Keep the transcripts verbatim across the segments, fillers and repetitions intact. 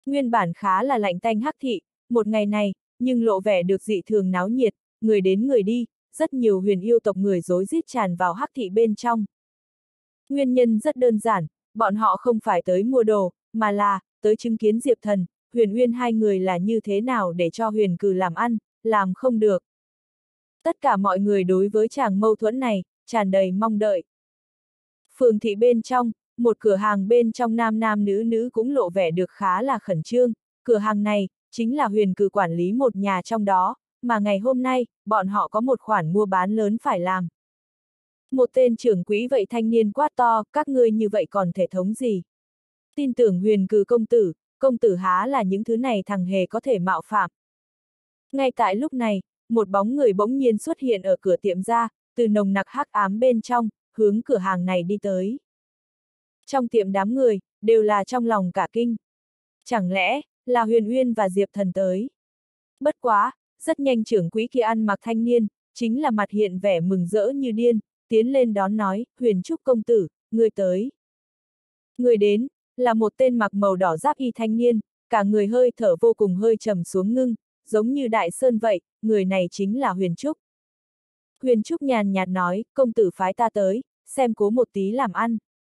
Nguyên bản khá là lạnh tanh hắc thị, một ngày này, nhưng lộ vẻ được dị thường náo nhiệt, người đến người đi, rất nhiều huyền yêu tộc người rối rít tràn vào hắc thị bên trong. Nguyên nhân rất đơn giản, bọn họ không phải tới mua đồ, mà là, tới chứng kiến Diệp Thần, Huyền Uyên hai người là như thế nào để cho Huyền Cừ làm ăn, làm không được. Tất cả mọi người đối với chàng mâu thuẫn này, tràn đầy mong đợi. Phường thị bên trong, một cửa hàng bên trong nam nam nữ nữ cũng lộ vẻ được khá là khẩn trương, cửa hàng này, chính là Huyền Cừ quản lý một nhà trong đó, mà ngày hôm nay, bọn họ có một khoản mua bán lớn phải làm. Một tên trưởng quỹ vậy thanh niên quát to, các ngươi như vậy còn thể thống gì? Tin tưởng Huyền Cừ công tử, công tử há là những thứ này thằng hề có thể mạo phạm. Ngay tại lúc này, một bóng người bỗng nhiên xuất hiện ở cửa tiệm ra, từ nồng nặc hắc ám bên trong, hướng cửa hàng này đi tới. Trong tiệm đám người, đều là trong lòng cả kinh. Chẳng lẽ, là Huyền Uyên và Diệp Thần tới? Bất quá, rất nhanh trưởng quỹ kia ăn mặc thanh niên, chính là mặt hiện vẻ mừng rỡ như điên, tiến lên đón nói, Huyền Trúc công tử, người tới. Người đến, là một tên mặc màu đỏ giáp y thanh niên, cả người hơi thở vô cùng hơi trầm xuống ngưng, giống như đại sơn vậy, người này chính là Huyền Trúc. Huyền Trúc nhàn nhạt nói, công tử phái ta tới, xem cố một tí làm ăn.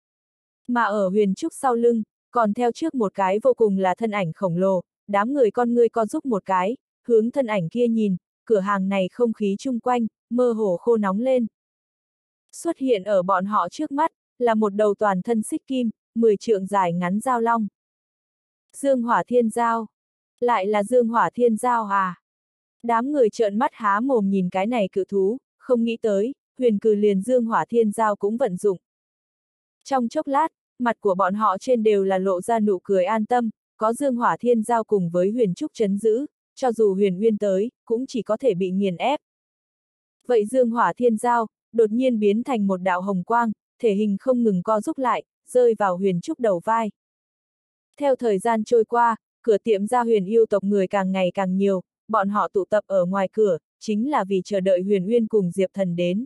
Mà ở Huyền Trúc sau lưng, còn theo trước một cái vô cùng là thân ảnh khổng lồ, đám người con ngươi co giúp một cái, hướng thân ảnh kia nhìn, cửa hàng này không khí chung quanh, mơ hồ khô nóng lên. Xuất hiện ở bọn họ trước mắt, là một đầu toàn thân xích kim, mười trượng dài ngắn dao long. Dương Hỏa Thiên Dao. Lại là Dương Hỏa Thiên Dao à? Đám người trợn mắt há mồm nhìn cái này cự thú, không nghĩ tới, Huyền Cừ liền Dương Hỏa Thiên Dao cũng vận dụng. Trong chốc lát, mặt của bọn họ trên đều là lộ ra nụ cười an tâm, có Dương Hỏa Thiên Dao cùng với Huyền Trúc trấn giữ, cho dù Huyền Uyên tới, cũng chỉ có thể bị nghiền ép. Vậy Dương Hỏa Thiên Dao, đột nhiên biến thành một đạo hồng quang, thể hình không ngừng co giúp lại, rơi vào Huyền Trúc đầu vai. Theo thời gian trôi qua, cửa tiệm gia huyền yêu tộc người càng ngày càng nhiều, bọn họ tụ tập ở ngoài cửa, chính là vì chờ đợi Huyền Uyên cùng Diệp Thần đến.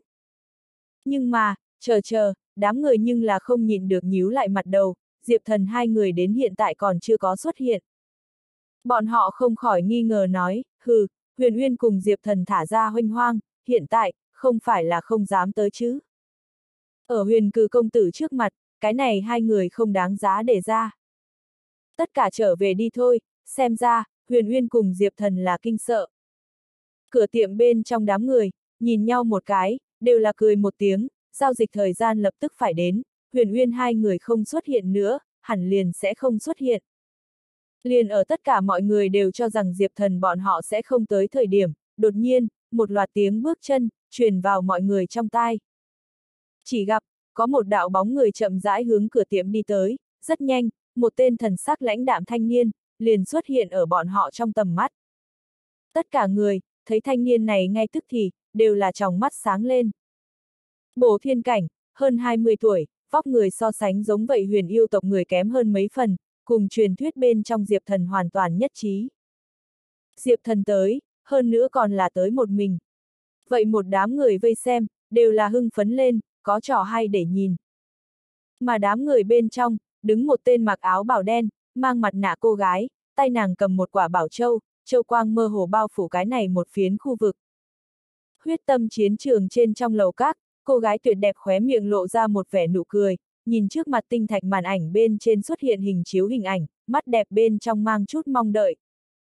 Nhưng mà, chờ chờ, đám người nhưng là không nhịn được nhíu lại mặt đầu, Diệp Thần hai người đến hiện tại còn chưa có xuất hiện. Bọn họ không khỏi nghi ngờ nói, hừ, Huyền Uyên cùng Diệp Thần thả ra huênh hoang, hiện tại, không phải là không dám tới chứ. Ở Huyền Cừ công tử trước mặt, cái này hai người không đáng giá để ra. Tất cả trở về đi thôi, xem ra, Huyền Uyên cùng Diệp Thần là kinh sợ. Cửa tiệm bên trong đám người, nhìn nhau một cái, đều là cười một tiếng, giao dịch thời gian lập tức phải đến, Huyền Uyên hai người không xuất hiện nữa, hẳn liền sẽ không xuất hiện. Liền ở tất cả mọi người đều cho rằng Diệp Thần bọn họ sẽ không tới thời điểm, đột nhiên, một loạt tiếng bước chân, truyền vào mọi người trong tai. Chỉ gặp, có một đạo bóng người chậm rãi hướng cửa tiệm đi tới, rất nhanh, một tên thần sắc lãnh đạm thanh niên, liền xuất hiện ở bọn họ trong tầm mắt. Tất cả người, thấy thanh niên này ngay tức thì, đều là tròng mắt sáng lên. Bổ Thiên Cảnh, hơn hai mươi tuổi, vóc người so sánh giống vậy huyền yêu tộc người kém hơn mấy phần, cùng truyền thuyết bên trong Diệp Thần hoàn toàn nhất trí. Diệp Thần tới, hơn nữa còn là tới một mình. Vậy một đám người vây xem, đều là hưng phấn lên, có trò hay để nhìn. Mà đám người bên trong, đứng một tên mặc áo bào đen, mang mặt nạ cô gái, tay nàng cầm một quả bảo châu, châu quang mơ hồ bao phủ cái này một phiến khu vực. Huyết tâm chiến trường trên trong lầu các, cô gái tuyệt đẹp khóe miệng lộ ra một vẻ nụ cười, nhìn trước mặt tinh thạch màn ảnh bên trên xuất hiện hình chiếu hình ảnh, mắt đẹp bên trong mang chút mong đợi.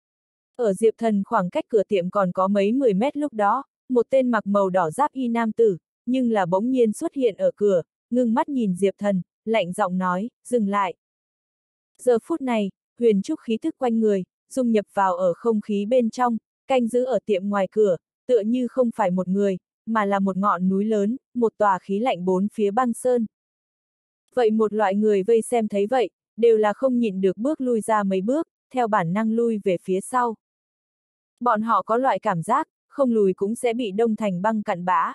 Ở Diệp Thần khoảng cách cửa tiệm còn có mấy mười mét lúc đó, một tên mặc màu đỏ giáp y nam tử, nhưng là bỗng nhiên xuất hiện ở cửa, ngưng mắt nhìn Diệp Thần, lạnh giọng nói, dừng lại. Giờ phút này, huyền trúc khí thức quanh người, dung nhập vào ở không khí bên trong, canh giữ ở tiệm ngoài cửa, tựa như không phải một người, mà là một ngọn núi lớn, một tòa khí lạnh bốn phía băng sơn. Vậy một loại người vây xem thấy vậy, đều là không nhịn được bước lui ra mấy bước, theo bản năng lui về phía sau. Bọn họ có loại cảm giác, không lùi cũng sẽ bị đông thành băng cặn bã.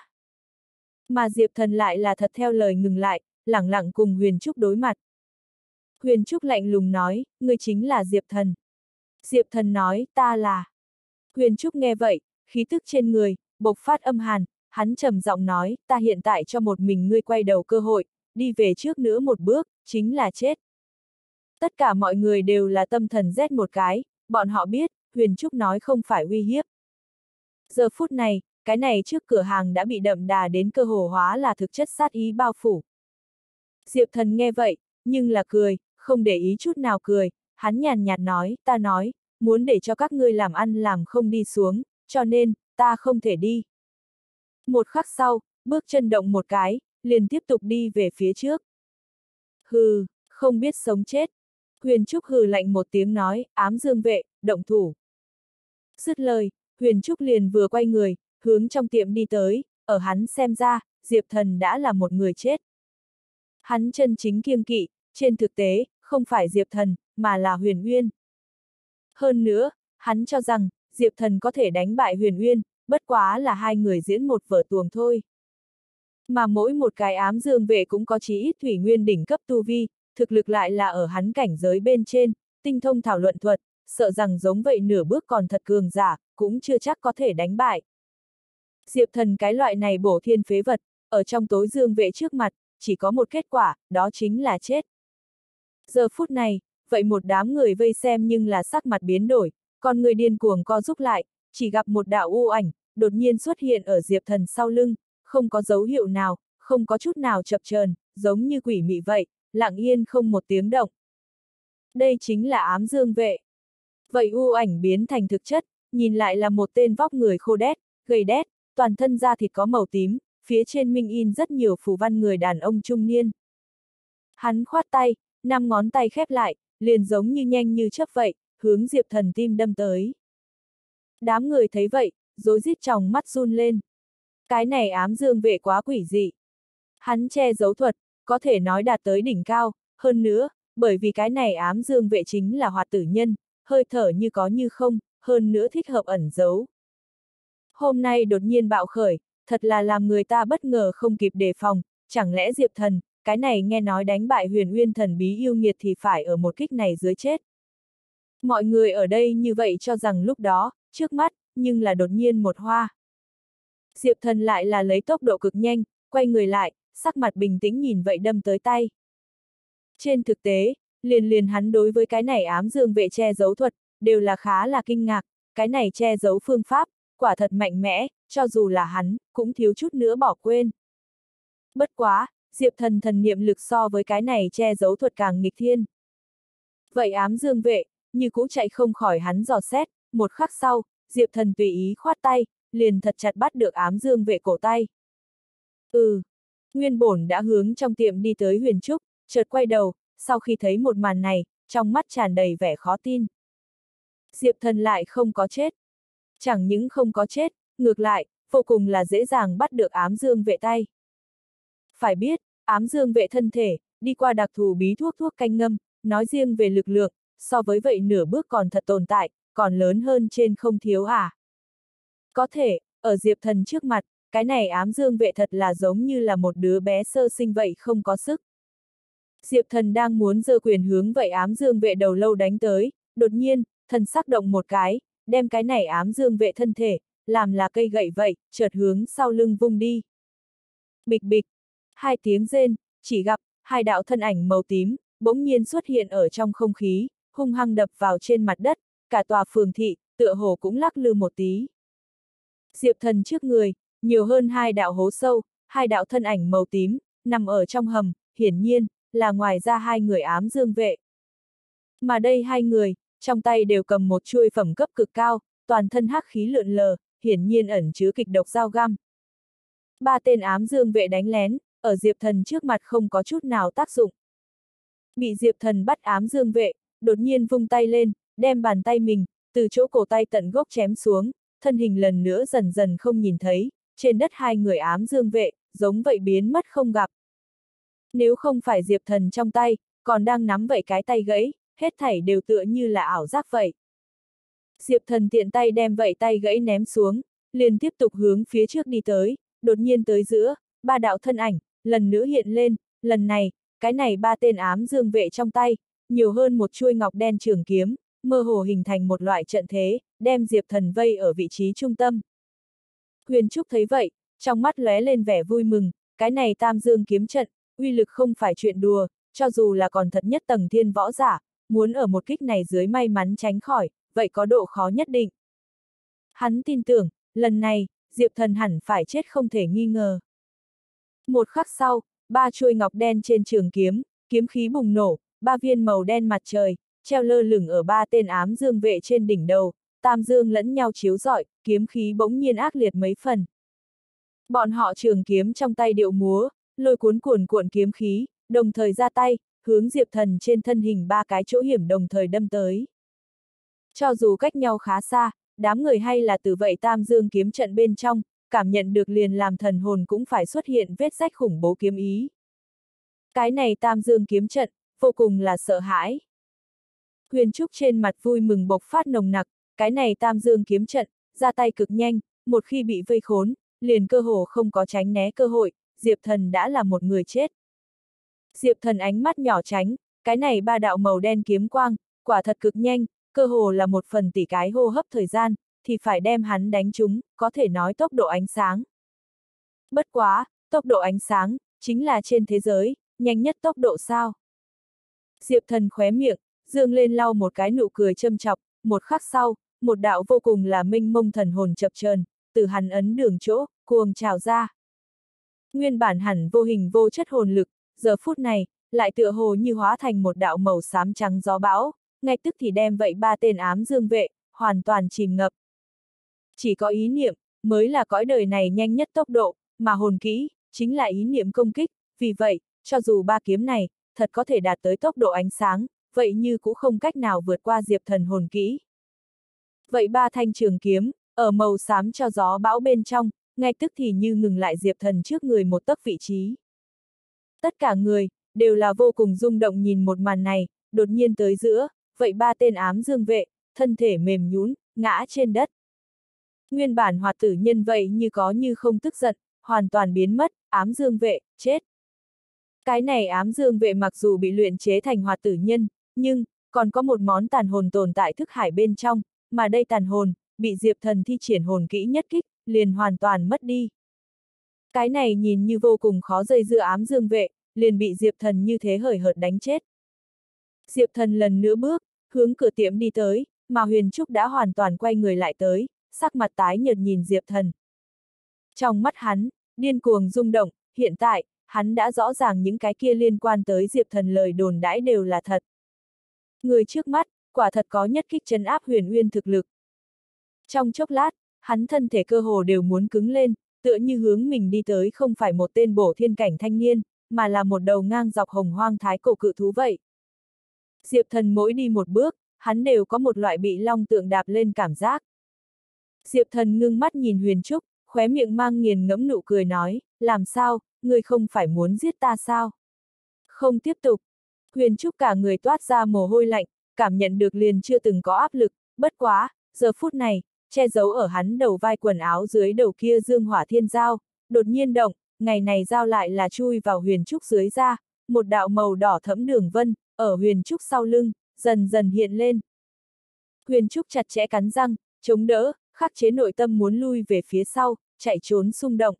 Mà Diệp Thần lại là thật theo lời ngừng lại, lẳng lặng cùng Huyền Trúc đối mặt. Huyền Trúc lạnh lùng nói, ngươi chính là Diệp Thần. Diệp Thần nói, ta là. Huyền Trúc nghe vậy, khí tức trên người, bộc phát âm hàn, hắn trầm giọng nói, ta hiện tại cho một mình ngươi quay đầu cơ hội, đi về trước nữa một bước, chính là chết. Tất cả mọi người đều là tâm thần rét một cái, bọn họ biết, Huyền Trúc nói không phải uy hiếp. Giờ phút này, cái này trước cửa hàng đã bị đậm đà đến cơ hồ hóa là thực chất sát ý bao phủ. Diệp Thần nghe vậy, nhưng là cười, không để ý chút nào cười, hắn nhàn nhạt nói, ta nói, muốn để cho các ngươi làm ăn làm không đi xuống, cho nên, ta không thể đi. Một khắc sau, bước chân động một cái, liền tiếp tục đi về phía trước. Hừ, không biết sống chết. Huyền Trúc hừ lạnh một tiếng nói, ám dương vệ, động thủ. Dứt lời, Huyền Trúc liền vừa quay người, hướng trong tiệm đi tới, ở hắn xem ra, Diệp Thần đã là một người chết. Hắn chân chính kiêng kỵ, trên thực tế, không phải Diệp Thần, mà là Huyền Uyên. Hơn nữa, hắn cho rằng, Diệp Thần có thể đánh bại Huyền Uyên, bất quá là hai người diễn một vở tuồng thôi. Mà mỗi một cái ám dương vệ cũng có chí ít thủy nguyên đỉnh cấp tu vi, thực lực lại là ở hắn cảnh giới bên trên, tinh thông thảo luận thuật, sợ rằng giống vậy nửa bước còn thật cường giả, cũng chưa chắc có thể đánh bại. Diệp Thần cái loại này bổ thiên phế vật, ở trong tối dương vệ trước mặt, chỉ có một kết quả, đó chính là chết. Giờ phút này, vậy một đám người vây xem nhưng là sắc mặt biến đổi, con người điên cuồng co rúm lại, chỉ gặp một đạo u ảnh, đột nhiên xuất hiện ở Diệp Thần sau lưng, không có dấu hiệu nào, không có chút nào chập chờn, giống như quỷ mị vậy, lặng yên không một tiếng động. Đây chính là ám dương vệ. Vậy u ảnh biến thành thực chất, nhìn lại là một tên vóc người khô đét, gầy đét, toàn thân da thịt có màu tím, phía trên minh in rất nhiều phù văn người đàn ông trung niên. Hắn khoát tay, năm ngón tay khép lại, liền giống như nhanh như chớp vậy, hướng Diệp Thần tim đâm tới. Đám người thấy vậy, rối rít tròng mắt run lên. Cái này ám dương vệ quá quỷ dị. Hắn che giấu thuật, có thể nói đạt tới đỉnh cao, hơn nữa, bởi vì cái này ám dương vệ chính là hoạt tử nhân, hơi thở như có như không, hơn nữa thích hợp ẩn giấu. Hôm nay đột nhiên bạo khởi, thật là làm người ta bất ngờ không kịp đề phòng, chẳng lẽ Diệp Thần, cái này nghe nói đánh bại Huyền Uyên thần bí yêu nghiệt thì phải ở một kích này dưới chết. Mọi người ở đây như vậy cho rằng lúc đó, trước mắt, nhưng là đột nhiên một hoa. Diệp Thần lại là lấy tốc độ cực nhanh, quay người lại, sắc mặt bình tĩnh nhìn vậy đâm tới tay. Trên thực tế, liền liền hắn đối với cái này ám dương vệ che giấu thuật, đều là khá là kinh ngạc, cái này che giấu phương pháp, quả thật mạnh mẽ, cho dù là hắn, cũng thiếu chút nữa bỏ quên. Bất quá, Diệp Thần thần niệm lực so với cái này che giấu thuật càng nghịch thiên. Vậy ám dương vệ, như cũ chạy không khỏi hắn dò xét, một khắc sau, Diệp Thần tùy ý khoát tay, liền thật chặt bắt được ám dương vệ cổ tay. Ừ, nguyên bổn đã hướng trong tiệm đi tới Huyền Trúc, chợt quay đầu, sau khi thấy một màn này, trong mắt tràn đầy vẻ khó tin. Diệp Thần lại không có chết. Chẳng những không có chết, ngược lại, vô cùng là dễ dàng bắt được ám dương vệ tay. Phải biết, ám dương vệ thân thể, đi qua đặc thù bí thuốc thuốc canh ngâm, nói riêng về lực lượng, so với vậy nửa bước còn thật tồn tại, còn lớn hơn trên không thiếu à. Có thể, ở Diệp Thần trước mặt, cái này ám dương vệ thật là giống như là một đứa bé sơ sinh vậy không có sức. Diệp Thần đang muốn giơ quyền hướng vậy ám dương vệ đầu lâu đánh tới, đột nhiên, thần sắc động một cái, đem cái này ám dương vệ thân thể, làm là cây gậy vậy, chợt hướng sau lưng vung đi. Bịch bịch, hai tiếng rên, chỉ gặp, hai đạo thân ảnh màu tím, bỗng nhiên xuất hiện ở trong không khí, hung hăng đập vào trên mặt đất, cả tòa phường thị, tựa hồ cũng lắc lư một tí. Diệp Thần trước người, nhiều hơn hai đạo hố sâu, hai đạo thân ảnh màu tím, nằm ở trong hầm, hiển nhiên, là ngoài ra hai người ám dương vệ. Mà đây hai người, trong tay đều cầm một chuôi phẩm cấp cực cao, toàn thân hắc khí lượn lờ, hiển nhiên ẩn chứa kịch độc dao găm. Ba tên ám dương vệ đánh lén, ở Diệp Thần trước mặt không có chút nào tác dụng. Bị Diệp Thần bắt ám dương vệ, đột nhiên vung tay lên, đem bàn tay mình, từ chỗ cổ tay tận gốc chém xuống, thân hình lần nữa dần dần không nhìn thấy, trên đất hai người ám dương vệ, giống vậy biến mất không gặp. Nếu không phải Diệp Thần trong tay, còn đang nắm vậy cái tay gãy, hết thảy đều tựa như là ảo giác vậy. Diệp Thần tiện tay đem vậy tay gãy ném xuống, liền tiếp tục hướng phía trước đi tới, đột nhiên tới giữa, ba đạo thân ảnh, lần nữa hiện lên, lần này, cái này ba tên ám dương vệ trong tay, nhiều hơn một chuôi ngọc đen trường kiếm, mơ hồ hình thành một loại trận thế, đem Diệp Thần vây ở vị trí trung tâm. Huyền Trúc thấy vậy, trong mắt lóe lên vẻ vui mừng, cái này tam dương kiếm trận, uy lực không phải chuyện đùa, cho dù là còn thật nhất tầng thiên võ giả, muốn ở một kích này dưới may mắn tránh khỏi, vậy có độ khó nhất định. Hắn tin tưởng, lần này, Diệp Thần hẳn phải chết không thể nghi ngờ. Một khắc sau, ba chuôi ngọc đen trên trường kiếm, kiếm khí bùng nổ, ba viên màu đen mặt trời, treo lơ lửng ở ba tên ám dương vệ trên đỉnh đầu, tam dương lẫn nhau chiếu rọi, kiếm khí bỗng nhiên ác liệt mấy phần. Bọn họ trường kiếm trong tay điệu múa, lôi cuốn cuồn cuộn kiếm khí, đồng thời ra tay, hướng Diệp Thần trên thân hình ba cái chỗ hiểm đồng thời đâm tới. Cho dù cách nhau khá xa, đám người hay là từ vậy tam dương kiếm trận bên trong, cảm nhận được liền làm thần hồn cũng phải xuất hiện vết rách khủng bố kiếm ý. Cái này tam dương kiếm trận, vô cùng là sợ hãi. Huyền Trúc trên mặt vui mừng bộc phát nồng nặc, cái này tam dương kiếm trận, ra tay cực nhanh, một khi bị vây khốn, liền cơ hồ không có tránh né cơ hội, Diệp Thần đã là một người chết. Diệp Thần ánh mắt nhỏ tránh, cái này ba đạo màu đen kiếm quang, quả thật cực nhanh, cơ hồ là một phần tỷ cái hô hấp thời gian, thì phải đem hắn đánh trúng, có thể nói tốc độ ánh sáng. Bất quá, tốc độ ánh sáng, chính là trên thế giới, nhanh nhất tốc độ sao? Diệp Thần khóe miệng, dương lên lau một cái nụ cười châm chọc, một khắc sau, một đạo vô cùng là minh mông thần hồn chập chờn, từ hắn ấn đường chỗ, cuồng trào ra. Nguyên bản hẳn vô hình vô chất hồn lực, giờ phút này, lại tựa hồ như hóa thành một đạo màu xám trắng gió bão, ngay tức thì đem vậy ba tên ám dương vệ, hoàn toàn chìm ngập. Chỉ có ý niệm, mới là cõi đời này nhanh nhất tốc độ, mà hồn kỹ, chính là ý niệm công kích, vì vậy, cho dù ba kiếm này, thật có thể đạt tới tốc độ ánh sáng, vậy như cũng không cách nào vượt qua Diệp Thần hồn kỹ. Vậy ba thanh trường kiếm, ở màu xám cho gió bão bên trong, ngay tức thì như ngừng lại Diệp Thần trước người một tấc vị trí. Tất cả người, đều là vô cùng rung động nhìn một màn này, đột nhiên tới giữa, vậy ba tên ám dương vệ, thân thể mềm nhũn, ngã trên đất. Nguyên bản hoạt tử nhân vậy như có như không tức giận, hoàn toàn biến mất, ám dương vệ, chết. Cái này ám dương vệ mặc dù bị luyện chế thành hoạt tử nhân, nhưng, còn có một món tàn hồn tồn tại thức hải bên trong, mà đây tàn hồn, bị Diệp Thần thi triển hồn kỹ nhất kích, liền hoàn toàn mất đi. Cái này nhìn như vô cùng khó dây dưa ám dương vệ, liền bị Diệp Thần như thế hời hợt đánh chết. Diệp Thần lần nữa bước, hướng cửa tiệm đi tới, mà Huyền Trúc đã hoàn toàn quay người lại tới, sắc mặt tái nhợt nhìn Diệp Thần. Trong mắt hắn, điên cuồng rung động, hiện tại, hắn đã rõ ràng những cái kia liên quan tới Diệp Thần lời đồn đãi đều là thật. Người trước mắt, quả thật có nhất kích trấn áp Huyền Uyên thực lực. Trong chốc lát, hắn thân thể cơ hồ đều muốn cứng lên, tựa như hướng mình đi tới không phải một tên bổ thiên cảnh thanh niên, mà là một đầu ngang dọc hồng hoang thái cổ cự thú vậy. Diệp Thần mỗi đi một bước, hắn đều có một loại bị long tượng đạp lên cảm giác. Diệp Thần ngưng mắt nhìn Huyền Trúc, khóe miệng mang nghiền ngẫm nụ cười nói, làm sao, ngươi không phải muốn giết ta sao? Không tiếp tục. Huyền Trúc cả người toát ra mồ hôi lạnh, cảm nhận được liền chưa từng có áp lực, bất quá, giờ phút này, che giấu ở hắn đầu vai quần áo dưới đầu kia dương hỏa thiên giao, đột nhiên động, ngày này giao lại là chui vào Huyền Trúc dưới da, một đạo màu đỏ thẫm đường vân, ở Huyền Trúc sau lưng, dần dần hiện lên. Huyền Trúc chặt chẽ cắn răng, chống đỡ, khắc chế nội tâm muốn lui về phía sau, chạy trốn xung động.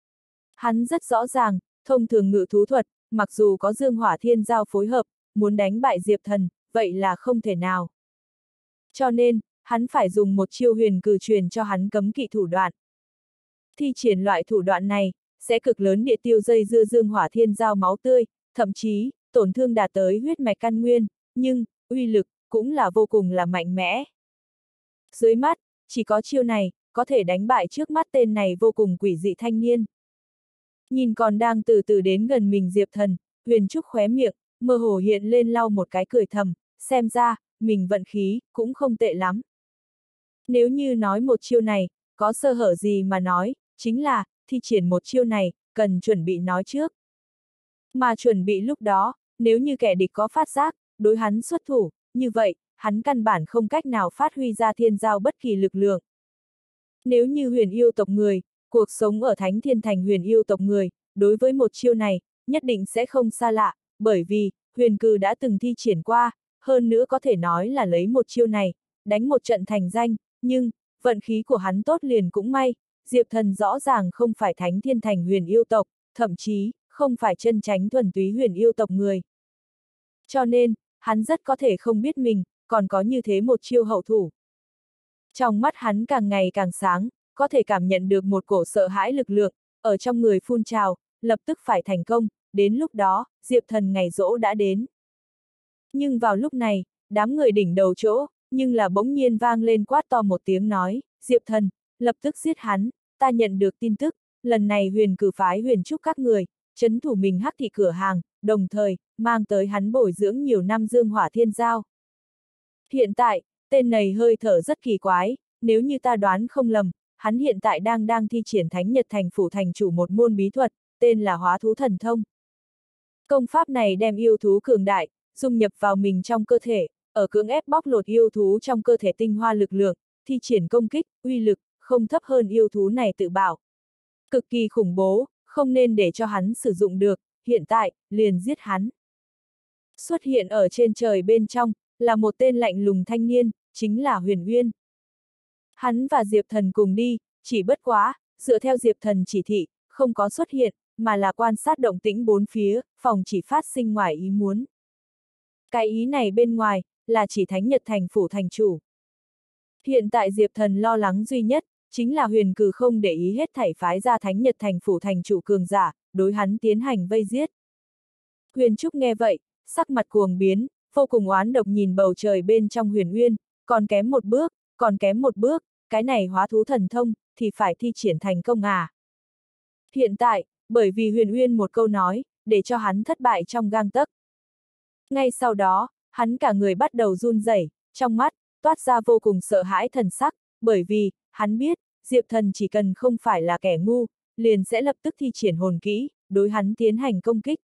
Hắn rất rõ ràng, thông thường ngự thú thuật, mặc dù có dương hỏa thiên giao phối hợp, muốn đánh bại Diệp Thần, vậy là không thể nào. Cho nên, hắn phải dùng một chiêu huyền cử truyền cho hắn cấm kỵ thủ đoạn. Thi triển loại thủ đoạn này, sẽ cực lớn địa tiêu dây dưa dương hỏa thiên giao máu tươi, thậm chí, tổn thương đạt tới huyết mạch căn nguyên, nhưng, uy lực, cũng là vô cùng là mạnh mẽ. Dưới mắt, chỉ có chiêu này, có thể đánh bại trước mắt tên này vô cùng quỷ dị thanh niên. Nhìn còn đang từ từ đến gần mình Diệp Thần, Huyền Trúc khóe miệng, mơ hồ hiện lên lau một cái cười thầm, xem ra, mình vận khí, cũng không tệ lắm. Nếu như nói một chiêu này, có sơ hở gì mà nói, chính là, thi triển một chiêu này, cần chuẩn bị nói trước. Mà chuẩn bị lúc đó, nếu như kẻ địch có phát giác, đối hắn xuất thủ, như vậy, hắn căn bản không cách nào phát huy ra thiên giao bất kỳ lực lượng. Nếu như huyền yêu tộc người, cuộc sống ở Thánh Thiên Thành huyền yêu tộc người, đối với một chiêu này, nhất định sẽ không xa lạ, bởi vì, huyền cừ đã từng thi triển qua, hơn nữa có thể nói là lấy một chiêu này, đánh một trận thành danh, nhưng, vận khí của hắn tốt liền cũng may, Diệp Thần rõ ràng không phải Thánh Thiên Thành huyền yêu tộc, thậm chí, không phải chân chánh thuần túy huyền yêu tộc người. Cho nên, hắn rất có thể không biết mình, còn có như thế một chiêu hậu thủ. Trong mắt hắn càng ngày càng sáng, có thể cảm nhận được một cổ sợ hãi lực lượng, ở trong người phun trào, lập tức phải thành công, đến lúc đó, Diệp Thần ngày giỗ đã đến. Nhưng vào lúc này, đám người đỉnh đầu chỗ, nhưng là bỗng nhiên vang lên quát to một tiếng nói, Diệp Thần, lập tức giết hắn, ta nhận được tin tức, lần này huyền cử phái huyền trúc các người, trấn thủ mình hắc thị cửa hàng, đồng thời, mang tới hắn bồi dưỡng nhiều năm dương hỏa thiên giao. Hiện tại, tên này hơi thở rất kỳ quái, nếu như ta đoán không lầm, hắn hiện tại đang đang thi triển Thánh Nhật Thành phủ thành chủ một môn bí thuật, tên là hóa thú thần thông. Công pháp này đem yêu thú cường đại, dung nhập vào mình trong cơ thể, ở cưỡng ép bóc lột yêu thú trong cơ thể tinh hoa lực lượng, thi triển công kích, uy lực, không thấp hơn yêu thú này tự bảo. Cực kỳ khủng bố, không nên để cho hắn sử dụng được, hiện tại, liền giết hắn. Xuất hiện ở trên trời bên trong, là một tên lạnh lùng thanh niên, chính là Huyền Uyên. Hắn và Diệp Thần cùng đi, chỉ bất quá, dựa theo Diệp Thần chỉ thị, không có xuất hiện, mà là quan sát động tĩnh bốn phía, phòng chỉ phát sinh ngoài ý muốn. Cái ý này bên ngoài, là chỉ Thánh Nhật Thành phủ thành chủ. Hiện tại Diệp Thần lo lắng duy nhất, chính là huyền cử không để ý hết thảy phái ra Thánh Nhật Thành phủ thành chủ cường giả, đối hắn tiến hành vây giết. Huyền Trúc nghe vậy, sắc mặt cuồng biến, vô cùng oán độc nhìn bầu trời bên trong Huyền Uyên, còn kém một bước, còn kém một bước, cái này hóa thú thần thông, thì phải thi triển thành công à. Hiện tại, bởi vì Huyền Uyên một câu nói, để cho hắn thất bại trong gang tấc. Ngay sau đó, hắn cả người bắt đầu run rẩy, trong mắt, toát ra vô cùng sợ hãi thần sắc, bởi vì, hắn biết, Diệp Thần chỉ cần không phải là kẻ ngu, liền sẽ lập tức thi triển hồn kỹ, đối hắn tiến hành công kích.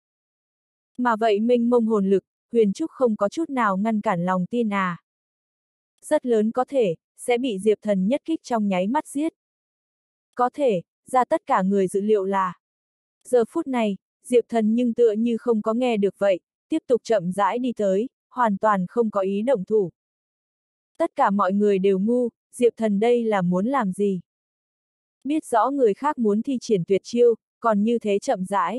Mà vậy mênh mông hồn lực, Huyền Trúc không có chút nào ngăn cản lòng tin à. Rất lớn có thể, sẽ bị Diệp Thần nhất kích trong nháy mắt giết. Có thể, ra tất cả người dự liệu là. Giờ phút này, Diệp Thần nhưng tựa như không có nghe được vậy, tiếp tục chậm rãi đi tới, hoàn toàn không có ý động thủ. Tất cả mọi người đều ngu, Diệp Thần đây là muốn làm gì? Biết rõ người khác muốn thi triển tuyệt chiêu, còn như thế chậm rãi.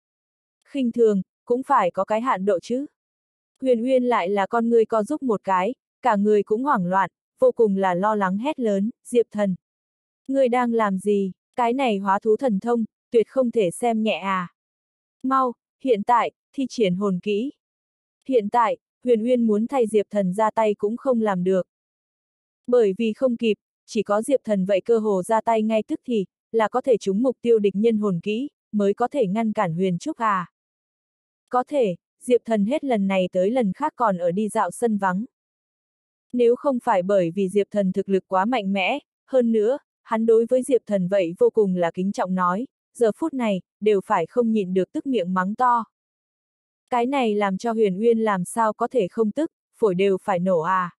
Khinh thường, cũng phải có cái hạn độ chứ. Huyền Uyên lại là con người co giúp một cái, cả người cũng hoảng loạn, vô cùng là lo lắng hét lớn, Diệp Thần. Ngươi đang làm gì, cái này hóa thú thần thông, tuyệt không thể xem nhẹ à. Mau, hiện tại, thi triển hồn kỹ. Hiện tại, Huyền Uyên muốn thay Diệp Thần ra tay cũng không làm được. Bởi vì không kịp, chỉ có Diệp Thần vậy cơ hồ ra tay ngay tức thì, là có thể trúng mục tiêu địch nhân hồn kỹ, mới có thể ngăn cản Huyền Trúc à. Có thể, Diệp Thần hết lần này tới lần khác còn ở đi dạo sân vắng. Nếu không phải bởi vì Diệp Thần thực lực quá mạnh mẽ, hơn nữa, hắn đối với Diệp Thần vậy vô cùng là kính trọng nói, giờ phút này, đều phải không nhịn được tức miệng mắng to. Cái này làm cho Huyền Uyên làm sao có thể không tức, phổi đều phải nổ à.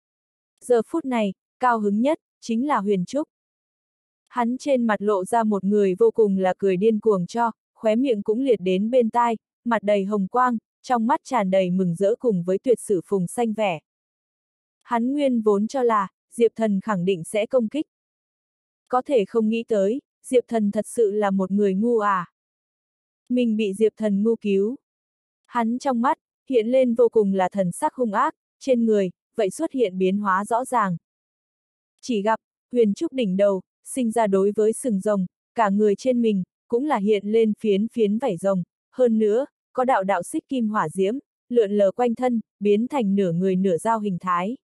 Giờ phút này, cao hứng nhất, chính là Huyền Trúc. Hắn trên mặt lộ ra một người vô cùng là cười điên cuồng cho, khóe miệng cũng liệt đến bên tai, mặt đầy hồng quang, trong mắt tràn đầy mừng rỡ cùng với tuyệt sử phùng xanh vẻ. Hắn nguyên vốn cho là, Diệp Thần khẳng định sẽ công kích. Có thể không nghĩ tới, Diệp Thần thật sự là một người ngu à. Mình bị Diệp Thần ngu cứu. Hắn trong mắt, hiện lên vô cùng là thần sắc hung ác, trên người, vậy xuất hiện biến hóa rõ ràng. Chỉ gặp, Huyền Trúc đỉnh đầu, sinh ra đối với sừng rồng, cả người trên mình, cũng là hiện lên phiến phiến vảy rồng, hơn nữa, có đạo đạo xích kim hỏa diễm, lượn lờ quanh thân, biến thành nửa người nửa dao hình thái.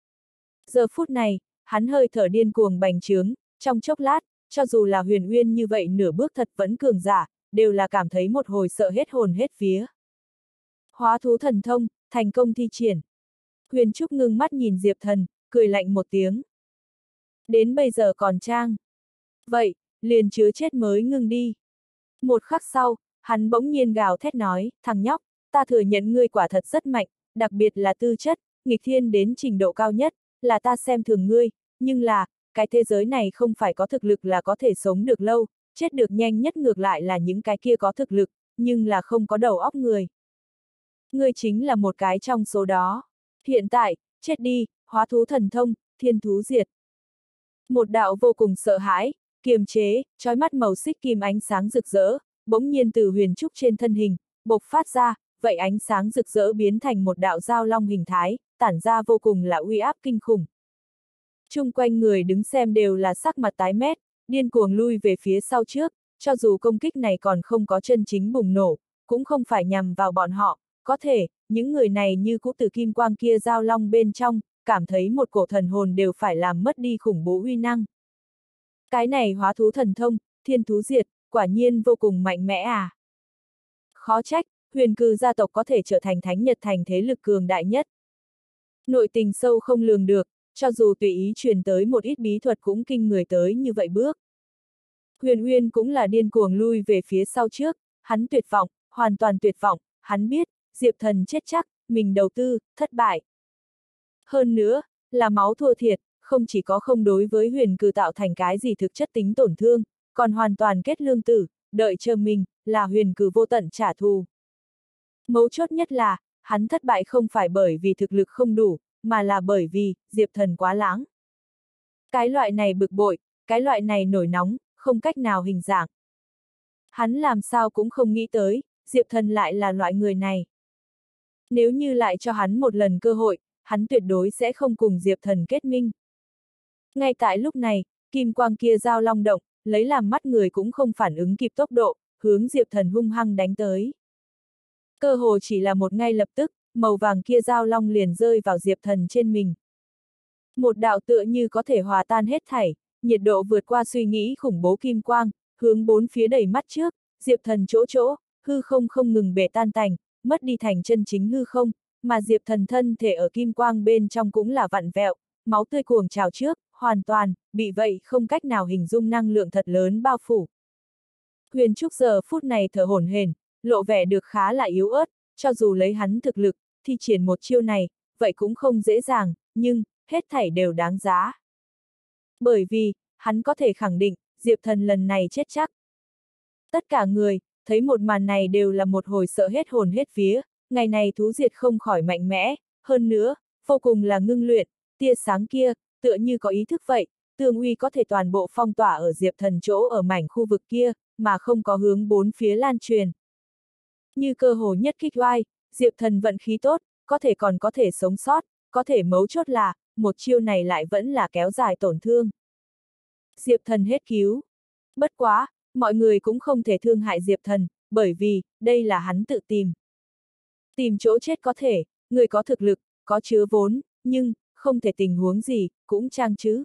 Giờ phút này, hắn hơi thở điên cuồng bành trướng, trong chốc lát, cho dù là Huyền Uyên như vậy nửa bước thật vẫn cường giả, đều là cảm thấy một hồi sợ hết hồn hết vía. Hóa thú thần thông, thành công thi triển. Huyền Trúc ngưng mắt nhìn Diệp Thần, cười lạnh một tiếng. Đến bây giờ còn trang. Vậy, liền chứa chết mới ngưng đi. Một khắc sau, hắn bỗng nhiên gào thét nói, thằng nhóc, ta thừa nhận ngươi quả thật rất mạnh, đặc biệt là tư chất, nghịch thiên đến trình độ cao nhất, là ta xem thường ngươi, nhưng là, cái thế giới này không phải có thực lực là có thể sống được lâu, chết được nhanh nhất ngược lại là những cái kia có thực lực, nhưng là không có đầu óc người. Ngươi chính là một cái trong số đó. Hiện tại, chết đi, hóa thú thần thông, thiên thú diệt. Một đạo vô cùng sợ hãi, kiềm chế, trói mắt màu xích kim ánh sáng rực rỡ, bỗng nhiên từ Huyền Trúc trên thân hình, bộc phát ra, vậy ánh sáng rực rỡ biến thành một đạo dao long hình thái, tản ra vô cùng là uy áp kinh khủng. Chung quanh người đứng xem đều là sắc mặt tái mét, điên cuồng lui về phía sau trước, cho dù công kích này còn không có chân chính bùng nổ, cũng không phải nhằm vào bọn họ, có thể, những người này như cũ từ kim quang kia dao long bên trong, cảm thấy một cổ thần hồn đều phải làm mất đi khủng bố uy năng. Cái này hóa thú thần thông, thiên thú diệt, quả nhiên vô cùng mạnh mẽ à. Khó trách, huyền cư gia tộc có thể trở thành thánh nhật thành thế lực cường đại nhất. Nội tình sâu không lường được, cho dù tùy ý truyền tới một ít bí thuật cũng kinh người tới như vậy bước. Huyền Uyên cũng là điên cuồng lui về phía sau trước, hắn tuyệt vọng, hoàn toàn tuyệt vọng, hắn biết, Diệp Thần chết chắc, mình đầu tư, thất bại. Hơn nữa, là máu thua thiệt, không chỉ có không đối với huyền cử tạo thành cái gì thực chất tính tổn thương, còn hoàn toàn kết lương tử, đợi chờ mình, là huyền cử vô tận trả thù. Mấu chốt nhất là, hắn thất bại không phải bởi vì thực lực không đủ, mà là bởi vì, Diệp Thần quá lãng. Cái loại này bực bội, cái loại này nổi nóng, không cách nào hình dạng. Hắn làm sao cũng không nghĩ tới, Diệp Thần lại là loại người này. Nếu như lại cho hắn một lần cơ hội, hắn tuyệt đối sẽ không cùng Diệp Thần kết minh. Ngay tại lúc này, kim quang kia dao long động, lấy làm mắt người cũng không phản ứng kịp tốc độ, hướng Diệp Thần hung hăng đánh tới. Cơ hồ chỉ là một ngay lập tức, màu vàng kia dao long liền rơi vào Diệp Thần trên mình. Một đạo tựa như có thể hòa tan hết thảy, nhiệt độ vượt qua suy nghĩ khủng bố kim quang, hướng bốn phía đầy mắt trước, Diệp Thần chỗ chỗ, hư không không ngừng bể tan tành, mất đi thành chân chính hư không, mà Diệp Thần thân thể ở kim quang bên trong cũng là vặn vẹo, máu tươi cuồng trào trước, hoàn toàn, bị vậy không cách nào hình dung năng lượng thật lớn bao phủ. Huyền Trúc giờ phút này thở hổn hển, lộ vẻ được khá là yếu ớt, cho dù lấy hắn thực lực, thi triển một chiêu này, vậy cũng không dễ dàng, nhưng, hết thảy đều đáng giá. Bởi vì, hắn có thể khẳng định, Diệp Thần lần này chết chắc. Tất cả người, thấy một màn này đều là một hồi sợ hết hồn hết vía, ngày này thú diệt không khỏi mạnh mẽ, hơn nữa, vô cùng là ngưng luyện, tia sáng kia, tựa như có ý thức vậy, tường uy có thể toàn bộ phong tỏa ở Diệp Thần chỗ ở mảnh khu vực kia, mà không có hướng bốn phía lan truyền. Như cơ hồ nhất kích oai, Diệp Thần vận khí tốt, có thể còn có thể sống sót, có thể mấu chốt là, một chiêu này lại vẫn là kéo dài tổn thương. Diệp Thần hết cứu. Bất quá, mọi người cũng không thể thương hại Diệp Thần, bởi vì, đây là hắn tự tìm. Tìm chỗ chết có thể, người có thực lực, có chứa vốn, nhưng, không thể tình huống gì, cũng trang chứ.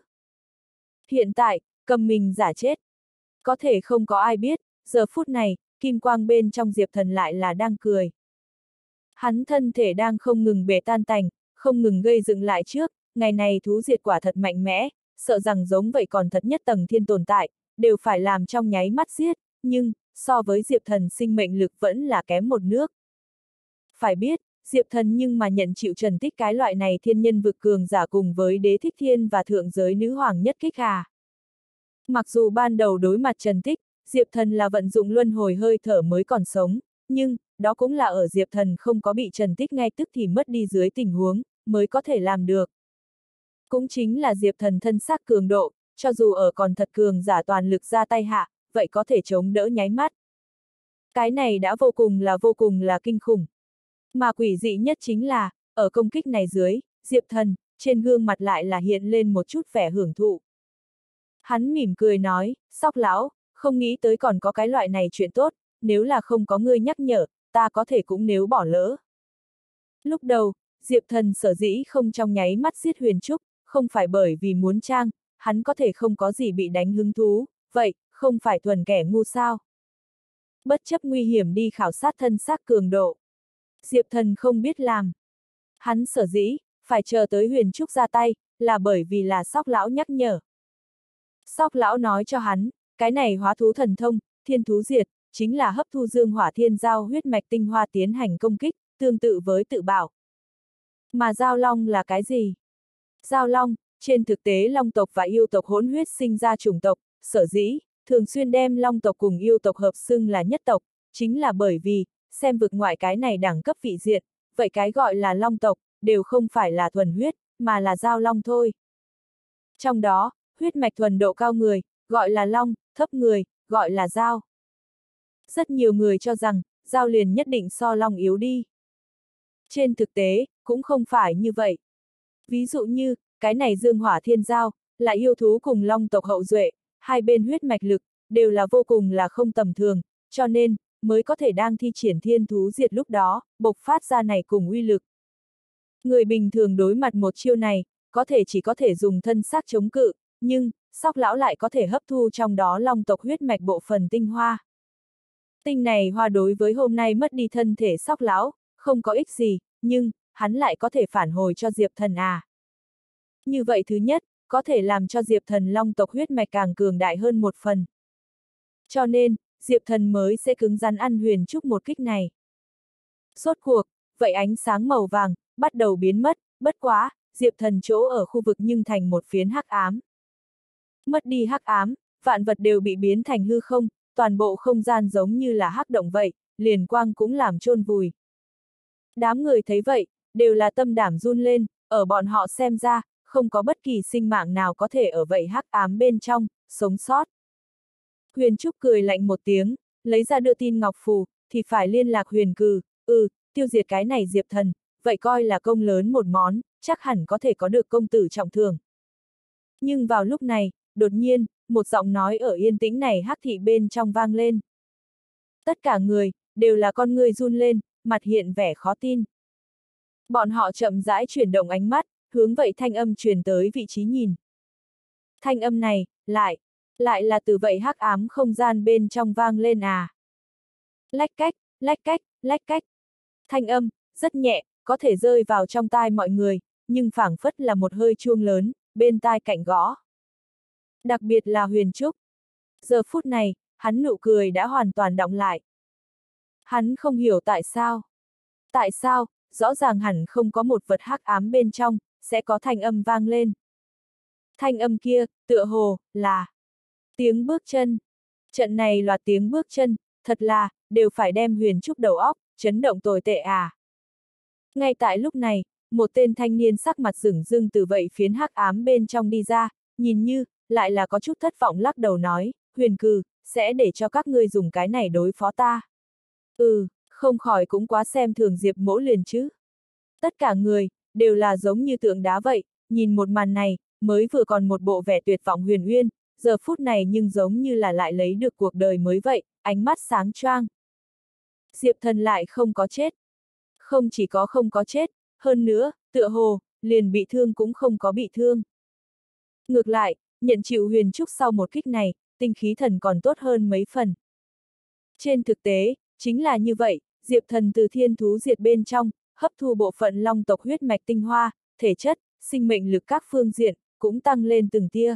Hiện tại, cầm mình giả chết. Có thể không có ai biết, giờ phút này, kim quang bên trong Diệp Thần lại là đang cười. Hắn thân thể đang không ngừng bể tan tành, không ngừng gây dựng lại trước, ngày này thú diệt quả thật mạnh mẽ, sợ rằng giống vậy còn thật nhất tầng thiên tồn tại, đều phải làm trong nháy mắt giết, nhưng, so với Diệp Thần sinh mệnh lực vẫn là kém một nước. Phải biết, Diệp Thần nhưng mà nhận chịu Trần Tích cái loại này thiên nhân vực cường giả cùng với đế thích thiên và thượng giới nữ hoàng nhất kích à. Mặc dù ban đầu đối mặt Trần Tích, Diệp Thần là vận dụng luân hồi hơi thở mới còn sống, nhưng, đó cũng là ở Diệp Thần không có bị Trần Tích ngay tức thì mất đi dưới tình huống, mới có thể làm được. Cũng chính là Diệp Thần thân xác cường độ, cho dù ở còn thật cường giả toàn lực ra tay hạ, vậy có thể chống đỡ nháy mắt. Cái này đã vô cùng là vô cùng là kinh khủng. Mà quỷ dị nhất chính là, ở công kích này dưới, Diệp Thần, trên gương mặt lại là hiện lên một chút vẻ hưởng thụ. Hắn mỉm cười nói, Sóc lão, không nghĩ tới còn có cái loại này chuyện tốt, nếu là không có ngươi nhắc nhở, ta có thể cũng nếu bỏ lỡ. Lúc đầu, Diệp Thần sở dĩ không trong nháy mắt giết Huyền Trúc, không phải bởi vì muốn trang, hắn có thể không có gì bị đánh hứng thú, vậy, không phải thuần kẻ ngu sao. Bất chấp nguy hiểm đi khảo sát thân xác cường độ. Diệp Thần không biết làm. Hắn sở dĩ, phải chờ tới Huyền Trúc ra tay, là bởi vì là Sóc lão nhắc nhở. Sóc lão nói cho hắn, cái này hóa thú thần thông, thiên thú diệt, chính là hấp thu dương hỏa thiên giao huyết mạch tinh hoa tiến hành công kích, tương tự với tự bảo. Mà giao long là cái gì? Giao long, trên thực tế long tộc và yêu tộc hỗn huyết sinh ra chủng tộc, sở dĩ, thường xuyên đem long tộc cùng yêu tộc hợp xưng là nhất tộc, chính là bởi vì, xem vực ngoại cái này đẳng cấp vị diện, vậy cái gọi là long tộc, đều không phải là thuần huyết, mà là giao long thôi. Trong đó, huyết mạch thuần độ cao người, gọi là long, thấp người, gọi là giao. Rất nhiều người cho rằng, Dao liền nhất định so long yếu đi. Trên thực tế, cũng không phải như vậy. Ví dụ như, cái này dương hỏa thiên dao, là yêu thú cùng long tộc hậu duệ, hai bên huyết mạch lực, đều là vô cùng là không tầm thường, cho nên, mới có thể đang thi triển thiên thú diệt lúc đó, bộc phát ra này cùng uy lực. Người bình thường đối mặt một chiêu này, có thể chỉ có thể dùng thân xác chống cự, nhưng, Sóc lão lại có thể hấp thu trong đó long tộc huyết mạch bộ phần tinh hoa. Tinh này hoa đối với hôm nay mất đi thân thể Sóc lão, không có ích gì, nhưng, hắn lại có thể phản hồi cho Diệp Thần à. Như vậy thứ nhất, có thể làm cho Diệp Thần long tộc huyết mạch càng cường đại hơn một phần. Cho nên, Diệp Thần mới sẽ cứng rắn ăn Huyền Trúc một kích này. Rốt cuộc, vậy ánh sáng màu vàng, bắt đầu biến mất, bất quá, Diệp Thần chỗ ở khu vực nhưng thành một phiến hắc ám. Mất đi hắc ám, vạn vật đều bị biến thành hư không, toàn bộ không gian giống như là hắc động vậy, liền quang cũng làm chôn vùi. Đám người thấy vậy, đều là tâm đảm run lên, ở bọn họ xem ra, không có bất kỳ sinh mạng nào có thể ở vậy hắc ám bên trong, sống sót. Huyền Trúc cười lạnh một tiếng, lấy ra đưa tin ngọc phù, thì phải liên lạc Huyền Cừ, ừ, tiêu diệt cái này Diệp Thần, vậy coi là công lớn một món, chắc hẳn có thể có được công tử trọng thưởng. Nhưng vào lúc này, đột nhiên, một giọng nói ở yên tĩnh này hắc thị bên trong vang lên. Tất cả người, đều là con người run lên, mặt hiện vẻ khó tin. Bọn họ chậm rãi chuyển động ánh mắt, hướng vậy thanh âm truyền tới vị trí nhìn. Thanh âm này, lại, lại là từ vậy hắc ám không gian bên trong vang lên à. Lách cách, lách cách, lách cách. Thanh âm, rất nhẹ, có thể rơi vào trong tai mọi người, nhưng phảng phất là một hơi chuông lớn, bên tai cạnh gõ. Đặc biệt là Huyền Trúc. Giờ phút này, hắn nụ cười đã hoàn toàn đọng lại. Hắn không hiểu tại sao. Tại sao, rõ ràng hẳn không có một vật hắc ám bên trong, sẽ có thanh âm vang lên. Thanh âm kia, tựa hồ, là tiếng bước chân. Trận này loạt tiếng bước chân, thật là, đều phải đem Huyền Trúc đầu óc, chấn động tồi tệ à. Ngay tại lúc này, một tên thanh niên sắc mặt rửng rưng từ vậy phiến hắc ám bên trong đi ra, nhìn như, lại là có chút thất vọng lắc đầu nói, Huyền Cừ, sẽ để cho các ngươi dùng cái này đối phó ta. Ừ, không khỏi cũng quá xem thường Diệp Mỗ liền chứ. Tất cả người, đều là giống như tượng đá vậy, nhìn một màn này, mới vừa còn một bộ vẻ tuyệt vọng huyền uyên, giờ phút này nhưng giống như là lại lấy được cuộc đời mới vậy, ánh mắt sáng choang. Diệp Thần lại không có chết. Không chỉ có không có chết, hơn nữa, tựa hồ, liền bị thương cũng không có bị thương. Ngược lại, nhận chịu Huyền Trúc sau một kích này, tinh khí thần còn tốt hơn mấy phần. Trên thực tế, chính là như vậy, Diệp Thần từ thiên thú diệt bên trong, hấp thu bộ phận long tộc huyết mạch tinh hoa, thể chất, sinh mệnh lực các phương diện, cũng tăng lên từng tia.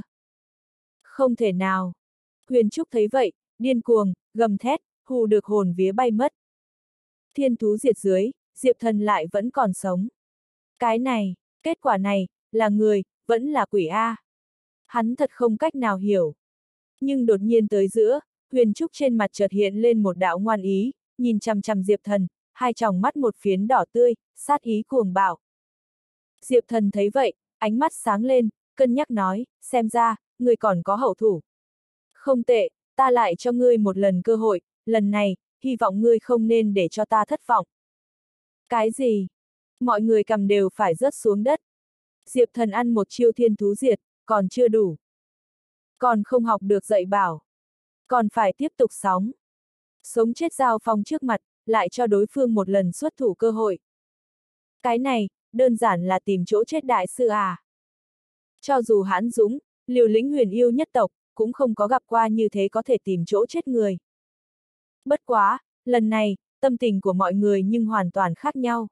Không thể nào. Huyền Trúc thấy vậy, điên cuồng, gầm thét, hù được hồn vía bay mất. Thiên thú diệt dưới, Diệp Thần lại vẫn còn sống. Cái này, kết quả này, là người, vẫn là quỷ A. Hắn thật không cách nào hiểu. Nhưng đột nhiên tới giữa, Huyền Trúc trên mặt chợt hiện lên một đạo ngoan ý, nhìn chằm chằm Diệp Thần, hai tròng mắt một phiến đỏ tươi, sát ý cuồng bạo. Diệp Thần thấy vậy, ánh mắt sáng lên, cân nhắc nói, xem ra, ngươi còn có hậu thủ. Không tệ, ta lại cho ngươi một lần cơ hội, lần này, hy vọng ngươi không nên để cho ta thất vọng. Cái gì? Mọi người cầm đều phải rớt xuống đất. Diệp Thần ăn một chiêu thiên thú diệt, còn chưa đủ. Còn không học được dạy bảo. Còn phải tiếp tục sóng. Sống chết giao phong trước mặt, lại cho đối phương một lần xuất thủ cơ hội. Cái này, đơn giản là tìm chỗ chết đại sư à. Cho dù hãn dũng, liều lĩnh huyền yêu nhất tộc, cũng không có gặp qua như thế có thể tìm chỗ chết người. Bất quá, lần này, tâm tình của mọi người nhưng hoàn toàn khác nhau.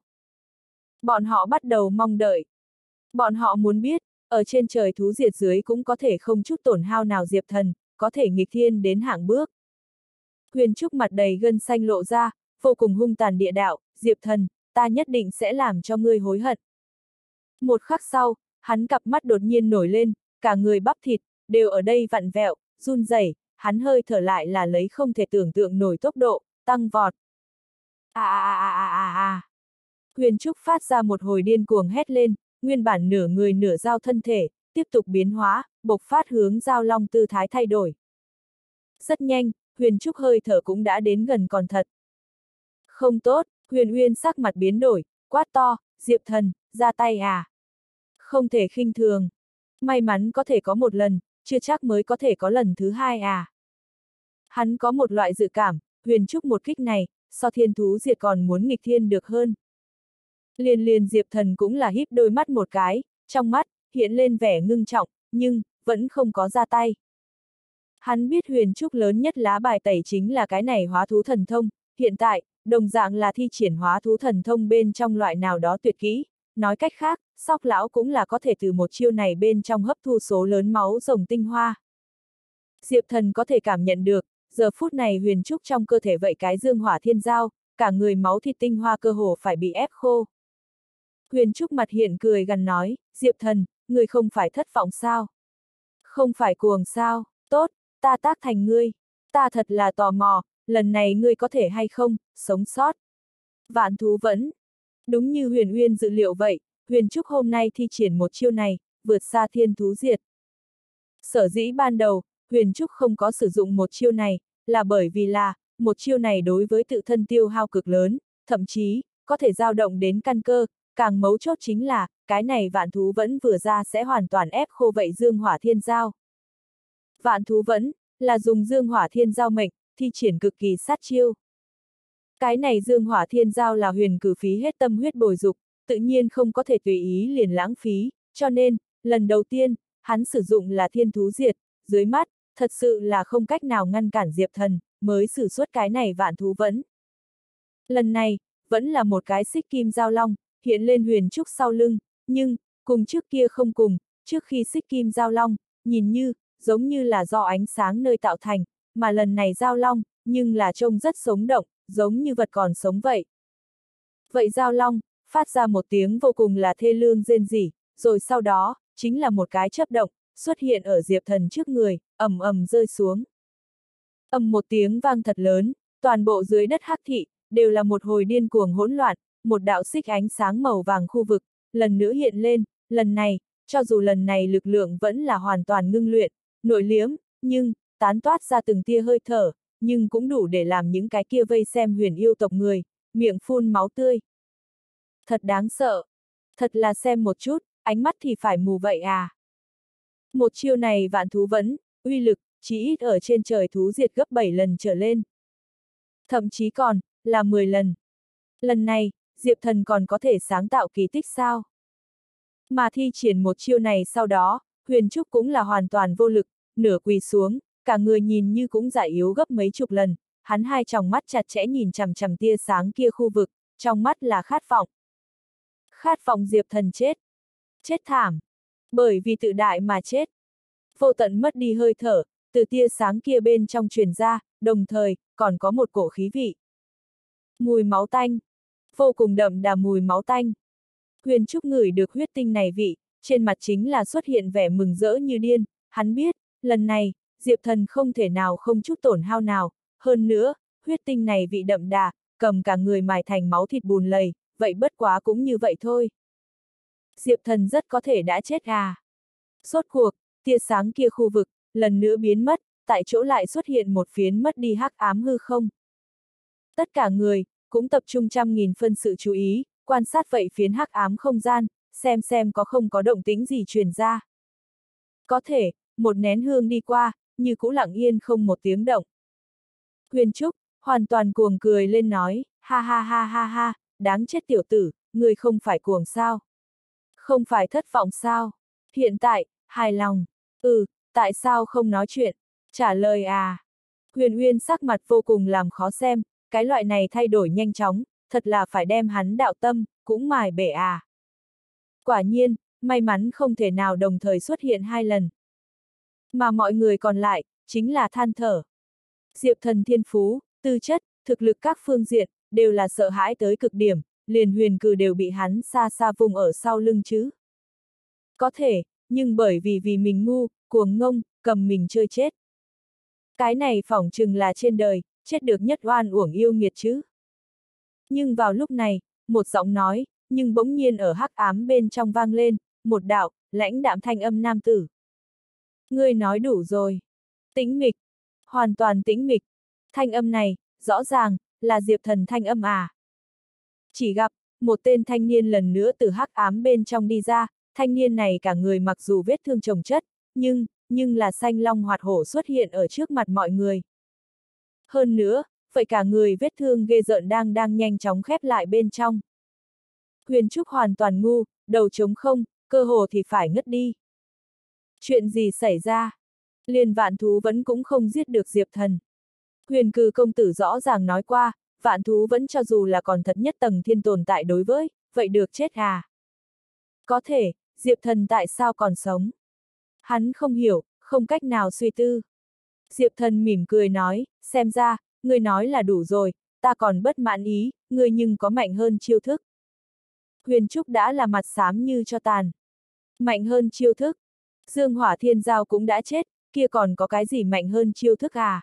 Bọn họ bắt đầu mong đợi. Bọn họ muốn biết, ở trên trời thú diệt dưới cũng có thể không chút tổn hao nào Diệp Thần, có thể nghịch thiên đến hạng bước. Huyền Trúc mặt đầy gân xanh lộ ra, vô cùng hung tàn địa đạo, Diệp Thần, ta nhất định sẽ làm cho ngươi hối hận. Một khắc sau, hắn cặp mắt đột nhiên nổi lên, cả người bắp thịt, đều ở đây vặn vẹo, run rẩy, hắn hơi thở lại là lấy không thể tưởng tượng nổi tốc độ, tăng vọt. À à à à à à. Huyền Trúc phát ra một hồi điên cuồng hét lên, nguyên bản nửa người nửa dao thân thể, tiếp tục biến hóa, bộc phát hướng dao long tư thái thay đổi. Rất nhanh, Huyền Trúc hơi thở cũng đã đến gần còn thật. Không tốt, Huyền Uyên sắc mặt biến đổi, quát to, Diệp Thần, ra tay à? Không thể khinh thường. May mắn có thể có một lần, chưa chắc mới có thể có lần thứ hai à? Hắn có một loại dự cảm, Huyền Trúc một kích này, so thiên thú diệt còn muốn nghịch thiên được hơn. Liền liền Diệp Thần cũng là híp đôi mắt một cái, trong mắt, hiện lên vẻ ngưng trọng, nhưng, vẫn không có ra tay. Hắn biết Huyền Trúc lớn nhất lá bài tẩy chính là cái này hóa thú thần thông, hiện tại, đồng dạng là thi triển hóa thú thần thông bên trong loại nào đó tuyệt kỹ, nói cách khác, Sóc lão cũng là có thể từ một chiêu này bên trong hấp thu số lớn máu rồng tinh hoa. Diệp Thần có thể cảm nhận được, giờ phút này Huyền Trúc trong cơ thể vậy cái dương hỏa thiên giao, cả người máu thịt tinh hoa cơ hồ phải bị ép khô. Huyền Trúc mặt hiện cười gần nói, Diệp Thần, người không phải thất vọng sao? Không phải cuồng sao? Tốt, ta tác thành ngươi. Ta thật là tò mò, lần này ngươi có thể hay không, sống sót. Vạn thú vẫn. Đúng như Huyền Uyên dự liệu vậy, Huyền Trúc hôm nay thi triển một chiêu này, vượt xa thiên thú diệt. Sở dĩ ban đầu, Huyền Trúc không có sử dụng một chiêu này, là bởi vì là, một chiêu này đối với tự thân tiêu hao cực lớn, thậm chí, có thể dao động đến căn cơ, càng mấu chốt chính là, cái này vạn thú vẫn vừa ra sẽ hoàn toàn ép khô vậy dương hỏa thiên giao. Vạn thú vẫn, là dùng dương hỏa thiên giao mệnh, thi triển cực kỳ sát chiêu. Cái này dương hỏa thiên giao là Huyền cử phí hết tâm huyết bồi dục, tự nhiên không có thể tùy ý liền lãng phí, cho nên, lần đầu tiên, hắn sử dụng là thiên thú diệt, dưới mắt, thật sự là không cách nào ngăn cản Diệp Thần, mới sử xuất cái này vạn thú vẫn. Lần này, vẫn là một cái xích kim giao long, hiện lên Huyền Trúc sau lưng, nhưng, cùng trước kia không cùng, trước khi xích kim giao long, nhìn như, giống như là do ánh sáng nơi tạo thành, mà lần này giao long, nhưng là trông rất sống động, giống như vật còn sống vậy. Vậy giao long, phát ra một tiếng vô cùng là thê lương rên rỉ, rồi sau đó, chính là một cái chớp động, xuất hiện ở Diệp Thần trước người, ầm ầm rơi xuống. Ầm một tiếng vang thật lớn, toàn bộ dưới đất hắc thị, đều là một hồi điên cuồng hỗn loạn, một đạo xích ánh sáng màu vàng khu vực, lần nữa hiện lên, lần này, cho dù lần này lực lượng vẫn là hoàn toàn ngưng luyện, nội liếm, nhưng, tán toát ra từng tia hơi thở, nhưng cũng đủ để làm những cái kia vây xem huyền yêu tộc người, miệng phun máu tươi. Thật đáng sợ. Thật là xem một chút, ánh mắt thì phải mù vậy à. Một chiêu này vạn thú vẫn, uy lực, chỉ ít ở trên trời thú diệt gấp bảy lần trở lên. Thậm chí còn, là mười lần. Lần này, Diệp Thần còn có thể sáng tạo kỳ tích sao? Mà thi triển một chiêu này sau đó, Huyền Trúc cũng là hoàn toàn vô lực, nửa quỳ xuống, cả người nhìn như cũng giải yếu gấp mấy chục lần, hắn hai tròng mắt chặt chẽ nhìn chằm chằm tia sáng kia khu vực, trong mắt là khát vọng. Khát vọng Diệp Thần chết. Chết thảm. Bởi vì tự đại mà chết. Vô tận mất đi hơi thở, từ tia sáng kia bên trong truyền ra, đồng thời, còn có một cổ khí vị. Mùi máu tanh. Vô cùng đậm đà mùi máu tanh. Huyền Trúc ngửi được huyết tinh này vị, trên mặt chính là xuất hiện vẻ mừng rỡ như điên, hắn biết, lần này, Diệp Thần không thể nào không chút tổn hao nào, hơn nữa, huyết tinh này vị đậm đà, cầm cả người mài thành máu thịt bùn lầy, vậy bất quá cũng như vậy thôi. Diệp Thần rất có thể đã chết à. Sốt cuộc, tia sáng kia khu vực, lần nữa biến mất, tại chỗ lại xuất hiện một phiến mất đi hắc ám hư không. Tất cả người, cũng tập trung trăm nghìn phân sự chú ý, quan sát vậy phiến hắc ám không gian, xem xem có không có động tĩnh gì truyền ra. Có thể, một nén hương đi qua, như cũ lặng yên không một tiếng động. Huyền Trúc, hoàn toàn cuồng cười lên nói, ha ha ha ha ha, đáng chết tiểu tử, người không phải cuồng sao? Không phải thất vọng sao? Hiện tại, hài lòng. Ừ, tại sao không nói chuyện? Trả lời à? Huyền Uyên sắc mặt vô cùng làm khó xem, cái loại này thay đổi nhanh chóng, thật là phải đem hắn đạo tâm, cũng mài bể à. Quả nhiên, may mắn không thể nào đồng thời xuất hiện hai lần. Mà mọi người còn lại, chính là than thở. Diệp Thần thiên phú, tư chất, thực lực các phương diện, đều là sợ hãi tới cực điểm, liền Huyền cử đều bị hắn xa xa vùng ở sau lưng chứ. Có thể, nhưng bởi vì vì mình ngu, cuồng ngông, cầm mình chơi chết. Cái này phỏng chừng là trên đời, chết được nhất oan uổng yêu nghiệt chứ. Nhưng vào lúc này, một giọng nói, nhưng bỗng nhiên ở hắc ám bên trong vang lên, một đạo, lãnh đạm thanh âm nam tử. Ngươi nói đủ rồi. Tĩnh mịch. Hoàn toàn tĩnh mịch. Thanh âm này, rõ ràng, là Diệp Thần thanh âm à? Chỉ gặp, một tên thanh niên lần nữa từ hắc ám bên trong đi ra, thanh niên này cả người mặc dù vết thương chồng chất, nhưng, nhưng là xanh long hoạt hổ xuất hiện ở trước mặt mọi người. Hơn nữa, vậy cả người vết thương ghê rợn đang đang nhanh chóng khép lại bên trong. Huyền Trúc hoàn toàn ngu, đầu trống không, cơ hồ thì phải ngất đi. Chuyện gì xảy ra? Liền vạn thú vẫn cũng không giết được Diệp Thần. Huyền Cừ công tử rõ ràng nói qua, vạn thú vẫn cho dù là còn thật nhất tầng thiên tồn tại đối với, vậy được chết à? Có thể, Diệp Thần tại sao còn sống? Hắn không hiểu, không cách nào suy tư. Diệp Thần mỉm cười nói, xem ra, ngươi nói là đủ rồi, ta còn bất mãn ý, ngươi nhưng có mạnh hơn chiêu thức. Huyền Trúc đã là mặt xám như cho tàn. Mạnh hơn chiêu thức. Dương Hỏa Thiên Giao cũng đã chết, kia còn có cái gì mạnh hơn chiêu thức à?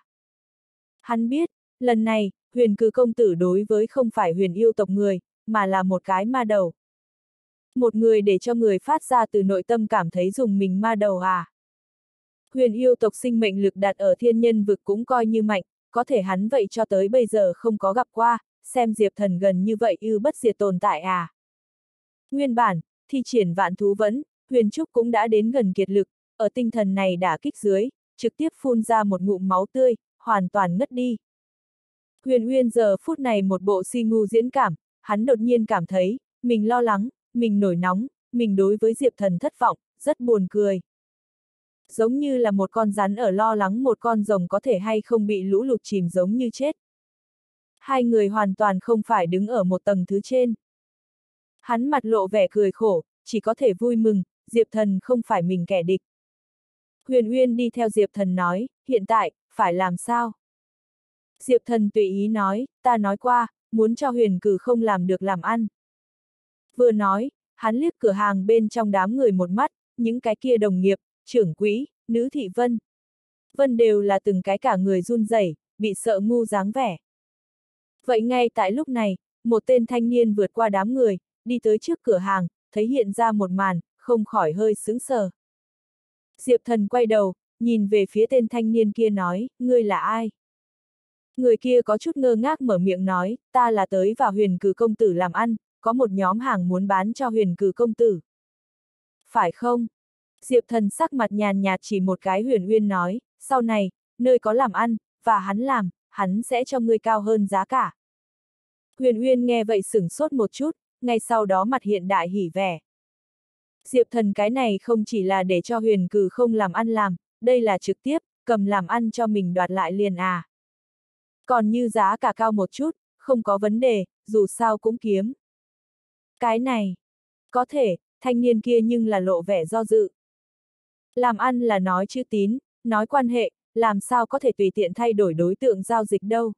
Hắn biết, lần này, Huyền Cừ công tử đối với không phải huyền yêu tộc người, mà là một cái ma đầu. Một người để cho người phát ra từ nội tâm cảm thấy dùng mình ma đầu à? Huyền yêu tộc sinh mệnh lực đặt ở thiên nhân vực cũng coi như mạnh, có thể hắn vậy cho tới bây giờ không có gặp qua, xem Diệp Thần gần như vậy ư bất diệt tồn tại à? Nguyên bản, thi triển vạn thú vẫn, Huyền Trúc cũng đã đến gần kiệt lực, ở tinh thần này đả kích dưới, trực tiếp phun ra một ngụm máu tươi, hoàn toàn ngất đi. Huyền Uyên giờ phút này một bộ si ngu diễn cảm, hắn đột nhiên cảm thấy, mình lo lắng, mình nổi nóng, mình đối với Diệp Thần thất vọng, rất buồn cười. Giống như là một con rắn ở lo lắng một con rồng có thể hay không bị lũ lụt chìm giống như chết. Hai người hoàn toàn không phải đứng ở một tầng thứ trên. Hắn mặt lộ vẻ cười khổ, chỉ có thể vui mừng, Diệp Thần không phải mình kẻ địch. Huyền Uyên đi theo Diệp Thần nói, hiện tại, phải làm sao? Diệp Thần tùy ý nói, ta nói qua, muốn cho Huyền Cừ không làm được làm ăn. Vừa nói, hắn liếc cửa hàng bên trong đám người một mắt, những cái kia đồng nghiệp, trưởng quỹ, nữ thị Vân. Vân đều là từng cái cả người run rẩy, bị sợ ngu dáng vẻ. Vậy ngay tại lúc này, một tên thanh niên vượt qua đám người, đi tới trước cửa hàng, thấy hiện ra một màn, không khỏi hơi sững sờ. Diệp Thần quay đầu, nhìn về phía tên thanh niên kia nói, ngươi là ai? Người kia có chút ngơ ngác mở miệng nói, ta là tới vào Huyền Cừ công tử làm ăn, có một nhóm hàng muốn bán cho Huyền Cừ công tử. Phải không? Diệp Thần sắc mặt nhàn nhạt chỉ một cái Huyền Uyên nói, sau này, nơi có làm ăn, và hắn làm, hắn sẽ cho ngươi cao hơn giá cả. Huyền Uyên nghe vậy sửng sốt một chút, ngay sau đó mặt hiện đại hỉ vẻ. Diệp Thần cái này không chỉ là để cho Huyền Cừ không làm ăn làm, đây là trực tiếp, cầm làm ăn cho mình đoạt lại liền à. Còn như giá cả cao một chút, không có vấn đề, dù sao cũng kiếm. Cái này, có thể, thanh niên kia nhưng là lộ vẻ do dự. Làm ăn là nói chữ tín, nói quan hệ, làm sao có thể tùy tiện thay đổi đối tượng giao dịch đâu.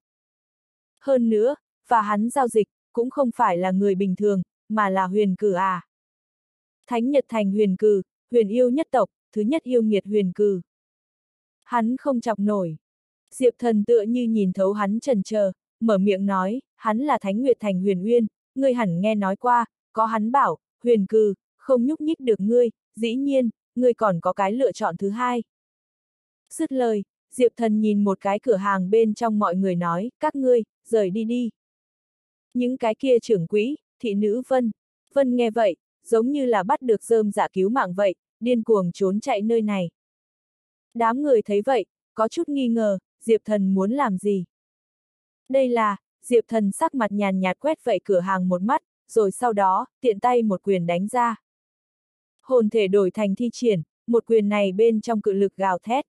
Hơn nữa, và hắn giao dịch, cũng không phải là người bình thường, mà là Huyền Cừ à. Thánh Nhật Thành Huyền Cừ, huyền yêu nhất tộc, thứ nhất yêu nghiệt Huyền Cừ. Hắn không chọc nổi. Diệp Thần tựa như nhìn thấu hắn chần chờ, mở miệng nói, hắn là Thánh Nguyệt Thành Huyền Uyên, ngươi hẳn nghe nói qua, có hắn bảo, Huyền Cừ, không nhúc nhích được ngươi, dĩ nhiên, ngươi còn có cái lựa chọn thứ hai. Dứt lời, Diệp Thần nhìn một cái cửa hàng bên trong mọi người nói, các ngươi, rời đi đi. Những cái kia trưởng quỹ, thị nữ Vân. Vân nghe vậy, giống như là bắt được rơm dạ cứu mạng vậy, điên cuồng trốn chạy nơi này. Đám người thấy vậy, có chút nghi ngờ, Diệp Thần muốn làm gì? Đây là, Diệp Thần sắc mặt nhàn nhạt quét vậy cửa hàng một mắt, rồi sau đó, tiện tay một quyền đánh ra. Hồn thể đổi thành thi triển, một quyền này bên trong cự lực gào thét.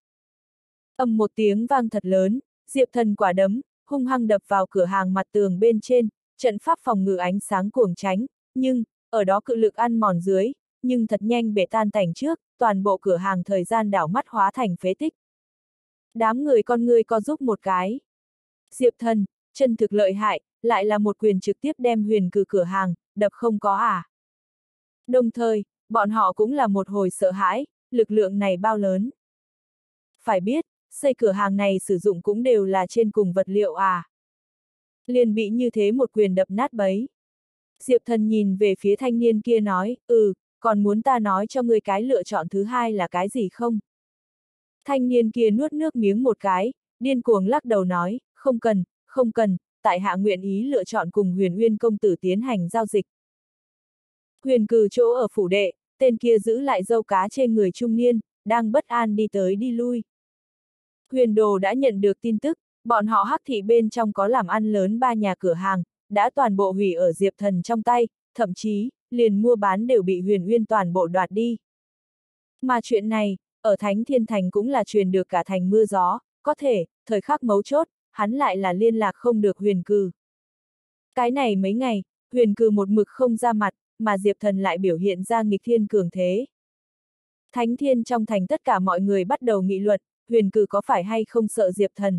Ầm một tiếng vang thật lớn, Diệp Thần quả đấm, hung hăng đập vào cửa hàng mặt tường bên trên, trận pháp phòng ngự ánh sáng cuồng tránh, nhưng, ở đó cự lực ăn mòn dưới, nhưng thật nhanh bể tan tành trước, toàn bộ cửa hàng thời gian đảo mắt hóa thành phế tích. Đám người con người co giúp một cái. Diệp Thần, chân thực lợi hại, lại là một quyền trực tiếp đem Huyền Cừ cửa hàng, đập không có à. Đồng thời, bọn họ cũng là một hồi sợ hãi, lực lượng này bao lớn. Phải biết, xây cửa hàng này sử dụng cũng đều là trên cùng vật liệu à. Liền bị như thế một quyền đập nát bấy. Diệp Thần nhìn về phía thanh niên kia nói, ừ, còn muốn ta nói cho ngươi cái lựa chọn thứ hai là cái gì không? Thanh niên kia nuốt nước miếng một cái, điên cuồng lắc đầu nói, không cần, không cần, tại hạ nguyện ý lựa chọn cùng Huyền Uyên công tử tiến hành giao dịch. Huyền Cừ chỗ ở phủ đệ, tên kia giữ lại râu cá trên người trung niên, đang bất an đi tới đi lui. Huyền Đồ đã nhận được tin tức, bọn họ Hắc thị bên trong có làm ăn lớn ba nhà cửa hàng, đã toàn bộ hủy ở Diệp Thần trong tay, thậm chí, liền mua bán đều bị Huyền Uyên toàn bộ đoạt đi. Mà chuyện này, ở Thánh Thiên Thành cũng là truyền được cả thành mưa gió, có thể, thời khắc mấu chốt, hắn lại là liên lạc không được Huyền Cừ. Cái này mấy ngày, Huyền Cừ một mực không ra mặt, mà Diệp Thần lại biểu hiện ra nghịch thiên cường thế. Thánh Thiên trong thành tất cả mọi người bắt đầu nghị luận, Huyền Cừ có phải hay không sợ Diệp Thần.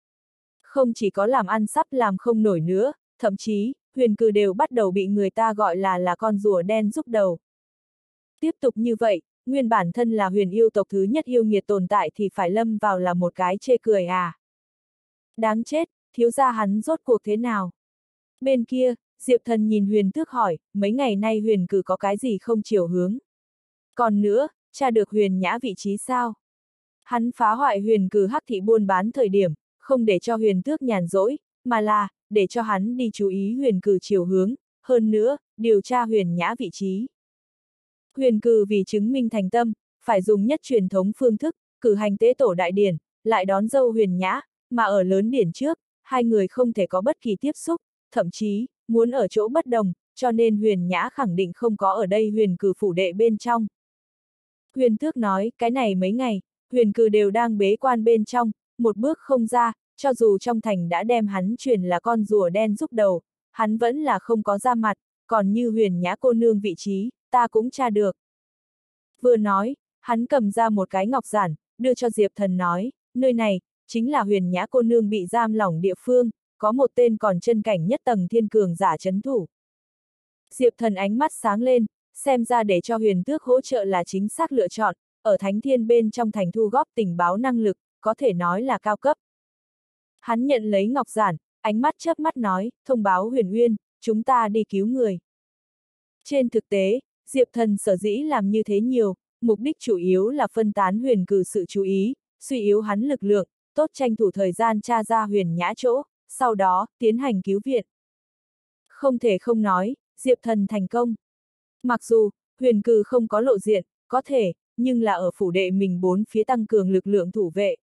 Không chỉ có làm ăn sắp làm không nổi nữa, thậm chí, Huyền Cừ đều bắt đầu bị người ta gọi là là con rùa đen giúp đầu. Tiếp tục như vậy, nguyên bản thân là huyền yêu tộc thứ nhất yêu nghiệt tồn tại thì phải lâm vào là một cái chê cười à. Đáng chết, thiếu gia hắn rốt cuộc thế nào? Bên kia, Diệp Thần nhìn Huyền Tước hỏi, mấy ngày nay Huyền Cừ có cái gì không chiều hướng? Còn nữa, tra được Huyền Nhã vị trí sao? Hắn phá hoại Huyền Cừ Hắc thị buôn bán thời điểm, không để cho Huyền Tước nhàn rỗi, mà là, để cho hắn đi chú ý Huyền Cừ chiều hướng, hơn nữa, điều tra Huyền Nhã vị trí. Huyền Cừ vì chứng minh thành tâm, phải dùng nhất truyền thống phương thức, cử hành tế tổ đại điển, lại đón dâu Huyền Nhã, mà ở lớn điển trước, hai người không thể có bất kỳ tiếp xúc, thậm chí, muốn ở chỗ bất đồng, cho nên Huyền Nhã khẳng định không có ở đây Huyền Cừ phủ đệ bên trong. Huyền Tước nói, cái này mấy ngày, Huyền Cừ đều đang bế quan bên trong, một bước không ra, cho dù trong thành đã đem hắn truyền là con rùa đen giúp đầu, hắn vẫn là không có ra mặt, còn như Huyền Nhã cô nương vị trí, ta cũng tra được. Vừa nói, hắn cầm ra một cái ngọc giản, đưa cho Diệp Thần nói, nơi này, chính là Huyền Nhã cô nương bị giam lỏng địa phương, có một tên còn chân cảnh nhất tầng thiên cường giả trấn thủ. Diệp Thần ánh mắt sáng lên, xem ra để cho Huyền Tước hỗ trợ là chính xác lựa chọn, ở Thánh Thiên bên trong thành thu góp tình báo năng lực, có thể nói là cao cấp. Hắn nhận lấy ngọc giản, ánh mắt chớp mắt nói, thông báo Huyền Uyên, chúng ta đi cứu người. Trên thực tế, Diệp Thần sở dĩ làm như thế nhiều, mục đích chủ yếu là phân tán Huyền Cừ sự chú ý, suy yếu hắn lực lượng, tốt tranh thủ thời gian tra ra Huyền Nhã chỗ, sau đó, tiến hành cứu viện. Không thể không nói, Diệp Thần thành công. Mặc dù, Huyền Cừ không có lộ diện, có thể, nhưng là ở phủ đệ mình bốn phía tăng cường lực lượng thủ vệ.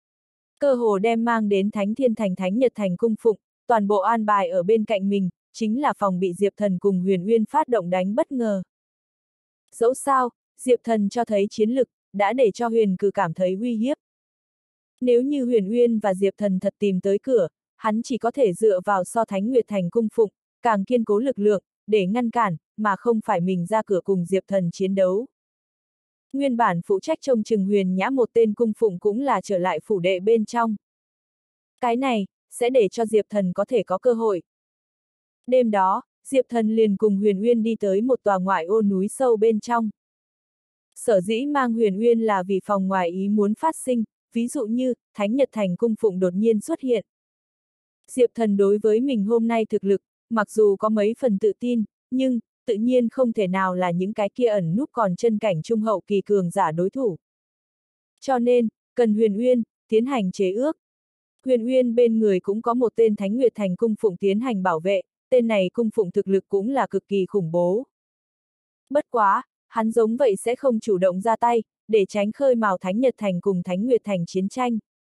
Cơ hồ đem mang đến Thánh Thiên thành Thánh Nhật thành cung phụng, toàn bộ an bài ở bên cạnh mình, chính là phòng bị Diệp Thần cùng Huyền Uyên phát động đánh bất ngờ. Dẫu sao, Diệp Thần cho thấy chiến lực, đã để cho Huyền Cừ cảm thấy uy hiếp. Nếu như Huyền Uyên và Diệp Thần thật tìm tới cửa, hắn chỉ có thể dựa vào so Thánh Nguyệt thành cung phụng, càng kiên cố lực lượng, để ngăn cản, mà không phải mình ra cửa cùng Diệp Thần chiến đấu. Nguyên bản phụ trách trông chừng Huyền Nhã một tên cung phụng cũng là trở lại phủ đệ bên trong. Cái này, sẽ để cho Diệp Thần có thể có cơ hội. Đêm đó, Diệp Thần liền cùng Huyền Uyên đi tới một tòa ngoại ô núi sâu bên trong. Sở dĩ mang Huyền Uyên là vì phòng ngoài ý muốn phát sinh, ví dụ như, Thánh Nhật thành cung phụng đột nhiên xuất hiện. Diệp Thần đối với mình hôm nay thực lực, mặc dù có mấy phần tự tin, nhưng, tự nhiên không thể nào là những cái kia ẩn núp còn chân cảnh trung hậu kỳ cường giả đối thủ. Cho nên, cần Huyền Uyên, tiến hành chế ước. Huyền Uyên bên người cũng có một tên Thánh Nguyệt thành cung phụng tiến hành bảo vệ, tên này cung phụng thực lực cũng là cực kỳ khủng bố. Bất quá, hắn giống vậy sẽ không chủ động ra tay, để tránh khơi mào Thánh Nhật thành cùng Thánh Nguyệt thành chiến tranh.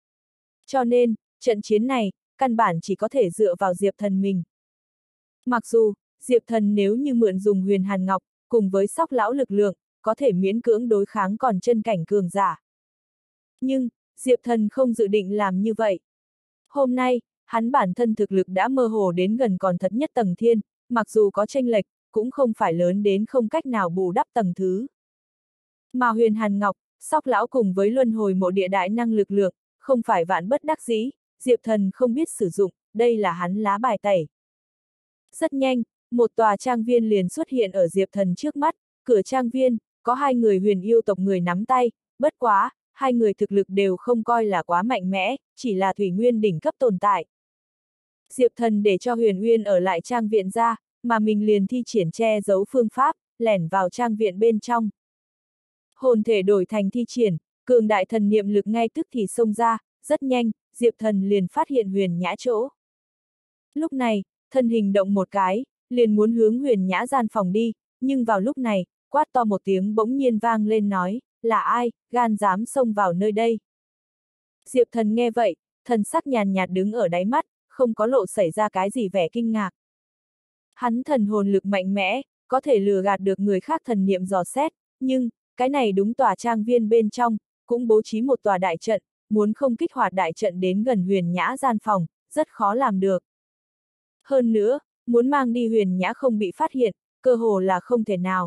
Cho nên, trận chiến này, căn bản chỉ có thể dựa vào Diệp Thần mình. Mặc dù, Diệp Thần nếu như mượn dùng Huyền Hàn Ngọc, cùng với Sóc lão lực lượng, có thể miễn cưỡng đối kháng còn chân cảnh cường giả. Nhưng, Diệp Thần không dự định làm như vậy. Hôm nay, hắn bản thân thực lực đã mơ hồ đến gần còn thật nhất tầng thiên, mặc dù có chênh lệch, cũng không phải lớn đến không cách nào bù đắp tầng thứ. Mà Huyền Hàn Ngọc, Sóc lão cùng với luân hồi mộ địa đại năng lực lượng, không phải vạn bất đắc dĩ, Diệp Thần không biết sử dụng, đây là hắn lá bài tẩy. Rất nhanh, một tòa trang viên liền xuất hiện ở Diệp Thần trước mắt, cửa trang viên, có hai người huyền yêu tộc người nắm tay, bất quá, hai người thực lực đều không coi là quá mạnh mẽ, chỉ là thủy nguyên đỉnh cấp tồn tại. Diệp Thần để cho Huyền Uyên ở lại trang viện ra, mà mình liền thi triển che giấu phương pháp, lẻn vào trang viện bên trong. Hồn thể đổi thành thi triển, cường đại thần niệm lực ngay tức thì xông ra, rất nhanh, Diệp Thần liền phát hiện Huyền Nhã chỗ. Lúc này, thân hình động một cái, liền muốn hướng Huyền Nhã gian phòng đi, nhưng vào lúc này, quát to một tiếng bỗng nhiên vang lên nói, là ai, gan dám xông vào nơi đây. Diệp Thần nghe vậy, thần sắc nhàn nhạt đứng ở đáy mắt, không có lộ xảy ra cái gì vẻ kinh ngạc. Hắn thần hồn lực mạnh mẽ, có thể lừa gạt được người khác thần niệm dò xét, nhưng, cái này đúng tòa trang viên bên trong, cũng bố trí một tòa đại trận, muốn không kích hoạt đại trận đến gần Huyền Nhã gian phòng, rất khó làm được. Hơn nữa, muốn mang đi Huyền Nhã không bị phát hiện, cơ hồ là không thể nào.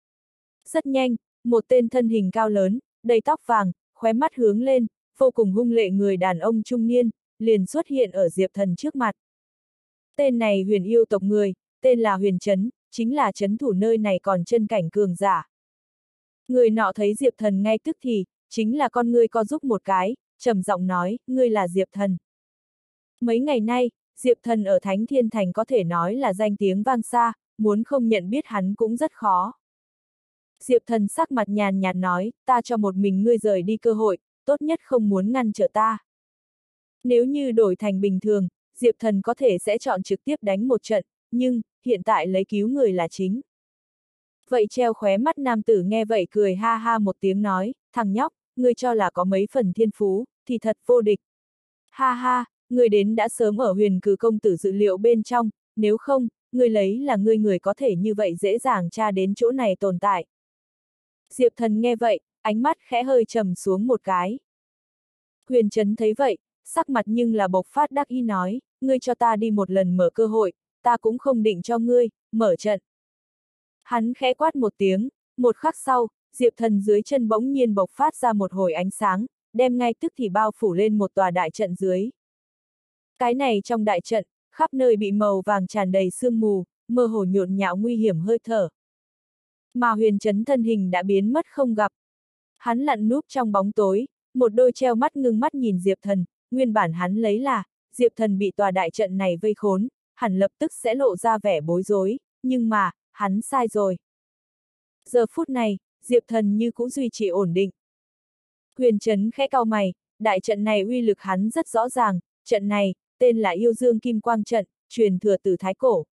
Rất nhanh, một tên thân hình cao lớn, đầy tóc vàng, khóe mắt hướng lên, vô cùng hung lệ người đàn ông trung niên, liền xuất hiện ở Diệp Thần trước mặt. Tên này huyền yêu tộc người, tên là Huyền Trấn, chính là trấn thủ nơi này còn chân cảnh cường giả. Người nọ thấy Diệp Thần ngay tức thì, chính là con ngươi co giúp một cái, trầm giọng nói, ngươi là Diệp Thần. Mấy ngày nay, Diệp Thần ở Thánh Thiên Thành có thể nói là danh tiếng vang xa, muốn không nhận biết hắn cũng rất khó. Diệp Thần sắc mặt nhàn nhạt nói, ta cho một mình ngươi rời đi cơ hội, tốt nhất không muốn ngăn trở ta. Nếu như đổi thành bình thường, Diệp Thần có thể sẽ chọn trực tiếp đánh một trận, nhưng, hiện tại lấy cứu người là chính. Vậy treo khóe mắt nam tử nghe vậy cười ha ha một tiếng nói, thằng nhóc, ngươi cho là có mấy phần thiên phú, thì thật vô địch. Ha ha, ngươi đến đã sớm ở Huyền Cừ công tử dự liệu bên trong, nếu không, ngươi lấy là ngươi người có thể như vậy dễ dàng tra đến chỗ này tồn tại. Diệp Thần nghe vậy, ánh mắt khẽ hơi trầm xuống một cái. Huyền Trấn thấy vậy, sắc mặt nhưng là bộc phát đắc ý nói, ngươi cho ta đi một lần mở cơ hội, ta cũng không định cho ngươi, mở trận. Hắn khẽ quát một tiếng, một khắc sau, Diệp Thần dưới chân bỗng nhiên bộc phát ra một hồi ánh sáng, đem ngay tức thì bao phủ lên một tòa đại trận dưới. Cái này trong đại trận, khắp nơi bị màu vàng tràn đầy sương mù, mơ hồ nhộn nhạo nguy hiểm hơi thở. Mà Huyền Trấn thân hình đã biến mất không gặp. Hắn lặn núp trong bóng tối, một đôi treo mắt ngưng mắt nhìn Diệp Thần, nguyên bản hắn lấy là, Diệp Thần bị tòa đại trận này vây khốn, hẳn lập tức sẽ lộ ra vẻ bối rối, nhưng mà, hắn sai rồi. Giờ phút này, Diệp Thần như cũ duy trì ổn định. Huyền Trấn khẽ cau mày, đại trận này uy lực hắn rất rõ ràng, trận này, tên là Yêu Dương Kim Quang Trận, truyền thừa từ Thái Cổ.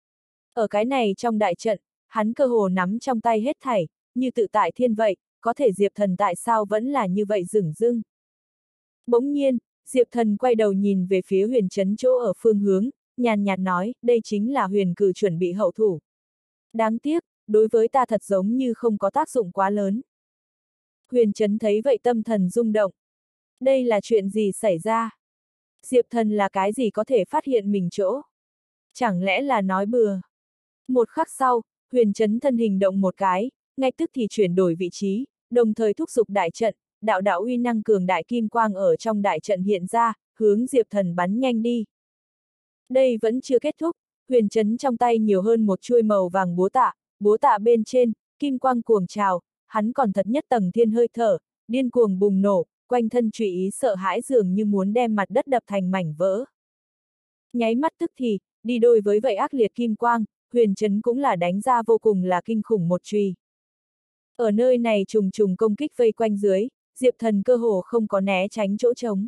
Ở cái này trong đại trận, hắn cơ hồ nắm trong tay hết thảy, như tự tại thiên vậy, có thể Diệp Thần tại sao vẫn là như vậy dửng dưng. Bỗng nhiên, Diệp Thần quay đầu nhìn về phía Huyền Trấn chỗ ở phương hướng, nhàn nhạt nói, đây chính là Huyền Cừ chuẩn bị hậu thủ. Đáng tiếc, đối với ta thật giống như không có tác dụng quá lớn. Huyền Trấn thấy vậy tâm thần rung động. Đây là chuyện gì xảy ra? Diệp Thần là cái gì có thể phát hiện mình chỗ? Chẳng lẽ là nói bừa? Một khắc sau, Huyền Trấn thân hình động một cái, ngay tức thì chuyển đổi vị trí, đồng thời thúc giục đại trận, đạo đạo uy năng cường đại kim quang ở trong đại trận hiện ra, hướng Diệp Thần bắn nhanh đi. Đây vẫn chưa kết thúc, Huyền Trấn trong tay nhiều hơn một chuôi màu vàng búa tạ, búa tạ bên trên, kim quang cuồng trào, hắn còn thật nhất tầng thiên hơi thở, điên cuồng bùng nổ, quanh thân trụy ý sợ hãi dường như muốn đem mặt đất đập thành mảnh vỡ. Nháy mắt tức thì, đi đôi với vậy ác liệt kim quang, Huyền Trấn cũng là đánh ra vô cùng là kinh khủng một chùy. Ở nơi này trùng trùng công kích vây quanh dưới, Diệp Thần cơ hồ không có né tránh chỗ trống.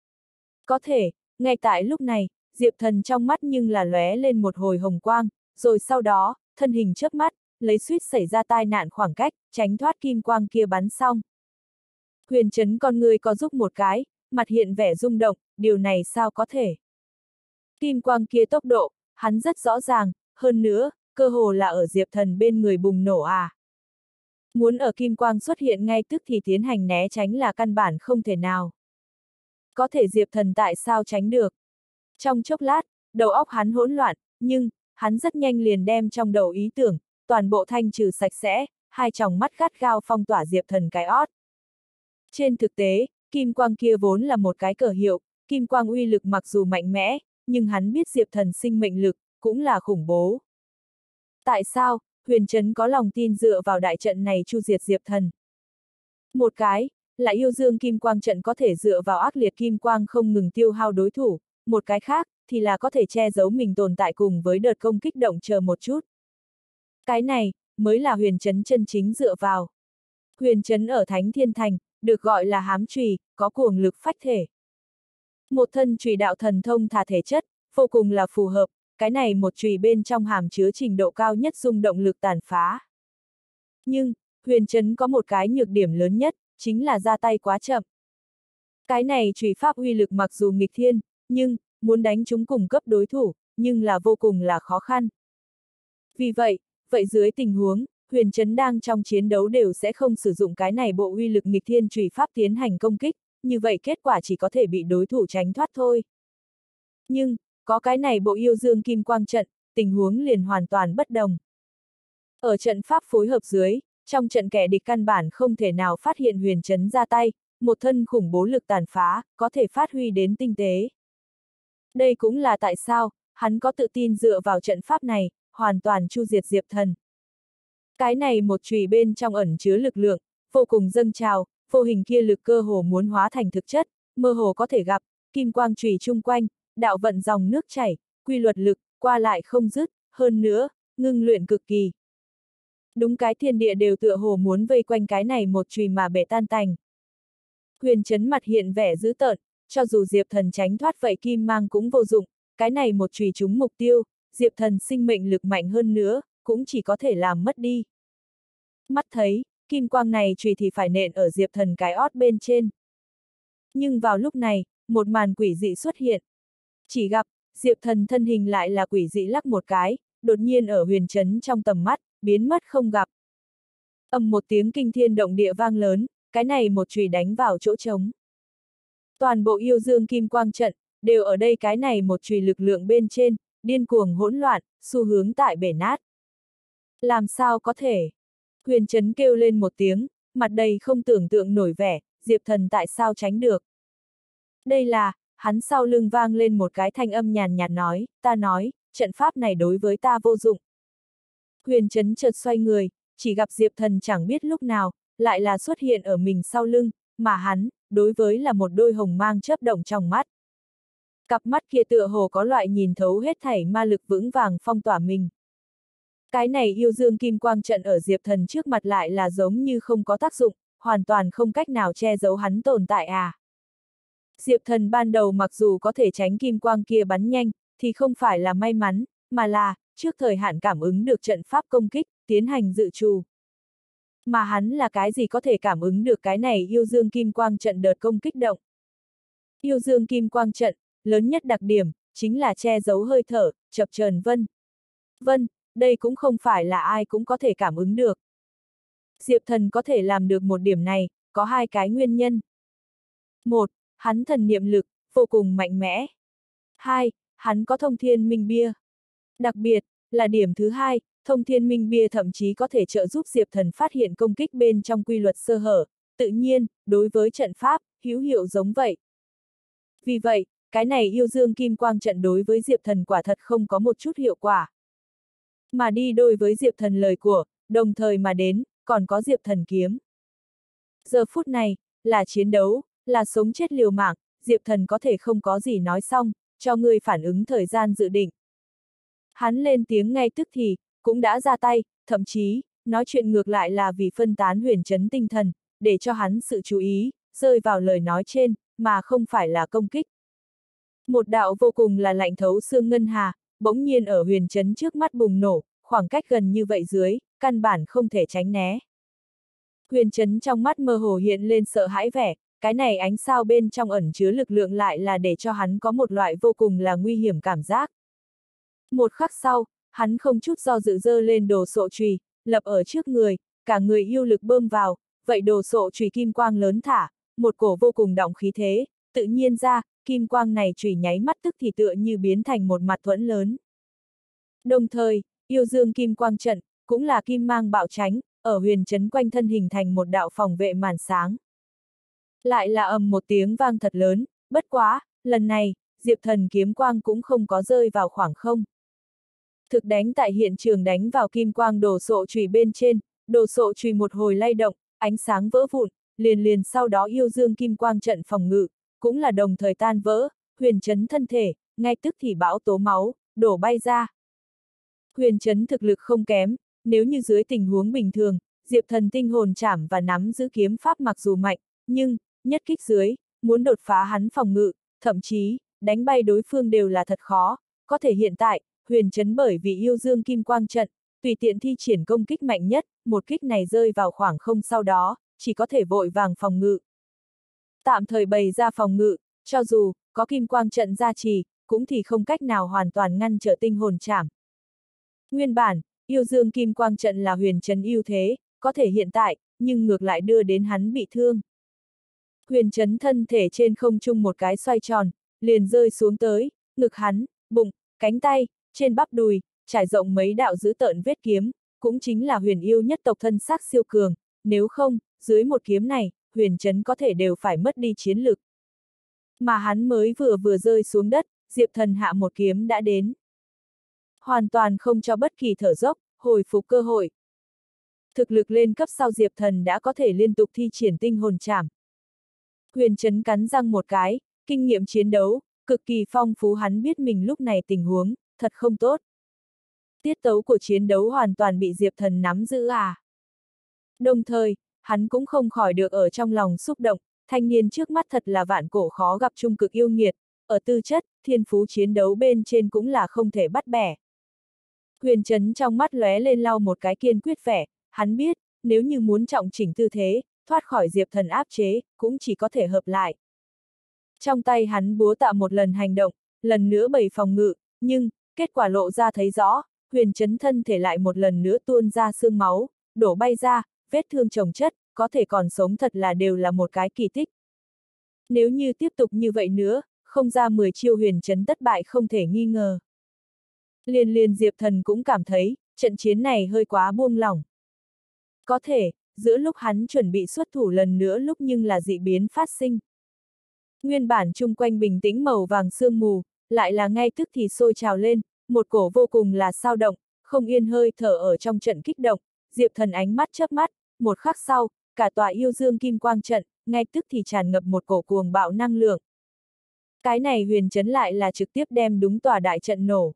Có thể, ngay tại lúc này, Diệp Thần trong mắt nhưng là lóe lên một hồi hồng quang, rồi sau đó, thân hình chớp mắt, lấy suýt xảy ra tai nạn khoảng cách, tránh thoát kim quang kia bắn xong. Huyền Trấn con người có giúp một cái, mặt hiện vẻ rung động, điều này sao có thể. Kim quang kia tốc độ, hắn rất rõ ràng, hơn nữa, cơ hồ là ở Diệp Thần bên người bùng nổ à. Muốn ở kim quang xuất hiện ngay tức thì tiến hành né tránh là căn bản không thể nào. Có thể Diệp Thần tại sao tránh được? Trong chốc lát, đầu óc hắn hỗn loạn, nhưng, hắn rất nhanh liền đem trong đầu ý tưởng, toàn bộ thanh trừ sạch sẽ, hai tròng mắt gắt gao phong tỏa Diệp Thần cái ót. Trên thực tế, kim quang kia vốn là một cái cờ hiệu, kim quang uy lực mặc dù mạnh mẽ, nhưng hắn biết Diệp Thần sinh mệnh lực, cũng là khủng bố. Tại sao, Huyền Trấn có lòng tin dựa vào đại trận này chu diệt Diệp Thần? Một cái, là Yêu Dương Kim Quang trận có thể dựa vào ác liệt kim quang không ngừng tiêu hao đối thủ, một cái khác, thì là có thể che giấu mình tồn tại cùng với đợt công kích động chờ một chút. Cái này, mới là Huyền Trấn chân chính dựa vào. Huyền Trấn ở Thánh Thiên Thành, được gọi là hám chùy, có cuồng lực phách thể. Một thân chùy đạo thần thông thả thể chất, vô cùng là phù hợp, cái này một chùy bên trong hàm chứa trình độ cao nhất rung động lực tàn phá. Nhưng, Huyền Trấn có một cái nhược điểm lớn nhất, chính là ra tay quá chậm. Cái này chùy pháp uy lực mặc dù nghịch thiên, nhưng, muốn đánh chúng cùng cấp đối thủ, nhưng là vô cùng là khó khăn. Vì vậy, vậy dưới tình huống, Huyền Trấn đang trong chiến đấu đều sẽ không sử dụng cái này bộ uy lực nghịch thiên chùy pháp tiến hành công kích, như vậy kết quả chỉ có thể bị đối thủ tránh thoát thôi. Nhưng, có cái này bộ yêu dương kim quang trận, tình huống liền hoàn toàn bất đồng. Ở trận pháp phối hợp dưới, trong trận kẻ địch căn bản không thể nào phát hiện Huyền Trấn ra tay, một thân khủng bố lực tàn phá, có thể phát huy đến tinh tế. Đây cũng là tại sao, hắn có tự tin dựa vào trận pháp này, hoàn toàn chu diệt Diệp Thần. Cái này một chùy bên trong ẩn chứa lực lượng, vô cùng dâng trào, vô hình kia lực cơ hồ muốn hóa thành thực chất, mơ hồ có thể gặp, kim quang chùy chung quanh, đạo vận dòng nước chảy, quy luật lực, qua lại không dứt, hơn nữa, ngưng luyện cực kỳ. Đúng cái thiên địa đều tựa hồ muốn vây quanh cái này một chùy mà bể tan tành. Huyền Trấn mặt hiện vẻ dữ tợn, cho dù Diệp Thần tránh thoát vậy kim mang cũng vô dụng, cái này một chùy trúng mục tiêu, Diệp Thần sinh mệnh lực mạnh hơn nữa, cũng chỉ có thể làm mất đi. Mắt thấy, kim quang này chùy thì phải nện ở Diệp Thần cái ót bên trên. Nhưng vào lúc này, một màn quỷ dị xuất hiện. Chỉ gặp, Diệp Thần thân hình lại là quỷ dị lắc một cái, đột nhiên ở Huyền Trấn trong tầm mắt, biến mất không gặp. Ầm một tiếng kinh thiên động địa vang lớn, cái này một chùy đánh vào chỗ trống. Toàn bộ yêu dương kim quang trận, đều ở đây cái này một chùy lực lượng bên trên, điên cuồng hỗn loạn, xu hướng tại bể nát. Làm sao có thể? Huyền Trấn kêu lên một tiếng, mặt đầy không tưởng tượng nổi vẻ, Diệp Thần tại sao tránh được? Đây là, hắn sau lưng vang lên một cái thanh âm nhàn nhạt nói, ta nói, trận pháp này đối với ta vô dụng. Huyền Trấn chợt xoay người, chỉ gặp Diệp Thần chẳng biết lúc nào, lại là xuất hiện ở mình sau lưng, mà hắn, đối với là một đôi hồng mang chớp động trong mắt. Cặp mắt kia tựa hồ có loại nhìn thấu hết thảy ma lực vững vàng phong tỏa mình. Cái này yêu dương kim quang trận ở Diệp Thần trước mặt lại là giống như không có tác dụng, hoàn toàn không cách nào che giấu hắn tồn tại à. Diệp Thần ban đầu mặc dù có thể tránh kim quang kia bắn nhanh, thì không phải là may mắn, mà là, trước thời hạn cảm ứng được trận pháp công kích, tiến hành dự trù. Mà hắn là cái gì có thể cảm ứng được cái này yêu dương kim quang trận đợt công kích động. Yêu dương kim quang trận, lớn nhất đặc điểm, chính là che giấu hơi thở, chập chờn vân. Vân, đây cũng không phải là ai cũng có thể cảm ứng được. Diệp Thần có thể làm được một điểm này, có hai cái nguyên nhân. Một, hắn thần niệm lực, vô cùng mạnh mẽ. Hai, hắn có thông thiên minh bia. Đặc biệt, là điểm thứ hai, thông thiên minh bia thậm chí có thể trợ giúp Diệp Thần phát hiện công kích bên trong quy luật sơ hở, tự nhiên, đối với trận pháp, hữu hiệu giống vậy. Vì vậy, cái này yêu dương kim quang trận đối với Diệp Thần quả thật không có một chút hiệu quả. Mà đi đôi với Diệp Thần lời của, đồng thời mà đến, còn có Diệp Thần kiếm. Giờ phút này, là chiến đấu, là sống chết liều mạng, Diệp Thần có thể không có gì nói xong, cho ngươi phản ứng thời gian dự định. Hắn lên tiếng ngay tức thì, cũng đã ra tay, thậm chí, nói chuyện ngược lại là vì phân tán Huyền Trấn tinh thần, để cho hắn sự chú ý, rơi vào lời nói trên, mà không phải là công kích. Một đạo vô cùng là lạnh thấu xương ngân hà, bỗng nhiên ở Huyền Trấn trước mắt bùng nổ, khoảng cách gần như vậy dưới, căn bản không thể tránh né. Huyền Trấn trong mắt mơ hồ hiện lên sợ hãi vẻ, cái này ánh sao bên trong ẩn chứa lực lượng lại là để cho hắn có một loại vô cùng là nguy hiểm cảm giác. Một khắc sau, hắn không chút do dự dơ lên đồ sộ chùy, lập ở trước người, cả người yêu lực bơm vào, vậy đồ sộ chùy kim quang lớn thả, một cổ vô cùng đọng khí thế, tự nhiên ra, kim quang này chùy nháy mắt tức thì tựa như biến thành một mặt thuẫn lớn. Đồng thời, yêu dương kim quang trận, cũng là kim mang bạo tránh, ở Huyền Trấn quanh thân hình thành một đạo phòng vệ màn sáng. Lại là ầm một tiếng vang thật lớn, bất quá, lần này, Diệp Thần kiếm quang cũng không có rơi vào khoảng không. Thực đánh tại hiện trường đánh vào kim quang đồ sộ chùy bên trên, đồ sộ chùy một hồi lay động, ánh sáng vỡ vụn, liền liền sau đó yêu dương kim quang trận phòng ngự, cũng là đồng thời tan vỡ, Huyền Trấn thân thể, ngay tức thì bão tố máu, đổ bay ra. Huyền Trấn thực lực không kém, nếu như dưới tình huống bình thường, Diệp Thần tinh hồn chảm và nắm giữ kiếm pháp mặc dù mạnh, nhưng, nhất kích dưới, muốn đột phá hắn phòng ngự, thậm chí, đánh bay đối phương đều là thật khó, có thể hiện tại, huyền chấn bởi vì yêu dương kim quang trận, tùy tiện thi triển công kích mạnh nhất, một kích này rơi vào khoảng không sau đó, chỉ có thể vội vàng phòng ngự. Tạm thời bày ra phòng ngự, cho dù có kim quang trận gia trì, cũng thì không cách nào hoàn toàn ngăn trở tinh hồn trảm. Nguyên bản, yêu dương kim quang trận là huyền chấn ưu thế, có thể hiện tại, nhưng ngược lại đưa đến hắn bị thương. Huyền chấn thân thể trên không trung một cái xoay tròn, liền rơi xuống tới, ngực hắn, bụng, cánh tay, trên bắp đùi, trải rộng mấy đạo dữ tợn vết kiếm, cũng chính là huyền yêu nhất tộc thân xác siêu cường, nếu không, dưới một kiếm này, huyền chấn có thể đều phải mất đi chiến lực. Mà hắn mới vừa vừa rơi xuống đất, Diệp Thần hạ một kiếm đã đến. Hoàn toàn không cho bất kỳ thở dốc, hồi phục cơ hội. Thực lực lên cấp sau Diệp Thần đã có thể liên tục thi triển tinh hồn trảm. Huyền chấn cắn răng một cái, kinh nghiệm chiến đấu, cực kỳ phong phú, hắn biết mình lúc này tình huống, thật không tốt. Tiết tấu của chiến đấu hoàn toàn bị Diệp Thần nắm giữ à. Đồng thời, hắn cũng không khỏi được ở trong lòng xúc động, thanh niên trước mắt thật là vạn cổ khó gặp trung cực yêu nghiệt, ở tư chất, thiên phú chiến đấu bên trên cũng là không thể bắt bẻ. Huyền chấn trong mắt lóe lên lau một cái kiên quyết vẻ, hắn biết, nếu như muốn trọng chỉnh tư thế, thoát khỏi Diệp Thần áp chế, cũng chỉ có thể hợp lại. Trong tay hắn búa tạ một lần hành động, lần nữa bày phòng ngự, nhưng, kết quả lộ ra thấy rõ, huyền chấn thân thể lại một lần nữa tuôn ra xương máu, đổ bay ra, vết thương chồng chất, có thể còn sống thật là đều là một cái kỳ tích. Nếu như tiếp tục như vậy nữa, không ra mười chiêu huyền chấn thất bại không thể nghi ngờ. Liền liền Diệp Thần cũng cảm thấy, trận chiến này hơi quá buông lỏng. Có thể, giữa lúc hắn chuẩn bị xuất thủ lần nữa lúc nhưng là dị biến phát sinh. Nguyên bản chung quanh bình tĩnh màu vàng sương mù, lại là ngay tức thì sôi trào lên, một cổ vô cùng là sao động, không yên hơi thở ở trong trận kích động, Diệp Thần ánh mắt chớp mắt, một khắc sau, cả tòa yêu dương kim quang trận, ngay tức thì tràn ngập một cổ cuồng bạo năng lượng. Cái này huyền chấn lại là trực tiếp đem đúng tòa đại trận nổ.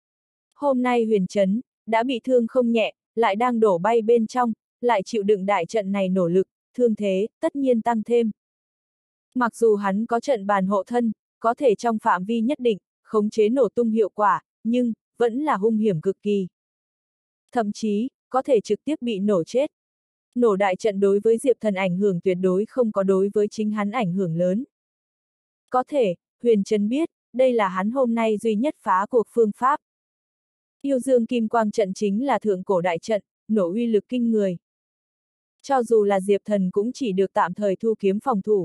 Hôm nay huyền chấn, đã bị thương không nhẹ, lại đang đổ bay bên trong, lại chịu đựng đại trận này nổ lực, thương thế, tất nhiên tăng thêm. Mặc dù hắn có trận bàn hộ thân, có thể trong phạm vi nhất định, khống chế nổ tung hiệu quả, nhưng, vẫn là hung hiểm cực kỳ. Thậm chí, có thể trực tiếp bị nổ chết. Nổ đại trận đối với Diệp Thần ảnh hưởng tuyệt đối không có đối với chính hắn ảnh hưởng lớn. Có thể, huyền chấn biết, đây là hắn hôm nay duy nhất phá cuộc phương pháp. Yêu dương kim quang trận chính là thượng cổ đại trận, nổ uy lực kinh người. Cho dù là Diệp Thần cũng chỉ được tạm thời thu kiếm phòng thủ.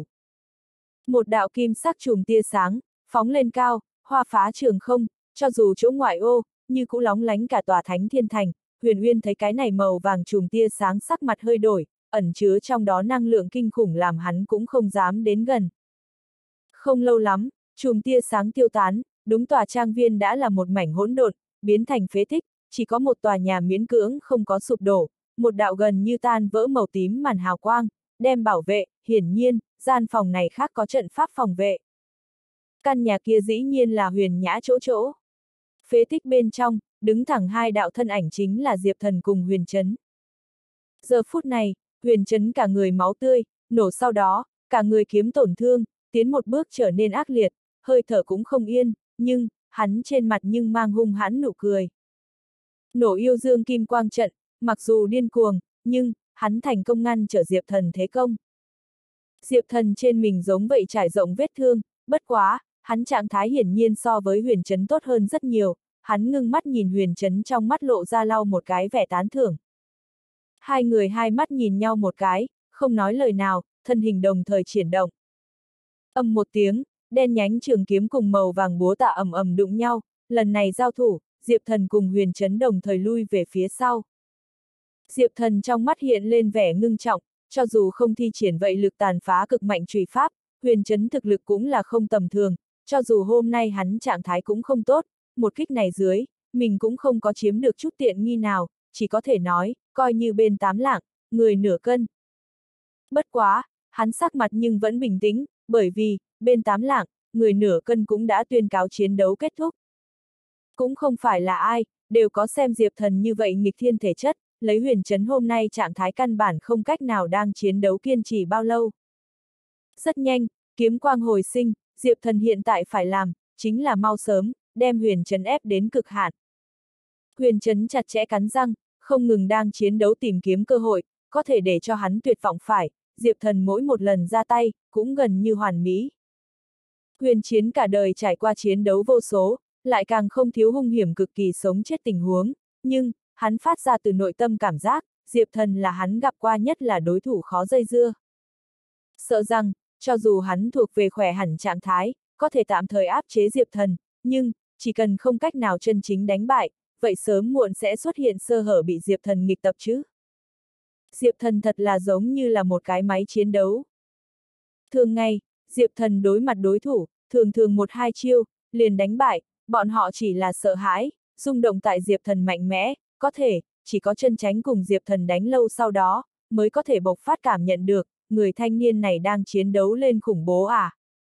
Một đạo kim sắc chùm tia sáng, phóng lên cao, hoa phá trường không, cho dù chỗ ngoại ô, như cũ lóng lánh cả tòa Thánh Thiên Thành, Huyền Uyên thấy cái này màu vàng chùm tia sáng sắc mặt hơi đổi, ẩn chứa trong đó năng lượng kinh khủng làm hắn cũng không dám đến gần. Không lâu lắm, chùm tia sáng tiêu tán, đúng tòa trang viên đã là một mảnh hỗn độn, biến thành phế tích, chỉ có một tòa nhà miễn cưỡng không có sụp đổ, một đạo gần như tan vỡ màu tím màn hào quang, đem bảo vệ, hiển nhiên, gian phòng này khác có trận pháp phòng vệ. Căn nhà kia dĩ nhiên là Huyền Nhã chỗ chỗ. Phế tích bên trong, đứng thẳng hai đạo thân ảnh chính là Diệp Thần cùng Huyền Chấn. Giờ phút này, Huyền Chấn cả người máu tươi, nổ sau đó, cả người kiếm tổn thương, tiến một bước trở nên ác liệt, hơi thở cũng không yên, nhưng, hắn trên mặt nhưng mang hung hãn nụ cười. Nổ yêu dương kim quang trận, mặc dù điên cuồng, nhưng, hắn thành công ngăn trở Diệp Thần thế công. Diệp Thần trên mình giống vậy trải rộng vết thương, bất quá, hắn trạng thái hiển nhiên so với Huyền Chấn tốt hơn rất nhiều, hắn ngưng mắt nhìn Huyền Chấn trong mắt lộ ra lau một cái vẻ tán thưởng. Hai người hai mắt nhìn nhau một cái, không nói lời nào, thân hình đồng thời triển động. Ầm một tiếng, đen nhánh trường kiếm cùng màu vàng búa tạ ầm ầm đụng nhau, lần này giao thủ, Diệp Thần cùng Huyền Chấn đồng thời lui về phía sau. Diệp Thần trong mắt hiện lên vẻ ngưng trọng, cho dù không thi triển vậy lực tàn phá cực mạnh trùy pháp, Huyền Chấn thực lực cũng là không tầm thường, cho dù hôm nay hắn trạng thái cũng không tốt, một kích này dưới, mình cũng không có chiếm được chút tiện nghi nào, chỉ có thể nói, coi như bên tám lạng, người nửa cân. Bất quá, hắn sắc mặt nhưng vẫn bình tĩnh, bởi vì, bên tám lạng, người nửa cân cũng đã tuyên cáo chiến đấu kết thúc. Cũng không phải là ai, đều có xem Diệp Thần như vậy nghịch thiên thể chất, lấy Huyền Chấn hôm nay trạng thái căn bản không cách nào đang chiến đấu kiên trì bao lâu. Rất nhanh, kiếm quang hồi sinh, Diệp Thần hiện tại phải làm, chính là mau sớm, đem Huyền Trấn ép đến cực hạn. Huyền Trấn chặt chẽ cắn răng, không ngừng đang chiến đấu tìm kiếm cơ hội, có thể để cho hắn tuyệt vọng phải, Diệp Thần mỗi một lần ra tay, cũng gần như hoàn mỹ. Huyền Chiến cả đời trải qua chiến đấu vô số, lại càng không thiếu hung hiểm cực kỳ sống chết tình huống, nhưng, hắn phát ra từ nội tâm cảm giác, Diệp Thần là hắn gặp qua nhất là đối thủ khó dây dưa. Sợ rằng, cho dù hắn thuộc về khỏe hẳn trạng thái, có thể tạm thời áp chế Diệp Thần, nhưng, chỉ cần không cách nào chân chính đánh bại, vậy sớm muộn sẽ xuất hiện sơ hở bị Diệp Thần nghịch tập chứ. Diệp Thần thật là giống như là một cái máy chiến đấu. Thường ngày, Diệp Thần đối mặt đối thủ, thường thường một hai chiêu, liền đánh bại, bọn họ chỉ là sợ hãi, rung động tại Diệp Thần mạnh mẽ, có thể, chỉ có chân tránh cùng Diệp Thần đánh lâu sau đó, mới có thể bộc phát cảm nhận được, người thanh niên này đang chiến đấu lên khủng bố à.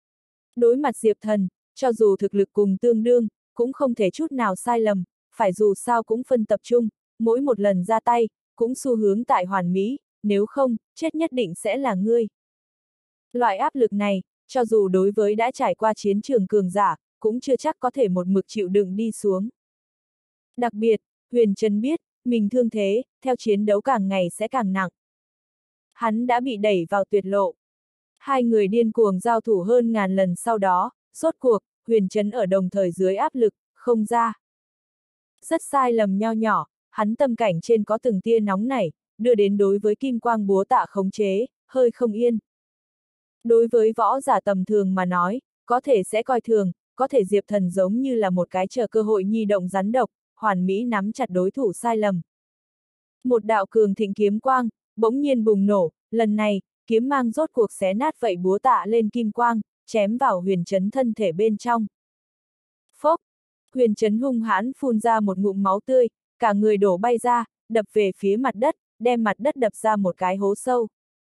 Đối mặt Diệp Thần, cho dù thực lực cùng tương đương, cũng không thể chút nào sai lầm, phải dù sao cũng phân tập trung, mỗi một lần ra tay, cũng xu hướng tại hoàn mỹ, nếu không, chết nhất định sẽ là ngươi. Loại áp lực này, cho dù đối với đã trải qua chiến trường cường giả, cũng chưa chắc có thể một mực chịu đựng đi xuống. Đặc biệt, Huyền Trấn biết, mình thương thế, theo chiến đấu càng ngày sẽ càng nặng. Hắn đã bị đẩy vào tuyệt lộ. Hai người điên cuồng giao thủ hơn ngàn lần sau đó, rốt cuộc, Huyền Trấn ở đồng thời dưới áp lực, không ra. Rất sai lầm nho nhỏ, hắn tâm cảnh trên có từng tia nóng nảy, đưa đến đối với kim quang búa tạ khống chế, hơi không yên. Đối với võ giả tầm thường mà nói, có thể sẽ coi thường, có thể Diệp Thần giống như là một cái chờ cơ hội nhi động rắn độc, hoàn mỹ nắm chặt đối thủ sai lầm. Một đạo cường thịnh kiếm quang, bỗng nhiên bùng nổ, lần này, kiếm mang rốt cuộc xé nát vậy búa tạ lên kim quang, chém vào Huyền Trấn thân thể bên trong. Phốc! Huyền Trấn hung hãn phun ra một ngụm máu tươi, cả người đổ bay ra, đập về phía mặt đất, đem mặt đất đập ra một cái hố sâu.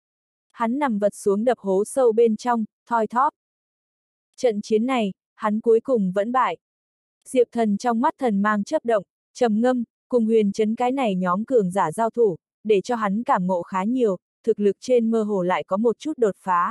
Hắn nằm vật xuống đập hố sâu bên trong, thoi thóp. Trận chiến này, hắn cuối cùng vẫn bại. Diệp Thần trong mắt thần mang chớp động, trầm ngâm, cùng Huyền Trấn cái này nhóm cường giả giao thủ, để cho hắn cảm ngộ khá nhiều, thực lực trên mơ hồ lại có một chút đột phá.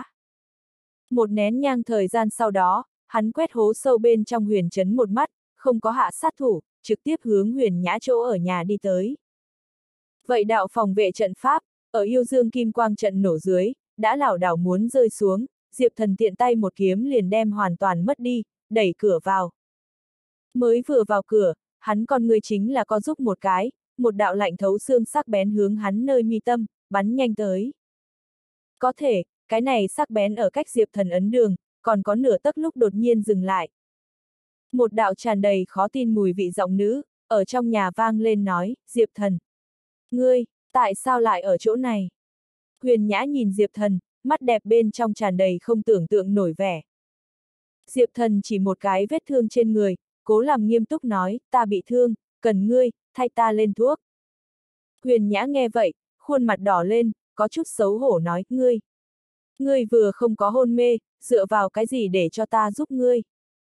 Một nén nhang thời gian sau đó, hắn quét hố sâu bên trong Huyền Trấn một mắt, không có hạ sát thủ, trực tiếp hướng Huyền Nhã chỗ ở nhà đi tới. Vậy đạo phòng vệ trận pháp, ở Yêu Dương Kim Quang trận nổ dưới, đã lảo đảo muốn rơi xuống, Diệp Thần tiện tay một kiếm liền đem hoàn toàn mất đi, đẩy cửa vào. Mới vừa vào cửa, hắn con người chính là co giúp một cái, một đạo lạnh thấu xương sắc bén hướng hắn nơi mi tâm, bắn nhanh tới. Có thể, cái này sắc bén ở cách Diệp Thần ấn đường, còn có nửa tấc lúc đột nhiên dừng lại. Một đạo tràn đầy khó tin mùi vị giọng nữ, ở trong nhà vang lên nói, Diệp Thần. Ngươi, tại sao lại ở chỗ này? Huyền Nhã nhìn Diệp Thần, mắt đẹp bên trong tràn đầy không tưởng tượng nổi vẻ. Diệp Thần chỉ một cái vết thương trên người, cố làm nghiêm túc nói, ta bị thương, cần ngươi, thay ta lên thuốc. Huyền Nhã nghe vậy, khuôn mặt đỏ lên, có chút xấu hổ nói, ngươi. Ngươi vừa không có hôn mê, dựa vào cái gì để cho ta giúp ngươi.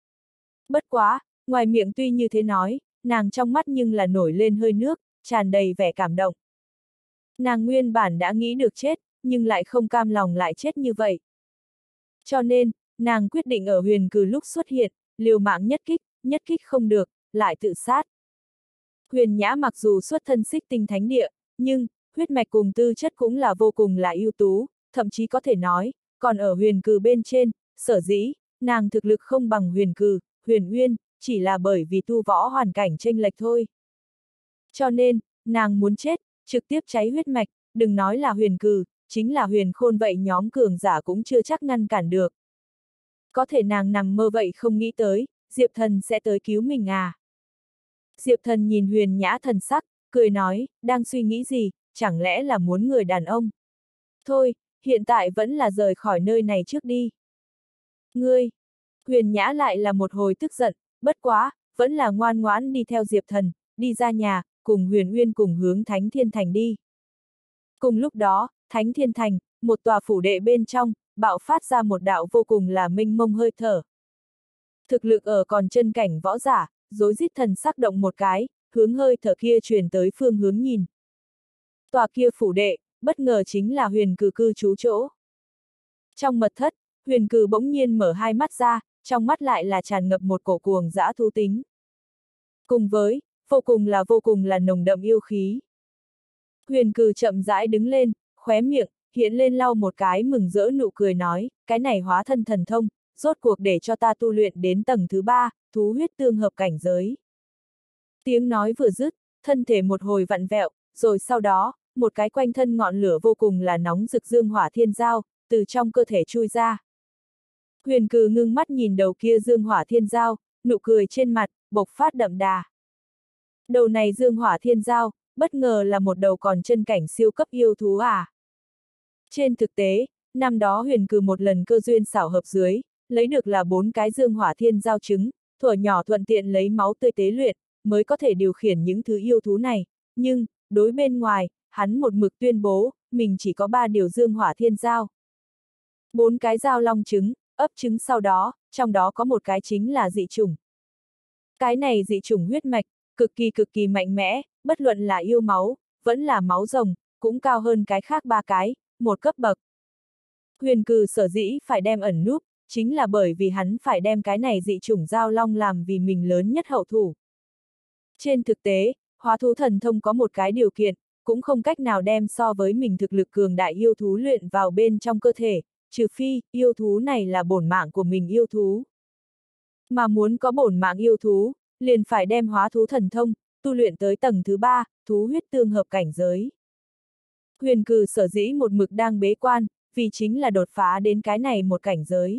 Bất quá, ngoài miệng tuy như thế nói, nàng trong mắt nhưng là nổi lên hơi nước, tràn đầy vẻ cảm động. Nàng nguyên bản đã nghĩ được chết, nhưng lại không cam lòng lại chết như vậy. Cho nên, nàng quyết định ở Huyền Cừ lúc xuất hiện, liều mạng nhất kích, nhất kích không được, lại tự sát. Huyền Nhã mặc dù xuất thân Xích Tinh Thánh Địa, nhưng, huyết mạch cùng tư chất cũng là vô cùng là ưu tú, thậm chí có thể nói, còn ở Huyền Cừ bên trên, sở dĩ, nàng thực lực không bằng Huyền Cừ, Huyền Uyên, chỉ là bởi vì tu võ hoàn cảnh chênh lệch thôi. Cho nên, nàng muốn chết, trực tiếp cháy huyết mạch, đừng nói là Huyền Cừ, chính là Huyền Khôn vậy nhóm cường giả cũng chưa chắc ngăn cản được. Có thể nàng nằm mơ vậy không nghĩ tới, Diệp Thần sẽ tới cứu mình à. Diệp Thần nhìn Huyền Nhã thần sắc, cười nói, đang suy nghĩ gì, chẳng lẽ là muốn người đàn ông. Thôi, hiện tại vẫn là rời khỏi nơi này trước đi. Ngươi, Huyền Nhã lại là một hồi tức giận, bất quá, vẫn là ngoan ngoãn đi theo Diệp Thần, đi ra nhà, cùng Huyền Uyên cùng hướng Thánh Thiên Thành đi. Cùng lúc đó, Thánh Thiên Thành, một tòa phủ đệ bên trong, bạo phát ra một đạo vô cùng là mênh mông hơi thở. Thực lực ở còn chân cảnh võ giả, rối rít thần sắc động một cái, hướng hơi thở kia truyền tới phương hướng nhìn. Tòa kia phủ đệ, bất ngờ chính là Huyền Cừ cư trú chỗ. Trong mật thất, Huyền Cừ bỗng nhiên mở hai mắt ra, trong mắt lại là tràn ngập một cổ cuồng dã thú tính. Cùng với, vô cùng là vô cùng là nồng đậm yêu khí. Huyền Cừ chậm rãi đứng lên, khóe miệng, hiện lên lau một cái mừng rỡ nụ cười nói, cái này hóa thân thần thông, rốt cuộc để cho ta tu luyện đến tầng thứ ba, thú huyết tương hợp cảnh giới. Tiếng nói vừa dứt, thân thể một hồi vặn vẹo, rồi sau đó, một cái quanh thân ngọn lửa vô cùng là nóng rực dương hỏa thiên giao, từ trong cơ thể chui ra. Huyền Cừ ngưng mắt nhìn đầu kia dương hỏa thiên giao, nụ cười trên mặt, bộc phát đậm đà. Đầu này dương hỏa thiên giao, bất ngờ là một đầu còn chân cảnh siêu cấp yêu thú à. Trên thực tế, năm đó Huyền Cừ một lần cơ duyên xảo hợp dưới, lấy được là bốn cái dương hỏa thiên giao trứng, thuở nhỏ thuận tiện lấy máu tươi tế luyện, mới có thể điều khiển những thứ yêu thú này, nhưng, đối bên ngoài, hắn một mực tuyên bố, mình chỉ có ba điều dương hỏa thiên giao. Bốn cái giao long trứng, ấp trứng sau đó, trong đó có một cái chính là dị chủng. Cái này dị chủng huyết mạch, cực kỳ cực kỳ mạnh mẽ, bất luận là yêu máu, vẫn là máu rồng, cũng cao hơn cái khác ba cái, một cấp bậc. Huyền Cừ sở dĩ phải đem ẩn núp, chính là bởi vì hắn phải đem cái này dị chủng giao long làm vì mình lớn nhất hậu thủ. Trên thực tế, hóa thú thần thông có một cái điều kiện, cũng không cách nào đem so với mình thực lực cường đại yêu thú luyện vào bên trong cơ thể, trừ phi, yêu thú này là bổn mạng của mình yêu thú. Mà muốn có bổn mạng yêu thú, liền phải đem hóa thú thần thông, tu luyện tới tầng thứ ba, thú huyết tương hợp cảnh giới. Huyền Cừ sở dĩ một mực đang bế quan, vì chính là đột phá đến cái này một cảnh giới.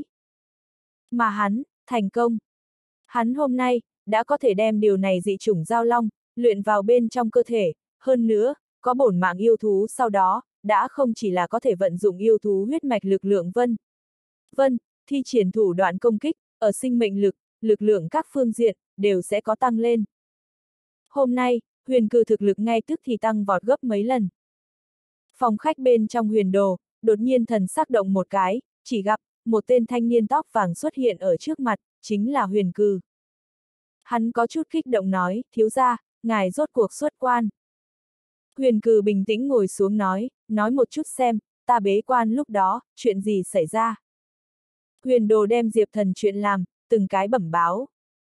Mà hắn, thành công. Hắn hôm nay, đã có thể đem điều này dị chủng giao long, luyện vào bên trong cơ thể, hơn nữa, có bổn mạng yêu thú sau đó, đã không chỉ là có thể vận dụng yêu thú huyết mạch lực lượng vân. Vân, thi triển thủ đoạn công kích, ở sinh mệnh lực, lực lượng các phương diện, đều sẽ có tăng lên. Hôm nay, Huyền Cừ thực lực ngay tức thì tăng vọt gấp mấy lần. Phòng khách bên trong huyền đồ, đột nhiên thần sắc động một cái, chỉ gặp, một tên thanh niên tóc vàng xuất hiện ở trước mặt, chính là Huyền Cừ. Hắn có chút kích động nói, thiếu gia, ngài rốt cuộc xuất quan. Huyền Cừ bình tĩnh ngồi xuống nói, nói một chút xem, ta bế quan lúc đó, chuyện gì xảy ra. Huyền Đồ đem Diệp Thần chuyện làm, từng cái bẩm báo.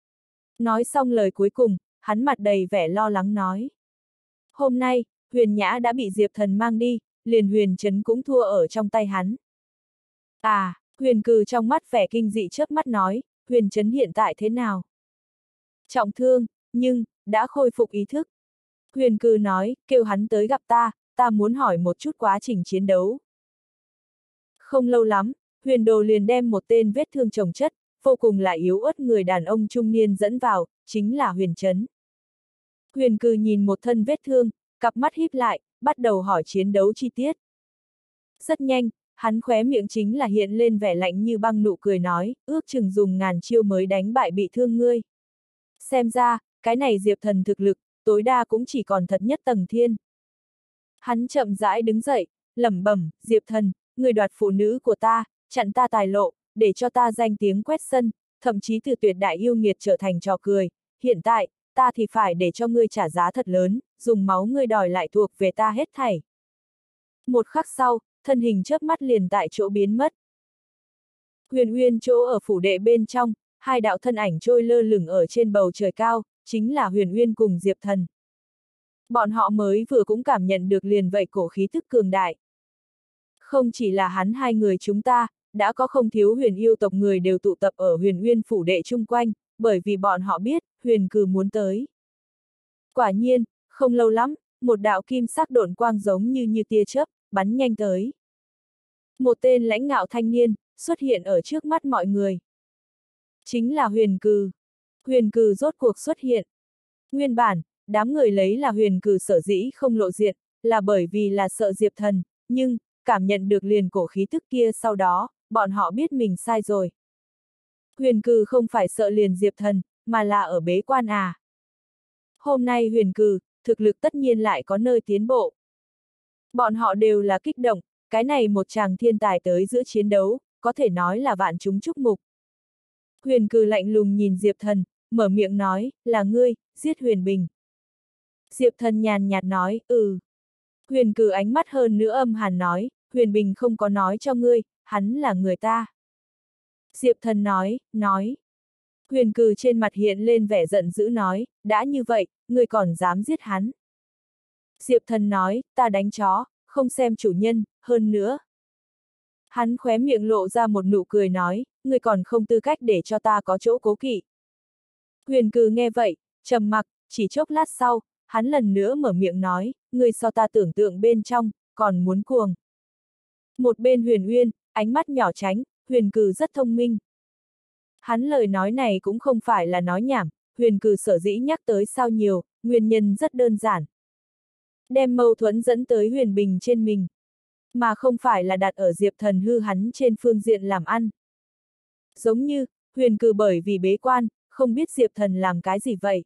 Nói xong lời cuối cùng, hắn mặt đầy vẻ lo lắng nói. Hôm nay, Huyền Nhã đã bị Diệp Thần mang đi, liền Huyền Trấn cũng thua ở trong tay hắn. À, Huyền Cừ trong mắt vẻ kinh dị chớp mắt nói, Huyền Trấn hiện tại thế nào? Trọng thương, nhưng, đã khôi phục ý thức. Huyền Cừ nói, kêu hắn tới gặp ta, ta muốn hỏi một chút quá trình chiến đấu. Không lâu lắm, Huyền Đồ liền đem một tên vết thương chồng chất, vô cùng là yếu ớt người đàn ông trung niên dẫn vào, chính là Huyền Trấn. Huyền Cừ nhìn một thân vết thương, cặp mắt híp lại, bắt đầu hỏi chiến đấu chi tiết. Rất nhanh, hắn khóe miệng chính là hiện lên vẻ lạnh như băng nụ cười nói, ước chừng dùng ngàn chiêu mới đánh bại bị thương ngươi. Xem ra, cái này Diệp Thần thực lực, tối đa cũng chỉ còn thật nhất tầng thiên. Hắn chậm rãi đứng dậy, lẩm bẩm, Diệp Thần, người đoạt phụ nữ của ta, chặn ta tài lộ, để cho ta danh tiếng quét sân, thậm chí từ tuyệt đại yêu nghiệt trở thành trò cười. Hiện tại, ta thì phải để cho ngươi trả giá thật lớn, dùng máu ngươi đòi lại thuộc về ta hết thảy. Một khắc sau, thân hình chớp mắt liền tại chỗ biến mất. Huyền Uyên chỗ ở phủ đệ bên trong, hai đạo thân ảnh trôi lơ lửng ở trên bầu trời cao, chính là Huyền Uyên cùng Diệp Thần. Bọn họ mới vừa cũng cảm nhận được liền vậy cổ khí tức cường đại. Không chỉ là hắn hai người chúng ta, đã có không thiếu huyền yêu tộc người đều tụ tập ở Huyền Uyên phủ đệ chung quanh, bởi vì bọn họ biết, Huyền Cừ muốn tới. Quả nhiên, không lâu lắm, một đạo kim sắc độn quang giống như như tia chớp, bắn nhanh tới. Một tên lãnh ngạo thanh niên, xuất hiện ở trước mắt mọi người. Chính là Huyền Cừ. Huyền Cừ rốt cuộc xuất hiện. Nguyên bản, đám người lấy là Huyền Cừ sở dĩ không lộ diện, là bởi vì là sợ Diệp Thần, nhưng, cảm nhận được liền cổ khí tức kia sau đó, bọn họ biết mình sai rồi. Huyền Cừ không phải sợ liền Diệp Thần, mà là ở bế quan à. Hôm nay Huyền Cừ, thực lực tất nhiên lại có nơi tiến bộ. Bọn họ đều là kích động, cái này một chàng thiên tài tới giữa chiến đấu, có thể nói là vạn chúng chúc mục. Huyền Cừ lạnh lùng nhìn Diệp Thần, mở miệng nói, là ngươi, giết Huyền Bình. Diệp Thần nhàn nhạt nói, ừ. Huyền Cừ ánh mắt hơn nữa âm hàn nói, Huyền Bình không có nói cho ngươi, hắn là người ta. Diệp Thần nói, nói. Huyền Cừ trên mặt hiện lên vẻ giận dữ nói, đã như vậy, ngươi còn dám giết hắn. Diệp Thần nói, ta đánh chó, không xem chủ nhân, hơn nữa. Hắn khóe miệng lộ ra một nụ cười nói, ngươi còn không tư cách để cho ta có chỗ cố kỵ. Huyền Cừ nghe vậy, trầm mặc, chỉ chốc lát sau, hắn lần nữa mở miệng nói, ngươi so ta tưởng tượng bên trong, còn muốn cuồng. Một bên Huyền Uyên, ánh mắt nhỏ tránh, Huyền Cừ rất thông minh. Hắn lời nói này cũng không phải là nói nhảm, Huyền Cừ sở dĩ nhắc tới sao nhiều, nguyên nhân rất đơn giản. Đem mâu thuẫn dẫn tới Huyền Bình trên mình, mà không phải là đặt ở Diệp Thần hư hắn trên phương diện làm ăn. Giống như, Huyền Cừ bởi vì bế quan, không biết Diệp Thần làm cái gì vậy.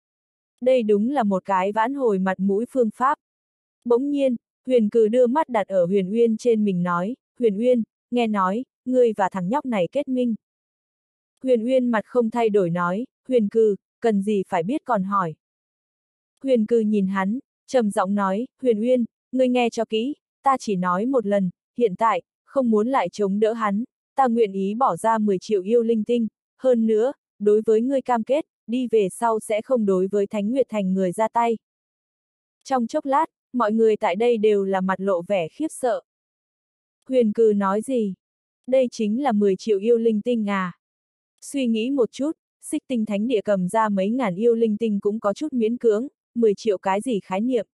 Đây đúng là một cái vãn hồi mặt mũi phương pháp. Bỗng nhiên, Huyền Cừ đưa mắt đặt ở Huyền Uyên trên mình nói, Huyền Uyên, nghe nói, ngươi và thằng nhóc này kết minh. Huyền Uyên mặt không thay đổi nói, Huyền Cừ, cần gì phải biết còn hỏi. Huyền Cừ nhìn hắn, trầm giọng nói, Huyền Uyên, ngươi nghe cho kỹ, ta chỉ nói một lần, hiện tại, không muốn lại chống đỡ hắn, ta nguyện ý bỏ ra mười triệu yêu linh tinh, hơn nữa, đối với ngươi cam kết, đi về sau sẽ không đối với Thánh Nguyệt Thành người ra tay. Trong chốc lát, mọi người tại đây đều là mặt lộ vẻ khiếp sợ. Huyền Cừ nói gì? Đây chính là mười triệu yêu linh tinh à? Suy nghĩ một chút, Xích Tinh Thánh Địa cầm ra mấy ngàn yêu linh tinh cũng có chút miễn cưỡng, mười triệu cái gì khái niệm.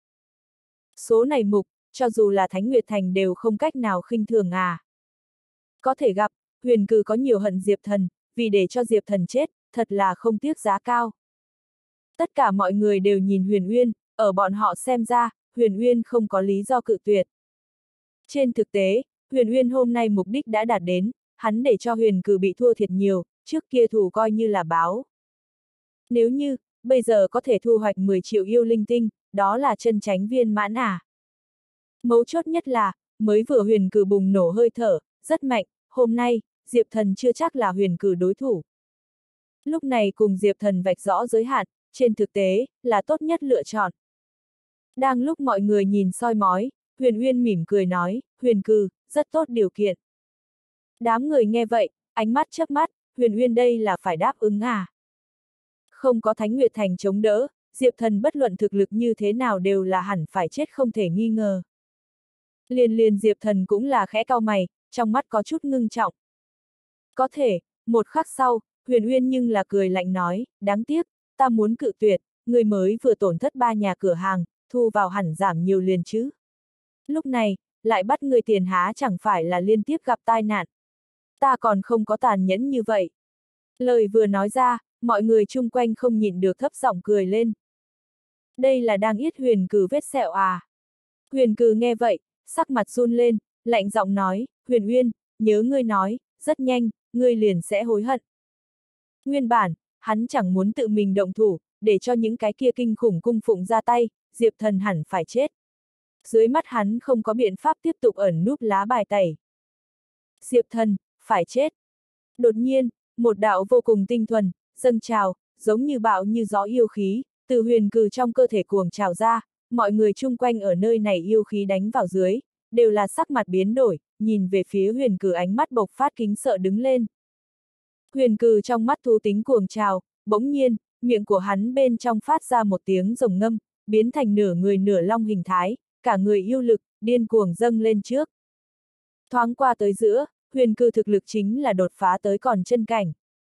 Số này mục, cho dù là Thánh Nguyệt Thành đều không cách nào khinh thường à. Có thể gặp, Huyền Cừ có nhiều hận Diệp Thần, vì để cho Diệp Thần chết, thật là không tiếc giá cao. Tất cả mọi người đều nhìn Huyền Uyên, ở bọn họ xem ra, Huyền Uyên không có lý do cự tuyệt. Trên thực tế, Huyền Uyên hôm nay mục đích đã đạt đến, hắn để cho Huyền Cừ bị thua thiệt nhiều, trước kia thù coi như là báo. Nếu như, bây giờ có thể thu hoạch mười triệu yêu linh tinh, đó là chân chánh viên mãn à. Mấu chốt nhất là, mới vừa Huyền Cừ bùng nổ hơi thở, rất mạnh, hôm nay, Diệp Thần chưa chắc là Huyền Cừ đối thủ. Lúc này cùng Diệp Thần vạch rõ giới hạn, trên thực tế, là tốt nhất lựa chọn. Đang lúc mọi người nhìn soi mói, Huyền Uyên mỉm cười nói, Huyền Cừ, rất tốt điều kiện. Đám người nghe vậy, ánh mắt chớp mắt, Huyền Uyên đây là phải đáp ứng à. Không có Thánh Nguyệt Thành chống đỡ, Diệp Thần bất luận thực lực như thế nào đều là hẳn phải chết không thể nghi ngờ. Liền liền Diệp Thần cũng là khẽ cau mày, trong mắt có chút ngưng trọng. Có thể, một khắc sau, Huyền Uyên nhưng là cười lạnh nói, đáng tiếc, ta muốn cự tuyệt, người mới vừa tổn thất ba nhà cửa hàng, thu vào hẳn giảm nhiều liền chứ. Lúc này, lại bắt người tiền há chẳng phải là liên tiếp gặp tai nạn. Ta còn không có tàn nhẫn như vậy. Lời vừa nói ra, mọi người chung quanh không nhịn được thấp giọng cười lên. Đây là đang yết Huyền Cừ vết sẹo à. Huyền Cừ nghe vậy, sắc mặt run lên, lạnh giọng nói, Huyền Uyên, nhớ ngươi nói, rất nhanh, ngươi liền sẽ hối hận. Nguyên bản, hắn chẳng muốn tự mình động thủ, để cho những cái kia kinh khủng cung phụng ra tay, Diệp Thần hẳn phải chết. Dưới mắt hắn không có biện pháp tiếp tục ẩn núp lá bài tẩy. Diệp Thần, phải chết. Đột nhiên, một đạo vô cùng tinh thuần, dâng trào, giống như bão như gió yêu khí, từ Huyền Cừ trong cơ thể cuồng trào ra, mọi người chung quanh ở nơi này yêu khí đánh vào dưới, đều là sắc mặt biến đổi, nhìn về phía Huyền Cừ ánh mắt bộc phát kính sợ đứng lên. Huyền Cừ trong mắt thú tính cuồng trào, bỗng nhiên, miệng của hắn bên trong phát ra một tiếng rồng ngâm, biến thành nửa người nửa long hình thái, cả người yêu lực, điên cuồng dâng lên trước. Thoáng qua tới giữa, Huyền Cừ thực lực chính là đột phá tới còn chân cảnh.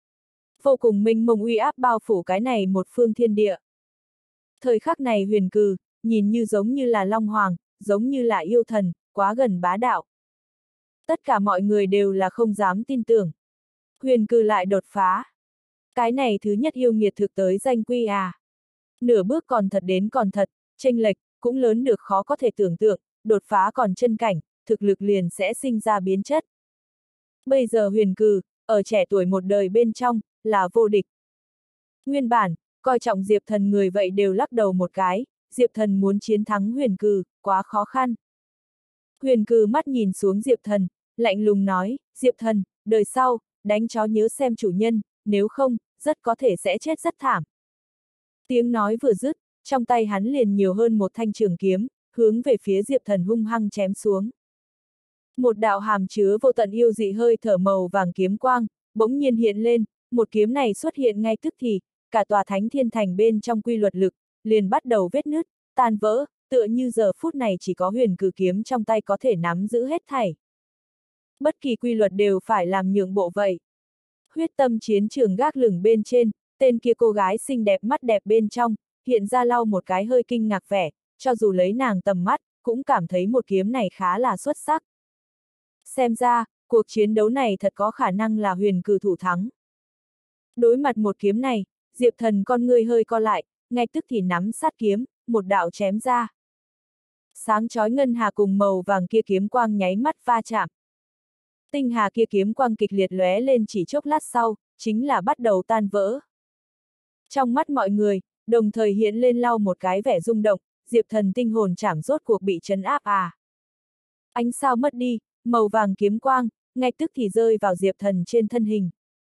Vô cùng mênh mông uy áp bao phủ cái này một phương thiên địa. Thời khắc này Huyền Cừ, nhìn như giống như là Long Hoàng, giống như là yêu thần, quá gần bá đạo. Tất cả mọi người đều là không dám tin tưởng. Huyền Cừ lại đột phá. Cái này thứ nhất yêu nghiệt thực tới danh quy à. Nửa bước còn thật đến còn thật, chênh lệch, cũng lớn được khó có thể tưởng tượng, đột phá còn chân cảnh, thực lực liền sẽ sinh ra biến chất. Bây giờ Huyền Cừ, ở trẻ tuổi một đời bên trong, là vô địch. Nguyên bản, coi trọng Diệp Thần người vậy đều lắc đầu một cái, Diệp Thần muốn chiến thắng Huyền Cừ, quá khó khăn. Huyền Cừ mắt nhìn xuống Diệp Thần, lạnh lùng nói, Diệp Thần, đời sau, đánh chó nhớ xem chủ nhân, nếu không, rất có thể sẽ chết rất thảm. Tiếng nói vừa dứt, trong tay hắn liền nhiều hơn một thanh trường kiếm, hướng về phía Diệp Thần hung hăng chém xuống. Một đạo hàm chứa vô tận yêu dị hơi thở màu vàng kiếm quang, bỗng nhiên hiện lên, một kiếm này xuất hiện ngay tức thì, cả tòa thánh thiên thành bên trong quy luật lực, liền bắt đầu vết nứt, tan vỡ, tựa như giờ phút này chỉ có huyền cử kiếm trong tay có thể nắm giữ hết thảy. Bất kỳ quy luật đều phải làm nhượng bộ vậy. Huyết tâm chiến trường gác lửng bên trên, tên kia cô gái xinh đẹp mắt đẹp bên trong, hiện ra lau một cái hơi kinh ngạc vẻ, cho dù lấy nàng tầm mắt, cũng cảm thấy một kiếm này khá là xuất sắc. Xem ra, cuộc chiến đấu này thật có khả năng là huyền cử thủ thắng. Đối mặt một kiếm này, Diệp Thần con ngươi hơi co lại, ngay tức thì nắm sát kiếm, một đạo chém ra. Sáng chói ngân hà cùng màu vàng kia kiếm quang nháy mắt va chạm. Tinh hà kia kiếm quang kịch liệt lóe lên chỉ chốc lát sau, chính là bắt đầu tan vỡ. Trong mắt mọi người, đồng thời hiện lên lau một cái vẻ rung động, Diệp Thần tinh hồn chảm rốt cuộc bị trấn áp à. Ánh sao mất đi, màu vàng kiếm quang, ngay tức thì rơi vào Diệp Thần trên thân hình.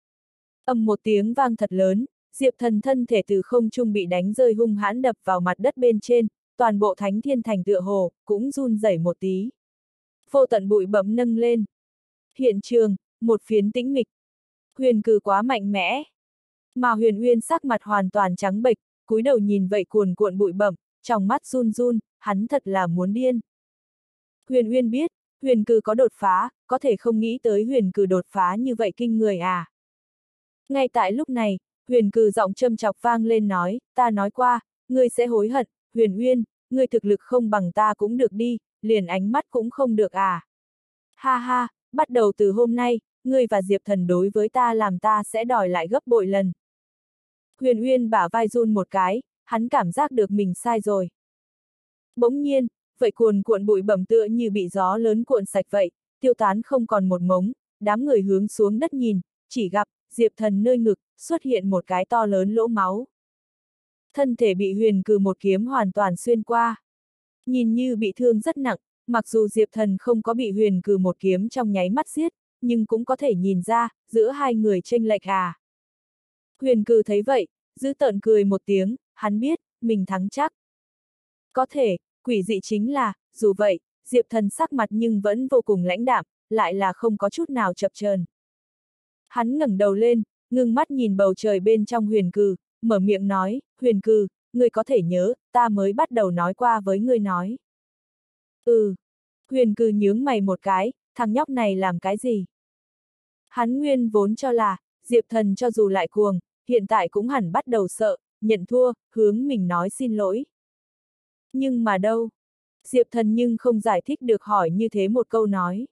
Ầm một tiếng vang thật lớn, Diệp Thần thân thể từ không trung bị đánh rơi hung hãn đập vào mặt đất bên trên, toàn bộ thánh thiên thành tựa hồ, cũng run rẩy một tí. Vô tận bụi bặm nâng lên. Hiện trường, một phiến tĩnh mịch. Huyền cử quá mạnh mẽ. Mà Huyền Uyên sắc mặt hoàn toàn trắng bệch, cúi đầu nhìn vậy cuồn cuộn bụi bặm, trong mắt run run, hắn thật là muốn điên. Huyền Uyên biết, Huyền cử có đột phá, có thể không nghĩ tới Huyền cử đột phá như vậy kinh người à. Ngay tại lúc này, Huyền cử giọng châm chọc vang lên nói, ta nói qua, ngươi sẽ hối hận, Huyền Uyên, ngươi thực lực không bằng ta cũng được đi, liền ánh mắt cũng không được à. Ha ha, bắt đầu từ hôm nay, ngươi và Diệp Thần đối với ta làm ta sẽ đòi lại gấp bội lần. Huyền Uyên bả vai run một cái, hắn cảm giác được mình sai rồi. Bỗng nhiên, vậy cuồn cuộn bụi bẩm tựa như bị gió lớn cuộn sạch vậy, tiêu tán không còn một mống, đám người hướng xuống đất nhìn, chỉ gặp, Diệp Thần nơi ngực, xuất hiện một cái to lớn lỗ máu. Thân thể bị Huyền cử một kiếm hoàn toàn xuyên qua. Nhìn như bị thương rất nặng, mặc dù Diệp Thần không có bị Huyền cử một kiếm trong nháy mắt giết, nhưng cũng có thể nhìn ra, giữa hai người chênh lệch à. Huyền cử thấy vậy, giữ tợn cười một tiếng, hắn biết, mình thắng chắc. Có thể, quỷ dị chính là, dù vậy, Diệp Thần sắc mặt nhưng vẫn vô cùng lãnh đạm, lại là không có chút nào chập chờn. Hắn ngẩng đầu lên, ngưng mắt nhìn bầu trời bên trong Huyền cử, mở miệng nói, Huyền cử, ngươi có thể nhớ, ta mới bắt đầu nói qua với ngươi nói. Ừ. Huyền cử nhướng mày một cái, thằng nhóc này làm cái gì? Hắn nguyên vốn cho là, Diệp Thần cho dù lại cuồng, hiện tại cũng hẳn bắt đầu sợ, nhận thua, hướng mình nói xin lỗi. Nhưng mà đâu? Diệp Thần nhưng không giải thích được hỏi như thế một câu nói.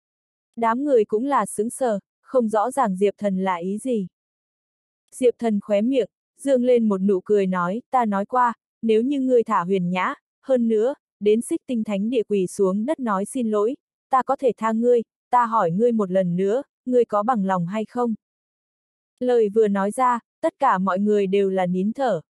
Đám người cũng là sững sờ, không rõ ràng Diệp Thần là ý gì. Diệp Thần khóe miệng, dương lên một nụ cười nói, ta nói qua, nếu như ngươi thả Huyền Nhã, hơn nữa, đến Xích Tinh Thánh địa quỳ xuống đất nói xin lỗi, ta có thể tha ngươi, ta hỏi ngươi một lần nữa, ngươi có bằng lòng hay không? Lời vừa nói ra, tất cả mọi người đều là nín thở.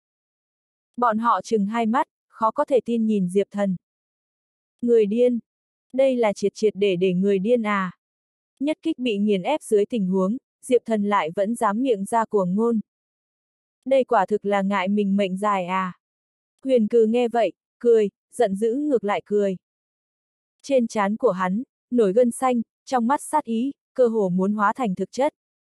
Bọn họ trừng hai mắt, khó có thể tin nhìn Diệp Thần. Người điên. Đây là triệt triệt để để người điên à. Nhất kích bị nghiền ép dưới tình huống, Diệp Thần lại vẫn dám miệng ra cuồng ngôn. Đây quả thực là ngại mình mệnh dài à. Huyền cử nghe vậy, cười, giận dữ ngược lại cười. Trên trán của hắn, nổi gân xanh, trong mắt sát ý, cơ hồ muốn hóa thành thực chất.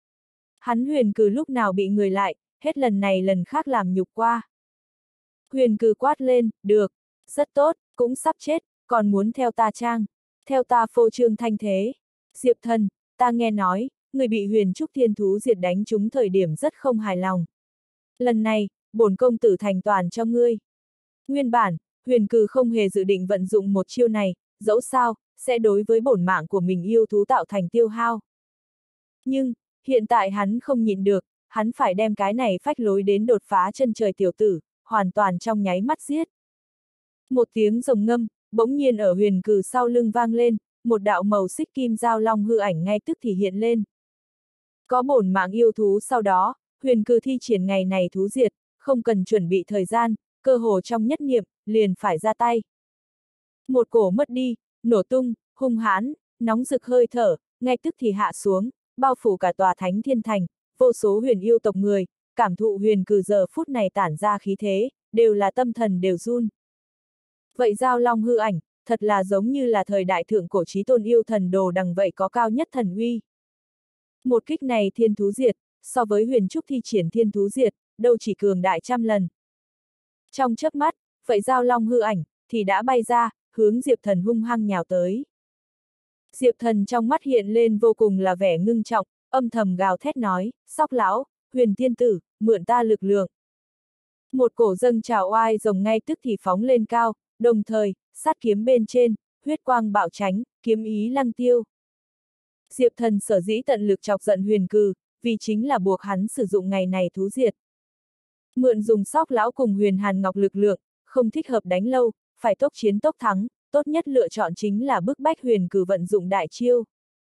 Hắn Huyền cử lúc nào bị người lại, hết lần này lần khác làm nhục qua. Huyền cử quát lên, được, rất tốt, cũng sắp chết, còn muốn theo ta trang, theo ta phô trương thanh thế. Diệp Thần, ta nghe nói, người bị Huyền Trúc Thiên Thú diệt đánh trúng thời điểm rất không hài lòng. Lần này, bổn công tử thành toàn cho ngươi. Nguyên bản, Huyền cử không hề dự định vận dụng một chiêu này, dẫu sao, sẽ đối với bổn mạng của mình yêu thú tạo thành tiêu hao. Nhưng, hiện tại hắn không nhịn được, hắn phải đem cái này phách lối đến đột phá chân trời tiểu tử, hoàn toàn trong nháy mắt giết. Một tiếng rồng ngâm, bỗng nhiên ở Huyền cử sau lưng vang lên, một đạo màu xích kim giao long hư ảnh ngay tức thì hiện lên. Có bổn mạng yêu thú sau đó, Huyền cử thi triển ngày này thú diệt, không cần chuẩn bị thời gian, cơ hồ trong nhất niệm, liền phải ra tay. Một cổ mất đi, nổ tung, hung hãn, nóng rực hơi thở, ngay tức thì hạ xuống, bao phủ cả tòa thánh thiên thành, vô số huyền yêu tộc người, cảm thụ Huyền cử giờ phút này tản ra khí thế, đều là tâm thần đều run. Vậy giao long hư ảnh, thật là giống như là thời đại thượng cổ chí tôn yêu thần đồ đằng vậy có cao nhất thần uy. Một kích này thiên thú diệt, so với huyền trúc thi triển thiên thú diệt, đâu chỉ cường đại trăm lần. Trong chớp mắt, vậy dao long hư ảnh, thì đã bay ra, hướng Diệp Thần hung hăng nhào tới. Diệp Thần trong mắt hiện lên vô cùng là vẻ ngưng trọng, âm thầm gào thét nói, Sóc lão, Huyền tiên tử, mượn ta lực lượng. Một cổ dâng trào oai rồng ngay tức thì phóng lên cao, đồng thời, sát kiếm bên trên, huyết quang bạo tránh, kiếm ý lăng tiêu. Diệp Thần sở dĩ tận lực chọc giận Huyền Cừ, vì chính là buộc hắn sử dụng ngày này thú diệt. Mượn dùng Sóc lão cùng Huyền Hàn Ngọc lực lượng, không thích hợp đánh lâu, phải tốc chiến tốc thắng, tốt nhất lựa chọn chính là bức bách Huyền Cừ vận dụng đại chiêu.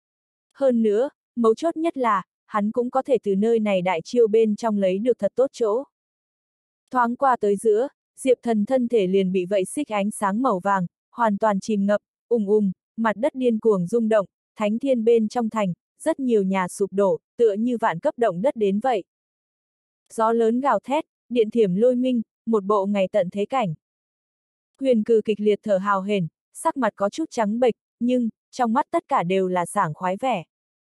Hơn nữa, mấu chốt nhất là, hắn cũng có thể từ nơi này đại chiêu bên trong lấy được thật tốt chỗ. Thoáng qua tới giữa, Diệp Thần thân thể liền bị vậy xích ánh sáng màu vàng, hoàn toàn chìm ngập, ùng ùng, mặt đất điên cuồng rung động, thánh thiên bên trong thành, rất nhiều nhà sụp đổ, tựa như vạn cấp động đất đến vậy. Gió lớn gào thét, điện thiểm lôi minh, một bộ ngày tận thế cảnh. Huyền Cừ kịch liệt thở hào hển, sắc mặt có chút trắng bệch, nhưng, trong mắt tất cả đều là sảng khoái vẻ.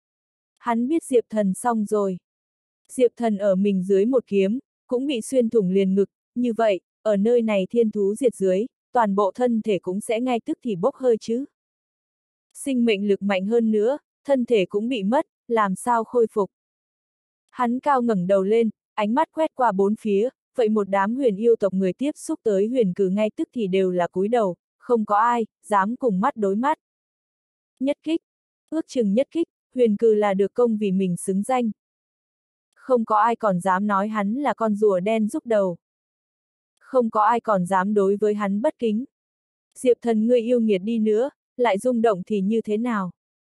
Hắn biết Diệp Thần xong rồi. Diệp Thần ở mình dưới một kiếm, cũng bị xuyên thủng liền ngực, như vậy, ở nơi này thiên thú diệt dưới, toàn bộ thân thể cũng sẽ ngay tức thì bốc hơi chứ. Sinh mệnh lực mạnh hơn nữa, thân thể cũng bị mất, làm sao khôi phục. Hắn cao ngẩng đầu lên, ánh mắt quét qua bốn phía, vậy một đám huyền yêu tộc người tiếp xúc tới Huyền Cừ ngay tức thì đều là cúi đầu, không có ai dám cùng mắt đối mắt. Nhất kích, ước chừng nhất kích, Huyền Cừ là được công vì mình xứng danh. Không có ai còn dám nói hắn là con rùa đen rúc đầu. Không có ai còn dám đối với hắn bất kính. Diệp Thần ngươi yêu nghiệt đi nữa, lại rung động thì như thế nào?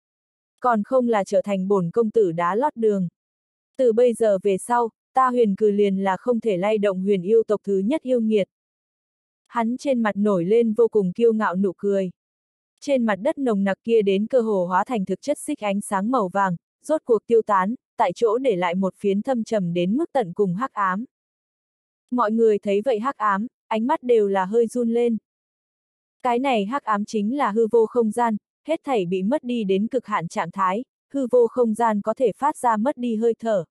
Còn không là trở thành bổn công tử đá lót đường. Từ bây giờ về sau, ta Huyền Cừ liền là không thể lay động huyền yêu tộc thứ nhất yêu nghiệt. Hắn trên mặt nổi lên vô cùng kiêu ngạo nụ cười. Trên mặt đất nồng nặc kia đến cơ hồ hóa thành thực chất xích ánh sáng màu vàng, rốt cuộc tiêu tán, tại chỗ để lại một phiến thâm trầm đến mức tận cùng hắc ám. Mọi người thấy vậy hắc ám, ánh mắt đều là hơi run lên. Cái này hắc ám chính là hư vô không gian, hết thảy bị mất đi đến cực hạn trạng thái, hư vô không gian có thể phát ra mất đi hơi thở.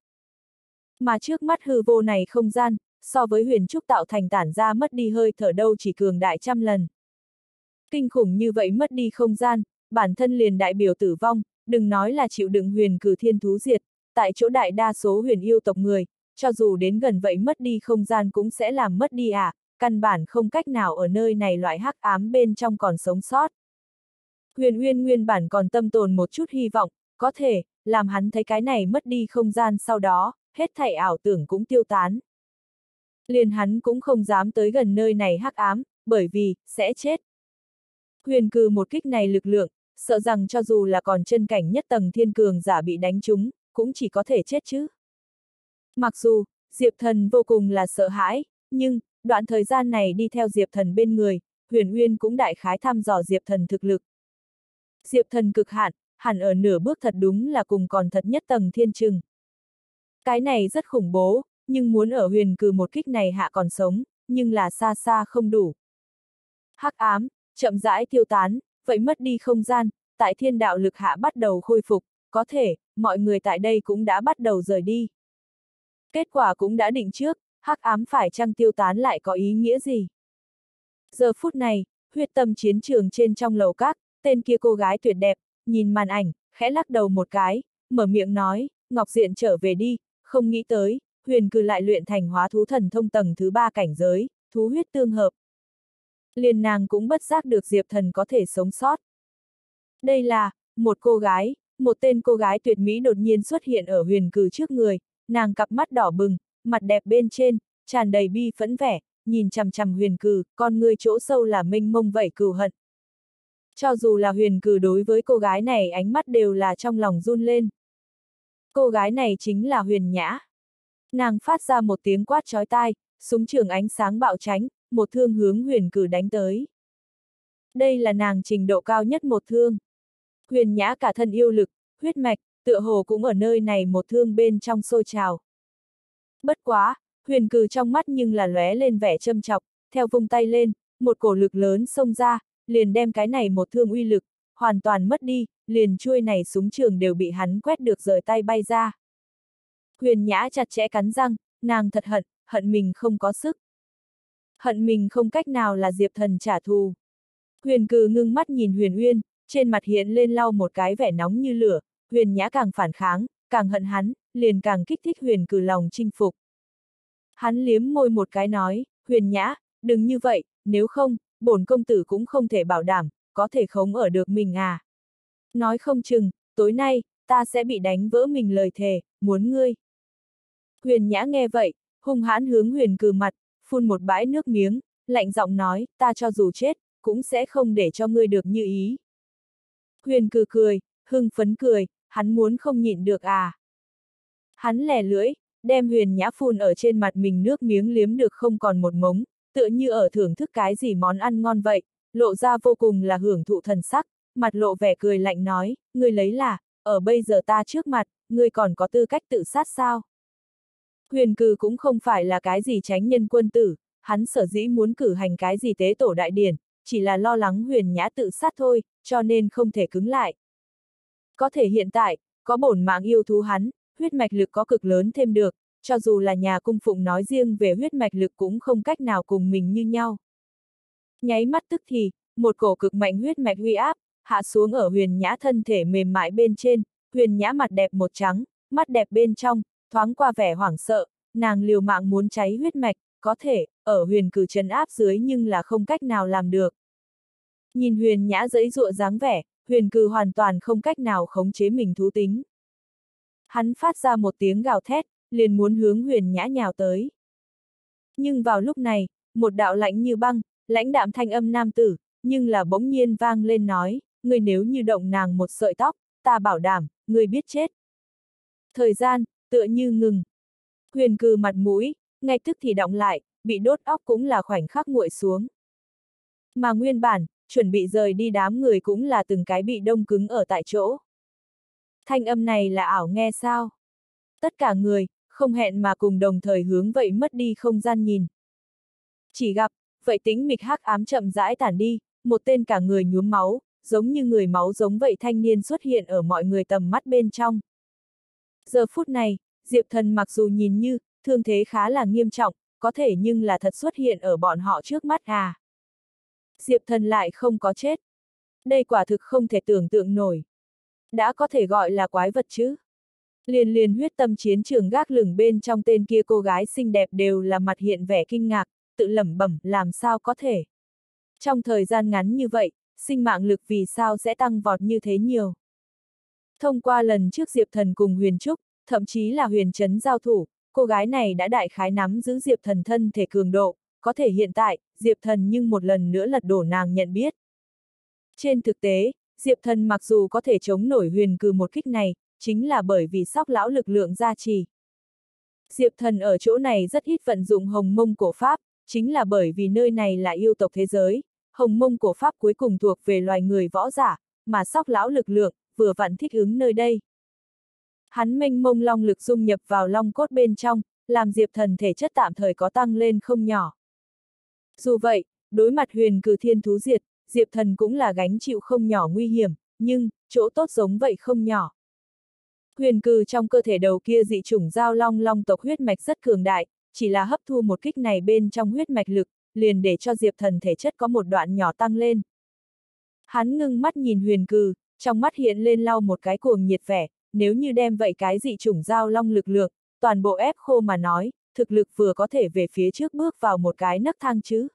Mà trước mắt hư vô này không gian, so với huyền trúc tạo thành tản ra mất đi hơi thở đâu chỉ cường đại trăm lần. Kinh khủng như vậy mất đi không gian, bản thân liền đại biểu tử vong, đừng nói là chịu đựng Huyền Cừ thiên thú diệt, tại chỗ đại đa số huyền yêu tộc người, cho dù đến gần vậy mất đi không gian cũng sẽ làm mất đi à, căn bản không cách nào ở nơi này loại hắc ám bên trong còn sống sót. Huyền Uyên nguyên bản còn tâm tồn một chút hy vọng, có thể, làm hắn thấy cái này mất đi không gian sau đó, hết thảy ảo tưởng cũng tiêu tán. Liền hắn cũng không dám tới gần nơi này hắc ám, bởi vì, sẽ chết. Huyền Cừ một kích này lực lượng, sợ rằng cho dù là còn chân cảnh nhất tầng thiên cường giả bị đánh trúng, cũng chỉ có thể chết chứ. Mặc dù, Diệp Thần vô cùng là sợ hãi, nhưng, đoạn thời gian này đi theo Diệp Thần bên người, Huyền Uyên cũng đại khái thăm dò Diệp Thần thực lực. Diệp Thần cực hạn, hẳn ở nửa bước thật đúng là cùng còn thật nhất tầng thiên trừng. Cái này rất khủng bố, nhưng muốn ở Huyền Cừ một kích này hạ còn sống, nhưng là xa xa không đủ. Hắc ám, chậm rãi tiêu tán, vậy mất đi không gian, tại thiên đạo lực hạ bắt đầu khôi phục, có thể, mọi người tại đây cũng đã bắt đầu rời đi. Kết quả cũng đã định trước, hắc ám phải chăng tiêu tán lại có ý nghĩa gì? Giờ phút này, huyết tâm chiến trường trên trong lầu các, tên kia cô gái tuyệt đẹp, nhìn màn ảnh, khẽ lắc đầu một cái, mở miệng nói, Ngọc Diện trở về đi, không nghĩ tới, Huyền Cừ lại luyện thành hóa thú thần thông tầng thứ ba cảnh giới, thú huyết tương hợp. Liền nàng cũng bất giác được Diệp Thần có thể sống sót. Đây là, một cô gái, một tên cô gái tuyệt mỹ đột nhiên xuất hiện ở Huyền Cừ trước người, nàng cặp mắt đỏ bừng, mặt đẹp bên trên, tràn đầy bi phẫn vẻ, nhìn chằm chằm Huyền Cừ, con người chỗ sâu là mênh mông vậy cừu hận. Cho dù là Huyền Cừ đối với cô gái này ánh mắt đều là trong lòng run lên. Cô gái này chính là Huyền Nhã. Nàng phát ra một tiếng quát chói tai, súng trường ánh sáng bạo tránh, một thương hướng Huyền Cừ đánh tới. Đây là nàng trình độ cao nhất một thương. Huyền Nhã cả thân yêu lực, huyết mạch, tựa hồ cũng ở nơi này một thương bên trong sôi trào. Bất quá, Huyền Cừ trong mắt nhưng là lóe lên vẻ châm chọc, theo vung tay lên, một cổ lực lớn xông ra, liền đem cái này một thương uy lực, hoàn toàn mất đi, liền chuôi này súng trường đều bị hắn quét được rời tay bay ra. Huyền Nhã chặt chẽ cắn răng, nàng thật hận, hận mình không có sức. Hận mình không cách nào là Diệp Thần trả thù. Huyền Cừ ngưng mắt nhìn Huyền Uyên, trên mặt hiện lên lau một cái vẻ nóng như lửa, Huyền Nhã càng phản kháng, càng hận hắn, liền càng kích thích Huyền Cừ lòng chinh phục. Hắn liếm môi một cái nói, Huyền Nhã, đừng như vậy, nếu không, bổn công tử cũng không thể bảo đảm, có thể khống ở được mình à. Nói không chừng, tối nay, ta sẽ bị đánh vỡ mình lời thề, muốn ngươi. Huyền Nhã nghe vậy, hung hãn hướng Huyền Cừ mặt, phun một bãi nước miếng, lạnh giọng nói, ta cho dù chết, cũng sẽ không để cho ngươi được như ý. Huyền Cừ cười, hưng phấn cười, hắn muốn không nhịn được à. Hắn lè lưỡi, đem Huyền Nhã phun ở trên mặt mình nước miếng liếm được không còn một mống, tựa như ở thưởng thức cái gì món ăn ngon vậy, lộ ra vô cùng là hưởng thụ thần sắc, mặt lộ vẻ cười lạnh nói, ngươi lấy là, ở bây giờ ta trước mặt, ngươi còn có tư cách tự sát sao? Huyền Cừ cũng không phải là cái gì chánh nhân quân tử, hắn sở dĩ muốn cử hành cái gì tế tổ đại điển, chỉ là lo lắng Huyền Nhã tự sát thôi, cho nên không thể cứng lại. Có thể hiện tại, có bổn mạng yêu thú hắn, huyết mạch lực có cực lớn thêm được, cho dù là nhà cung phụng nói riêng về huyết mạch lực cũng không cách nào cùng mình như nhau. Nháy mắt tức thì, một cổ cực mạnh huyết mạch uy áp, hạ xuống ở Huyền Nhã thân thể mềm mại bên trên, Huyền Nhã mặt đẹp một trắng, mắt đẹp bên trong, thoáng qua vẻ hoảng sợ, nàng liều mạng muốn cháy huyết mạch, có thể, ở Huyền Cừ trấn áp dưới nhưng là không cách nào làm được. Nhìn Huyền Nhã giãy giụa dáng vẻ, Huyền Cừ hoàn toàn không cách nào khống chế mình thú tính. Hắn phát ra một tiếng gào thét, liền muốn hướng Huyền Nhã nhào tới. Nhưng vào lúc này, một đạo lạnh như băng, lãnh đạm thanh âm nam tử, nhưng là bỗng nhiên vang lên nói, ngươi nếu như động nàng một sợi tóc, ta bảo đảm, ngươi biết chết. Thời gian, tựa như ngừng. Huyền Cừ mặt mũi, ngay tức thì đọng lại, bị đốt óc cũng là khoảnh khắc nguội xuống. Mà nguyên bản, chuẩn bị rời đi đám người cũng là từng cái bị đông cứng ở tại chỗ. Thanh âm này là ảo nghe sao? Tất cả người, không hẹn mà cùng đồng thời hướng vậy mất đi không gian nhìn. Chỉ gặp, vậy tĩnh mịch hắc ám chậm rãi tản đi, một tên cả người nhuốm máu, giống như người máu giống vậy thanh niên xuất hiện ở mọi người tầm mắt bên trong. Giờ phút này, Diệp Thần mặc dù nhìn như, thương thế khá là nghiêm trọng, có thể nhưng là thật xuất hiện ở bọn họ trước mắt à. Diệp Thần lại không có chết. Đây quả thực không thể tưởng tượng nổi. Đã có thể gọi là quái vật chứ. Liền liền huyết tâm chiến trường gác lửng bên trong tên kia cô gái xinh đẹp đều là mặt hiện vẻ kinh ngạc, tự lẩm bẩm làm sao có thể. Trong thời gian ngắn như vậy, sinh mạng lực vì sao sẽ tăng vọt như thế nhiều. Thông qua lần trước Diệp Thần cùng Huyền Trúc, thậm chí là Huyền Trấn giao thủ, cô gái này đã đại khái nắm giữ Diệp Thần thân thể cường độ, có thể hiện tại, Diệp Thần nhưng một lần nữa lật đổ nàng nhận biết. Trên thực tế, Diệp Thần mặc dù có thể chống nổi Huyền Cừ một kích này, chính là bởi vì sóc lão lực lượng gia trì. Diệp Thần ở chỗ này rất ít vận dụng Hồng Mông cổ pháp, chính là bởi vì nơi này là yêu tộc thế giới, Hồng Mông cổ pháp cuối cùng thuộc về loài người võ giả, mà sóc lão lực lượng, vừa vặn thích ứng nơi đây. Hắn mênh mông long lực dung nhập vào long cốt bên trong, làm Diệp Thần thể chất tạm thời có tăng lên không nhỏ. Dù vậy, đối mặt Huyền Cừ thiên thú diệt, Diệp Thần cũng là gánh chịu không nhỏ nguy hiểm, nhưng, chỗ tốt giống vậy không nhỏ. Huyền Cừ trong cơ thể đầu kia dị chủng giao long long tộc huyết mạch rất cường đại, chỉ là hấp thu một kích này bên trong huyết mạch lực, liền để cho Diệp Thần thể chất có một đoạn nhỏ tăng lên. Hắn ngưng mắt nhìn Huyền Cừ, trong mắt hiện lên lau một cái cuồng nhiệt vẻ, nếu như đem vậy cái dị chủng giao long lực lượng, toàn bộ ép khô mà nói, thực lực vừa có thể về phía trước bước vào một cái nấc thang chứ.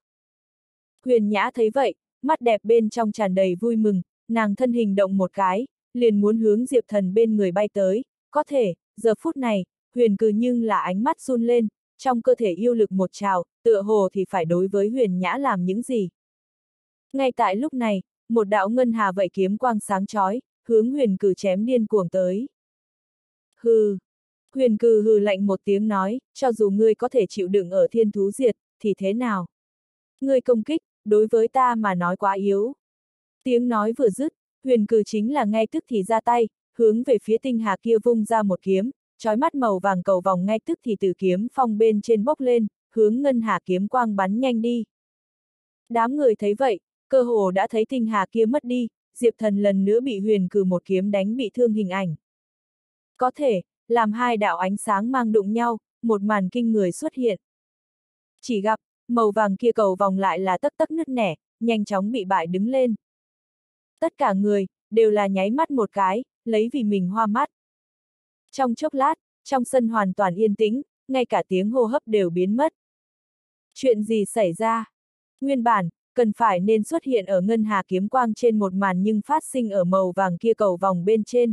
Huyền Nhã thấy vậy, mắt đẹp bên trong tràn đầy vui mừng, nàng thân hình động một cái, liền muốn hướng Diệp Thần bên người bay tới, có thể, giờ phút này, Huyền Cừ nhưng là ánh mắt run lên, trong cơ thể yêu lực một trào, tựa hồ thì phải đối với Huyền Nhã làm những gì. Ngay tại lúc này, một đạo ngân hà vậy kiếm quang sáng chói, hướng Huyền Cừ chém điên cuồng tới. Hừ. Huyền Cừ hừ lạnh một tiếng nói, cho dù ngươi có thể chịu đựng ở thiên thú diệt, thì thế nào? Ngươi công kích, đối với ta mà nói quá yếu. Tiếng nói vừa dứt, Huyền Cừ chính là ngay tức thì ra tay, hướng về phía tinh hà kia vung ra một kiếm, chói mắt màu vàng cầu vòng ngay tức thì từ kiếm phong bên trên bốc lên, hướng ngân hà kiếm quang bắn nhanh đi. Đám người thấy vậy, cơ hồ đã thấy tinh hà kia mất đi, Diệp Thần lần nữa bị huyền cử một kiếm đánh bị thương hình ảnh. Có thể, làm hai đạo ánh sáng mang đụng nhau, một màn kinh người xuất hiện. Chỉ gặp, màu vàng kia cầu vòng lại là tấc tấc nứt nẻ, nhanh chóng bị bại đứng lên. Tất cả người, đều là nháy mắt một cái, lấy vì mình hoa mắt. Trong chốc lát, trong sân hoàn toàn yên tĩnh, ngay cả tiếng hô hấp đều biến mất. Chuyện gì xảy ra? Nguyên bản, cần phải nên xuất hiện ở ngân hà kiếm quang trên một màn nhưng phát sinh ở màu vàng kia cầu vòng bên trên.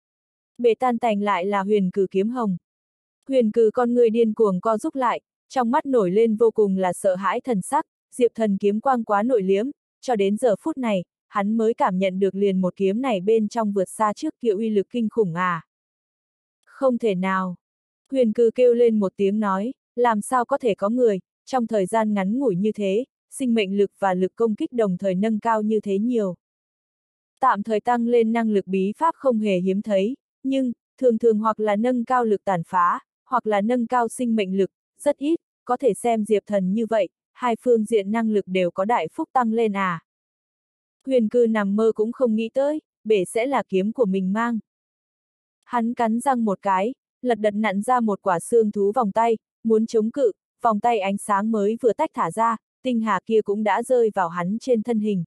Bể tan tành lại là huyền cử kiếm hồng. Huyền cử con người điên cuồng co rúm lại, trong mắt nổi lên vô cùng là sợ hãi thần sắc, Diệp Thần kiếm quang quá nội liếm, cho đến giờ phút này, hắn mới cảm nhận được liền một kiếm này bên trong vượt xa trước kia uy lực kinh khủng à. Không thể nào. Huyền cử kêu lên một tiếng nói, làm sao có thể có người, trong thời gian ngắn ngủi như thế, sinh mệnh lực và lực công kích đồng thời nâng cao như thế nhiều. Tạm thời tăng lên năng lực bí pháp không hề hiếm thấy, nhưng, thường thường hoặc là nâng cao lực tàn phá, hoặc là nâng cao sinh mệnh lực, rất ít, có thể xem Diệp Thần như vậy, hai phương diện năng lực đều có đại phúc tăng lên à. Huyền cư nằm mơ cũng không nghĩ tới, bể sẽ là kiếm của mình mang. Hắn cắn răng một cái, lật đật nặn ra một quả xương thú vòng tay, muốn chống cự, vòng tay ánh sáng mới vừa tách thả ra, tinh hà kia cũng đã rơi vào hắn trên thân hình.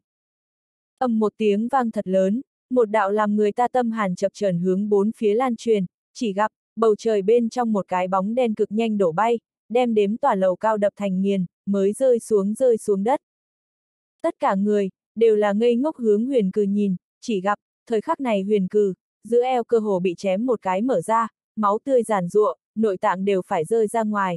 Ầm một tiếng vang thật lớn, một đạo làm người ta tâm hàn chập chờn hướng bốn phía lan truyền, chỉ gặp, bầu trời bên trong một cái bóng đen cực nhanh đổ bay, đem đếm tòa lầu cao đập thành nghiền, mới rơi xuống rơi xuống đất. Tất cả người, đều là ngây ngốc hướng huyền cừ nhìn, chỉ gặp, thời khắc này huyền cừ, giữa eo cơ hồ bị chém một cái mở ra, máu tươi giàn giụa, nội tạng đều phải rơi ra ngoài.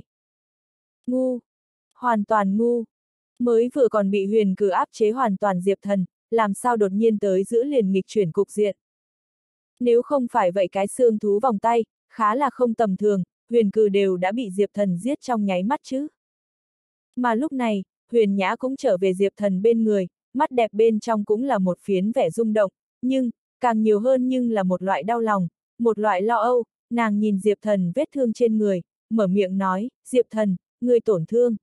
Ngu! Hoàn toàn ngu! Mới vừa còn bị huyền cừ áp chế hoàn toàn Diệp Thần, làm sao đột nhiên tới giữa liền nghịch chuyển cục diện. Nếu không phải vậy cái xương thú vòng tay, khá là không tầm thường, huyền cừ đều đã bị Diệp Thần giết trong nháy mắt chứ. Mà lúc này, huyền nhã cũng trở về Diệp Thần bên người, mắt đẹp bên trong cũng là một phiến vẻ rung động, nhưng, càng nhiều hơn nhưng là một loại đau lòng, một loại lo âu, nàng nhìn Diệp Thần vết thương trên người, mở miệng nói, Diệp Thần, ngươi tổn thương.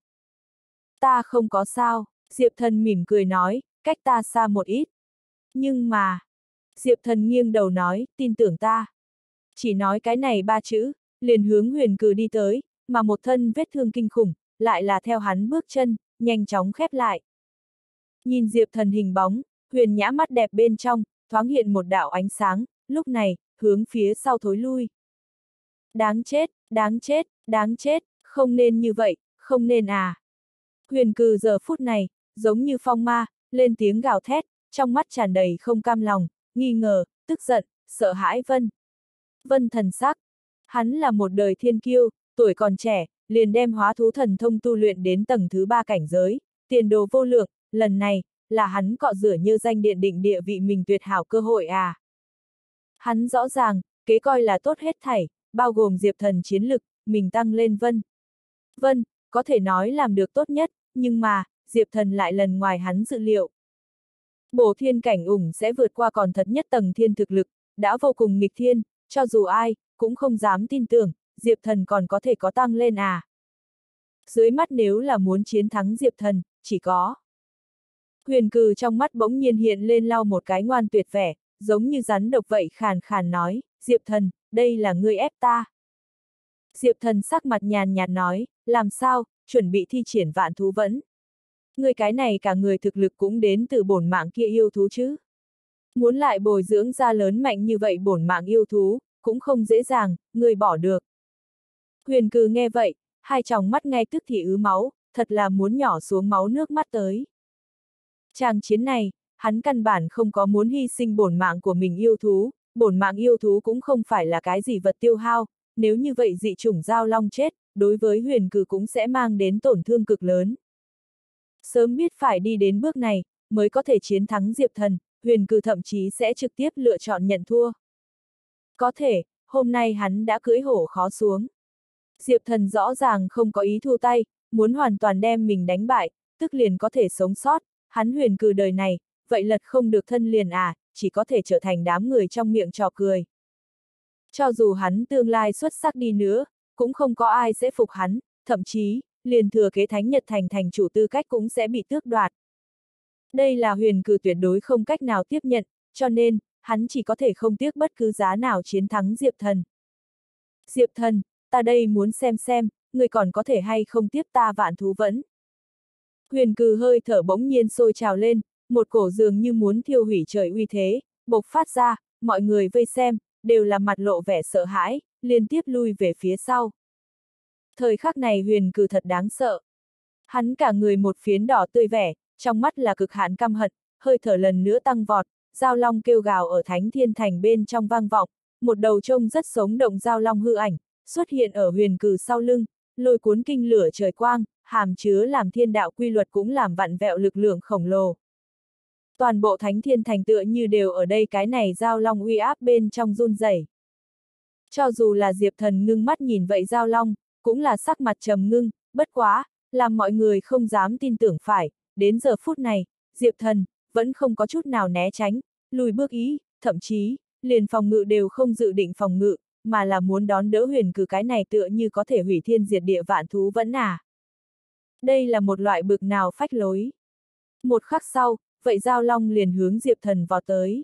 Ta không có sao, Diệp Thần mỉm cười nói, cách ta xa một ít. Nhưng mà, Diệp Thần nghiêng đầu nói, tin tưởng ta. Chỉ nói cái này ba chữ, liền hướng huyền cừ đi tới, mà một thân vết thương kinh khủng, lại là theo hắn bước chân, nhanh chóng khép lại. Nhìn Diệp Thần hình bóng, huyền nhã mắt đẹp bên trong, thoáng hiện một đạo ánh sáng, lúc này, hướng phía sau thối lui. Đáng chết, đáng chết, đáng chết, không nên như vậy, không nên à. Huyền cừ giờ phút này, giống như phong ma, lên tiếng gào thét, trong mắt tràn đầy không cam lòng, nghi ngờ, tức giận, sợ hãi Vân. Vân thần sắc. Hắn là một đời thiên kiêu, tuổi còn trẻ, liền đem hóa thú thần thông tu luyện đến tầng thứ ba cảnh giới, tiền đồ vô lượng, lần này, là hắn cọ rửa như danh điện định địa vị mình tuyệt hảo cơ hội à. Hắn rõ ràng, kế coi là tốt hết thảy, bao gồm Diệp Thần chiến lực, mình tăng lên Vân. Vân, có thể nói làm được tốt nhất, nhưng mà, Diệp Thần lại lần ngoài hắn dự liệu. Bổ thiên cảnh ủng sẽ vượt qua còn thật nhất tầng thiên thực lực, đã vô cùng nghịch thiên, cho dù ai, cũng không dám tin tưởng, Diệp Thần còn có thể có tăng lên à. Dưới mắt nếu là muốn chiến thắng Diệp Thần, chỉ có. Huyền cừ trong mắt bỗng nhiên hiện lên lau một cái ngoan tuyệt vẻ, giống như rắn độc vậy khàn khàn nói, Diệp Thần, đây là ngươi ép ta. Diệp Thần sắc mặt nhàn nhạt nói, làm sao, chuẩn bị thi triển vạn thú vẫn. Ngươi cái này cả người thực lực cũng đến từ bổn mạng kia yêu thú chứ. Muốn lại bồi dưỡng ra lớn mạnh như vậy bổn mạng yêu thú, cũng không dễ dàng, ngươi bỏ được. Huyền cừ nghe vậy, hai tròng mắt ngay tức thì ứ máu, thật là muốn nhỏ xuống máu nước mắt tới. Tràng chiến này, hắn căn bản không có muốn hy sinh bổn mạng của mình yêu thú, bổn mạng yêu thú cũng không phải là cái gì vật tiêu hao, nếu như vậy dị chủng giao long chết, đối với huyền cừ cũng sẽ mang đến tổn thương cực lớn. Sớm biết phải đi đến bước này, mới có thể chiến thắng Diệp Thần, huyền cừ thậm chí sẽ trực tiếp lựa chọn nhận thua. Có thể, hôm nay hắn đã cưỡi hổ khó xuống. Diệp Thần rõ ràng không có ý thu tay, muốn hoàn toàn đem mình đánh bại, tức liền có thể sống sót, hắn huyền cừ đời này, vậy lật không được thân liền à, chỉ có thể trở thành đám người trong miệng trò cười. Cho dù hắn tương lai xuất sắc đi nữa, cũng không có ai sẽ phục hắn, thậm chí, liền thừa kế Thánh Nhật Thành thành chủ tư cách cũng sẽ bị tước đoạt. Đây là huyền cừ tuyệt đối không cách nào tiếp nhận, cho nên, hắn chỉ có thể không tiếc bất cứ giá nào chiến thắng Diệp Thần. Diệp Thần, ta đây muốn xem xem, người còn có thể hay không tiếp ta Vạn Thú Vẫn. Huyền Cừ hơi thở bỗng nhiên sôi trào lên, một cổ dường như muốn thiêu hủy trời uy thế, bộc phát ra, mọi người vây xem, đều là mặt lộ vẻ sợ hãi, liên tiếp lui về phía sau. Thời khắc này Huyền Cừ thật đáng sợ. Hắn cả người một phiến đỏ tươi vẻ, trong mắt là cực hạn căm hận, hơi thở lần nữa tăng vọt, Giao Long kêu gào ở Thánh Thiên Thành bên trong vang vọng, một đầu trông rất sống động Giao Long hư ảnh, xuất hiện ở Huyền Cừ sau lưng, lôi cuốn kinh lửa trời quang, hàm chứa làm thiên đạo quy luật cũng làm vặn vẹo lực lượng khổng lồ. Toàn bộ Thánh Thiên Thành tựa như đều ở đây cái này Giao Long uy áp bên trong run rẩy. Cho dù là Diệp Thần ngưng mắt nhìn vậy Giao Long, cũng là sắc mặt trầm ngưng, bất quá, làm mọi người không dám tin tưởng phải, đến giờ phút này, Diệp Thần, vẫn không có chút nào né tránh, lùi bước ý, thậm chí, liền phòng ngự đều không dự định phòng ngự, mà là muốn đón đỡ Huyền Cừ cái này tựa như có thể hủy thiên diệt địa Vạn Thú Vẫn à. Đây là một loại bực nào phách lối. Một khắc sau, vậy Giao Long liền hướng Diệp Thần vọt tới.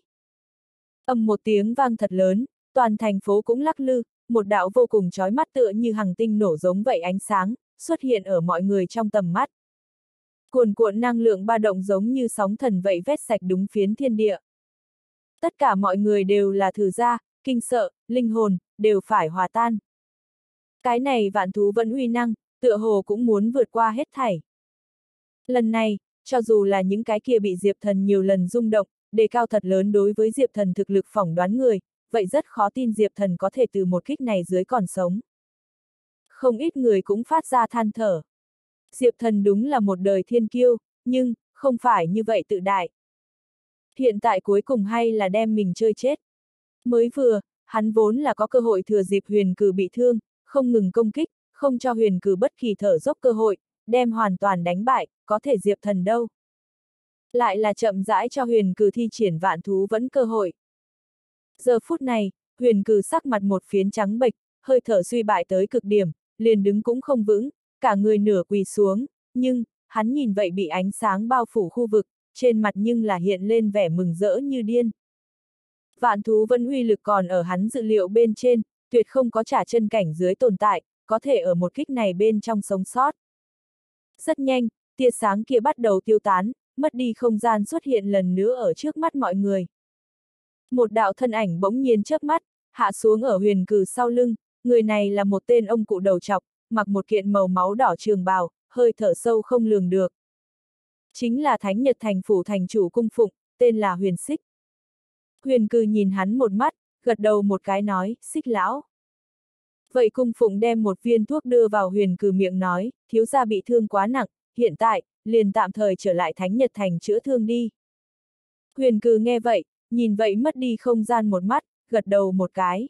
Ầm một tiếng vang thật lớn, toàn thành phố cũng lắc lư, một đạo vô cùng chói mắt tựa như hằng tinh nổ giống vậy ánh sáng, xuất hiện ở mọi người trong tầm mắt. Cuồn cuộn năng lượng ba động giống như sóng thần vậy vét sạch đúng phiến thiên địa. Tất cả mọi người đều là thử ra, kinh sợ, linh hồn, đều phải hòa tan. Cái này Vạn Thú Vẫn uy năng, tựa hồ cũng muốn vượt qua hết thảy. Lần này, cho dù là những cái kia bị Diệp Thần nhiều lần rung động, đề cao thật lớn đối với Diệp Thần thực lực phỏng đoán người, vậy rất khó tin Diệp Thần có thể từ một kích này dưới còn sống. Không ít người cũng phát ra than thở. Diệp Thần đúng là một đời thiên kiêu, nhưng, không phải như vậy tự đại. Hiện tại cuối cùng hay là đem mình chơi chết. Mới vừa, hắn vốn là có cơ hội thừa dịp Huyền Cừ bị thương, không ngừng công kích, không cho Huyền Cừ bất kỳ thở dốc cơ hội, đem hoàn toàn đánh bại, có thể Diệp Thần đâu. Lại là chậm rãi cho Huyền Cừ thi triển Vạn Thú Vẫn cơ hội. Giờ phút này, Huyền Cừ sắc mặt một phiến trắng bệch, hơi thở suy bại tới cực điểm, liền đứng cũng không vững, cả người nửa quỳ xuống, nhưng, hắn nhìn vậy bị ánh sáng bao phủ khu vực, trên mặt nhưng là hiện lên vẻ mừng rỡ như điên. Vạn Thú Vẫn uy lực còn ở hắn dự liệu bên trên, tuyệt không có trả chân cảnh dưới tồn tại, có thể ở một kích này bên trong sống sót. Rất nhanh, tia sáng kia bắt đầu tiêu tán, mất đi không gian xuất hiện lần nữa ở trước mắt mọi người. Một đạo thân ảnh bỗng nhiên chớp mắt, hạ xuống ở Huyền Cừ sau lưng, người này là một tên ông cụ đầu trọc, mặc một kiện màu máu đỏ trường bào, hơi thở sâu không lường được. Chính là Thánh Nhật Thành phủ thành chủ cung phụng, tên là Huyền Xích. Huyền Cừ nhìn hắn một mắt, gật đầu một cái nói, Xích lão. Vậy cung phụng đem một viên thuốc đưa vào Huyền Cừ miệng nói, thiếu gia bị thương quá nặng, hiện tại, liền tạm thời trở lại Thánh Nhật Thành chữa thương đi. Huyền Cừ nghe vậy, nhìn vậy mất đi không gian một mắt, gật đầu một cái.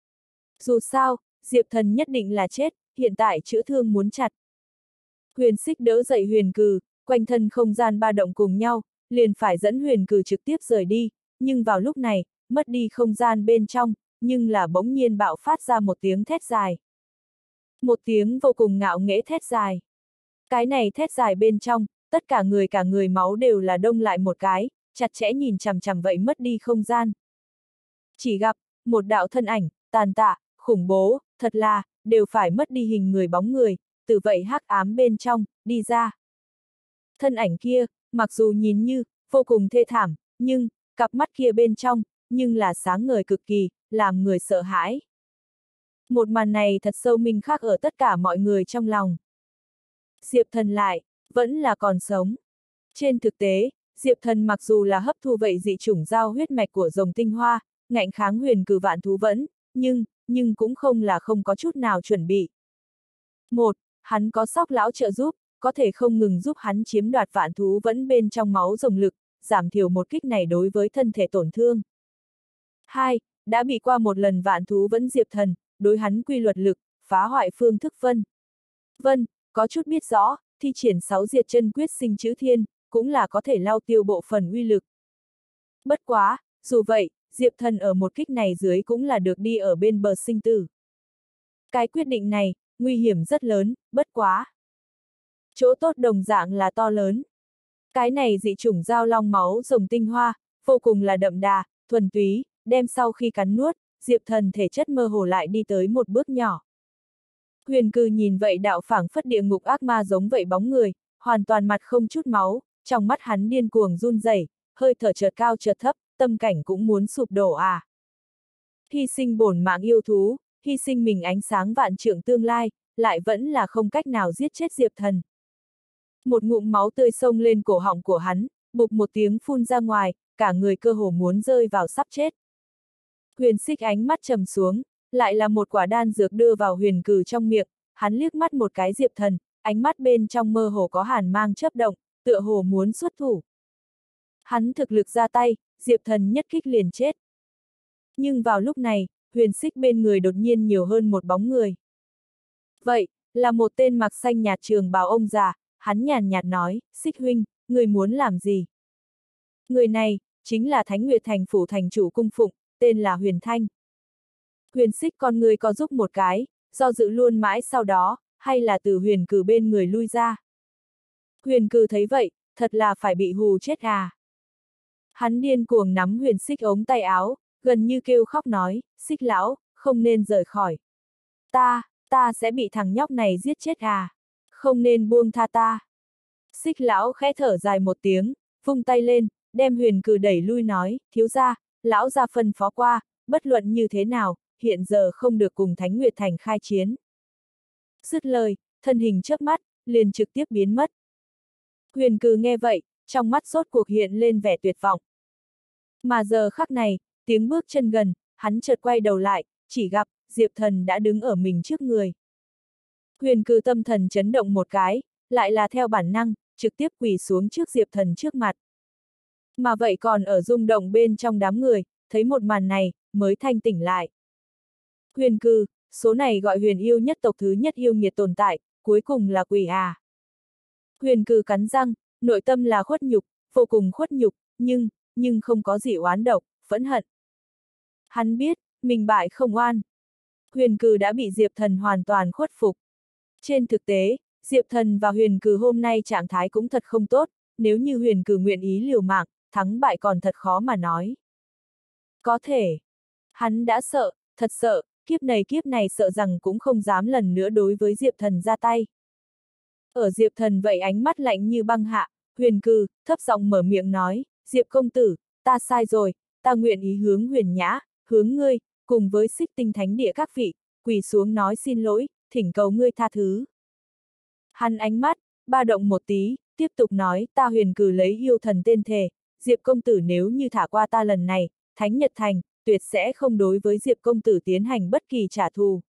Dù sao, Diệp Thần nhất định là chết, hiện tại chữa thương muốn chặt. Huyền Xích đỡ dậy Huyền Cừ, quanh thân không gian ba động cùng nhau, liền phải dẫn Huyền Cừ trực tiếp rời đi, nhưng vào lúc này, mất đi không gian bên trong, nhưng là bỗng nhiên bạo phát ra một tiếng thét dài. Một tiếng vô cùng ngạo nghễ thét dài. Cái này thét dài bên trong, tất cả người cả người máu đều là đông lại một cái, chặt chẽ nhìn chằm chằm vậy mất đi không gian. Chỉ gặp, một đạo thân ảnh, tàn tạ, khủng bố, thật là, đều phải mất đi hình người bóng người, từ vậy hắc ám bên trong, đi ra. Thân ảnh kia, mặc dù nhìn như, vô cùng thê thảm, nhưng, cặp mắt kia bên trong, nhưng là sáng ngời cực kỳ, làm người sợ hãi. Một màn này thật sâu minh khắc ở tất cả mọi người trong lòng. Diệp Thần lại, vẫn là còn sống. Trên thực tế, Diệp Thần mặc dù là hấp thu vậy dị chủng giao huyết mạch của rồng tinh hoa, ngạnh kháng Huyền Cừ Vạn Thú Vẫn, nhưng, nhưng cũng không là không có chút nào chuẩn bị. Một, hắn có Sóc lão trợ giúp, có thể không ngừng giúp hắn chiếm đoạt Vạn Thú Vẫn bên trong máu rồng lực, giảm thiểu một kích này đối với thân thể tổn thương. Hai, đã bị qua một lần Vạn Thú Vẫn Diệp Thần, đối hắn quy luật lực, phá hoại phương thức vân. Vân, có chút biết rõ, thi triển sáu diệt chân quyết sinh chữ thiên, cũng là có thể lao tiêu bộ phần uy lực. Bất quá, dù vậy, Diệp Thần ở một kích này dưới cũng là được đi ở bên bờ sinh tử. Cái quyết định này, nguy hiểm rất lớn, bất quá. Chỗ tốt đồng dạng là to lớn. Cái này dị chủng giao long máu rồng tinh hoa, vô cùng là đậm đà, thuần túy, đem sau khi cắn nuốt, Diệp Thần thể chất mơ hồ lại đi tới một bước nhỏ. Huyền Cừ nhìn vậy đạo phảng phất địa ngục ác ma giống vậy bóng người, hoàn toàn mặt không chút máu, trong mắt hắn điên cuồng run rẩy, hơi thở chợt cao chợt thấp, tâm cảnh cũng muốn sụp đổ à. Hy sinh bổn mạng yêu thú, hy sinh mình ánh sáng vạn trượng tương lai, lại vẫn là không cách nào giết chết Diệp Thần. Một ngụm máu tươi xông lên cổ họng của hắn, bụp một tiếng phun ra ngoài, cả người cơ hồ muốn rơi vào sắp chết. Huyền Xích ánh mắt trầm xuống, lại là một quả đan dược đưa vào Huyền Cừ trong miệng, hắn liếc mắt một cái Diệp Thần, ánh mắt bên trong mơ hồ có hàn mang chớp động, tựa hồ muốn xuất thủ. Hắn thực lực ra tay, Diệp Thần nhất kích liền chết. Nhưng vào lúc này, Huyền Xích bên người đột nhiên nhiều hơn một bóng người. Vậy, là một tên mặc xanh nhạt trường bào ông già, hắn nhàn nhạt nói, Xích huynh, người muốn làm gì? Người này, chính là Thánh Nguyệt Thành phủ thành chủ cung phụng, tên là Huyền Thanh. Huyền Xích con người có giúp một cái, do dự luôn mãi sau đó, hay là từ Huyền Cừ bên người lui ra. Huyền Cừ thấy vậy, thật là phải bị hù chết à. Hắn điên cuồng nắm Huyền Xích ống tay áo, gần như kêu khóc nói, Xích lão, không nên rời khỏi. Ta, ta sẽ bị thằng nhóc này giết chết à. Không nên buông tha ta. Xích lão khẽ thở dài một tiếng, vung tay lên, đem Huyền Cừ đẩy lui nói, thiếu gia, lão gia phân phó qua, bất luận như thế nào, hiện giờ không được cùng Thánh Nguyệt Thành khai chiến. Dứt lời, thân hình chớp mắt, liền trực tiếp biến mất. Huyền Cừ nghe vậy, trong mắt rốt cuộc hiện lên vẻ tuyệt vọng. Mà giờ khắc này, tiếng bước chân gần, hắn chợt quay đầu lại, chỉ gặp, Diệp Thần đã đứng ở mình trước người. Huyền Cừ tâm thần chấn động một cái, lại là theo bản năng, trực tiếp quỳ xuống trước Diệp Thần trước mặt. Mà vậy còn ở rung động bên trong đám người, thấy một màn này, mới thanh tỉnh lại. Huyền Cừ, số này gọi huyền yêu nhất tộc thứ nhất yêu nghiệt tồn tại, cuối cùng là quỷ à. Huyền Cừ cắn răng, nội tâm là khuất nhục, vô cùng khuất nhục, nhưng, nhưng không có gì oán độc, phẫn hận. Hắn biết, mình bại không oan. Huyền Cừ đã bị Diệp Thần hoàn toàn khuất phục. Trên thực tế, Diệp Thần và Huyền Cừ hôm nay trạng thái cũng thật không tốt, nếu như Huyền Cừ nguyện ý liều mạng, thắng bại còn thật khó mà nói. Có thể. Hắn đã sợ, thật sợ, kiếp này kiếp này sợ rằng cũng không dám lần nữa đối với Diệp Thần ra tay. Ở Diệp Thần vậy ánh mắt lạnh như băng hạ, Huyền Cừ, thấp giọng mở miệng nói, Diệp công tử, ta sai rồi, ta nguyện ý hướng Huyền Nhã, hướng ngươi, cùng với Xích Tinh Thánh Địa các vị, quỳ xuống nói xin lỗi, thỉnh cầu ngươi tha thứ. Hắn ánh mắt, ba động một tí, tiếp tục nói, ta Huyền Cừ lấy yêu thần tên thề, Diệp công tử nếu như thả qua ta lần này, Thánh Nhật Thành, tuyệt sẽ không đối với Diệp công tử tiến hành bất kỳ trả thù.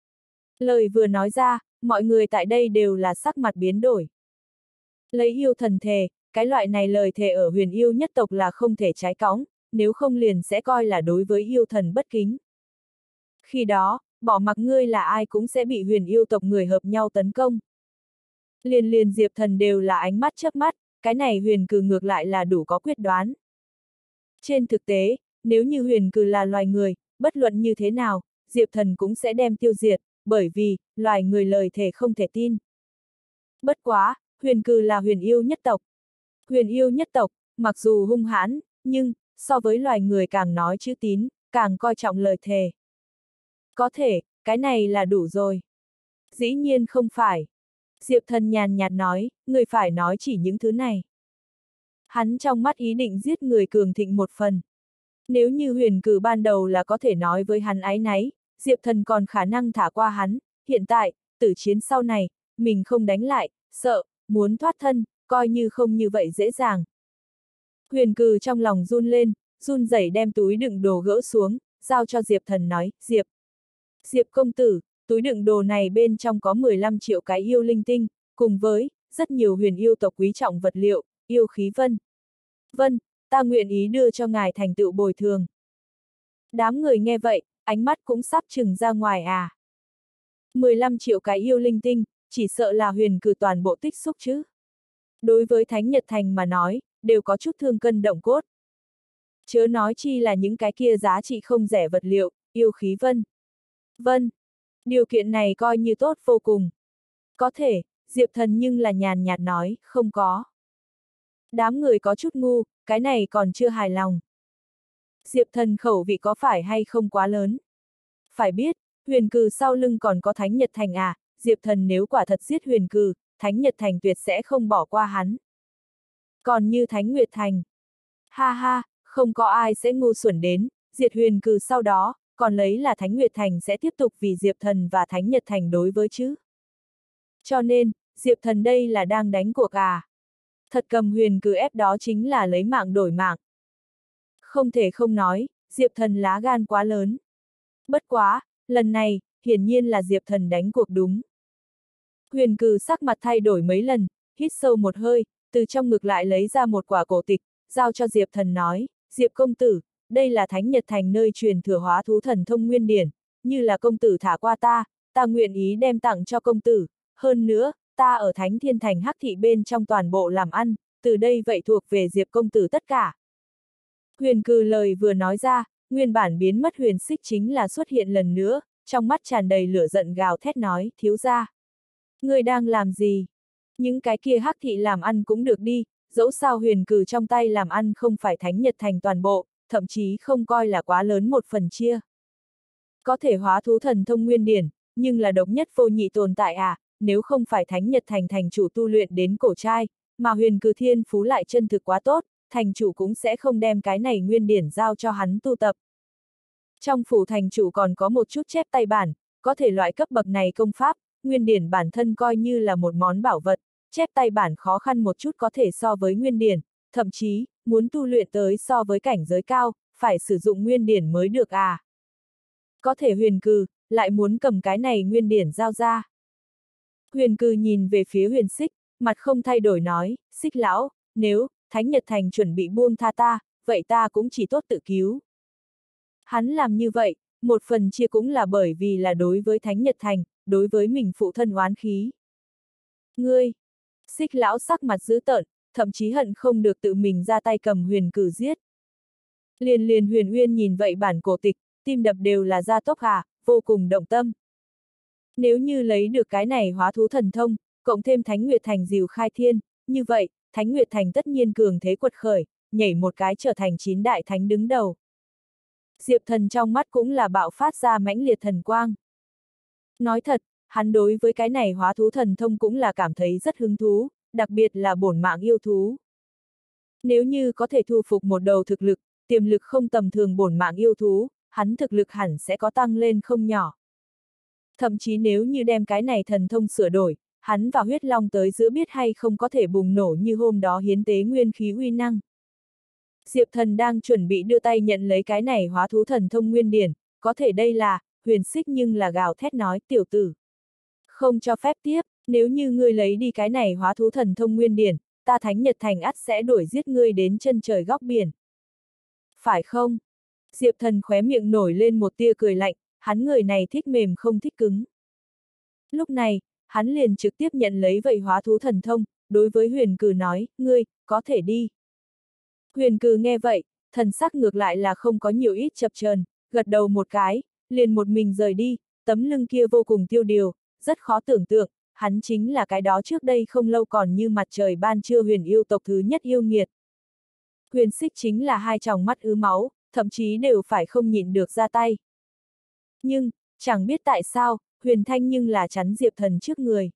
Lời vừa nói ra, mọi người tại đây đều là sắc mặt biến đổi. Lấy yêu thần thề, cái loại này lời thề ở huyền yêu nhất tộc là không thể trái cõng, nếu không liền sẽ coi là đối với yêu thần bất kính. Khi đó, bỏ mặc ngươi là ai cũng sẽ bị huyền yêu tộc người hợp nhau tấn công. Liền liền Diệp Thần đều là ánh mắt chớp mắt, cái này Huyền Cừ ngược lại là đủ có quyết đoán. Trên thực tế, nếu như Huyền Cừ là loài người, bất luận như thế nào, Diệp Thần cũng sẽ đem tiêu diệt, bởi vì, loài người lời thề không thể tin. Bất quá, Huyền Cừ là huyền yêu nhất tộc. Huyền yêu nhất tộc, mặc dù hung hãn, nhưng, so với loài người càng nói chữ tín, càng coi trọng lời thề. Có thể, cái này là đủ rồi. Dĩ nhiên không phải. Diệp Thần nhàn nhạt nói, người phải nói chỉ những thứ này. Hắn trong mắt ý định giết người cường thịnh một phần. Nếu như Huyền Cừ ban đầu là có thể nói với hắn áy náy, Diệp Thần còn khả năng thả qua hắn, hiện tại, tử chiến sau này, mình không đánh lại, sợ, muốn thoát thân, coi như không như vậy dễ dàng. Huyền Cừ trong lòng run lên, run rẩy đem túi đựng đồ gỡ xuống, giao cho Diệp Thần nói, Diệp. Diệp công tử, túi đựng đồ này bên trong có mười lăm triệu cái yêu linh tinh, cùng với, rất nhiều huyền yêu tộc quý trọng vật liệu, yêu khí vân. Vân, ta nguyện ý đưa cho ngài thành tựu bồi thường. Đám người nghe vậy, ánh mắt cũng sắp trừng ra ngoài à. mười lăm triệu cái yêu linh tinh, chỉ sợ là Huyền Cừ toàn bộ tích xúc chứ. Đối với Thánh Nhật Thành mà nói, đều có chút thương cân động cốt. Chớ nói chi là những cái kia giá trị không rẻ vật liệu, yêu khí vân. Vân, điều kiện này coi như tốt vô cùng. Có thể, Diệp Thần nhưng là nhàn nhạt nói, không có. Đám người có chút ngu, cái này còn chưa hài lòng. Diệp Thần khẩu vị có phải hay không quá lớn? Phải biết, Huyền Cừ sau lưng còn có Thánh Nhật Thành à, Diệp Thần nếu quả thật giết Huyền Cừ, Thánh Nhật Thành tuyệt sẽ không bỏ qua hắn. Còn như Thánh Nguyệt Thành, ha ha, không có ai sẽ ngu xuẩn đến, diệt Huyền Cừ sau đó, còn lấy là Thánh Nguyệt Thành sẽ tiếp tục vì Diệp Thần và Thánh Nhật Thành đối với chứ. Cho nên, Diệp Thần đây là đang đánh cuộc à. Thật cầm Huyền Cừ ép đó chính là lấy mạng đổi mạng. Không thể không nói, Diệp Thần lá gan quá lớn. Bất quá, lần này, hiển nhiên là Diệp Thần đánh cuộc đúng. Huyền Cừ sắc mặt thay đổi mấy lần, hít sâu một hơi, từ trong ngực lại lấy ra một quả cổ tịch, giao cho Diệp Thần nói, Diệp công tử, đây là Thánh Nhật Thành nơi truyền thừa hóa thú thần thông nguyên điển, như là công tử thả qua ta, ta nguyện ý đem tặng cho công tử, hơn nữa, ta ở Thánh Thiên Thành Hắc Thị bên trong toàn bộ làm ăn, từ đây vậy thuộc về Diệp công tử tất cả. Huyền Cừ lời vừa nói ra, nguyên bản biến mất huyền xích chính là xuất hiện lần nữa, trong mắt tràn đầy lửa giận gào thét nói, thiếu gia. Ngươi đang làm gì? Những cái kia Hắc Thị làm ăn cũng được đi, dẫu sao Huyền Cừ trong tay làm ăn không phải Thánh Nhật Thành toàn bộ, thậm chí không coi là quá lớn một phần chia. Có thể hóa thú thần thông nguyên điển, nhưng là độc nhất vô nhị tồn tại à, nếu không phải Thánh Nhật Thành thành chủ tu luyện đến cổ trai, mà Huyền Cừ thiên phú lại chân thực quá tốt, thành chủ cũng sẽ không đem cái này nguyên điển giao cho hắn tu tập. Trong phủ thành chủ còn có một chút chép tay bản, có thể loại cấp bậc này công pháp, nguyên điển bản thân coi như là một món bảo vật, chép tay bản khó khăn một chút có thể so với nguyên điển, thậm chí, muốn tu luyện tới so với cảnh giới cao, phải sử dụng nguyên điển mới được à. Có thể Huyền Cừ, lại muốn cầm cái này nguyên điển giao ra. Huyền Cừ nhìn về phía Huyền Xích, mặt không thay đổi nói, Xích lão, nếu Thánh Nhật Thành chuẩn bị buông tha ta, vậy ta cũng chỉ tốt tự cứu. Hắn làm như vậy, một phần chia cũng là bởi vì là đối với Thánh Nhật Thành, đối với mình phụ thân oán khí. Ngươi! Xích lão sắc mặt dữ tợn, thậm chí hận không được tự mình ra tay cầm Huyền Cừ giết. Liền liền Huyền Uyên nhìn vậy bản cổ tịch, tim đập đều là ra tốc à, vô cùng động tâm. Nếu như lấy được cái này hóa thú thần thông, cộng thêm Thánh Nguyệt Thành dìu khai thiên, như vậy, Thánh Nguyệt Thành tất nhiên cường thế quật khởi, nhảy một cái trở thành chín đại thánh đứng đầu. Diệp Thần trong mắt cũng là bạo phát ra mãnh liệt thần quang. Nói thật, hắn đối với cái này hóa thú thần thông cũng là cảm thấy rất hứng thú, đặc biệt là bổn mạng yêu thú. Nếu như có thể thu phục một đầu thực lực, tiềm lực không tầm thường bổn mạng yêu thú, hắn thực lực hẳn sẽ có tăng lên không nhỏ. Thậm chí nếu như đem cái này thần thông sửa đổi, hắn và huyết long tới giữa biết hay không có thể bùng nổ như hôm đó hiến tế nguyên khí uy năng. Diệp Thần đang chuẩn bị đưa tay nhận lấy cái này hóa thú thần thông nguyên điển, có thể đây là, Huyền Xích nhưng là gào thét nói, tiểu tử. Không cho phép tiếp, nếu như ngươi lấy đi cái này hóa thú thần thông nguyên điển, ta Thánh Nhật Thành ắt sẽ đuổi giết ngươi đến chân trời góc biển. Phải không? Diệp Thần khóe miệng nổi lên một tia cười lạnh, hắn người này thích mềm không thích cứng. Lúc này, hắn liền trực tiếp nhận lấy vậy hóa thú thần thông, đối với Huyền Cừ nói, ngươi, có thể đi. Huyền Cừ nghe vậy, thần sắc ngược lại là không có nhiều ít chập chờn, gật đầu một cái, liền một mình rời đi, tấm lưng kia vô cùng tiêu điều, rất khó tưởng tượng, hắn chính là cái đó trước đây không lâu còn như mặt trời ban trưa huyền yêu tộc thứ nhất yêu nghiệt. Huyền Xích chính là hai tròng mắt ứ máu, thậm chí đều phải không nhịn được ra tay. Nhưng, chẳng biết tại sao, Huyền Thanh nhưng là chắn Diệp Thần trước người.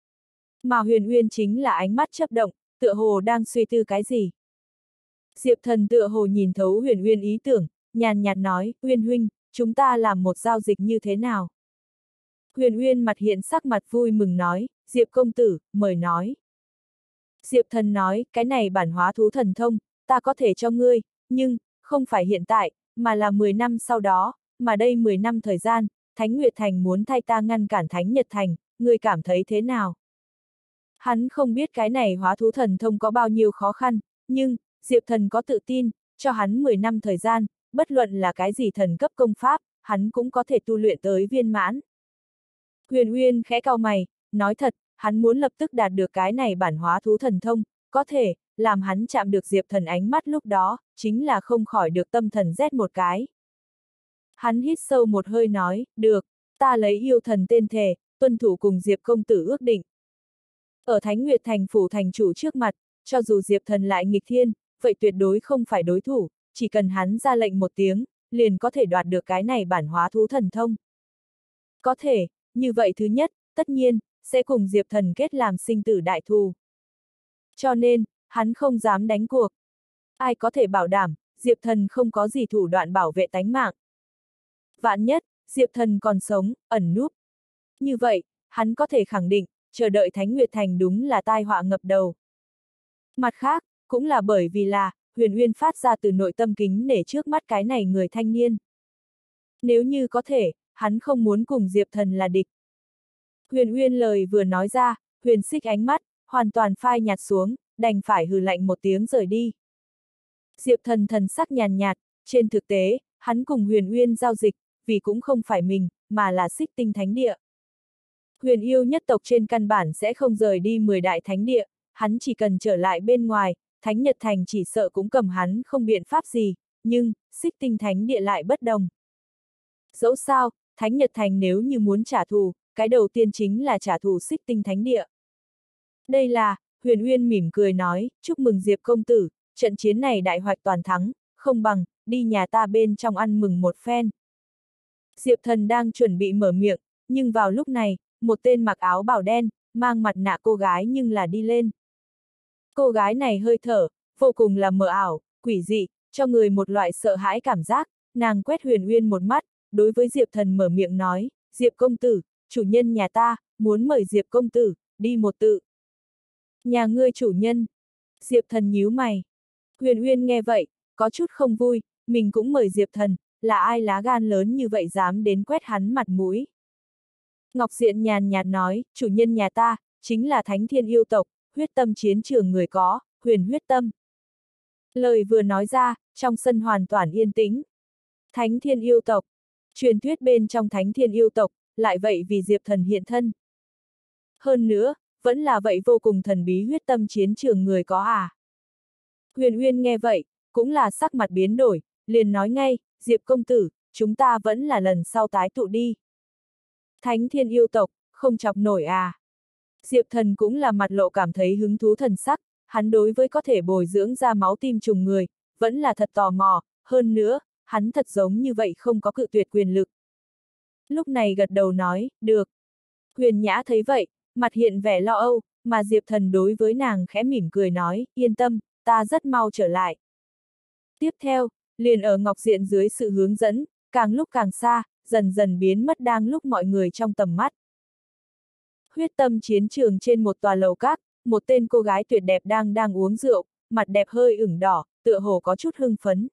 Mà Huyền Uyên chính là ánh mắt chớp động, tựa hồ đang suy tư cái gì. Diệp Thần tựa hồ nhìn thấu Huyền Uyên ý tưởng, nhàn nhạt nói, Uyên huynh, chúng ta làm một giao dịch như thế nào? Huyền Uyên mặt hiện sắc mặt vui mừng nói, Diệp công tử, mời nói. Diệp Thần nói, cái này bản hóa thú thần thông, ta có thể cho ngươi, nhưng, không phải hiện tại, mà là mười năm sau đó, mà đây mười năm thời gian, Thánh Nguyệt Thành muốn thay ta ngăn cản Thánh Nhật Thành, ngươi cảm thấy thế nào? Hắn không biết cái này hóa thú thần thông có bao nhiêu khó khăn, nhưng, Diệp Thần có tự tin, cho hắn mười năm thời gian, bất luận là cái gì thần cấp công pháp, hắn cũng có thể tu luyện tới viên mãn. Huyền Uyên khẽ cau mày, nói thật, hắn muốn lập tức đạt được cái này bản hóa thú thần thông, có thể, làm hắn chạm được Diệp Thần ánh mắt lúc đó, chính là không khỏi được tâm thần rét một cái. Hắn hít sâu một hơi nói, được, ta lấy yêu thần tên thề, tuân thủ cùng Diệp công tử ước định. Ở Thánh Nguyệt Thành phủ thành chủ trước mặt, cho dù Diệp Thần lại nghịch thiên, vậy tuyệt đối không phải đối thủ, chỉ cần hắn ra lệnh một tiếng, liền có thể đoạt được cái này bản hóa thú thần thông. Có thể, như vậy thứ nhất, tất nhiên, sẽ cùng Diệp Thần kết làm sinh tử đại thù. Cho nên, hắn không dám đánh cuộc. Ai có thể bảo đảm, Diệp Thần không có gì thủ đoạn bảo vệ tánh mạng. Vạn nhất, Diệp Thần còn sống, ẩn núp. Như vậy, hắn có thể khẳng định, chờ đợi Thánh Nguyệt Thành đúng là tai họa ngập đầu. Mặt khác, cũng là bởi vì là, Huyền Uyên phát ra từ nội tâm kính nể trước mắt cái này người thanh niên. Nếu như có thể, hắn không muốn cùng Diệp Thần là địch. Huyền Uyên lời vừa nói ra, Huyền Xích ánh mắt, hoàn toàn phai nhạt xuống, đành phải hừ lạnh một tiếng rời đi. Diệp Thần thần sắc nhàn nhạt, trên thực tế, hắn cùng Huyền Uyên giao dịch, vì cũng không phải mình, mà là Xích Tinh Thánh Địa. Huyền yêu nhất tộc trên căn bản sẽ không rời đi mười đại thánh địa, hắn chỉ cần trở lại bên ngoài, Thánh Nhật Thành chỉ sợ cũng cầm hắn không biện pháp gì, nhưng, Xích Tinh Thánh Địa lại bất đồng. Dẫu sao, Thánh Nhật Thành nếu như muốn trả thù, cái đầu tiên chính là trả thù Xích Tinh Thánh Địa. Đây là, Huyền Uyên mỉm cười nói, chúc mừng Diệp công tử, trận chiến này đại hoạch toàn thắng, không bằng, đi nhà ta bên trong ăn mừng một phen. Diệp Thần đang chuẩn bị mở miệng, nhưng vào lúc này, một tên mặc áo bào đen, mang mặt nạ cô gái nhưng là đi lên. Cô gái này hơi thở, vô cùng là mờ ảo, quỷ dị, cho người một loại sợ hãi cảm giác, nàng quét Huyền Uyên một mắt, đối với Diệp Thần mở miệng nói, Diệp công tử, chủ nhân nhà ta, muốn mời Diệp công tử, đi một tự. Nhà ngươi chủ nhân. Diệp Thần nhíu mày. Huyền Uyên nghe vậy, có chút không vui, mình cũng mời Diệp Thần, là ai lá gan lớn như vậy dám đến quét hắn mặt mũi. Ngọc Diện nhàn nhạt nói, chủ nhân nhà ta, chính là Thánh Thiên yêu tộc, huyết tâm chiến trường người có, Huyền huyết tâm. Lời vừa nói ra, trong sân hoàn toàn yên tĩnh. Thánh Thiên yêu tộc. Truyền thuyết bên trong Thánh Thiên yêu tộc, lại vậy vì Diệp Thần hiện thân. Hơn nữa, vẫn là vậy vô cùng thần bí huyết tâm chiến trường người có à. Huyền Uyên nghe vậy, cũng là sắc mặt biến đổi, liền nói ngay, Diệp công tử, chúng ta vẫn là lần sau tái tụ đi. Thánh Thiên yêu tộc, không chọc nổi à. Diệp Thần cũng là mặt lộ cảm thấy hứng thú thần sắc, hắn đối với có thể bồi dưỡng ra máu tim trùng người, vẫn là thật tò mò, hơn nữa, hắn thật giống như vậy không có cự tuyệt quyền lực. Lúc này gật đầu nói, được. Huyền Nhã thấy vậy, mặt hiện vẻ lo âu, mà Diệp Thần đối với nàng khẽ mỉm cười nói, yên tâm, ta rất mau trở lại. Tiếp theo, liền ở Ngọc Diện dưới sự hướng dẫn, càng lúc càng xa, dần dần biến mất đang lúc mọi người trong tầm mắt. Huyết tâm chiến trường trên một tòa lầu các, một tên cô gái tuyệt đẹp đang đang uống rượu, mặt đẹp hơi ửng đỏ, tựa hồ có chút hưng phấn.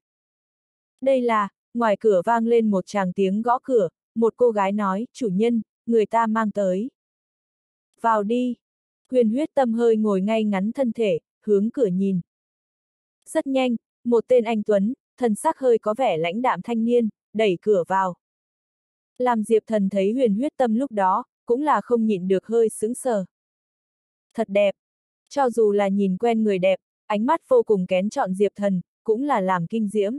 Đây là, ngoài cửa vang lên một tràng tiếng gõ cửa, một cô gái nói, chủ nhân, người ta mang tới. Vào đi. Huyền huyết tâm hơi ngồi ngay ngắn thân thể, hướng cửa nhìn. Rất nhanh, một tên anh tuấn, thần sắc hơi có vẻ lãnh đạm thanh niên, đẩy cửa vào. Làm Diệp Thần thấy huyền huyết tâm lúc đó, cũng là không nhịn được hơi sững sờ. Thật đẹp. Cho dù là nhìn quen người đẹp, ánh mắt vô cùng kén chọn Diệp Thần, cũng là làm kinh diễm.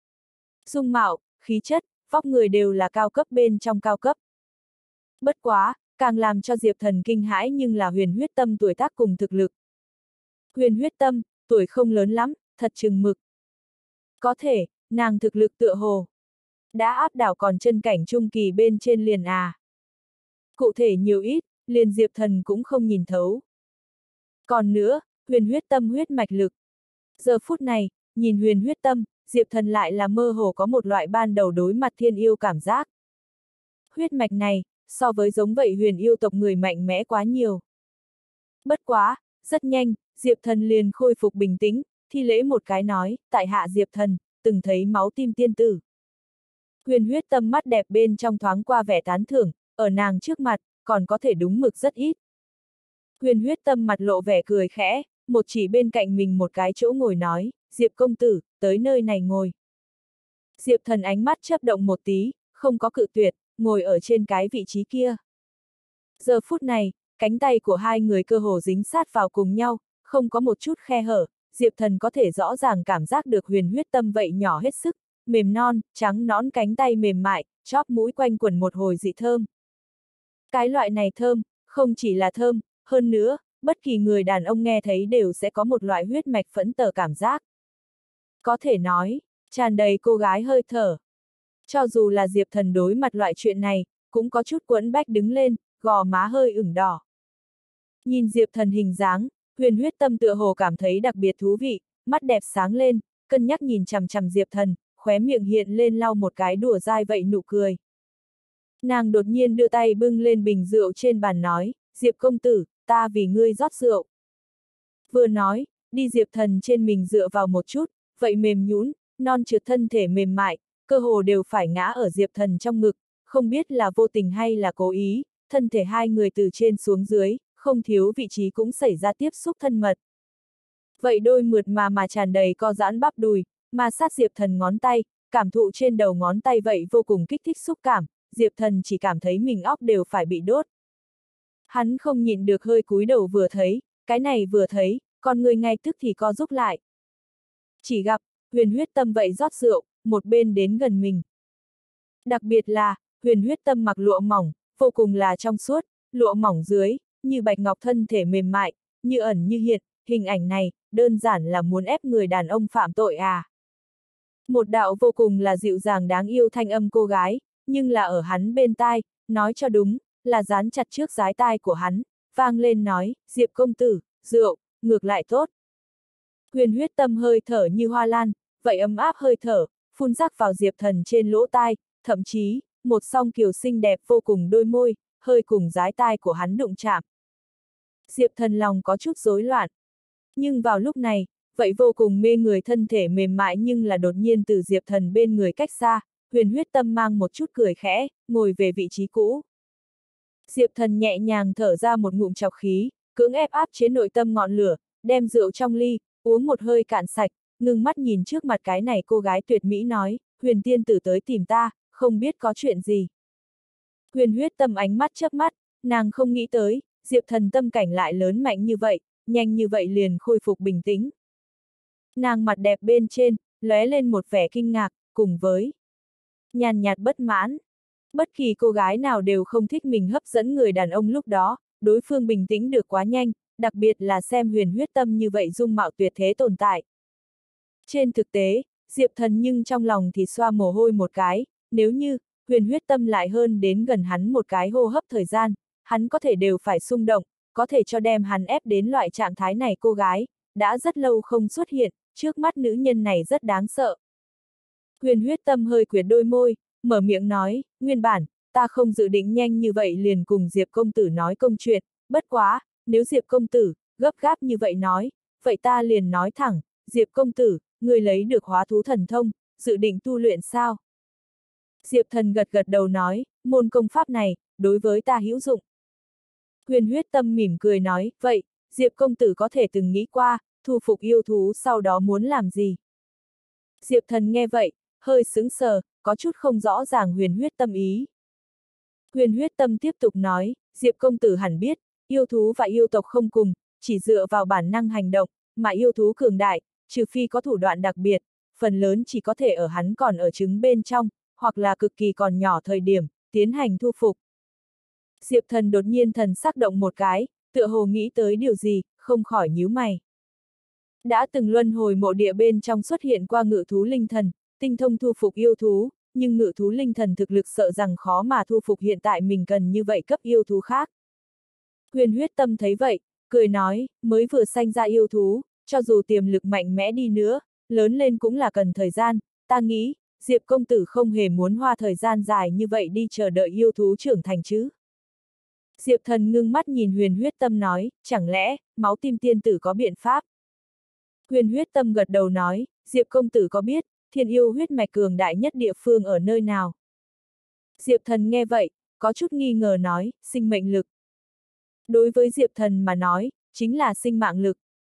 Dung mạo, khí chất, vóc người đều là cao cấp bên trong cao cấp. Bất quá, càng làm cho Diệp Thần kinh hãi nhưng là huyền huyết tâm tuổi tác cùng thực lực. Huyền huyết tâm, tuổi không lớn lắm, thật chừng mực. Có thể, nàng thực lực tựa hồ đã áp đảo còn chân cảnh trung kỳ bên trên liền à. Cụ thể nhiều ít, liền Diệp Thần cũng không nhìn thấu. Còn nữa, huyền huyết tâm huyết mạch lực. Giờ phút này, nhìn huyền huyết tâm, Diệp Thần lại là mơ hồ có một loại ban đầu đối mặt thiên yêu cảm giác. Huyết mạch này, so với giống vậy huyền yêu tộc người mạnh mẽ quá nhiều. Bất quá, rất nhanh, Diệp Thần liền khôi phục bình tĩnh, thi lễ một cái nói, tại hạ Diệp Thần, từng thấy máu tim tiên tử. Huyền huyết tâm mắt đẹp bên trong thoáng qua vẻ tán thưởng, ở nàng trước mặt, còn có thể đúng mực rất ít. Huyền huyết tâm mặt lộ vẻ cười khẽ, một chỉ bên cạnh mình một cái chỗ ngồi nói, Diệp công tử, tới nơi này ngồi. Diệp Thần ánh mắt chớp động một tí, không có cự tuyệt, ngồi ở trên cái vị trí kia. Giờ phút này, cánh tay của hai người cơ hồ dính sát vào cùng nhau, không có một chút khe hở, Diệp Thần có thể rõ ràng cảm giác được huyền huyết tâm vậy nhỏ hết sức, mềm non, trắng nõn cánh tay mềm mại, chóp mũi quanh quẩn một hồi dị thơm. Cái loại này thơm, không chỉ là thơm, hơn nữa, bất kỳ người đàn ông nghe thấy đều sẽ có một loại huyết mạch phẫn tờ cảm giác. Có thể nói, tràn đầy cô gái hơi thở. Cho dù là Diệp Thần đối mặt loại chuyện này, cũng có chút quẫn bách đứng lên, gò má hơi ửng đỏ. Nhìn Diệp Thần hình dáng, Huyền Huyết Tâm tựa hồ cảm thấy đặc biệt thú vị, mắt đẹp sáng lên, cân nhắc nhìn chằm chằm Diệp Thần, khóe miệng hiện lên lau một cái đùa dai vậy nụ cười. Nàng đột nhiên đưa tay bưng lên bình rượu trên bàn nói, Diệp công tử, ta vì ngươi rót rượu. Vừa nói, đi Diệp Thần trên mình dựa vào một chút, vậy mềm nhũn, non trượt thân thể mềm mại, cơ hồ đều phải ngã ở Diệp Thần trong ngực, không biết là vô tình hay là cố ý, thân thể hai người từ trên xuống dưới, không thiếu vị trí cũng xảy ra tiếp xúc thân mật. Vậy đôi mượt mà mà tràn đầy co giãn bắp đùi, mà sát Diệp Thần ngón tay, cảm thụ trên đầu ngón tay vậy vô cùng kích thích xúc cảm, Diệp Thần chỉ cảm thấy mình óc đều phải bị đốt. Hắn không nhịn được hơi cúi đầu vừa thấy, cái này vừa thấy, con người ngay tức thì co rúm lại. Chỉ gặp, Huyền Huyết Tâm vậy rót rượu, một bên đến gần mình. Đặc biệt là, Huyền Huyết Tâm mặc lụa mỏng, vô cùng là trong suốt, lụa mỏng dưới, như bạch ngọc thân thể mềm mại, như ẩn như hiện, hình ảnh này, đơn giản là muốn ép người đàn ông phạm tội à. Một đạo vô cùng là dịu dàng đáng yêu thanh âm cô gái, nhưng là ở hắn bên tai, nói cho đúng, là dán chặt trước dái tai của hắn, vang lên nói, Diệp công tử, rượu, ngược lại tốt. Huyền Huyết Tâm hơi thở như hoa lan, vậy ấm áp hơi thở, phun rắc vào Diệp Thần trên lỗ tai, thậm chí, một song kiều xinh đẹp vô cùng đôi môi, hơi cùng dái tai của hắn đụng chạm. Diệp Thần lòng có chút rối loạn. Nhưng vào lúc này, vậy vô cùng mê người thân thể mềm mại nhưng là đột nhiên từ Diệp Thần bên người cách xa, Huyền Huyết Tâm mang một chút cười khẽ, ngồi về vị trí cũ. Diệp Thần nhẹ nhàng thở ra một ngụm trọc khí, cưỡng ép áp chế nội tâm ngọn lửa, đem rượu trong ly, uống một hơi cạn sạch, ngưng mắt nhìn trước mặt cái này cô gái tuyệt mỹ nói, Huyền tiên tử tới tìm ta, không biết có chuyện gì. Huyền Huyết Tâm ánh mắt chớp mắt, nàng không nghĩ tới, Diệp Thần tâm cảnh lại lớn mạnh như vậy, nhanh như vậy liền khôi phục bình tĩnh. Nàng mặt đẹp bên trên, lóe lên một vẻ kinh ngạc, cùng với nhàn nhạt bất mãn. Bất kỳ cô gái nào đều không thích mình hấp dẫn người đàn ông lúc đó, đối phương bình tĩnh được quá nhanh, đặc biệt là xem Huyền Huyết Tâm như vậy dung mạo tuyệt thế tồn tại. Trên thực tế, Diệp Thần nhưng trong lòng thì xoa mồ hôi một cái, nếu như, Huyền Huyết Tâm lại hơn đến gần hắn một cái hô hấp thời gian, hắn có thể đều phải xung động, có thể cho đem hắn ép đến loại trạng thái này cô gái, đã rất lâu không xuất hiện, trước mắt nữ nhân này rất đáng sợ. Huyền Huyết Tâm hơi quyệt đôi môi, mở miệng nói, nguyên bản, ta không dự định nhanh như vậy liền cùng Diệp công tử nói công chuyện, bất quá, nếu Diệp công tử, gấp gáp như vậy nói, vậy ta liền nói thẳng, Diệp công tử, người lấy được hóa thú thần thông, dự định tu luyện sao? Diệp Thần gật gật đầu nói, môn công pháp này, đối với ta hữu dụng. Huyền Huyết Tâm mỉm cười nói, vậy, Diệp công tử có thể từng nghĩ qua, thu phục yêu thú sau đó muốn làm gì? Diệp Thần nghe vậy, hơi sững sờ, có chút không rõ ràng Huyền Huyết Tâm ý. Huyền Huyết Tâm tiếp tục nói, Diệp công tử hẳn biết, yêu thú và yêu tộc không cùng, chỉ dựa vào bản năng hành động, mà yêu thú cường đại, trừ phi có thủ đoạn đặc biệt, phần lớn chỉ có thể ở hắn còn ở trứng bên trong, hoặc là cực kỳ còn nhỏ thời điểm, tiến hành thu phục. Diệp Thần đột nhiên thần sắc động một cái, tựa hồ nghĩ tới điều gì, không khỏi nhíu mày. Đã từng luân hồi mộ địa bên trong xuất hiện qua ngự thú linh thần, tinh thông thu phục yêu thú, nhưng ngự thú linh thần thực lực sợ rằng khó mà thu phục hiện tại mình cần như vậy cấp yêu thú khác. Huyền Huyết Tâm thấy vậy, cười nói, mới vừa sanh ra yêu thú, cho dù tiềm lực mạnh mẽ đi nữa, lớn lên cũng là cần thời gian, ta nghĩ, Diệp công tử không hề muốn hoa thời gian dài như vậy đi chờ đợi yêu thú trưởng thành chứ. Diệp Thần ngưng mắt nhìn Huyền Huyết Tâm nói, chẳng lẽ, máu tim tiên tử có biện pháp? Huyền Huyết Tâm gật đầu nói, Diệp công tử có biết, thiên yêu huyết mạch cường đại nhất địa phương ở nơi nào? Diệp Thần nghe vậy, có chút nghi ngờ nói, sinh mệnh lực. Đối với Diệp Thần mà nói, chính là sinh mạng lực.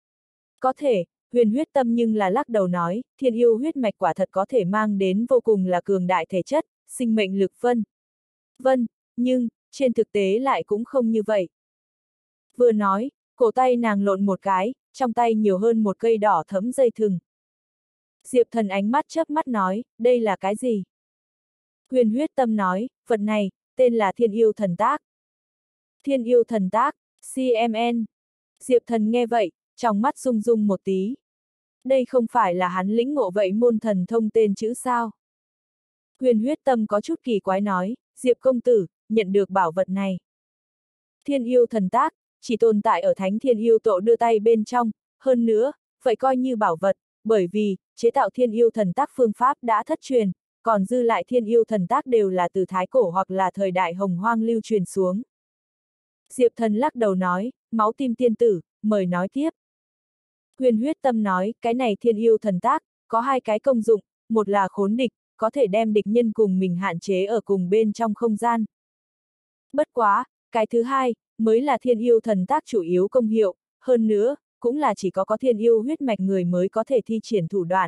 Có thể, Huyền Huyết Tâm nhưng là lắc đầu nói, thiên yêu huyết mạch quả thật có thể mang đến vô cùng là cường đại thể chất, sinh mệnh lực vân. Vân, nhưng, trên thực tế lại cũng không như vậy. Vừa nói, cổ tay nàng lộn một cái, trong tay nhiều hơn một cây đỏ thẫm dây thừng. Diệp Thần ánh mắt chớp mắt nói, đây là cái gì? Huyền Huyết Tâm nói, vật này, tên là Thiên Yêu Thần Tác. Thiên Yêu Thần Tác, xê em en. Diệp Thần nghe vậy, trong mắt rung rung một tí. Đây không phải là hắn lĩnh ngộ vậy môn thần thông tên chữ sao? Huyền huyết tâm có chút kỳ quái nói, Diệp công tử, nhận được bảo vật này. Thiên yêu thần tác, chỉ tồn tại ở thánh thiên yêu tổ đưa tay bên trong, hơn nữa, vậy coi như bảo vật, bởi vì, chế tạo thiên yêu thần tác phương pháp đã thất truyền, còn dư lại thiên yêu thần tác đều là từ thái cổ hoặc là thời đại hồng hoang lưu truyền xuống. Diệp thần lắc đầu nói, máu tim tiên tử, mời nói tiếp. Huyền huyết tâm nói, cái này thiên yêu thần tác, có hai cái công dụng, một là khốn địch, có thể đem địch nhân cùng mình hạn chế ở cùng bên trong không gian. Bất quá, cái thứ hai, mới là thiên yêu thần tác chủ yếu công hiệu, hơn nữa, cũng là chỉ có có thiên yêu huyết mạch người mới có thể thi triển thủ đoạn.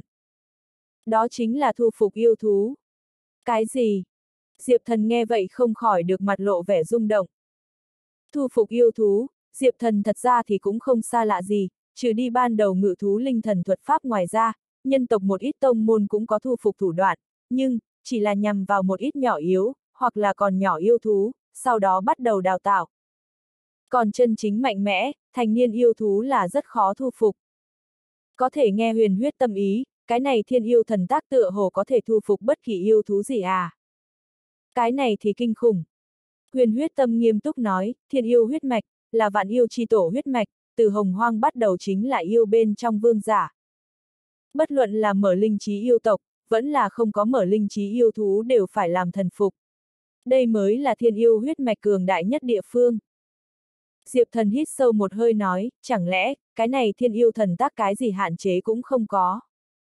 Đó chính là thu phục yêu thú. Cái gì? Diệp thần nghe vậy không khỏi được mặt lộ vẻ rung động. Thu phục yêu thú, Diệp thần thật ra thì cũng không xa lạ gì, trừ đi ban đầu ngự thú linh thần thuật pháp ngoài ra, nhân tộc một ít tông môn cũng có thu phục thủ đoạn, nhưng, chỉ là nhằm vào một ít nhỏ yếu, hoặc là còn nhỏ yêu thú, sau đó bắt đầu đào tạo. Còn chân chính mạnh mẽ, thành niên yêu thú là rất khó thu phục. Có thể nghe huyền huyết tâm ý, cái này thiên yêu thần tác tựa hồ có thể thu phục bất kỳ yêu thú gì à? Cái này thì kinh khủng. Huyền huyết tâm nghiêm túc nói, thiên yêu huyết mạch, là vạn yêu chi tổ huyết mạch, từ hồng hoang bắt đầu chính là yêu bên trong vương giả. Bất luận là mở linh trí yêu tộc, vẫn là không có mở linh trí yêu thú đều phải làm thần phục. Đây mới là thiên yêu huyết mạch cường đại nhất địa phương. Diệp thần hít sâu một hơi nói, chẳng lẽ, cái này thiên yêu thần tác cái gì hạn chế cũng không có.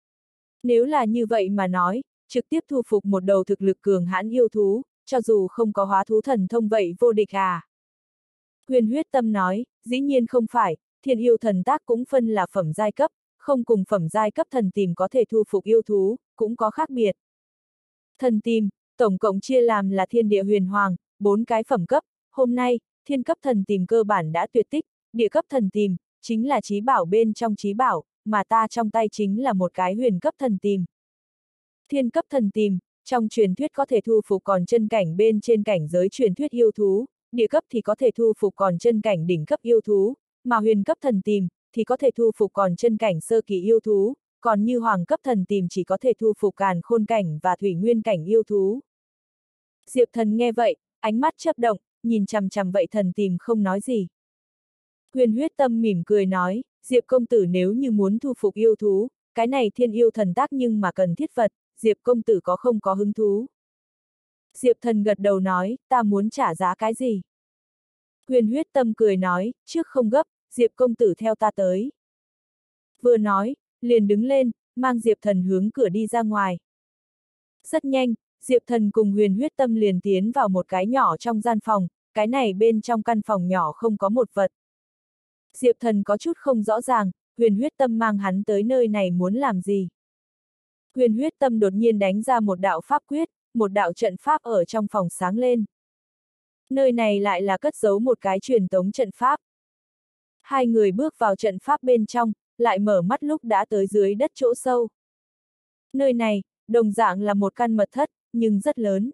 Nếu là như vậy mà nói, trực tiếp thu phục một đầu thực lực cường hãn yêu thú, cho dù không có hóa thú thần thông vậy vô địch à. Huyền huyết tâm nói, dĩ nhiên không phải, thiên yêu thần tác cũng phân là phẩm giai cấp, không cùng phẩm giai cấp thần tìm có thể thu phục yêu thú, cũng có khác biệt. Thần tìm, tổng cộng chia làm là thiên địa huyền hoàng, bốn cái phẩm cấp, hôm nay, thiên cấp thần tìm cơ bản đã tuyệt tích, địa cấp thần tìm, chính là chí bảo bên trong chí bảo, mà ta trong tay chính là một cái huyền cấp thần tìm. Thiên cấp thần tìm, trong truyền thuyết có thể thu phục còn chân cảnh bên trên cảnh giới truyền thuyết yêu thú, địa cấp thì có thể thu phục còn chân cảnh đỉnh cấp yêu thú, mà huyền cấp thần tìm, thì có thể thu phục còn chân cảnh sơ kỳ yêu thú, còn như hoàng cấp thần tìm chỉ có thể thu phục càn khôn cảnh và thủy nguyên cảnh yêu thú. Diệp thần nghe vậy, ánh mắt chớp động, nhìn chằm chằm vậy thần tìm không nói gì. Huyền huyết tâm mỉm cười nói, Diệp công tử nếu như muốn thu phục yêu thú, cái này thiên yêu thần tác nhưng mà cần thiết vật, Diệp công tử có không có hứng thú. Diệp thần gật đầu nói, ta muốn trả giá cái gì? Huyền huyết tâm cười nói, trước không gấp, Diệp công tử theo ta tới. Vừa nói, liền đứng lên, mang Diệp thần hướng cửa đi ra ngoài. Rất nhanh, Diệp thần cùng huyền huyết tâm liền tiến vào một cái nhỏ trong gian phòng, cái này bên trong căn phòng nhỏ không có một vật. Diệp thần có chút không rõ ràng, huyền huyết tâm mang hắn tới nơi này muốn làm gì. Huyền huyết tâm đột nhiên đánh ra một đạo pháp quyết, một đạo trận pháp ở trong phòng sáng lên. Nơi này lại là cất giấu một cái truyền tống trận pháp. Hai người bước vào trận pháp bên trong, lại mở mắt lúc đã tới dưới đất chỗ sâu. Nơi này, đồng dạng là một căn mật thất, nhưng rất lớn.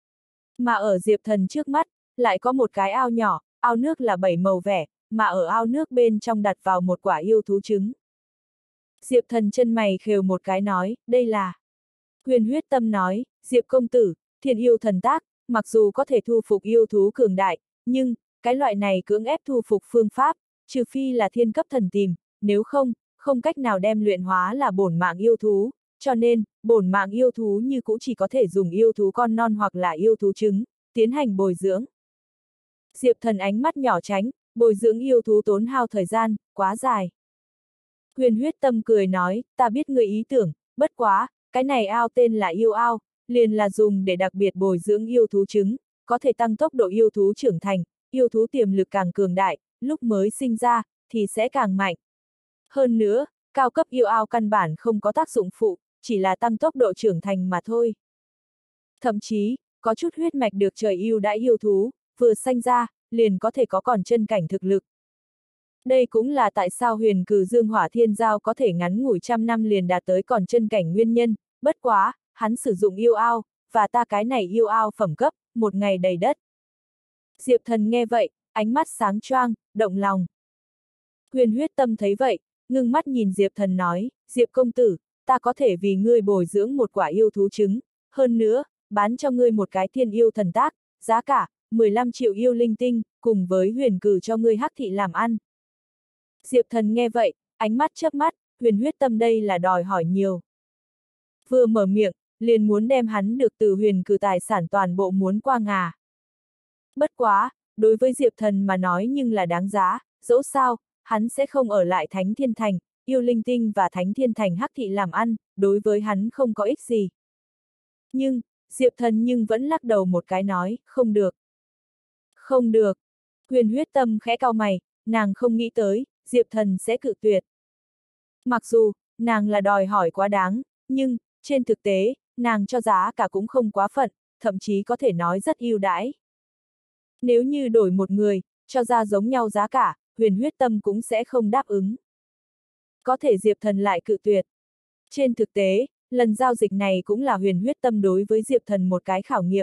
Mà ở Diệp thần trước mắt, lại có một cái ao nhỏ, ao nước là bảy màu vẻ, mà ở ao nước bên trong đặt vào một quả yêu thú trứng. Diệp thần chân mày khều một cái nói, đây là... Huyền huyết tâm nói, Diệp công tử, thiên yêu thần tác, mặc dù có thể thu phục yêu thú cường đại, nhưng, cái loại này cưỡng ép thu phục phương pháp, trừ phi là thiên cấp thần tìm, nếu không, không cách nào đem luyện hóa là bổn mạng yêu thú, cho nên, bổn mạng yêu thú như cũ chỉ có thể dùng yêu thú con non hoặc là yêu thú trứng, tiến hành bồi dưỡng. Diệp thần ánh mắt nhỏ tránh, bồi dưỡng yêu thú tốn hao thời gian, quá dài. Huyền huyết tâm cười nói, ta biết người ý tưởng, bất quá, cái này ao tên là yêu ao, liền là dùng để đặc biệt bồi dưỡng yêu thú trứng, có thể tăng tốc độ yêu thú trưởng thành, yêu thú tiềm lực càng cường đại, lúc mới sinh ra, thì sẽ càng mạnh. Hơn nữa, cao cấp yêu ao căn bản không có tác dụng phụ, chỉ là tăng tốc độ trưởng thành mà thôi. Thậm chí, có chút huyết mạch được trời yêu đã yêu thú, vừa sanh ra, liền có thể có còn chân cảnh thực lực. Đây cũng là tại sao huyền cừ dương hỏa thiên giao có thể ngắn ngủi trăm năm liền đạt tới còn chân cảnh nguyên nhân, bất quá, hắn sử dụng yêu ao, và ta cái này yêu ao phẩm cấp, một ngày đầy đất. Diệp thần nghe vậy, ánh mắt sáng choang, động lòng. Huyền huyết tâm thấy vậy, ngưng mắt nhìn Diệp Thần nói, Diệp công tử, ta có thể vì ngươi bồi dưỡng một quả yêu thú trứng, hơn nữa, bán cho ngươi một cái thiên yêu thần tác, giá cả, mười lăm triệu yêu linh tinh, cùng với huyền cử cho ngươi hắc thị làm ăn. Diệp Thần nghe vậy, ánh mắt chớp mắt, huyền huyết tâm đây là đòi hỏi nhiều. Vừa mở miệng, liền muốn đem hắn được từ huyền cử tài sản toàn bộ muốn qua ngà. Bất quá, đối với Diệp Thần mà nói nhưng là đáng giá, dẫu sao, hắn sẽ không ở lại Thánh Thiên Thành, yêu linh tinh và Thánh Thiên Thành hắc thị làm ăn, đối với hắn không có ích gì. Nhưng, Diệp Thần nhưng vẫn lắc đầu một cái nói, không được. Không được. Huyền huyết tâm khẽ cau mày, nàng không nghĩ tới, Diệp Thần sẽ cự tuyệt. Mặc dù, nàng là đòi hỏi quá đáng, nhưng, trên thực tế, nàng cho giá cả cũng không quá phận, thậm chí có thể nói rất ưu đãi. Nếu như đổi một người, cho ra giống nhau giá cả, huyền huyết tâm cũng sẽ không đáp ứng. Có thể Diệp Thần lại cự tuyệt. Trên thực tế, lần giao dịch này cũng là huyền huyết tâm đối với Diệp Thần một cái khảo nghiệm.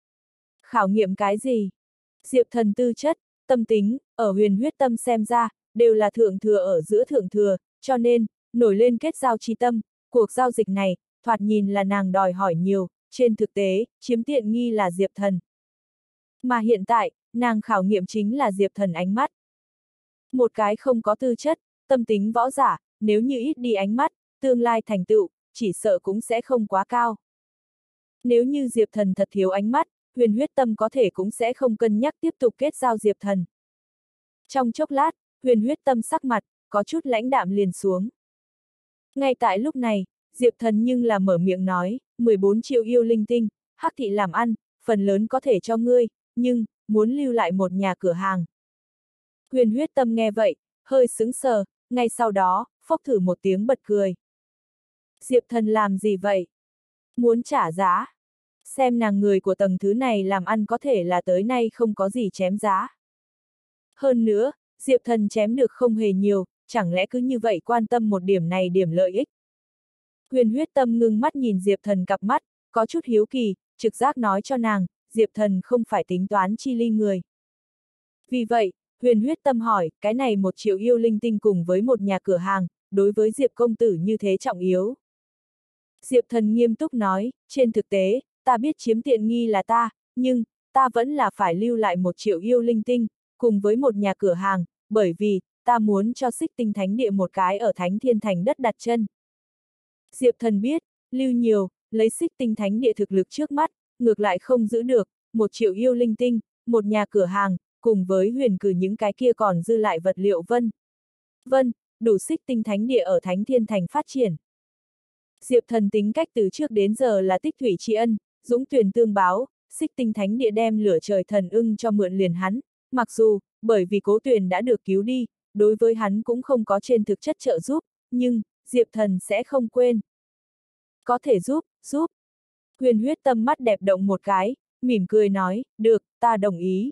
Khảo nghiệm cái gì? Diệp Thần tư chất, tâm tính, ở huyền huyết tâm xem ra, đều là thượng thừa ở giữa thượng thừa, cho nên, nổi lên kết giao chi tâm, cuộc giao dịch này, thoạt nhìn là nàng đòi hỏi nhiều, trên thực tế, chiếm tiện nghi là Diệp Thần. Mà hiện tại, nàng khảo nghiệm chính là Diệp Thần ánh mắt. Một cái không có tư chất, tâm tính võ giả, nếu như ít đi ánh mắt, tương lai thành tựu, chỉ sợ cũng sẽ không quá cao. Nếu như Diệp Thần thật thiếu ánh mắt, huyền huyết tâm có thể cũng sẽ không cân nhắc tiếp tục kết giao Diệp Thần. Trong chốc lát, huyền huyết tâm sắc mặt, có chút lãnh đạm liền xuống. Ngay tại lúc này, Diệp Thần nhưng là mở miệng nói, mười bốn triệu yêu linh tinh, hắc thị làm ăn, phần lớn có thể cho ngươi, nhưng, muốn lưu lại một nhà cửa hàng. Huyền huyết tâm nghe vậy, hơi sững sờ, ngay sau đó, phốc thử một tiếng bật cười. Diệp Thần làm gì vậy? Muốn trả giá? Xem nàng người của tầng thứ này làm ăn có thể là tới nay không có gì chém giá. Hơn nữa, Diệp Thần chém được không hề nhiều, chẳng lẽ cứ như vậy quan tâm một điểm này điểm lợi ích? Huyền huyết tâm ngưng mắt nhìn Diệp Thần cặp mắt, có chút hiếu kỳ, trực giác nói cho nàng, Diệp Thần không phải tính toán chi ly người. Vì vậy, huyền huyết tâm hỏi, cái này một triệu yêu linh tinh cùng với một nhà cửa hàng, đối với Diệp công tử như thế trọng yếu. Diệp Thần nghiêm túc nói, trên thực tế, ta biết chiếm tiện nghi là ta, nhưng, ta vẫn là phải lưu lại một triệu yêu linh tinh, cùng với một nhà cửa hàng, bởi vì, ta muốn cho Xích Tinh Thánh Địa một cái ở Thánh Thiên Thành đất đặt chân. Diệp Thần biết, lưu nhiều, lấy Xích Tinh Thánh Địa thực lực trước mắt, ngược lại không giữ được, một triệu yêu linh tinh, một nhà cửa hàng, cùng với huyền cử những cái kia còn dư lại vật liệu vân. Vân, đủ Xích Tinh Thánh Địa ở Thánh Thiên Thành phát triển. Diệp Thần tính cách từ trước đến giờ là tích thủy tri ân, dũng tuyển tương báo, Xích Tinh Thánh Địa đem lửa trời thần ưng cho mượn liền hắn, mặc dù, bởi vì Cố Tuyền đã được cứu đi, đối với hắn cũng không có trên thực chất trợ giúp, nhưng, Diệp Thần sẽ không quên. Có thể giúp, giúp. Huyền huyết tâm mắt đẹp động một cái, mỉm cười nói, được, ta đồng ý.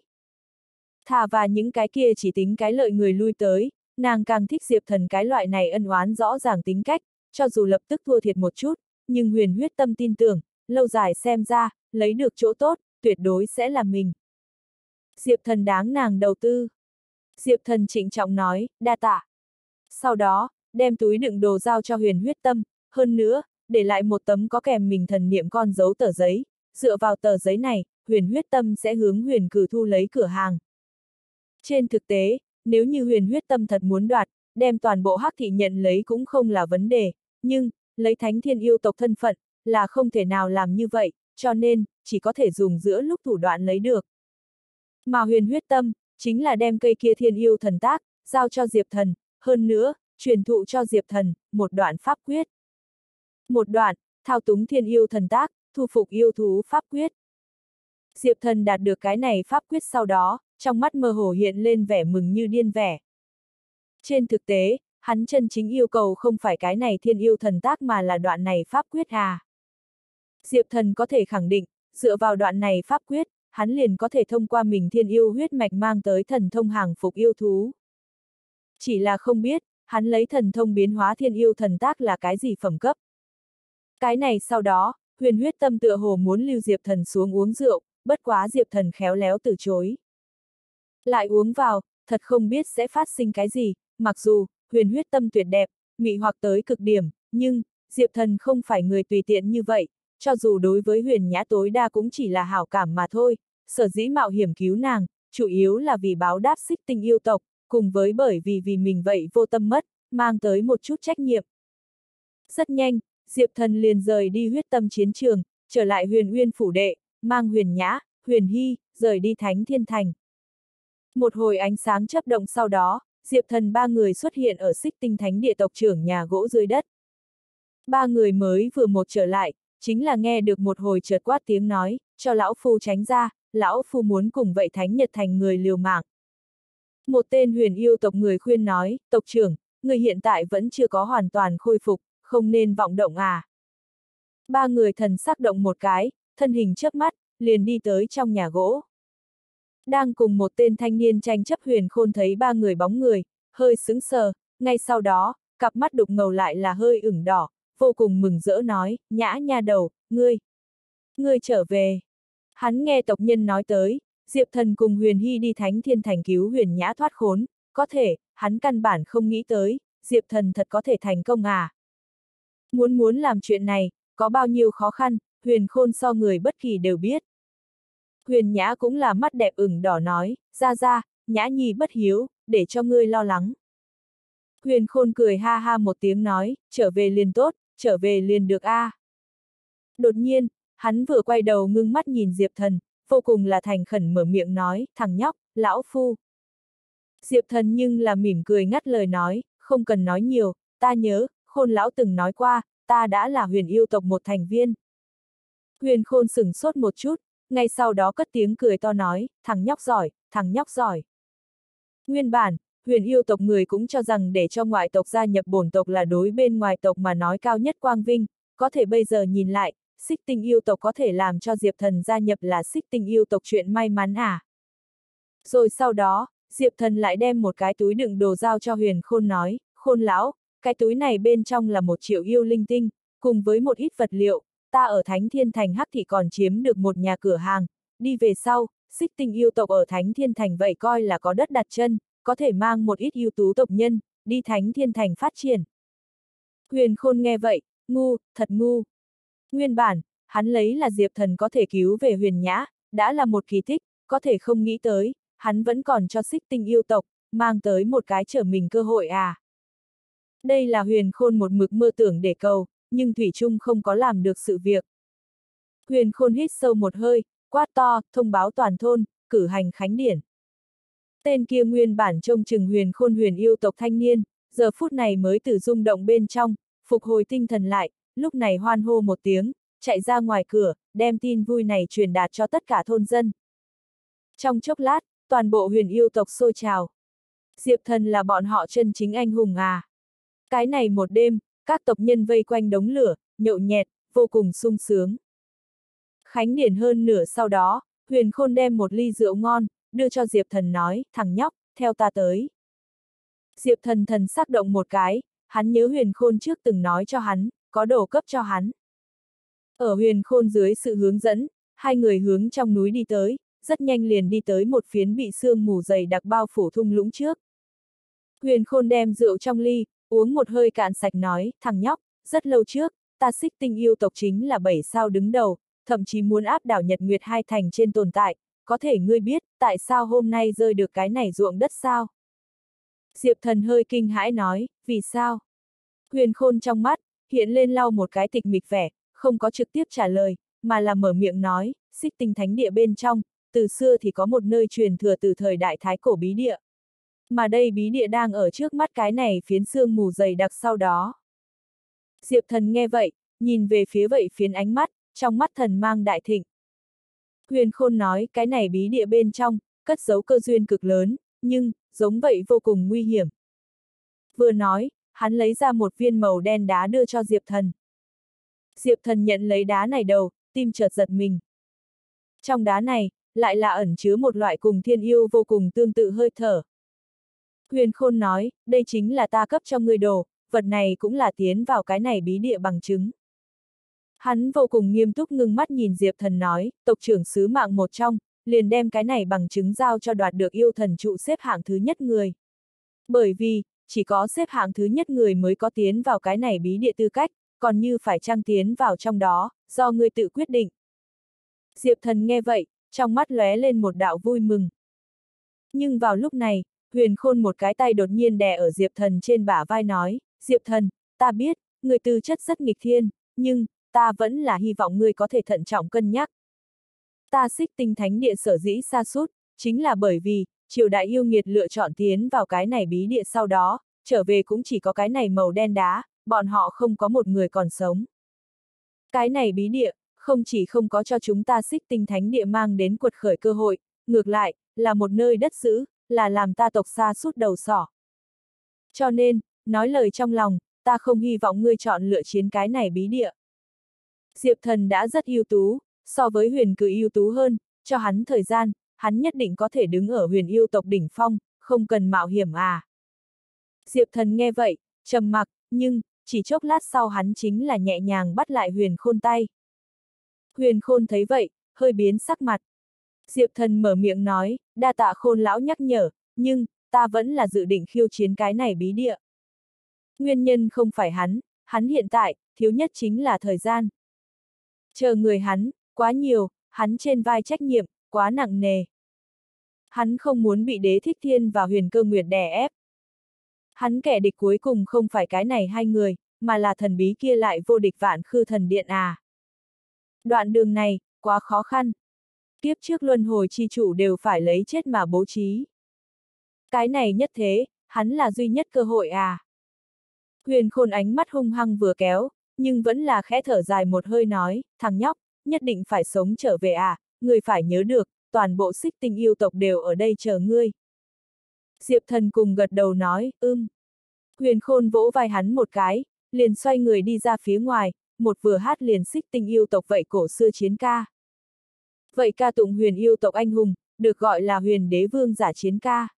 Thà và những cái kia chỉ tính cái lợi người lui tới, nàng càng thích Diệp Thần cái loại này ân oán rõ ràng tính cách, cho dù lập tức thua thiệt một chút, nhưng huyền huyết tâm tin tưởng, lâu dài xem ra, lấy được chỗ tốt, tuyệt đối sẽ là mình. Diệp Thần đáng nàng đầu tư. Diệp Thần trịnh trọng nói, đa tạ. Sau đó, đem túi đựng đồ giao cho huyền huyết tâm, hơn nữa, để lại một tấm có kèm mình thần niệm con dấu tờ giấy, dựa vào tờ giấy này, huyền huyết tâm sẽ hướng huyền cử thu lấy cửa hàng. Trên thực tế, nếu như huyền huyết tâm thật muốn đoạt, đem toàn bộ hắc thị nhận lấy cũng không là vấn đề, nhưng, lấy thánh thiên yêu tộc thân phận, là không thể nào làm như vậy, cho nên, chỉ có thể dùng giữa lúc thủ đoạn lấy được. Mà huyền huyết tâm, chính là đem cây kia thiên yêu thần tác, giao cho Diệp Thần, hơn nữa, truyền thụ cho Diệp Thần, một đoạn pháp quyết. Một đoạn, thao túng thiên yêu thần tác, thu phục yêu thú pháp quyết. Diệp Thần đạt được cái này pháp quyết sau đó, trong mắt mơ hồ hiện lên vẻ mừng như điên vẻ. Trên thực tế, hắn chân chính yêu cầu không phải cái này thiên yêu thần tác mà là đoạn này pháp quyết à. Diệp Thần có thể khẳng định, dựa vào đoạn này pháp quyết, hắn liền có thể thông qua mình thiên yêu huyết mạch mang tới thần thông hàng phục yêu thú. Chỉ là không biết, hắn lấy thần thông biến hóa thiên yêu thần tác là cái gì phẩm cấp. Cái này sau đó, huyền huyết tâm tựa hồ muốn lưu Diệp Thần xuống uống rượu, bất quá Diệp Thần khéo léo từ chối. Lại uống vào, thật không biết sẽ phát sinh cái gì, mặc dù, huyền huyết tâm tuyệt đẹp, mị hoặc tới cực điểm, nhưng, Diệp Thần không phải người tùy tiện như vậy, cho dù đối với huyền nhã tối đa cũng chỉ là hảo cảm mà thôi, sở dĩ mạo hiểm cứu nàng, chủ yếu là vì báo đáp xích tinh yêu tộc, cùng với bởi vì vì mình vậy vô tâm mất, mang tới một chút trách nhiệm. Rất nhanh, Diệp Thần liền rời đi huyết tâm chiến trường, trở lại Huyền Uyên phủ đệ, mang Huyền Nhã, Huyền Hy, rời đi Thánh Thiên Thành. Một hồi ánh sáng chớp động sau đó, Diệp Thần ba người xuất hiện ở xích tinh thánh địa tộc trưởng nhà gỗ dưới đất. Ba người mới vừa một trở lại, chính là nghe được một hồi chợt quát tiếng nói, cho lão phu tránh ra, lão phu muốn cùng vậy Thánh Nhật Thành người liều mạng. Một tên huyền yêu tộc người khuyên nói, tộc trưởng, người hiện tại vẫn chưa có hoàn toàn khôi phục, không nên vọng động à. Ba người thần sắc động một cái, thân hình chớp mắt, liền đi tới trong nhà gỗ. Đang cùng một tên thanh niên tranh chấp Huyền Khôn thấy ba người bóng người, hơi sững sờ, ngay sau đó, cặp mắt đục ngầu lại là hơi ửng đỏ, vô cùng mừng rỡ nói, Nhã nha đầu, ngươi, ngươi trở về. Hắn nghe tộc nhân nói tới, Diệp Thần cùng Huyền Hy đi Thánh Thiên Thành cứu Huyền Nhã thoát khốn, có thể, hắn căn bản không nghĩ tới, Diệp Thần thật có thể thành công à. Muốn muốn làm chuyện này, có bao nhiêu khó khăn, Huyền Khôn so người bất kỳ đều biết. Huyền Nhã cũng là mắt đẹp ửng đỏ nói, ra ra, Nhã nhi bất hiếu, để cho ngươi lo lắng. Huyền Khôn cười ha ha một tiếng nói, trở về liền tốt, trở về liền được a. À. Đột nhiên, hắn vừa quay đầu ngưng mắt nhìn Diệp Thần, vô cùng là thành khẩn mở miệng nói, thằng nhóc, lão phu. Diệp Thần nhưng là mỉm cười ngắt lời nói, không cần nói nhiều, ta nhớ, Khôn lão từng nói qua, ta đã là huyền yêu tộc một thành viên. Huyền Khôn sửng sốt một chút, ngay sau đó cất tiếng cười to nói, thằng nhóc giỏi, thằng nhóc giỏi. Nguyên bản, huyền yêu tộc người cũng cho rằng để cho ngoại tộc gia nhập bổn tộc là đối bên ngoài tộc mà nói cao nhất quang vinh, có thể bây giờ nhìn lại, xích tinh yêu tộc có thể làm cho Diệp Thần gia nhập là xích tinh yêu tộc chuyện may mắn à. Rồi sau đó, Diệp Thần lại đem một cái túi đựng đồ giao cho Huyền Khôn nói, Khôn lão, cái túi này bên trong là một triệu yêu linh tinh, cùng với một ít vật liệu, ta ở Thánh Thiên Thành Hắc Thị còn chiếm được một nhà cửa hàng, đi về sau, xích tinh yêu tộc ở Thánh Thiên Thành vậy coi là có đất đặt chân, có thể mang một ít ưu tú tộc nhân, đi Thánh Thiên Thành phát triển. Huyền Khôn nghe vậy, ngu, thật ngu. Nguyên bản, hắn lấy là Diệp Thần có thể cứu về Huyền Nhã, đã là một kỳ tích, có thể không nghĩ tới, hắn vẫn còn cho xích tinh yêu tộc, mang tới một cái trở mình cơ hội à. Đây là Huyền Khôn một mực mơ tưởng để cầu, nhưng Thủy Trung không có làm được sự việc. Huyền Khôn hít sâu một hơi, quát to, thông báo toàn thôn, cử hành khánh điển. Tên kia nguyên bản trông chừng Huyền Khôn huyền yêu tộc thanh niên, giờ phút này mới từ rung động bên trong, phục hồi tinh thần lại, lúc này hoan hô một tiếng, chạy ra ngoài cửa, đem tin vui này truyền đạt cho tất cả thôn dân. Trong chốc lát, toàn bộ huyền yêu tộc sôi trào. Diệp Thần là bọn họ chân chính anh hùng à. Cái này một đêm, các tộc nhân vây quanh đống lửa, nhậu nhẹt, vô cùng sung sướng. Khánh điển hơn nửa sau đó, Huyền Khôn đem một ly rượu ngon, đưa cho Diệp Thần nói, thằng nhóc, theo ta tới. Diệp Thần thần sắc động một cái, hắn nhớ Huyền Khôn trước từng nói cho hắn, có đồ cấp cho hắn. Ở Huyền Khôn dưới sự hướng dẫn, hai người hướng trong núi đi tới, rất nhanh liền đi tới một phiến bị sương mù dày đặc bao phủ thung lũng trước. Huyền Khôn đem rượu trong ly, uống một hơi cạn sạch nói, thằng nhóc, rất lâu trước, ta xích tinh yêu tộc chính là bảy sao đứng đầu, thậm chí muốn áp đảo Nhật Nguyệt hai thành trên tồn tại, có thể ngươi biết, tại sao hôm nay rơi được cái này ruộng đất sao? Diệp Thần hơi kinh hãi nói, vì sao? Huyền Khôn trong mắt, hiện lên lau một cái tịch mịch vẻ, không có trực tiếp trả lời, mà là mở miệng nói, xích tinh thánh địa bên trong, từ xưa thì có một nơi truyền thừa từ thời đại thái cổ bí địa. Mà đây bí địa đang ở trước mắt cái này phiến sương mù dày đặc sau đó. Diệp Thần nghe vậy, nhìn về phía vậy phiến ánh mắt, trong mắt thần mang đại thịnh. Huyền Khôn nói, cái này bí địa bên trong, cất giấu cơ duyên cực lớn, nhưng, giống vậy vô cùng nguy hiểm. Vừa nói, hắn lấy ra một viên màu đen đá đưa cho Diệp Thần. Diệp Thần nhận lấy đá này đầu, tim chợt giật mình. Trong đá này, lại là ẩn chứa một loại cùng thiên yêu vô cùng tương tự hơi thở. Huyền Khôn nói, đây chính là ta cấp cho ngươi đồ, vật này cũng là tiến vào cái này bí địa bằng chứng. Hắn vô cùng nghiêm túc ngưng mắt nhìn Diệp Thần nói, tộc trưởng sứ mạng một trong, liền đem cái này bằng chứng giao cho đoạt được yêu thần trụ xếp hạng thứ nhất người. Bởi vì, chỉ có xếp hạng thứ nhất người mới có tiến vào cái này bí địa tư cách, còn như phải chăng tiến vào trong đó, do ngươi tự quyết định. Diệp Thần nghe vậy, trong mắt lóe lên một đạo vui mừng. Nhưng vào lúc này, Huyền Khôn một cái tay đột nhiên đè ở Diệp Thần trên bả vai nói, Diệp Thần, ta biết, ngươi tư chất rất nghịch thiên, nhưng, ta vẫn là hy vọng ngươi có thể thận trọng cân nhắc. Ta Xích Tinh Thánh Địa sở dĩ sa sút, chính là bởi vì, triều đại yêu nghiệt lựa chọn tiến vào cái này bí địa sau đó, trở về cũng chỉ có cái này màu đen đá, bọn họ không có một người còn sống. Cái này bí địa, không chỉ không có cho chúng ta Xích Tinh Thánh Địa mang đến quật khởi cơ hội, ngược lại, là một nơi đất giữ, là làm ta tộc sa sút đầu sỏ. Cho nên, nói lời trong lòng, ta không hy vọng ngươi chọn lựa chiến cái này bí địa. Diệp Thần đã rất ưu tú, so với Huyền Cử ưu tú hơn, cho hắn thời gian, hắn nhất định có thể đứng ở Huyền yêu tộc đỉnh phong, không cần mạo hiểm à. Diệp Thần nghe vậy, trầm mặc, nhưng, chỉ chốc lát sau hắn chính là nhẹ nhàng bắt lại Huyền Khôn tay. Huyền Khôn thấy vậy, hơi biến sắc mặt. Diệp Thần mở miệng nói, đa tạ Khôn lão nhắc nhở, nhưng, ta vẫn là dự định khiêu chiến cái này bí địa. Nguyên nhân không phải hắn, hắn hiện tại, thiếu nhất chính là thời gian. Chờ người hắn, quá nhiều, hắn trên vai trách nhiệm, quá nặng nề. Hắn không muốn bị Đế Thích Thiên và Huyền Cơ Nguyệt đè ép. Hắn kẻ địch cuối cùng không phải cái này hai người, mà là thần bí kia lại vô địch Vạn Khư Thần Điện à. Đoạn đường này, quá khó khăn. Kiếp trước luân hồi chi chủ đều phải lấy chết mà bố trí. Cái này nhất thế, hắn là duy nhất cơ hội à. Huyền Khôn ánh mắt hung hăng vừa kéo, nhưng vẫn là khẽ thở dài một hơi nói, thằng nhóc, nhất định phải sống trở về à, người phải nhớ được, toàn bộ Xích Tinh yêu tộc đều ở đây chờ ngươi. Diệp Thần cùng gật đầu nói, ưm. Huyền Khôn vỗ vai hắn một cái, liền xoay người đi ra phía ngoài, một vừa hát liền Xích Tinh yêu tộc vậy cổ xưa chiến ca. Vậy ca tụng huyền yêu tộc anh hùng, được gọi là huyền đế vương giả chiến ca.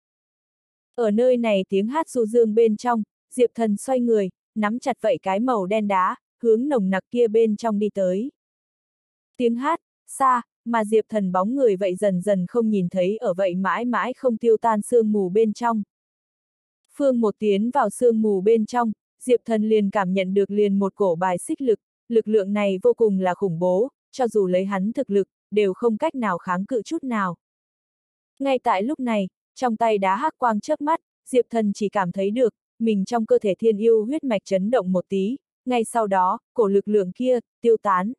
Ở nơi này tiếng hát du dương bên trong, Diệp Thần xoay người, nắm chặt vậy cái màu đen đá, hướng nồng nặc kia bên trong đi tới. Tiếng hát, xa, mà Diệp Thần bóng người vậy dần dần không nhìn thấy ở vậy mãi mãi không tiêu tan sương mù bên trong. Phương một tiến vào sương mù bên trong, Diệp Thần liền cảm nhận được liền một cổ bài xích lực, lực lượng này vô cùng là khủng bố, cho dù lấy hắn thực lực, đều không cách nào kháng cự chút nào. Ngay tại lúc này, trong tay đá hắc quang chớp mắt, Diệp Thần chỉ cảm thấy được, mình trong cơ thể thiên yêu huyết mạch chấn động một tí, ngay sau đó, cổ lực lượng kia, tiêu tán.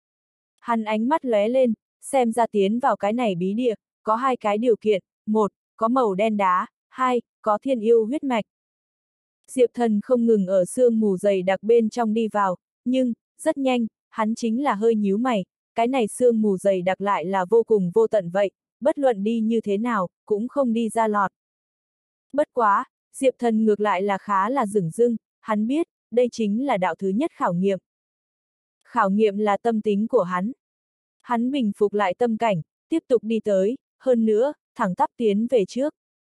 Hắn ánh mắt lóe lên, xem ra tiến vào cái này bí địa, có hai cái điều kiện, một, có màu đen đá, hai, có thiên yêu huyết mạch. Diệp Thần không ngừng ở sương mù dày đặc bên trong đi vào, nhưng, rất nhanh, hắn chính là hơi nhíu mày, cái này sương mù dày đặc lại là vô cùng vô tận vậy, bất luận đi như thế nào, cũng không đi ra lọt. Bất quá, Diệp Thần ngược lại là khá là dửng dưng, hắn biết, đây chính là đạo thứ nhất khảo nghiệm. Khảo nghiệm là tâm tính của hắn. Hắn bình phục lại tâm cảnh, tiếp tục đi tới, hơn nữa, thẳng tắp tiến về trước.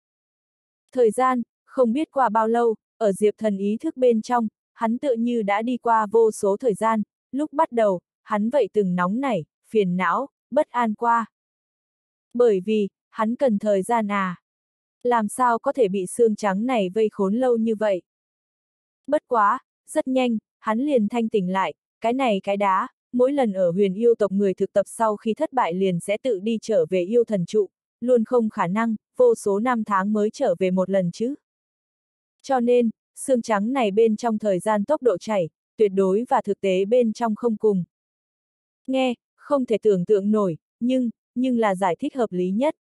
Thời gian, không biết qua bao lâu, ở Diệp Thần ý thức bên trong, hắn tựa như đã đi qua vô số thời gian, lúc bắt đầu, hắn vậy từng nóng nảy, phiền não, bất an qua. Bởi vì, hắn cần thời gian à. Làm sao có thể bị xương trắng này vây khốn lâu như vậy? Bất quá, rất nhanh, hắn liền thanh tỉnh lại, cái này cái đá, mỗi lần ở huyền yêu tộc người thực tập sau khi thất bại liền sẽ tự đi trở về yêu thần trụ, luôn không khả năng, vô số năm tháng mới trở về một lần chứ. Cho nên, xương trắng này bên trong thời gian tốc độ chảy, tuyệt đối và thực tế bên trong không cùng. Nghe, không thể tưởng tượng nổi, nhưng, nhưng là giải thích hợp lý nhất.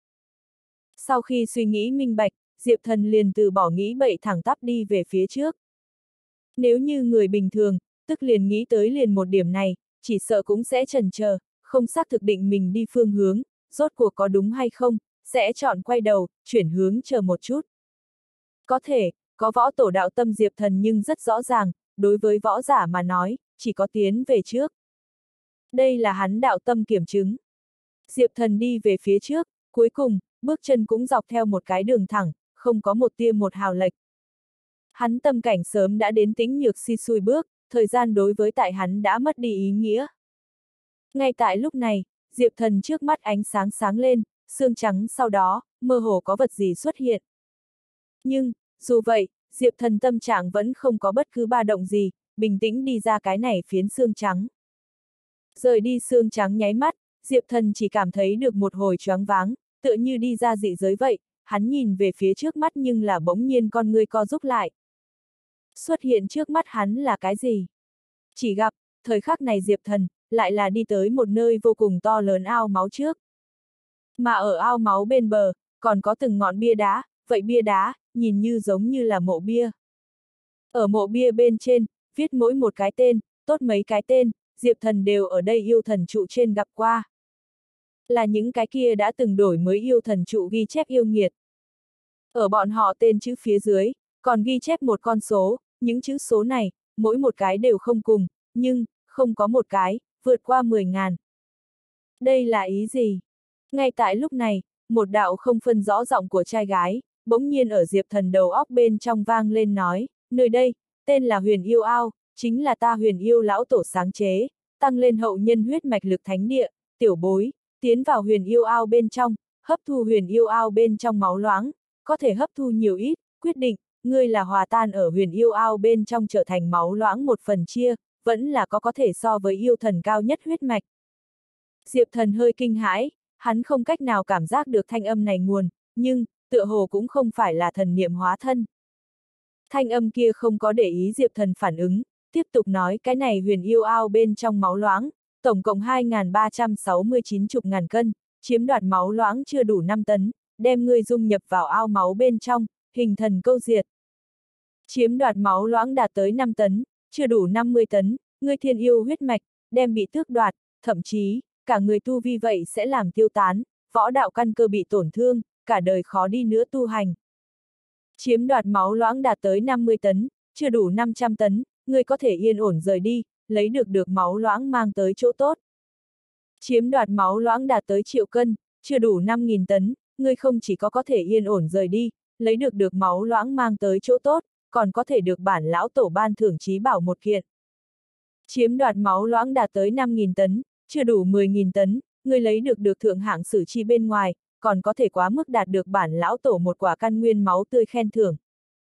Sau khi suy nghĩ minh bạch, Diệp Thần liền từ bỏ nghĩ bậy thẳng tắp đi về phía trước. Nếu như người bình thường, tức liền nghĩ tới liền một điểm này, chỉ sợ cũng sẽ chần chờ, không xác thực định mình đi phương hướng, rốt cuộc có đúng hay không, sẽ chọn quay đầu, chuyển hướng chờ một chút. Có thể, có võ tổ đạo tâm Diệp Thần nhưng rất rõ ràng, đối với võ giả mà nói, chỉ có tiến về trước. Đây là hắn đạo tâm kiểm chứng. Diệp Thần đi về phía trước, cuối cùng, bước chân cũng dọc theo một cái đường thẳng, không có một tia một hào lệch. Hắn tâm cảnh sớm đã đến tĩnh nhược si xuôi bước, thời gian đối với tại hắn đã mất đi ý nghĩa. Ngay tại lúc này, Diệp Thần trước mắt ánh sáng sáng lên, xương trắng sau đó, mơ hồ có vật gì xuất hiện. Nhưng, dù vậy, Diệp Thần tâm trạng vẫn không có bất cứ ba động gì, bình tĩnh đi ra cái này phiến xương trắng. Rời đi xương trắng nháy mắt, Diệp Thần chỉ cảm thấy được một hồi choáng váng, tựa như đi ra dị giới vậy, hắn nhìn về phía trước mắt nhưng là bỗng nhiên con ngươi co rúm lại. Xuất hiện trước mắt hắn là cái gì? Chỉ gặp, thời khắc này Diệp Thần, lại là đi tới một nơi vô cùng to lớn ao máu trước. Mà ở ao máu bên bờ, còn có từng ngọn bia đá, vậy bia đá, nhìn như giống như là mộ bia. Ở mộ bia bên trên, viết mỗi một cái tên, tốt mấy cái tên, Diệp Thần đều ở đây yêu thần trụ trên gặp qua. Là những cái kia đã từng đổi mới yêu thần trụ ghi chép yêu nghiệt. Ở bọn họ tên chữ phía dưới, còn ghi chép một con số, những chữ số này, mỗi một cái đều không cùng, nhưng, không có một cái, vượt qua mười ngàn. Đây là ý gì? Ngay tại lúc này, một đạo không phân rõ giọng của trai gái, bỗng nhiên ở Diệp Thần đầu óc bên trong vang lên nói, nơi đây, tên là Huyền Yêu Ao, chính là ta Huyền Yêu lão tổ sáng chế, tăng lên hậu nhân huyết mạch lực thánh địa, tiểu bối, tiến vào Huyền Yêu Ao bên trong, hấp thu Huyền Yêu Ao bên trong máu loãng, có thể hấp thu nhiều ít, quyết định, ngươi là hòa tan ở Huyền Yêu Ao bên trong trở thành máu loãng một phần chia, vẫn là có có thể so với yêu thần cao nhất huyết mạch. Diệp Thần hơi kinh hãi, hắn không cách nào cảm giác được thanh âm này nguồn, nhưng, tựa hồ cũng không phải là thần niệm hóa thân. Thanh âm kia không có để ý Diệp Thần phản ứng, tiếp tục nói cái này Huyền Yêu Ao bên trong máu loãng, tổng cộng hai nghìn ba trăm sáu mươi chín chục ngàn cân, chiếm đoạt máu loãng chưa đủ năm tấn, đem ngươi dung nhập vào ao máu bên trong, hình thần câu diệt. Chiếm đoạt máu loãng đạt tới năm tấn, chưa đủ năm mươi tấn, ngươi thiên yêu huyết mạch, đem bị tước đoạt, thậm chí, cả người tu vi vậy sẽ làm tiêu tán, võ đạo căn cơ bị tổn thương, cả đời khó đi nữa tu hành. Chiếm đoạt máu loãng đạt tới năm mươi tấn, chưa đủ năm trăm tấn, ngươi có thể yên ổn rời đi, lấy được được máu loãng mang tới chỗ tốt. Chiếm đoạt máu loãng đạt tới triệu cân, chưa đủ năm nghìn tấn, ngươi không chỉ có có thể yên ổn rời đi, lấy được được máu loãng mang tới chỗ tốt, còn có thể được bản lão tổ ban thưởng chí bảo một kiện. Chiếm đoạt máu loãng đạt tới năm nghìn tấn, chưa đủ mười nghìn tấn, ngươi lấy được được thượng hạng sử chi bên ngoài, còn có thể quá mức đạt được bản lão tổ một quả căn nguyên máu tươi khen thưởng.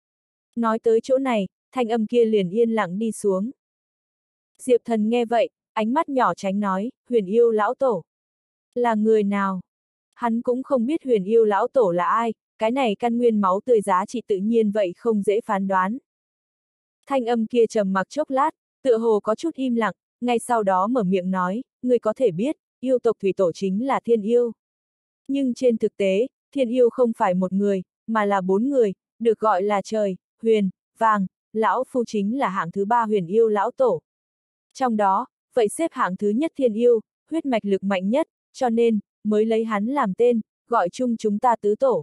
Nói tới chỗ này, thanh âm kia liền yên lặng đi xuống. Diệp Thần nghe vậy, ánh mắt nhỏ tránh nói, Huyền Yêu lão tổ. Là người nào? Hắn cũng không biết Huyền Yêu lão tổ là ai, cái này căn nguyên máu tươi giá trị tự nhiên vậy không dễ phán đoán. Thanh âm kia trầm mặc chốc lát, tựa hồ có chút im lặng, ngay sau đó mở miệng nói, người có thể biết, yêu tộc thủy tổ chính là thiên yêu. Nhưng trên thực tế, thiên yêu không phải một người, mà là bốn người, được gọi là trời, huyền, vàng, lão phu chính là hạng thứ ba huyền yêu lão tổ. Trong đó, vậy xếp hạng thứ nhất thiên yêu, huyết mạch lực mạnh nhất, cho nên, mới lấy hắn làm tên, gọi chung chúng ta tứ tổ.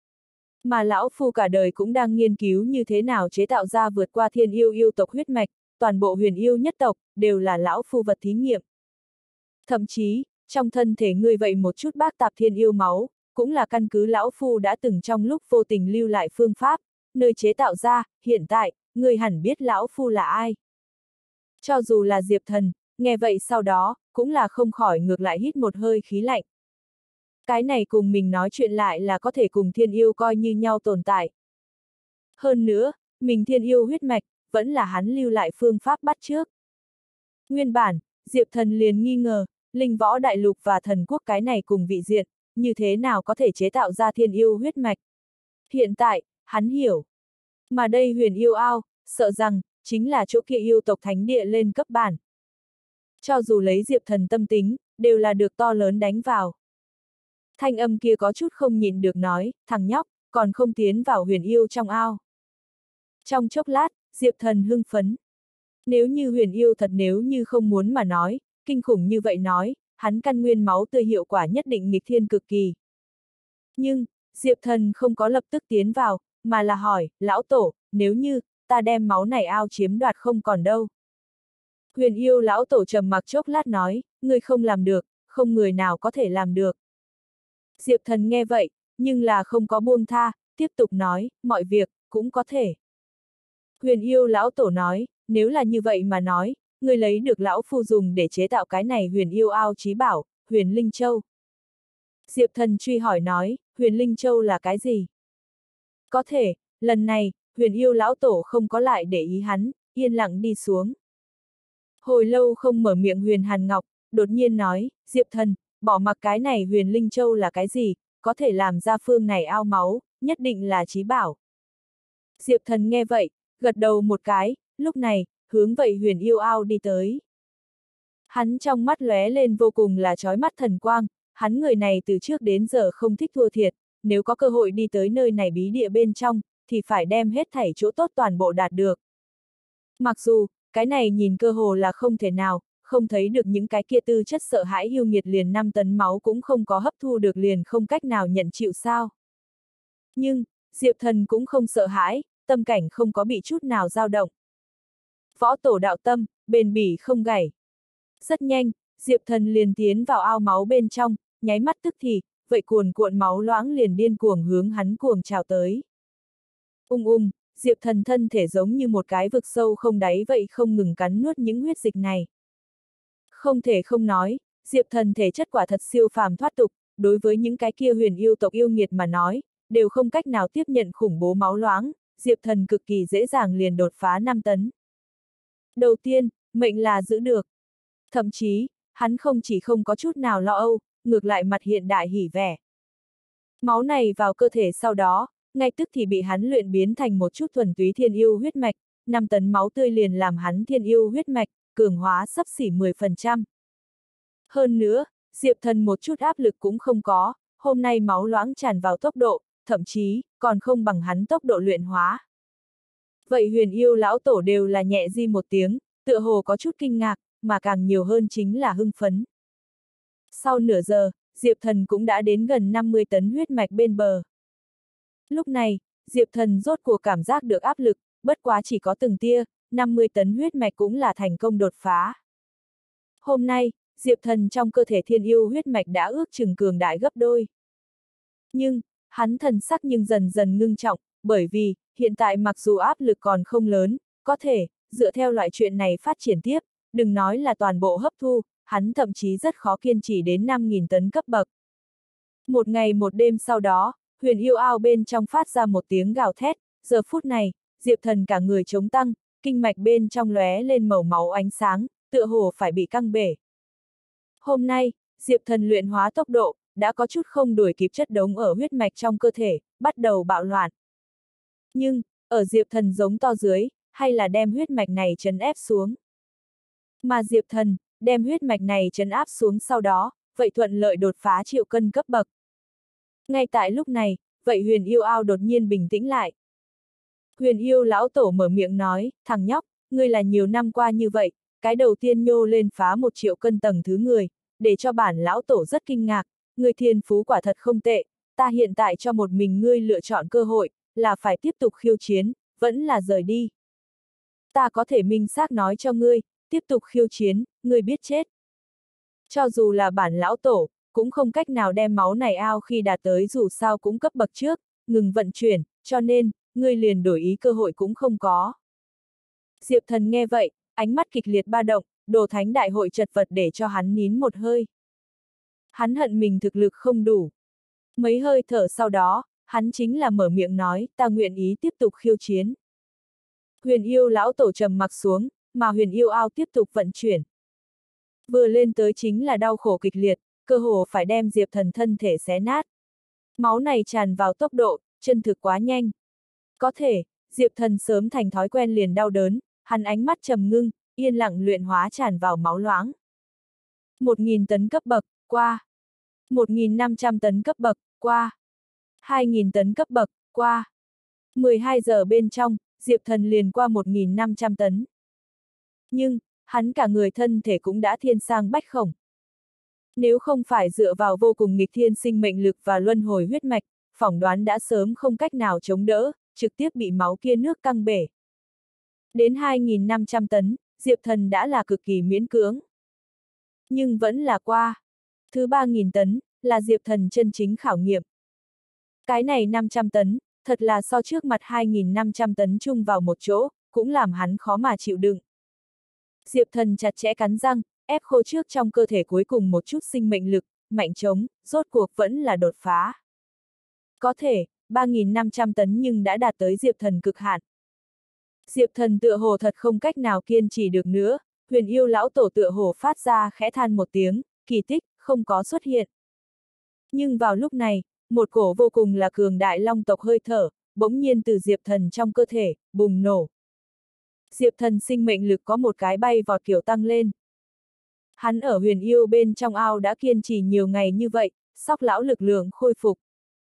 Mà lão phu cả đời cũng đang nghiên cứu như thế nào chế tạo ra vượt qua thiên yêu yêu tộc huyết mạch, toàn bộ huyền yêu nhất tộc, đều là lão phu vật thí nghiệm. Thậm chí, trong thân thể ngươi vậy một chút bác tạp thiên yêu máu, cũng là căn cứ lão phu đã từng trong lúc vô tình lưu lại phương pháp, nơi chế tạo ra, hiện tại, ngươi hẳn biết lão phu là ai. Cho dù là Diệp Thần, nghe vậy sau đó, cũng là không khỏi ngược lại hít một hơi khí lạnh. Cái này cùng mình nói chuyện lại là có thể cùng thiên yêu coi như nhau tồn tại. Hơn nữa, mình thiên yêu huyết mạch, vẫn là hắn lưu lại phương pháp bắt trước. Nguyên bản, Diệp Thần liền nghi ngờ, linh võ đại lục và thần quốc cái này cùng vị diện, như thế nào có thể chế tạo ra thiên yêu huyết mạch. Hiện tại, hắn hiểu. Mà đây huyền yêu ao, sợ rằng, chính là chỗ kia yêu tộc thánh địa lên cấp bản. Cho dù lấy Diệp Thần tâm tính, đều là được to lớn đánh vào. Thanh âm kia có chút không nhịn được nói, thằng nhóc, còn không tiến vào huyền yêu trong ao. Trong chốc lát, Diệp Thần hưng phấn. Nếu như huyền yêu thật nếu như không muốn mà nói, kinh khủng như vậy nói, hắn căn nguyên máu tươi hiệu quả nhất định nghịch thiên cực kỳ. Nhưng, Diệp Thần không có lập tức tiến vào, mà là hỏi, lão tổ, nếu như, ta đem máu này ao chiếm đoạt không còn đâu. Huyền yêu lão tổ trầm mặc chốc lát nói, ngươi không làm được, không người nào có thể làm được. Diệp Thần nghe vậy, nhưng là không có buông tha, tiếp tục nói, mọi việc, cũng có thể. Huyền yêu lão tổ nói, nếu là như vậy mà nói, ngươi lấy được lão phu dùng để chế tạo cái này huyền yêu ao chí bảo, huyền linh châu. Diệp Thần truy hỏi nói, huyền linh châu là cái gì? Có thể, lần này, huyền yêu lão tổ không có lại để ý hắn, yên lặng đi xuống. Hồi lâu không mở miệng Huyền Hàn Ngọc, đột nhiên nói, Diệp Thần, bỏ mặc cái này Huyền Linh Châu là cái gì, có thể làm ra phương này ao máu, nhất định là chí bảo. Diệp Thần nghe vậy, gật đầu một cái, lúc này, hướng vậy huyền yêu ao đi tới. Hắn trong mắt lóe lên vô cùng là chói mắt thần quang, hắn người này từ trước đến giờ không thích thua thiệt, nếu có cơ hội đi tới nơi này bí địa bên trong, thì phải đem hết thảy chỗ tốt toàn bộ đạt được. Mặc dù, cái này nhìn cơ hồ là không thể nào, không thấy được những cái kia tư chất sợ hãi yêu nghiệt liền năm tấn máu cũng không có hấp thu được liền không cách nào nhận chịu sao. Nhưng, Diệp Thần cũng không sợ hãi, tâm cảnh không có bị chút nào dao động. Võ tổ đạo tâm, bền bỉ không gãy. Rất nhanh, Diệp Thần liền tiến vào ao máu bên trong, nháy mắt tức thì, vậy cuồn cuộn máu loãng liền điên cuồng hướng hắn cuồng trào tới. Ung ung, Diệp Thần thân thể giống như một cái vực sâu không đáy vậy không ngừng cắn nuốt những huyết dịch này. Không thể không nói, Diệp Thần thể chất quả thật siêu phàm thoát tục, đối với những cái kia huyền yêu tộc yêu nghiệt mà nói, đều không cách nào tiếp nhận khủng bố máu loãng, Diệp Thần cực kỳ dễ dàng liền đột phá năm tấn. Đầu tiên, mệnh là giữ được. Thậm chí, hắn không chỉ không có chút nào lo âu, ngược lại mặt hiện đại hỉ vẻ. Máu này vào cơ thể sau đó, ngay tức thì bị hắn luyện biến thành một chút thuần túy thiên yêu huyết mạch, năm tấn máu tươi liền làm hắn thiên yêu huyết mạch, cường hóa sấp xỉ mười phần trăm. Hơn nữa, Diệp Thần một chút áp lực cũng không có, hôm nay máu loãng tràn vào tốc độ, thậm chí, còn không bằng hắn tốc độ luyện hóa. Vậy huyền yêu lão tổ đều là nhẹ di một tiếng, tựa hồ có chút kinh ngạc, mà càng nhiều hơn chính là hưng phấn. Sau nửa giờ, Diệp Thần cũng đã đến gần năm mươi tấn huyết mạch bên bờ. Lúc này, Diệp Thần rốt cuộc cảm giác được áp lực, bất quá chỉ có từng tia, năm mươi tấn huyết mạch cũng là thành công đột phá. Hôm nay, Diệp Thần trong cơ thể thiên yêu huyết mạch đã ước chừng cường đại gấp đôi. Nhưng, hắn thần sắc nhưng dần dần ngưng trọng, bởi vì, hiện tại mặc dù áp lực còn không lớn, có thể, dựa theo loại chuyện này phát triển tiếp, đừng nói là toàn bộ hấp thu, hắn thậm chí rất khó kiên trì đến năm nghìn tấn cấp bậc. Một ngày một đêm sau đó, huyền yêu ao bên trong phát ra một tiếng gào thét, giờ phút này, Diệp Thần cả người chống tăng, kinh mạch bên trong lóe lên màu máu ánh sáng, tựa hồ phải bị căng bể. Hôm nay, Diệp Thần luyện hóa tốc độ, đã có chút không đuổi kịp chất đống ở huyết mạch trong cơ thể, bắt đầu bạo loạn. Nhưng, ở Diệp Thần giống to dưới, hay là đem huyết mạch này trấn ép xuống. Mà Diệp Thần, đem huyết mạch này trấn áp xuống sau đó, vậy thuận lợi đột phá triệu cân cấp bậc. Ngay tại lúc này, vậy huyền yêu ao đột nhiên bình tĩnh lại. Huyền yêu lão tổ mở miệng nói, thằng nhóc, ngươi là nhiều năm qua như vậy, cái đầu tiên nhô lên phá một triệu cân tầng thứ người, để cho bản lão tổ rất kinh ngạc, ngươi thiên phú quả thật không tệ, ta hiện tại cho một mình ngươi lựa chọn cơ hội, là phải tiếp tục khiêu chiến, vẫn là rời đi. Ta có thể minh xác nói cho ngươi, tiếp tục khiêu chiến, ngươi biết chết. Cho dù là bản lão tổ, cũng không cách nào đem máu này ao khi đạt tới dù sao cũng cấp bậc trước, ngừng vận chuyển, cho nên, ngươi liền đổi ý cơ hội cũng không có. Diệp Thần nghe vậy, ánh mắt kịch liệt ba động, đồ thánh đại hội chật vật để cho hắn nín một hơi. Hắn hận mình thực lực không đủ. Mấy hơi thở sau đó, hắn chính là mở miệng nói, ta nguyện ý tiếp tục khiêu chiến. Huyền yêu lão tổ trầm mặc xuống, mà huyền yêu ao tiếp tục vận chuyển. Vừa lên tới chính là đau khổ kịch liệt, cơ hồ phải đem Diệp Thần thân thể xé nát. Máu này tràn vào tốc độ, chân thực quá nhanh. Có thể, Diệp Thần sớm thành thói quen liền đau đớn, hắn ánh mắt trầm ngưng, yên lặng luyện hóa tràn vào máu loãng. Một nghìn tấn cấp bậc, qua. Một nghìn năm trăm tấn cấp bậc, qua. Hai nghìn tấn cấp bậc, qua. mười hai giờ bên trong, Diệp Thần liền qua một nghìn năm trăm tấn. Nhưng, hắn cả người thân thể cũng đã thiên sang bách khổng. Nếu không phải dựa vào vô cùng nghịch thiên sinh mệnh lực và luân hồi huyết mạch, phỏng đoán đã sớm không cách nào chống đỡ, trực tiếp bị máu kia nước căng bể. Đến hai nghìn năm trăm tấn, Diệp Thần đã là cực kỳ miễn cưỡng. Nhưng vẫn là qua. Thứ ba nghìn tấn, là Diệp Thần chân chính khảo nghiệm. Cái này năm trăm tấn, thật là so trước mặt hai nghìn năm trăm tấn chung vào một chỗ, cũng làm hắn khó mà chịu đựng. Diệp Thần chặt chẽ cắn răng, ép khô trước trong cơ thể cuối cùng một chút sinh mệnh lực, mạnh trống, rốt cuộc vẫn là đột phá. Có thể, ba nghìn năm trăm tấn nhưng đã đạt tới Diệp Thần cực hạn. Diệp Thần tựa hồ thật không cách nào kiên trì được nữa, huyền yêu lão tổ tựa hồ phát ra khẽ than một tiếng, kỳ tích, không có xuất hiện. Nhưng vào lúc này, một cổ vô cùng là cường đại long tộc hơi thở, bỗng nhiên từ Diệp Thần trong cơ thể, bùng nổ. Diệp Thần sinh mệnh lực có một cái bay vọt kiểu tăng lên. Hắn ở huyền yêu bên trong ao đã kiên trì nhiều ngày như vậy, sóc lão lực lượng khôi phục.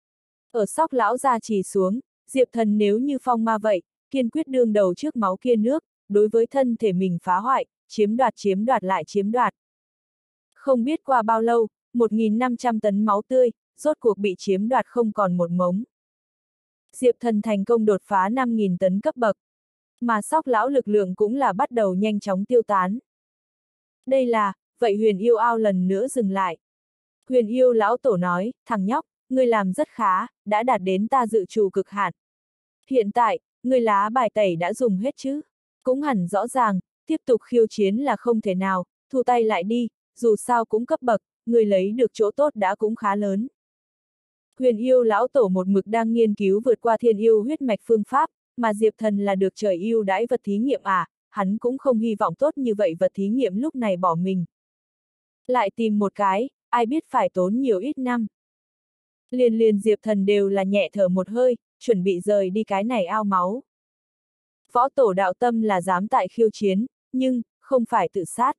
Ở sóc lão gia trì xuống, Diệp Thần nếu như phong ma vậy, kiên quyết đương đầu trước máu kia nước, đối với thân thể mình phá hoại, chiếm đoạt chiếm đoạt lại chiếm đoạt. Không biết qua bao lâu, một nghìn năm trăm tấn máu tươi, rốt cuộc bị chiếm đoạt không còn một mống. Diệp Thần thành công đột phá năm nghìn tấn cấp bậc, mà sóc lão lực lượng cũng là bắt đầu nhanh chóng tiêu tán. Đây là, vậy huyền yêu ao lần nữa dừng lại. Huyền yêu lão tổ nói, thằng nhóc, ngươi làm rất khá, đã đạt đến ta dự trù cực hạn. Hiện tại, ngươi lá bài tẩy đã dùng hết chứ? Cũng hẳn rõ ràng, tiếp tục khiêu chiến là không thể nào, thu tay lại đi, dù sao cũng cấp bậc, ngươi lấy được chỗ tốt đã cũng khá lớn. Huyền yêu lão tổ một mực đang nghiên cứu vượt qua thiên yêu huyết mạch phương pháp, mà Diệp Thần là được trời yêu đãi vật thí nghiệm à, hắn cũng không hy vọng tốt như vậy vật thí nghiệm lúc này bỏ mình. Lại tìm một cái, ai biết phải tốn nhiều ít năm. Liền liền Diệp Thần đều là nhẹ thở một hơi, chuẩn bị rời đi cái này ao máu. Võ tổ đạo tâm là dám tại khiêu chiến, nhưng, không phải tự sát.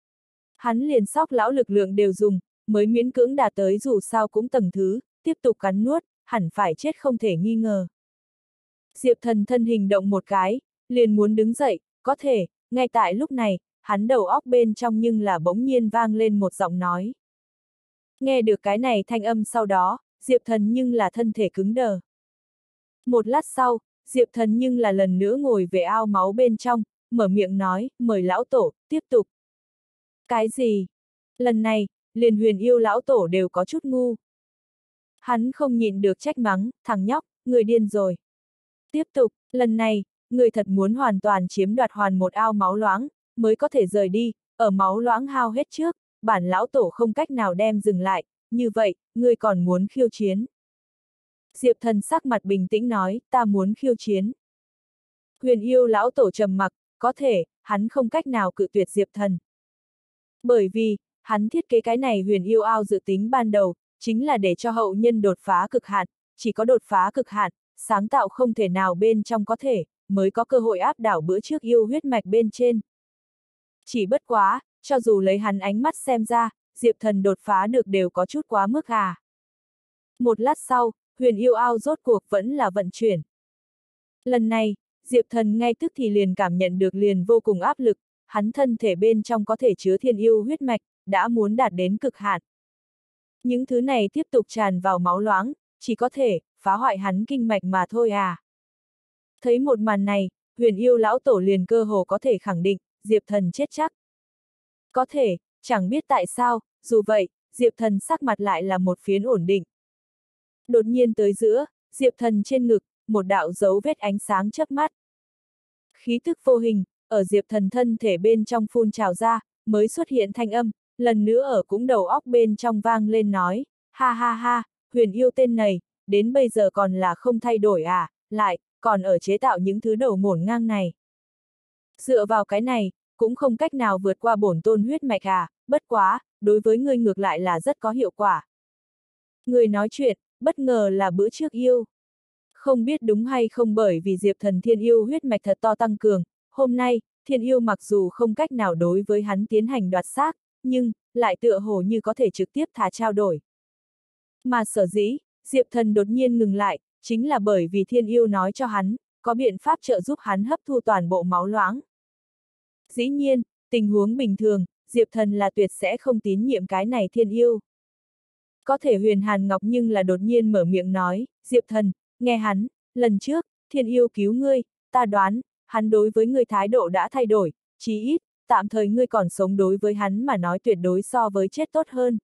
Hắn liền sóc lão lực lượng đều dùng, mới miễn cưỡng đạt tới dù sao cũng tầng thứ, tiếp tục cắn nuốt, hẳn phải chết không thể nghi ngờ. Diệp Thần thân hình động một cái, liền muốn đứng dậy, có thể, ngay tại lúc này, hắn đầu óc bên trong nhưng là bỗng nhiên vang lên một giọng nói. Nghe được cái này thanh âm sau đó, Diệp Thần nhưng là thân thể cứng đờ. Một lát sau, Diệp Thần nhưng là lần nữa ngồi về ao máu bên trong, mở miệng nói, mời lão tổ, tiếp tục. Cái gì? Lần này, liền huyền yêu lão tổ đều có chút ngu. Hắn không nhịn được trách mắng, thằng nhóc, người điên rồi. Tiếp tục, lần này, người thật muốn hoàn toàn chiếm đoạt hoàn một ao máu loãng, mới có thể rời đi, ở máu loãng hao hết trước, bản lão tổ không cách nào đem dừng lại, như vậy, người còn muốn khiêu chiến. Diệp Thần sắc mặt bình tĩnh nói, ta muốn khiêu chiến. Huyền yêu lão tổ trầm mặc, có thể, hắn không cách nào cự tuyệt Diệp Thần. Bởi vì, hắn thiết kế cái này huyền yêu ao dự tính ban đầu, chính là để cho hậu nhân đột phá cực hạn, chỉ có đột phá cực hạn, sáng tạo không thể nào bên trong có thể, mới có cơ hội áp đảo bữa trước yêu huyết mạch bên trên. Chỉ bất quá, cho dù lấy hắn ánh mắt xem ra, Diệp Thần đột phá được đều có chút quá mức à. Một lát sau, huyền yêu ao rốt cuộc vẫn là vận chuyển. Lần này, Diệp Thần ngay tức thì liền cảm nhận được liền vô cùng áp lực, hắn thân thể bên trong có thể chứa thiên yêu huyết mạch, đã muốn đạt đến cực hạn. Những thứ này tiếp tục tràn vào máu loãng, chỉ có thể phá hoại hắn kinh mạch mà thôi à. Thấy một màn này, huyền yêu lão tổ liền cơ hồ có thể khẳng định, Diệp Thần chết chắc. Có thể, chẳng biết tại sao, dù vậy, Diệp Thần sắc mặt lại là một phiến ổn định. Đột nhiên tới giữa, Diệp Thần trên ngực, một đạo dấu vết ánh sáng chớp mắt. Khí tức vô hình, ở Diệp Thần thân thể bên trong phun trào ra, mới xuất hiện thanh âm, lần nữa ở cũng đầu óc bên trong vang lên nói, ha ha ha, huyền yêu tên này, đến bây giờ còn là không thay đổi à, lại, còn ở chế tạo những thứ đầu ngổn ngang này. Dựa vào cái này, cũng không cách nào vượt qua bổn tôn huyết mạch à, bất quá, đối với ngươi ngược lại là rất có hiệu quả. Người nói chuyện, bất ngờ là bữa trước yêu. Không biết đúng hay không bởi vì Diệp Thần thiên yêu huyết mạch thật to tăng cường, hôm nay, thiên yêu mặc dù không cách nào đối với hắn tiến hành đoạt xác, nhưng, lại tựa hồ như có thể trực tiếp thả trao đổi. Mà sở dĩ, Diệp Thần đột nhiên ngừng lại, chính là bởi vì thiên yêu nói cho hắn, có biện pháp trợ giúp hắn hấp thu toàn bộ máu loãng. Dĩ nhiên, tình huống bình thường, Diệp Thần là tuyệt sẽ không tín nhiệm cái này thiên yêu. Có thể Huyền Hàn Ngọc nhưng là đột nhiên mở miệng nói, Diệp Thần, nghe hắn, lần trước, thiên yêu cứu ngươi, ta đoán, hắn đối với ngươi thái độ đã thay đổi, chí ít, tạm thời ngươi còn sống đối với hắn mà nói tuyệt đối so với chết tốt hơn.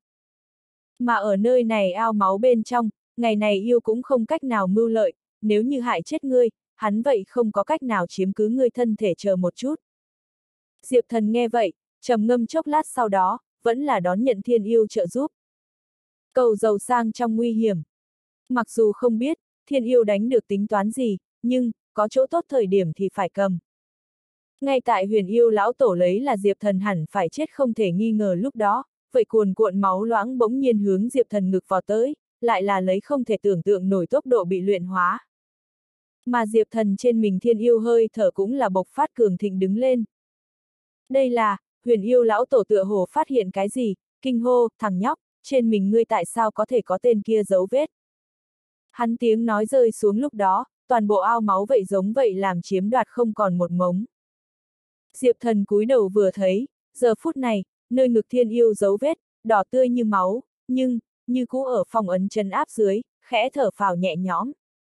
Mà ở nơi này ao máu bên trong, ngày này yêu cũng không cách nào mưu lợi, nếu như hại chết ngươi, hắn vậy không có cách nào chiếm cứ ngươi thân thể chờ một chút. Diệp Thần nghe vậy, trầm ngâm chốc lát sau đó, vẫn là đón nhận thiên yêu trợ giúp. Cầu giàu sang trong nguy hiểm. Mặc dù không biết, thiên yêu đánh được tính toán gì, nhưng, có chỗ tốt thời điểm thì phải cầm. Ngay tại huyền yêu lão tổ lấy là Diệp Thần hẳn phải chết không thể nghi ngờ lúc đó, vậy cuồn cuộn máu loãng bỗng nhiên hướng Diệp Thần ngực vào tới, lại là lấy không thể tưởng tượng nổi tốc độ bị luyện hóa. Mà Diệp Thần trên mình thiên yêu hơi thở cũng là bộc phát cường thịnh đứng lên. Đây là, huyền yêu lão tổ tựa hồ phát hiện cái gì, kinh hô, thằng nhóc, trên mình ngươi tại sao có thể có tên kia dấu vết. Hắn tiếng nói rơi xuống lúc đó, toàn bộ ao máu vậy giống vậy làm chiếm đoạt không còn một mống. Diệp Thần cúi đầu vừa thấy, giờ phút này, nơi ngực thiên yêu dấu vết, đỏ tươi như máu, nhưng, như cũ ở phòng ấn chân áp dưới, khẽ thở phào nhẹ nhõm.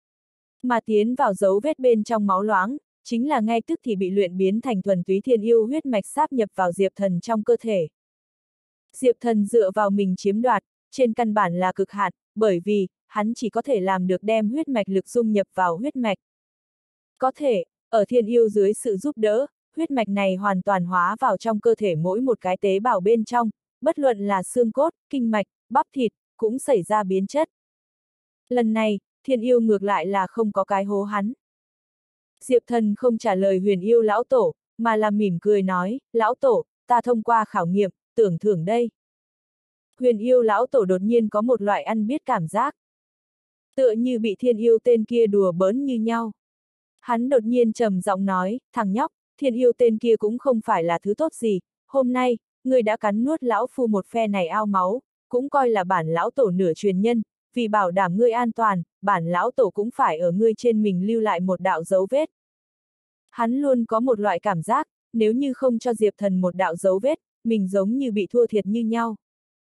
Mà tiến vào dấu vết bên trong máu loãng, chính là ngay tức thì bị luyện biến thành thuần túy thiên yêu huyết mạch sáp nhập vào Diệp Thần trong cơ thể. Diệp Thần dựa vào mình chiếm đoạt, trên căn bản là cực hạn, bởi vì, hắn chỉ có thể làm được đem huyết mạch lực dung nhập vào huyết mạch. Có thể, ở thiên yêu dưới sự giúp đỡ, huyết mạch này hoàn toàn hóa vào trong cơ thể mỗi một cái tế bào bên trong, bất luận là xương cốt, kinh mạch, bắp thịt, cũng xảy ra biến chất. Lần này, thiên yêu ngược lại là không có cái hố hắn. Diệp Thần không trả lời huyền yêu lão tổ, mà là mỉm cười nói, lão tổ, ta thông qua khảo nghiệm, tưởng thưởng đây. Huyền yêu lão tổ đột nhiên có một loại ăn biết cảm giác. Tựa như bị thiên yêu tên kia đùa bỡn như nhau. Hắn đột nhiên trầm giọng nói, thằng nhóc, thiên yêu tên kia cũng không phải là thứ tốt gì, hôm nay, ngươi đã cắn nuốt lão phu một phe này ao máu, cũng coi là bản lão tổ nửa truyền nhân, vì bảo đảm ngươi an toàn, bản lão tổ cũng phải ở ngươi trên mình lưu lại một đạo dấu vết. Hắn luôn có một loại cảm giác, nếu như không cho Diệp Thần một đạo dấu vết, mình giống như bị thua thiệt như nhau.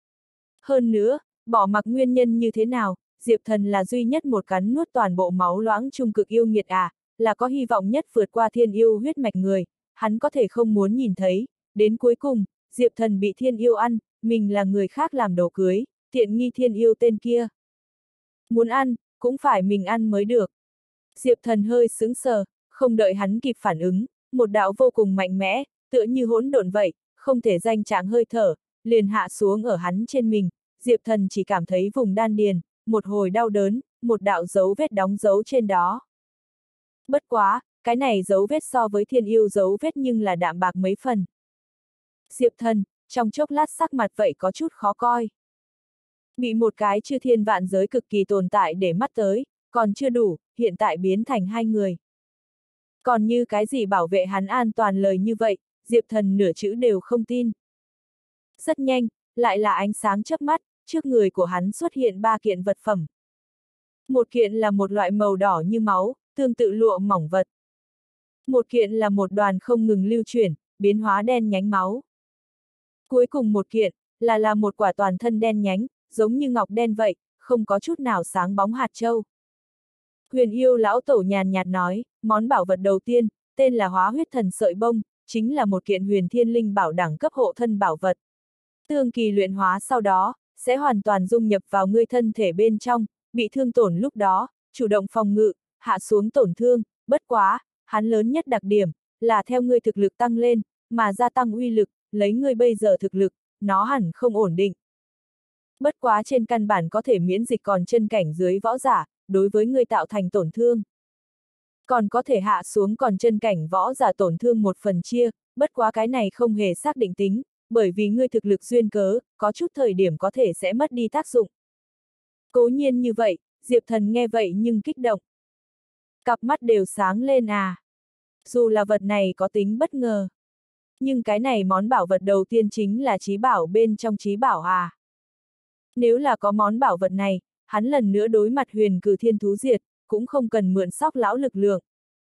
Hơn nữa, bỏ mặc nguyên nhân như thế nào, Diệp Thần là duy nhất một cắn nuốt toàn bộ máu loãng trung cực yêu nghiệt à, là có hy vọng nhất vượt qua thiên yêu huyết mạch người, hắn có thể không muốn nhìn thấy, đến cuối cùng, Diệp Thần bị thiên yêu ăn, mình là người khác làm đồ cưới, tiện nghi thiên yêu tên kia. Muốn ăn, cũng phải mình ăn mới được. Diệp Thần hơi sững sờ, không đợi hắn kịp phản ứng, một đạo vô cùng mạnh mẽ, tựa như hỗn độn vậy, không thể danh trạng hơi thở, liền hạ xuống ở hắn trên mình, Diệp Thần chỉ cảm thấy vùng đan điền, một hồi đau đớn, một đạo dấu vết đóng dấu trên đó. Bất quá, cái này dấu vết so với thiên yêu dấu vết nhưng là đạm bạc mấy phần. Diệp Thần, trong chốc lát sắc mặt vậy có chút khó coi. Bị một cái chư thiên vạn giới cực kỳ tồn tại để mắt tới, còn chưa đủ, hiện tại biến thành hai người. Còn như cái gì bảo vệ hắn an toàn lời như vậy, Diệp Thần nửa chữ đều không tin. Rất nhanh, lại là ánh sáng chớp mắt, trước người của hắn xuất hiện ba kiện vật phẩm. Một kiện là một loại màu đỏ như máu, tương tự lụa mỏng vật. Một kiện là một đoàn không ngừng lưu chuyển, biến hóa đen nhánh máu. Cuối cùng một kiện, là là một quả toàn thân đen nhánh, giống như ngọc đen vậy, không có chút nào sáng bóng hạt châu. Huyền yêu lão tổ nhàn nhạt nói, món bảo vật đầu tiên, tên là hóa huyết thần sợi bông, chính là một kiện huyền thiên linh bảo đẳng cấp hộ thân bảo vật. Tương kỳ luyện hóa sau đó, sẽ hoàn toàn dung nhập vào ngươi thân thể bên trong, bị thương tổn lúc đó, chủ động phòng ngự, hạ xuống tổn thương, bất quá, hắn lớn nhất đặc điểm, là theo ngươi thực lực tăng lên, mà gia tăng uy lực, lấy ngươi bây giờ thực lực, nó hẳn không ổn định. Bất quá trên căn bản có thể miễn dịch còn chân cảnh dưới võ giả, đối với ngươi tạo thành tổn thương. Còn có thể hạ xuống còn chân cảnh võ giả tổn thương một phần chia, bất quá cái này không hề xác định tính, bởi vì ngươi thực lực duyên cớ, có chút thời điểm có thể sẽ mất đi tác dụng. Cố nhiên như vậy, Diệp Thần nghe vậy nhưng kích động. Cặp mắt đều sáng lên à. Dù là vật này có tính bất ngờ. Nhưng cái này món bảo vật đầu tiên chính là trí bảo bên trong trí bảo à. Nếu là có món bảo vật này, hắn lần nữa đối mặt huyền cử thiên thú diệt, cũng không cần mượn sóc lão lực lượng.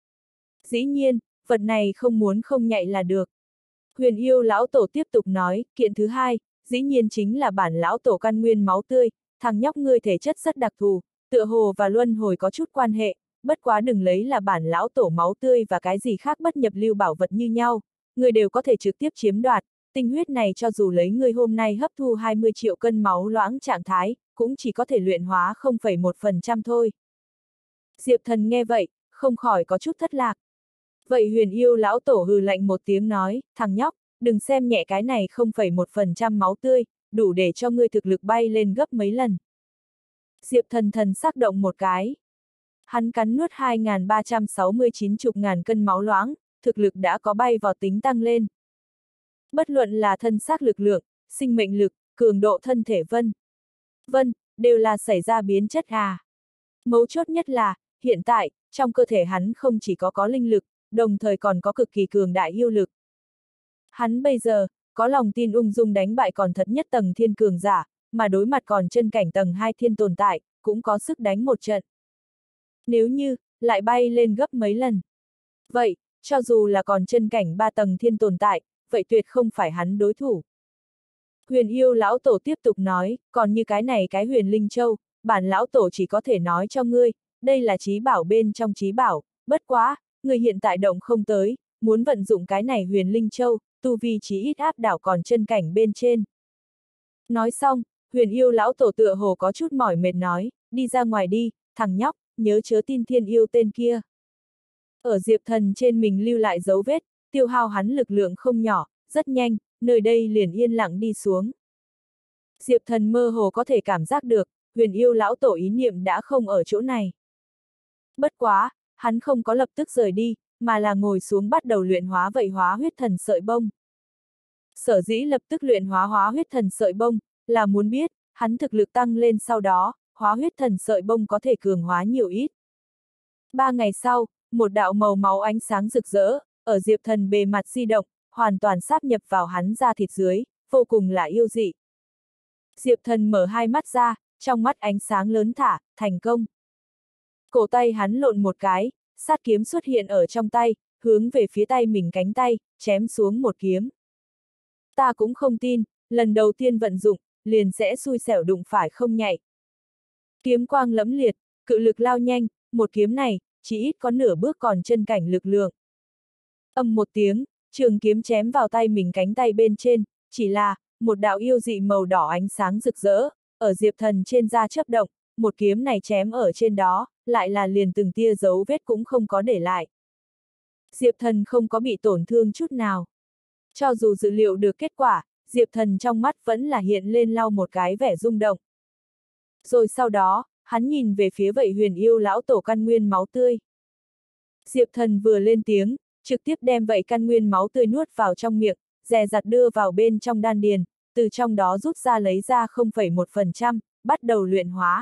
Dĩ nhiên, vật này không muốn không nhạy là được. Huyền yêu lão tổ tiếp tục nói, kiện thứ hai, dĩ nhiên chính là bản lão tổ căn nguyên máu tươi, thằng nhóc ngươi thể chất rất đặc thù, tựa hồ và luân hồi có chút quan hệ, bất quá đừng lấy là bản lão tổ máu tươi và cái gì khác bất nhập lưu bảo vật như nhau, ngươi đều có thể trực tiếp chiếm đoạt, tinh huyết này cho dù lấy ngươi hôm nay hấp thu hai mươi triệu cân máu loãng trạng thái, cũng chỉ có thể luyện hóa không phẩy một phần trăm thôi. Diệp Thần nghe vậy, không khỏi có chút thất lạc. Vậy huyền yêu lão tổ hừ lạnh một tiếng nói, thằng nhóc, đừng xem nhẹ cái này không phẩy một phần trăm máu tươi, đủ để cho ngươi thực lực bay lên gấp mấy lần. Diệp Thần thần sắc động một cái. Hắn cắn nuốt hai nghìn ba trăm sáu mươi chín chục ngàn cân máu loãng, thực lực đã có bay vào tính tăng lên. Bất luận là thân xác lực lượng, sinh mệnh lực, cường độ thân thể vân vân, đều là xảy ra biến chất à. Mấu chốt nhất là, hiện tại, trong cơ thể hắn không chỉ có có linh lực, đồng thời còn có cực kỳ cường đại yêu lực. Hắn bây giờ, có lòng tin ung dung đánh bại còn thật nhất tầng thiên cường giả, mà đối mặt còn chân cảnh tầng hai thiên tồn tại, cũng có sức đánh một trận. Nếu như, lại bay lên gấp mấy lần. Vậy, cho dù là còn chân cảnh ba tầng thiên tồn tại, vậy tuyệt không phải hắn đối thủ. Huyền yêu lão tổ tiếp tục nói, còn như cái này cái huyền linh châu, bản lão tổ chỉ có thể nói cho ngươi, đây là trí bảo bên trong trí bảo, bất quá, người hiện tại động không tới, muốn vận dụng cái này huyền linh châu, tu vi chí ít áp đảo còn chân cảnh bên trên. Nói xong, huyền yêu lão tổ tựa hồ có chút mỏi mệt nói, đi ra ngoài đi, thằng nhóc, nhớ chớ tin thiên yêu tên kia. Ở Diệp Thần trên mình lưu lại dấu vết, tiêu hao hắn lực lượng không nhỏ, rất nhanh, nơi đây liền yên lặng đi xuống. Diệp Thần mơ hồ có thể cảm giác được, huyền yêu lão tổ ý niệm đã không ở chỗ này. Bất quá, hắn không có lập tức rời đi, mà là ngồi xuống bắt đầu luyện hóa vậy hóa huyết thần sợi bông. Sở dĩ lập tức luyện hóa hóa huyết thần sợi bông, là muốn biết, hắn thực lực tăng lên sau đó, hóa huyết thần sợi bông có thể cường hóa nhiều ít. Ba ngày sau, một đạo màu máu ánh sáng rực rỡ, ở Diệp Thần bề mặt di động, hoàn toàn sáp nhập vào hắn da thịt dưới, vô cùng là yêu dị. Diệp Thần mở hai mắt ra, trong mắt ánh sáng lớn thả, thành công. Cổ tay hắn lộn một cái, sát kiếm xuất hiện ở trong tay, hướng về phía tay mình cánh tay, chém xuống một kiếm. Ta cũng không tin, lần đầu tiên vận dụng, liền sẽ xui xẻo đụng phải không nhạy. Kiếm quang lẫm liệt, cự lực lao nhanh, một kiếm này, chỉ ít có nửa bước còn chân cảnh lực lượng. Âm một tiếng, trường kiếm chém vào tay mình cánh tay bên trên, chỉ là, một đạo yêu dị màu đỏ ánh sáng rực rỡ, ở Diệp Thần trên da chớp động, một kiếm này chém ở trên đó, lại là liền từng tia dấu vết cũng không có để lại. Diệp Thần không có bị tổn thương chút nào. Cho dù dự liệu được kết quả, Diệp Thần trong mắt vẫn là hiện lên lau một cái vẻ rung động. Rồi sau đó, hắn nhìn về phía vậy huyền yêu lão tổ căn nguyên máu tươi. Diệp Thần vừa lên tiếng, trực tiếp đem vậy căn nguyên máu tươi nuốt vào trong miệng, dè dặt đưa vào bên trong đan điền, từ trong đó rút ra lấy ra không phẩy một phần trăm, bắt đầu luyện hóa.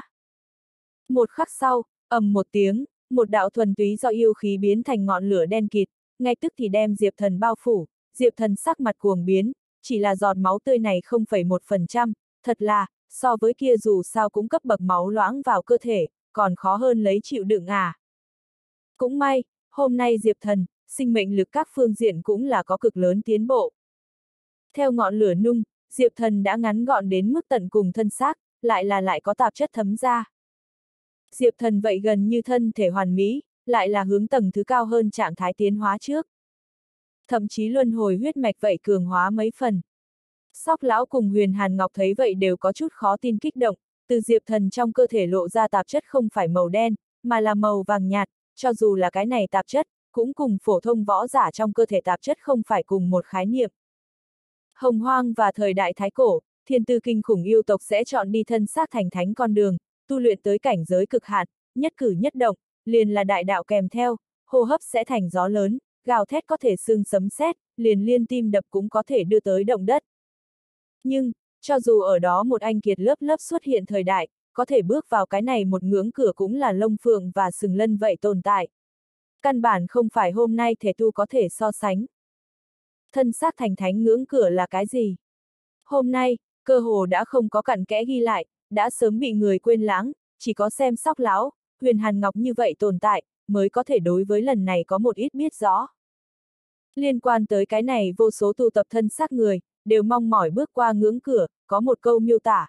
Một khắc sau, ầm một tiếng, một đạo thuần túy do yêu khí biến thành ngọn lửa đen kịt, ngay tức thì đem Diệp Thần bao phủ, Diệp Thần sắc mặt cuồng biến, chỉ là giọt máu tươi này không phẩy một phần trăm, thật là, so với kia dù sao cũng cấp bậc máu loãng vào cơ thể, còn khó hơn lấy chịu đựng à. Cũng may, hôm nay Diệp Thần, sinh mệnh lực các phương diện cũng là có cực lớn tiến bộ. Theo ngọn lửa nung, Diệp Thần đã ngắn gọn đến mức tận cùng thân xác, lại là lại có tạp chất thấm ra. Diệp Thần vậy gần như thân thể hoàn mỹ, lại là hướng tầng thứ cao hơn trạng thái tiến hóa trước. Thậm chí luân hồi huyết mạch vậy cường hóa mấy phần. Sóc lão cùng Huyền Hàn Ngọc thấy vậy đều có chút khó tin kích động, từ Diệp Thần trong cơ thể lộ ra tạp chất không phải màu đen, mà là màu vàng nhạt, cho dù là cái này tạp chất, cũng cùng phổ thông võ giả trong cơ thể tạp chất không phải cùng một khái niệm. Hồng Hoang và thời đại Thái Cổ, thiên tư kinh khủng yêu tộc sẽ chọn đi thân xác thành thánh con đường, tu luyện tới cảnh giới cực hạn, nhất cử nhất động, liền là đại đạo kèm theo, hô hấp sẽ thành gió lớn, gào thét có thể xương sấm sét, liền liên tim đập cũng có thể đưa tới động đất. Nhưng, cho dù ở đó một anh kiệt lớp lớp xuất hiện thời đại, có thể bước vào cái này một ngưỡng cửa cũng là lông phượng và sừng lân vậy tồn tại. Căn bản không phải hôm nay thể tu có thể so sánh. Thân xác thành thánh ngưỡng cửa là cái gì? Hôm nay, cơ hồ đã không có cặn kẽ ghi lại, đã sớm bị người quên lãng, chỉ có xem Sóc lão, Huyền Hàn Ngọc như vậy tồn tại, mới có thể đối với lần này có một ít biết rõ. Liên quan tới cái này vô số tu tập thân xác người, đều mong mỏi bước qua ngưỡng cửa, có một câu miêu tả.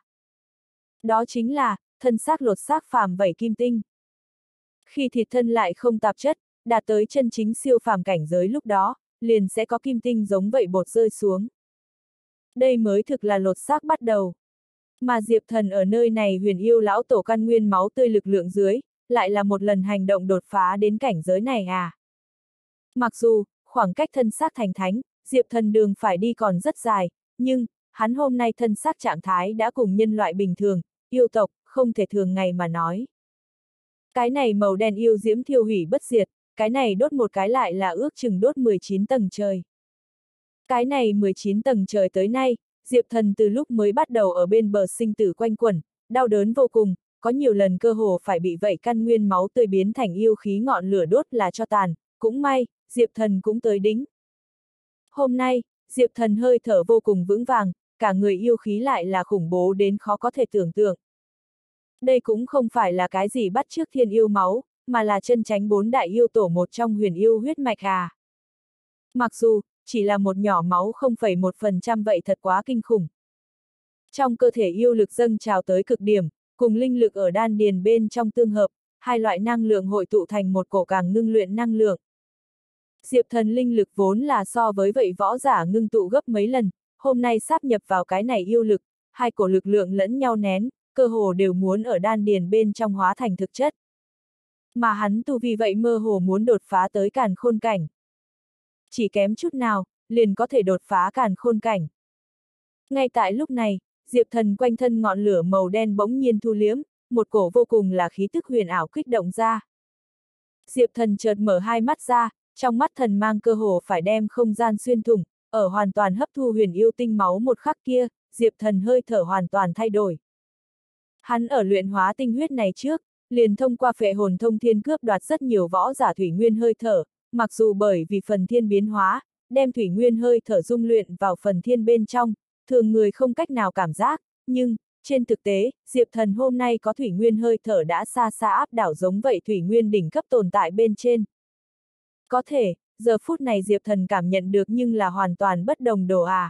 Đó chính là, thân xác lột xác phàm vảy kim tinh. Khi thịt thân lại không tạp chất, đạt tới chân chính siêu phàm cảnh giới lúc đó, liền sẽ có kim tinh giống vậy bột rơi xuống. Đây mới thực là lột xác bắt đầu. Mà Diệp Thần ở nơi này huyền yêu lão tổ căn nguyên máu tươi lực lượng dưới, lại là một lần hành động đột phá đến cảnh giới này à. Mặc dù, khoảng cách thân xác thành thánh, Diệp Thần đường phải đi còn rất dài, nhưng, hắn hôm nay thân xác trạng thái đã cùng nhân loại bình thường, yêu tộc, không thể thường ngày mà nói. Cái này màu đen yêu diễm thiêu hủy bất diệt, cái này đốt một cái lại là ước chừng đốt mười chín tầng trời. Cái này mười chín tầng trời tới nay, Diệp Thần từ lúc mới bắt đầu ở bên bờ sinh tử quanh quẩn, đau đớn vô cùng, có nhiều lần cơ hồ phải bị vậy căn nguyên máu tươi biến thành yêu khí ngọn lửa đốt là cho tàn, cũng may, Diệp Thần cũng tới đính. Hôm nay, Diệp Thần hơi thở vô cùng vững vàng, cả người yêu khí lại là khủng bố đến khó có thể tưởng tượng. Đây cũng không phải là cái gì bắt chước thiên yêu máu, mà là chân chánh bốn đại yêu tổ một trong huyền yêu huyết mạch à. Mặc dù, chỉ là một nhỏ máu không phẩy một phần trăm vậy thật quá kinh khủng. Trong cơ thể yêu lực dâng trào tới cực điểm, cùng linh lực ở đan điền bên trong tương hợp, hai loại năng lượng hội tụ thành một cổ càng ngưng luyện năng lượng. Diệp Thần linh lực vốn là so với vậy võ giả ngưng tụ gấp mấy lần, hôm nay sáp nhập vào cái này yêu lực, hai cổ lực lượng lẫn nhau nén, cơ hồ đều muốn ở đan điền bên trong hóa thành thực chất. Mà hắn tu vì vậy mơ hồ muốn đột phá tới càn khôn cảnh. Chỉ kém chút nào, liền có thể đột phá càn khôn cảnh. Ngay tại lúc này, Diệp Thần quanh thân ngọn lửa màu đen bỗng nhiên thu liếm, một cổ vô cùng là khí tức huyền ảo kích động ra. Diệp Thần chợt mở hai mắt ra, trong mắt thần mang cơ hồ phải đem không gian xuyên thủng, ở hoàn toàn hấp thu huyền yêu tinh máu một khắc kia, Diệp Thần hơi thở hoàn toàn thay đổi. Hắn ở luyện hóa tinh huyết này trước, liền thông qua phệ hồn thông thiên cướp đoạt rất nhiều võ giả thủy nguyên hơi thở, mặc dù bởi vì phần thiên biến hóa, đem thủy nguyên hơi thở dung luyện vào phần thiên bên trong, thường người không cách nào cảm giác, nhưng, trên thực tế, Diệp Thần hôm nay có thủy nguyên hơi thở đã xa xa áp đảo giống vậy thủy nguyên đỉnh cấp tồn tại bên trên. Có thể, giờ phút này Diệp Thần cảm nhận được nhưng là hoàn toàn bất đồng đồ à.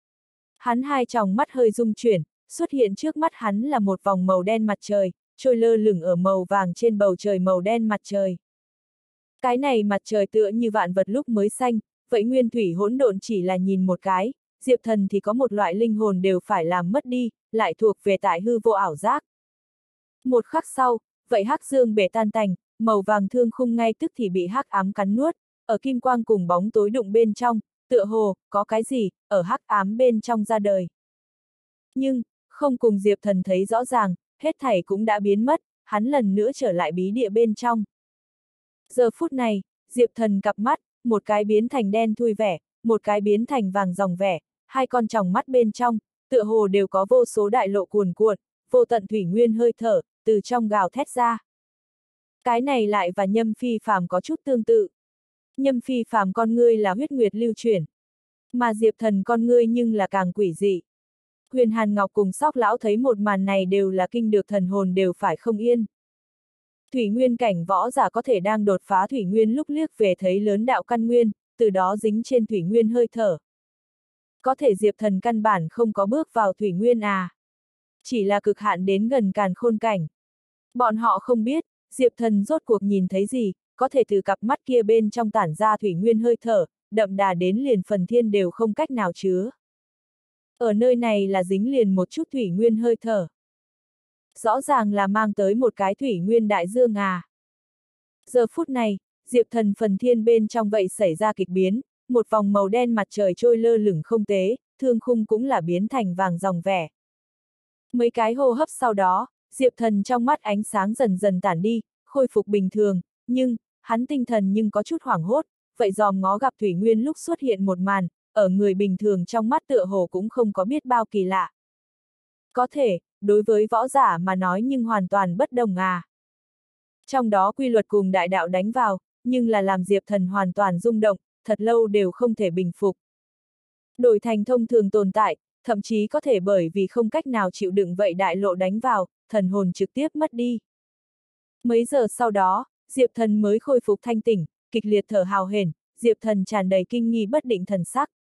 Hắn hai tròng mắt hơi rung chuyển, xuất hiện trước mắt hắn là một vòng màu đen mặt trời, trôi lơ lửng ở màu vàng trên bầu trời màu đen mặt trời. Cái này mặt trời tựa như vạn vật lúc mới xanh, vậy nguyên thủy hỗn độn chỉ là nhìn một cái, Diệp Thần thì có một loại linh hồn đều phải làm mất đi, lại thuộc về tại hư vô ảo giác. Một khắc sau, vậy hắc dương bể tan tành, màu vàng thương khung ngay tức thì bị hắc ám cắn nuốt, ở kim quang cùng bóng tối đụng bên trong, tựa hồ, có cái gì, ở hắc ám bên trong ra đời. Nhưng, không cùng Diệp Thần thấy rõ ràng, hết thảy cũng đã biến mất, hắn lần nữa trở lại bí địa bên trong. Giờ phút này, Diệp Thần cặp mắt, một cái biến thành đen thui vẻ, một cái biến thành vàng ròng vẻ, hai con tròng mắt bên trong, tựa hồ đều có vô số đại lộ cuồn cuộn, vô tận thủy nguyên hơi thở, từ trong gào thét ra. Cái này lại và Nhâm Phi Phàm có chút tương tự. Nhâm Phi Phàm con ngươi là huyết nguyệt lưu chuyển, mà Diệp Thần con ngươi nhưng là càng quỷ dị. Huyền Hàn Ngọc cùng Sóc Lão thấy một màn này đều là kinh được thần hồn đều phải không yên. Thủy nguyên cảnh võ giả có thể đang đột phá thủy nguyên lúc liếc về thấy lớn đạo căn nguyên, từ đó dính trên thủy nguyên hơi thở. Có thể Diệp Thần căn bản không có bước vào thủy nguyên à. Chỉ là cực hạn đến gần càn khôn cảnh. Bọn họ không biết, Diệp Thần rốt cuộc nhìn thấy gì, có thể từ cặp mắt kia bên trong tản ra thủy nguyên hơi thở, đậm đà đến liền phần thiên đều không cách nào chứa. Ở nơi này là dính liền một chút thủy nguyên hơi thở. Rõ ràng là mang tới một cái thủy nguyên đại dương à. Giờ phút này, Diệp Thần phần thiên bên trong vậy xảy ra kịch biến, một vòng màu đen mặt trời trôi lơ lửng không tế, thương khung cũng là biến thành vàng ròng vẻ. Mấy cái hô hấp sau đó, Diệp Thần trong mắt ánh sáng dần dần tản đi, khôi phục bình thường, nhưng, hắn tinh thần nhưng có chút hoảng hốt, vậy dòm ngó gặp thủy nguyên lúc xuất hiện một màn, ở người bình thường trong mắt tựa hồ cũng không có biết bao kỳ lạ. Có thể, đối với võ giả mà nói nhưng hoàn toàn bất đồng à. Trong đó quy luật cùng đại đạo đánh vào, nhưng là làm Diệp Thần hoàn toàn rung động, thật lâu đều không thể bình phục. Đổi thành thông thường tồn tại, thậm chí có thể bởi vì không cách nào chịu đựng vậy đại lộ đánh vào, thần hồn trực tiếp mất đi. Mấy giờ sau đó, Diệp Thần mới khôi phục thanh tỉnh, kịch liệt thở hào hển, Diệp Thần tràn đầy kinh nghi bất định thần sắc.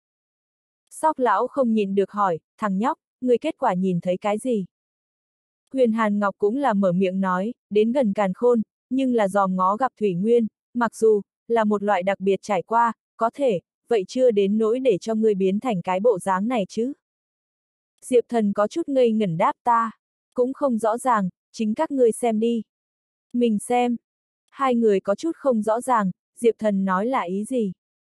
Sóc Lão không nhìn được hỏi, thằng nhóc, người kết quả nhìn thấy cái gì? Huyền Hàn Ngọc cũng là mở miệng nói, đến gần càn khôn, nhưng là dòm ngó gặp thủy nguyên, mặc dù, là một loại đặc biệt trải qua, có thể, vậy chưa đến nỗi để cho ngươi biến thành cái bộ dáng này chứ. Diệp Thần có chút ngây ngẩn đáp ta, cũng không rõ ràng, chính các ngươi xem đi. Mình xem. Hai người có chút không rõ ràng, Diệp Thần nói là ý gì.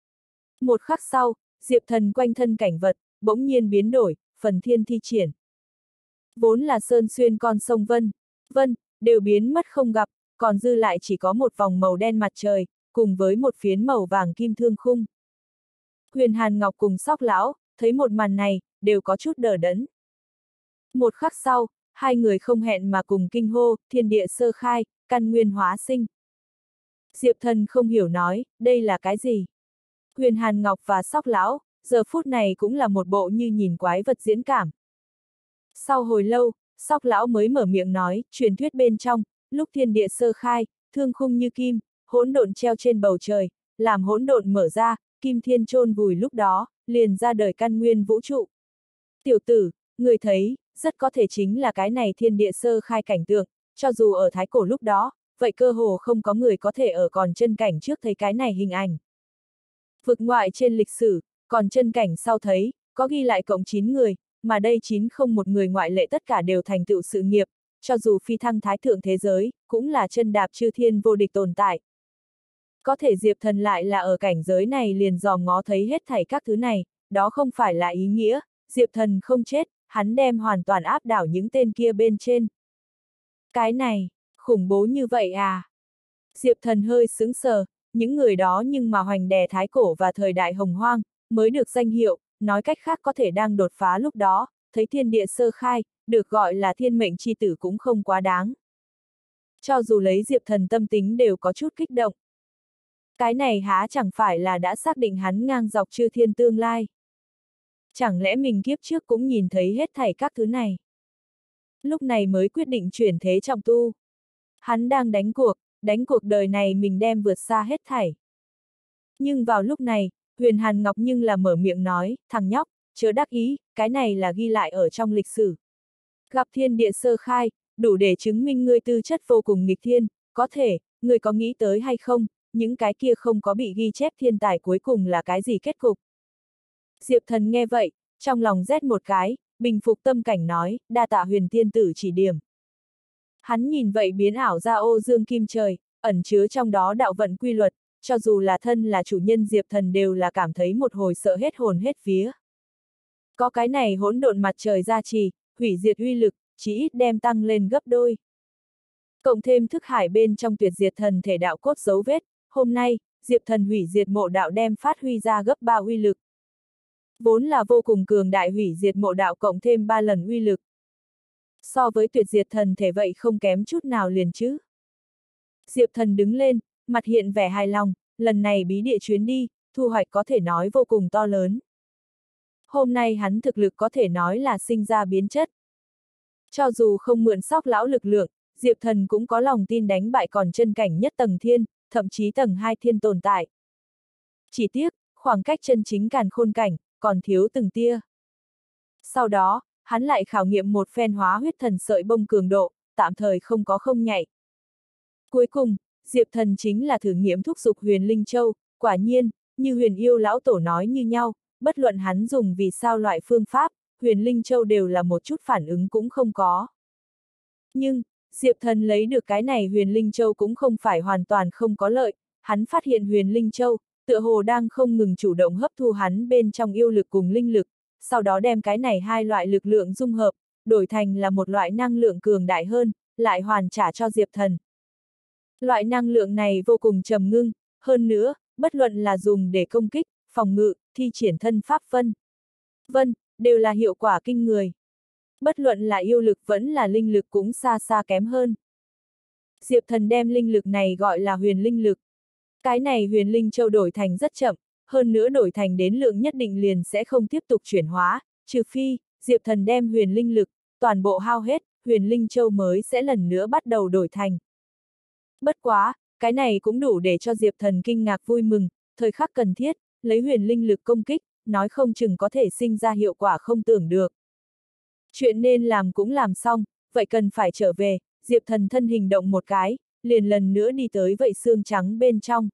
Một khắc sau, Diệp Thần quanh thân cảnh vật, bỗng nhiên biến đổi, phần thiên thi triển. Vốn là sơn xuyên con sông Vân, Vân, đều biến mất không gặp, còn dư lại chỉ có một vòng màu đen mặt trời, cùng với một phiến màu vàng kim thương khung. Huyền Hàn Ngọc cùng Sóc Lão, thấy một màn này, đều có chút đờ đẫn. Một khắc sau, hai người không hẹn mà cùng kinh hô, thiên địa sơ khai, căn nguyên hóa sinh. Diệp Thần không hiểu nói, đây là cái gì? Huyền Hàn Ngọc và Sóc Lão, giờ phút này cũng là một bộ như nhìn quái vật diễn cảm. Sau hồi lâu, Sóc Lão mới mở miệng nói, truyền thuyết bên trong, lúc thiên địa sơ khai, thương khung như kim, hỗn độn treo trên bầu trời, làm hỗn độn mở ra, kim thiên chôn vùi lúc đó, liền ra đời căn nguyên vũ trụ. Tiểu tử, người thấy, rất có thể chính là cái này thiên địa sơ khai cảnh tượng, cho dù ở thái cổ lúc đó, vậy cơ hồ không có người có thể ở còn chân cảnh trước thấy cái này hình ảnh. Vực ngoại trên lịch sử, còn chân cảnh sau thấy, có ghi lại cộng chín người, mà đây chín không một người ngoại lệ tất cả đều thành tựu sự nghiệp, cho dù phi thăng thái thượng thế giới, cũng là chân đạp chư thiên vô địch tồn tại. Có thể Diệp Thần lại là ở cảnh giới này liền dòm ngó thấy hết thảy các thứ này, đó không phải là ý nghĩa, Diệp Thần không chết, hắn đem hoàn toàn áp đảo những tên kia bên trên. Cái này, khủng bố như vậy à? Diệp Thần hơi sững sờ, những người đó nhưng mà hoành đè thái cổ và thời đại hồng hoang, mới được danh hiệu, nói cách khác có thể đang đột phá lúc đó, thấy thiên địa sơ khai, được gọi là thiên mệnh chi tử cũng không quá đáng. Cho dù lấy Diệp Thần tâm tính đều có chút kích động. Cái này há chẳng phải là đã xác định hắn ngang dọc chư thiên tương lai. Chẳng lẽ mình kiếp trước cũng nhìn thấy hết thảy các thứ này? Lúc này mới quyết định chuyển thế trọng tu. Hắn đang đánh cuộc, đánh cuộc đời này mình đem vượt xa hết thảy. Nhưng vào lúc này, Huyền Hàn Ngọc nhưng là mở miệng nói, thằng nhóc, chớ đắc ý, cái này là ghi lại ở trong lịch sử. Gặp thiên địa sơ khai, đủ để chứng minh ngươi tư chất vô cùng nghịch thiên, có thể, ngươi có nghĩ tới hay không, những cái kia không có bị ghi chép thiên tài cuối cùng là cái gì kết cục. Diệp Thần nghe vậy, trong lòng rét một cái, bình phục tâm cảnh nói, đa tạ Huyền tiên tử chỉ điểm. Hắn nhìn vậy biến ảo ra ô dương kim trời, ẩn chứa trong đó đạo vận quy luật, cho dù là thân là chủ nhân Diệp Thần đều là cảm thấy một hồi sợ hết hồn hết vía. Có cái này hỗn độn mặt trời gia trì, hủy diệt uy lực, chỉ ít đem tăng lên gấp đôi. Cộng thêm thức hải bên trong tuyệt diệt thần thể đạo cốt dấu vết, hôm nay, Diệp Thần hủy diệt mộ đạo đem phát huy ra gấp ba uy lực. Vốn là vô cùng cường đại hủy diệt mộ đạo cộng thêm ba lần uy lực. So với tuyệt diệt thần thể vậy không kém chút nào liền chứ. Diệp Thần đứng lên, mặt hiện vẻ hài lòng, lần này bí địa chuyến đi, thu hoạch có thể nói vô cùng to lớn. Hôm nay hắn thực lực có thể nói là sinh ra biến chất. Cho dù không mượn Sóc Lão lực lượng, Diệp Thần cũng có lòng tin đánh bại còn chân cảnh nhất tầng thiên, thậm chí tầng hai thiên tồn tại. Chỉ tiếc, khoảng cách chân chính càn khôn cảnh, còn thiếu từng tia. Sau đó, hắn lại khảo nghiệm một phen hóa huyết thần sợi bông cường độ, tạm thời không có không nhạy. Cuối cùng, Diệp Thần chính là thử nghiệm thúc giục Huyền Linh Châu, quả nhiên, như Huyền Yêu lão tổ nói như nhau, bất luận hắn dùng vì sao loại phương pháp, Huyền Linh Châu đều là một chút phản ứng cũng không có. Nhưng, Diệp Thần lấy được cái này Huyền Linh Châu cũng không phải hoàn toàn không có lợi, hắn phát hiện Huyền Linh Châu, tựa hồ đang không ngừng chủ động hấp thu hắn bên trong yêu lực cùng linh lực, sau đó đem cái này hai loại lực lượng dung hợp, đổi thành là một loại năng lượng cường đại hơn, lại hoàn trả cho Diệp Thần. Loại năng lượng này vô cùng trầm ngưng, hơn nữa, bất luận là dùng để công kích, phòng ngự, thi triển thân pháp vân. Vân, đều là hiệu quả kinh người. Bất luận là yêu lực vẫn là linh lực cũng xa xa kém hơn. Diệp Thần đem linh lực này gọi là huyền linh lực. Cái này huyền linh châu đổi thành rất chậm, hơn nữa đổi thành đến lượng nhất định liền sẽ không tiếp tục chuyển hóa, trừ phi, Diệp Thần đem huyền linh lực, toàn bộ hao hết, huyền linh châu mới sẽ lần nữa bắt đầu đổi thành. Bất quá, cái này cũng đủ để cho Diệp Thần kinh ngạc vui mừng, thời khắc cần thiết, lấy huyền linh lực công kích, nói không chừng có thể sinh ra hiệu quả không tưởng được. Chuyện nên làm cũng làm xong, vậy cần phải trở về, Diệp Thần thân hình động một cái, liền lần nữa đi tới vậy xương trắng bên trong.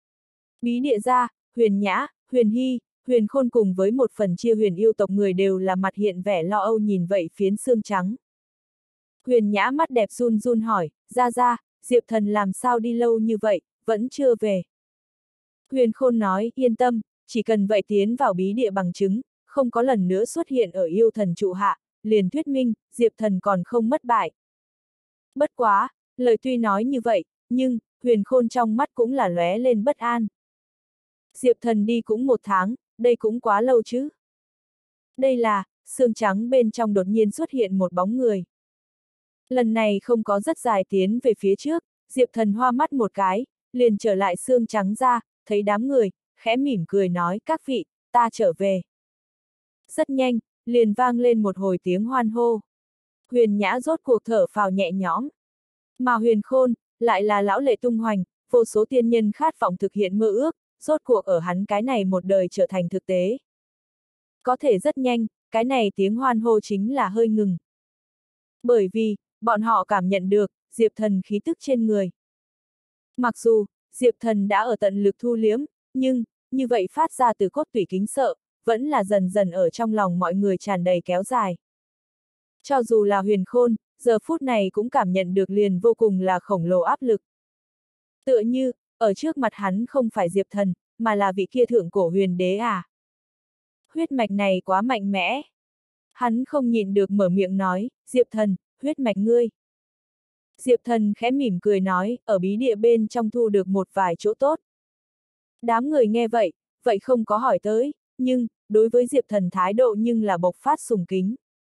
Bí địa ra, Huyền Nhã, Huyền Hy, Huyền Khôn cùng với một phần chia huyền yêu tộc người đều là mặt hiện vẻ lo âu nhìn vậy phiến xương trắng. Huyền Nhã mắt đẹp run run hỏi, ra ra, Diệp Thần làm sao đi lâu như vậy, vẫn chưa về. Huyền Khôn nói, yên tâm, chỉ cần vậy tiến vào bí địa bằng chứng, không có lần nữa xuất hiện ở yêu thần trụ hạ, liền thuyết minh, Diệp Thần còn không mất bại. Bất quá, lời tuy nói như vậy, nhưng, Huyền Khôn trong mắt cũng là lóe lên bất an. Diệp Thần đi cũng một tháng, đây cũng quá lâu chứ. Đây là, xương trắng bên trong đột nhiên xuất hiện một bóng người. Lần này không có rất dài tiến về phía trước, Diệp Thần hoa mắt một cái, liền trở lại xương trắng ra, thấy đám người, khẽ mỉm cười nói các vị, ta trở về. Rất nhanh, liền vang lên một hồi tiếng hoan hô. Huyền Nhã rốt cuộc thở phào nhẹ nhõm. Mà Huyền Khôn, lại là lão lệ tung hoành, vô số tiên nhân khát vọng thực hiện mơ ước, rốt cuộc ở hắn cái này một đời trở thành thực tế. Có thể rất nhanh, cái này tiếng hoan hô chính là hơi ngừng. Bởi vì, bọn họ cảm nhận được, Diệp Thần khí tức trên người. Mặc dù, Diệp Thần đã ở tận lực thu liếm, nhưng, như vậy phát ra từ cốt tủy kính sợ, vẫn là dần dần ở trong lòng mọi người tràn đầy kéo dài. Cho dù là Huyền Khôn, giờ phút này cũng cảm nhận được liền vô cùng là khổng lồ áp lực. Tựa như, ở trước mặt hắn không phải Diệp Thần, mà là vị kia thượng cổ huyền đế à. Huyết mạch này quá mạnh mẽ. Hắn không nhịn được mở miệng nói, Diệp Thần, huyết mạch ngươi. Diệp Thần khẽ mỉm cười nói, ở bí địa bên trong thu được một vài chỗ tốt. Đám người nghe vậy, vậy không có hỏi tới, nhưng, đối với Diệp Thần thái độ nhưng là bộc phát sùng kính.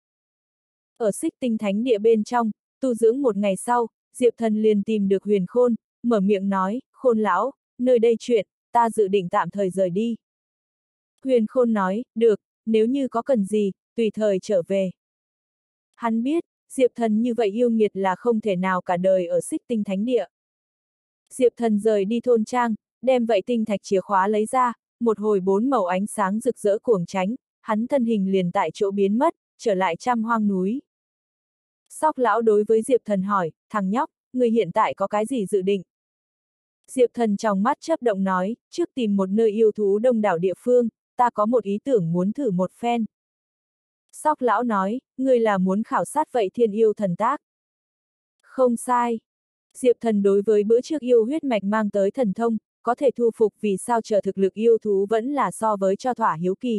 Ở Xích Tinh Thánh Địa bên trong, tu dưỡng một ngày sau, Diệp Thần liền tìm được Huyền Khôn, mở miệng nói, Khôn lão, nơi đây chuyện, ta dự định tạm thời rời đi. Huyền Khôn nói, được, nếu như có cần gì, tùy thời trở về. Hắn biết, Diệp Thần như vậy yêu nghiệt là không thể nào cả đời ở Xích Tinh Thánh Địa. Diệp Thần rời đi thôn trang, đem vậy tinh thạch chìa khóa lấy ra, một hồi bốn màu ánh sáng rực rỡ cuồng tránh, hắn thân hình liền tại chỗ biến mất, trở lại trăm hoang núi. Sóc lão đối với Diệp Thần hỏi, thằng nhóc, người hiện tại có cái gì dự định? Diệp Thần trong mắt chớp động nói, trước tìm một nơi yêu thú đông đảo địa phương, ta có một ý tưởng muốn thử một phen. Sóc lão nói, người là muốn khảo sát vậy thiên yêu thần tác. Không sai. Diệp Thần đối với bữa trước yêu huyết mạch mang tới thần thông, có thể thu phục vì sao chờ thực lực yêu thú vẫn là so với cho thỏa hiếu kỳ.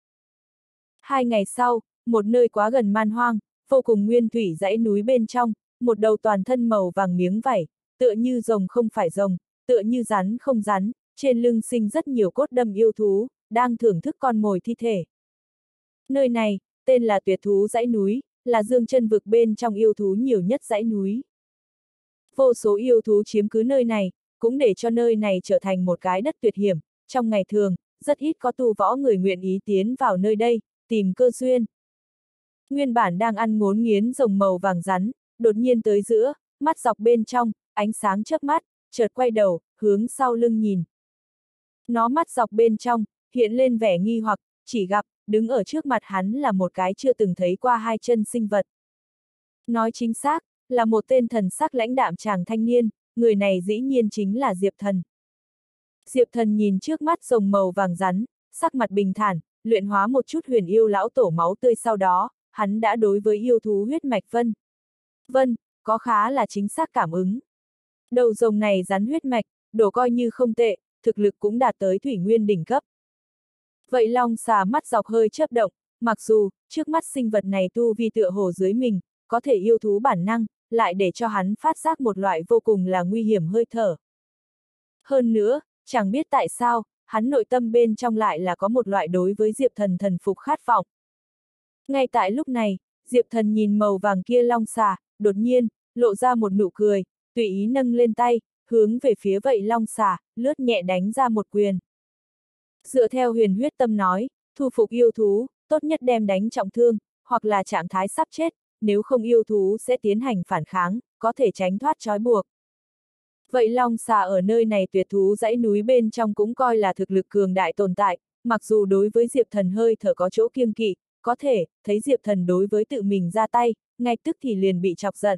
Hai ngày sau, một nơi quá gần man hoang, vô cùng nguyên thủy dãy núi bên trong, một đầu toàn thân màu vàng miếng vảy, tựa như rồng không phải rồng, tựa như rắn không rắn, trên lưng sinh rất nhiều cốt đâm yêu thú, đang thưởng thức con mồi thi thể. Nơi này, tên là Tuyệt Thú dãy núi, là dương chân vực bên trong yêu thú nhiều nhất dãy núi. Vô số yêu thú chiếm cứ nơi này, cũng để cho nơi này trở thành một cái đất tuyệt hiểm, trong ngày thường, rất ít có tu võ người nguyện ý tiến vào nơi đây, tìm cơ duyên. Nguyên bản đang ăn ngốn nghiến rồng màu vàng rắn, đột nhiên tới giữa, mắt dọc bên trong, ánh sáng chớp mắt, chợt quay đầu, hướng sau lưng nhìn. Nó mắt dọc bên trong, hiện lên vẻ nghi hoặc, chỉ gặp, đứng ở trước mặt hắn là một cái chưa từng thấy qua hai chân sinh vật. Nói chính xác, là một tên thần sắc lãnh đạm chàng thanh niên, người này dĩ nhiên chính là Diệp Thần. Diệp Thần nhìn trước mắt rồng màu vàng rắn, sắc mặt bình thản, luyện hóa một chút huyền yêu lão tổ máu tươi sau đó, hắn đã đối với yêu thú huyết mạch vân. Vân, có khá là chính xác cảm ứng. Đầu rồng này rắn huyết mạch, đổ coi như không tệ, thực lực cũng đạt tới thủy nguyên đỉnh cấp. Vậy long xà mắt dọc hơi chớp động, mặc dù, trước mắt sinh vật này tu vi tựa hồ dưới mình, có thể yêu thú bản năng, lại để cho hắn phát giác một loại vô cùng là nguy hiểm hơi thở. Hơn nữa, chẳng biết tại sao, hắn nội tâm bên trong lại là có một loại đối với Diệp Thần thần phục khát vọng. Ngay tại lúc này, Diệp Thần nhìn màu vàng kia long xà, đột nhiên, lộ ra một nụ cười, tùy ý nâng lên tay, hướng về phía vậy long xà, lướt nhẹ đánh ra một quyền. Dựa theo huyền huyết tâm nói, thu phục yêu thú, tốt nhất đem đánh trọng thương, hoặc là trạng thái sắp chết, nếu không yêu thú sẽ tiến hành phản kháng, có thể tránh thoát trói buộc. Vậy long xà ở nơi này tuyệt thú dãy núi bên trong cũng coi là thực lực cường đại tồn tại, mặc dù đối với Diệp Thần hơi thở có chỗ kiêng kỵ, có thể, thấy Diệp Thần đối với tự mình ra tay, ngay tức thì liền bị chọc giận.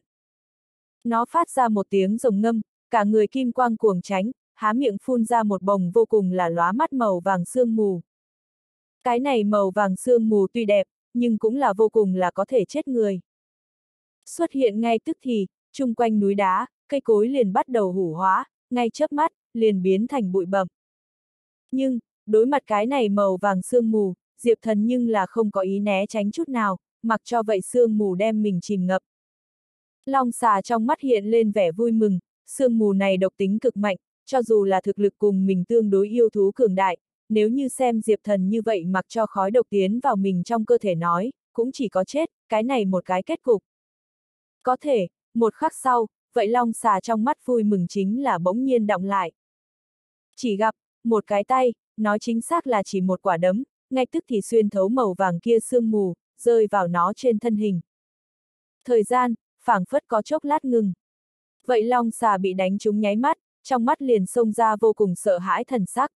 Nó phát ra một tiếng rồng ngâm, cả người kim quang cuồng tránh, há miệng phun ra một bồng vô cùng là lóa mắt màu vàng sương mù. Cái này màu vàng sương mù tuy đẹp, nhưng cũng là vô cùng là có thể chết người. Xuất hiện ngay tức thì, chung quanh núi đá, cây cối liền bắt đầu hủ hóa, ngay chớp mắt, liền biến thành bụi bặm. Nhưng, đối mặt cái này màu vàng sương mù, Diệp Thần nhưng là không có ý né tránh chút nào, mặc cho vậy sương mù đem mình chìm ngập. Long xà trong mắt hiện lên vẻ vui mừng, sương mù này độc tính cực mạnh, cho dù là thực lực cùng mình tương đối yêu thú cường đại, nếu như xem Diệp Thần như vậy mặc cho khói độc tiến vào mình trong cơ thể nói, cũng chỉ có chết, cái này một cái kết cục. Có thể, một khắc sau, vậy long xà trong mắt vui mừng chính là bỗng nhiên đọng lại. Chỉ gặp, một cái tay, nói chính xác là chỉ một quả đấm, ngay tức thì xuyên thấu màu vàng kia sương mù, rơi vào nó trên thân hình. Thời gian, phảng phất có chốc lát ngừng. Vậy long xà bị đánh trúng nháy mắt, trong mắt liền xông ra vô cùng sợ hãi thần sắc.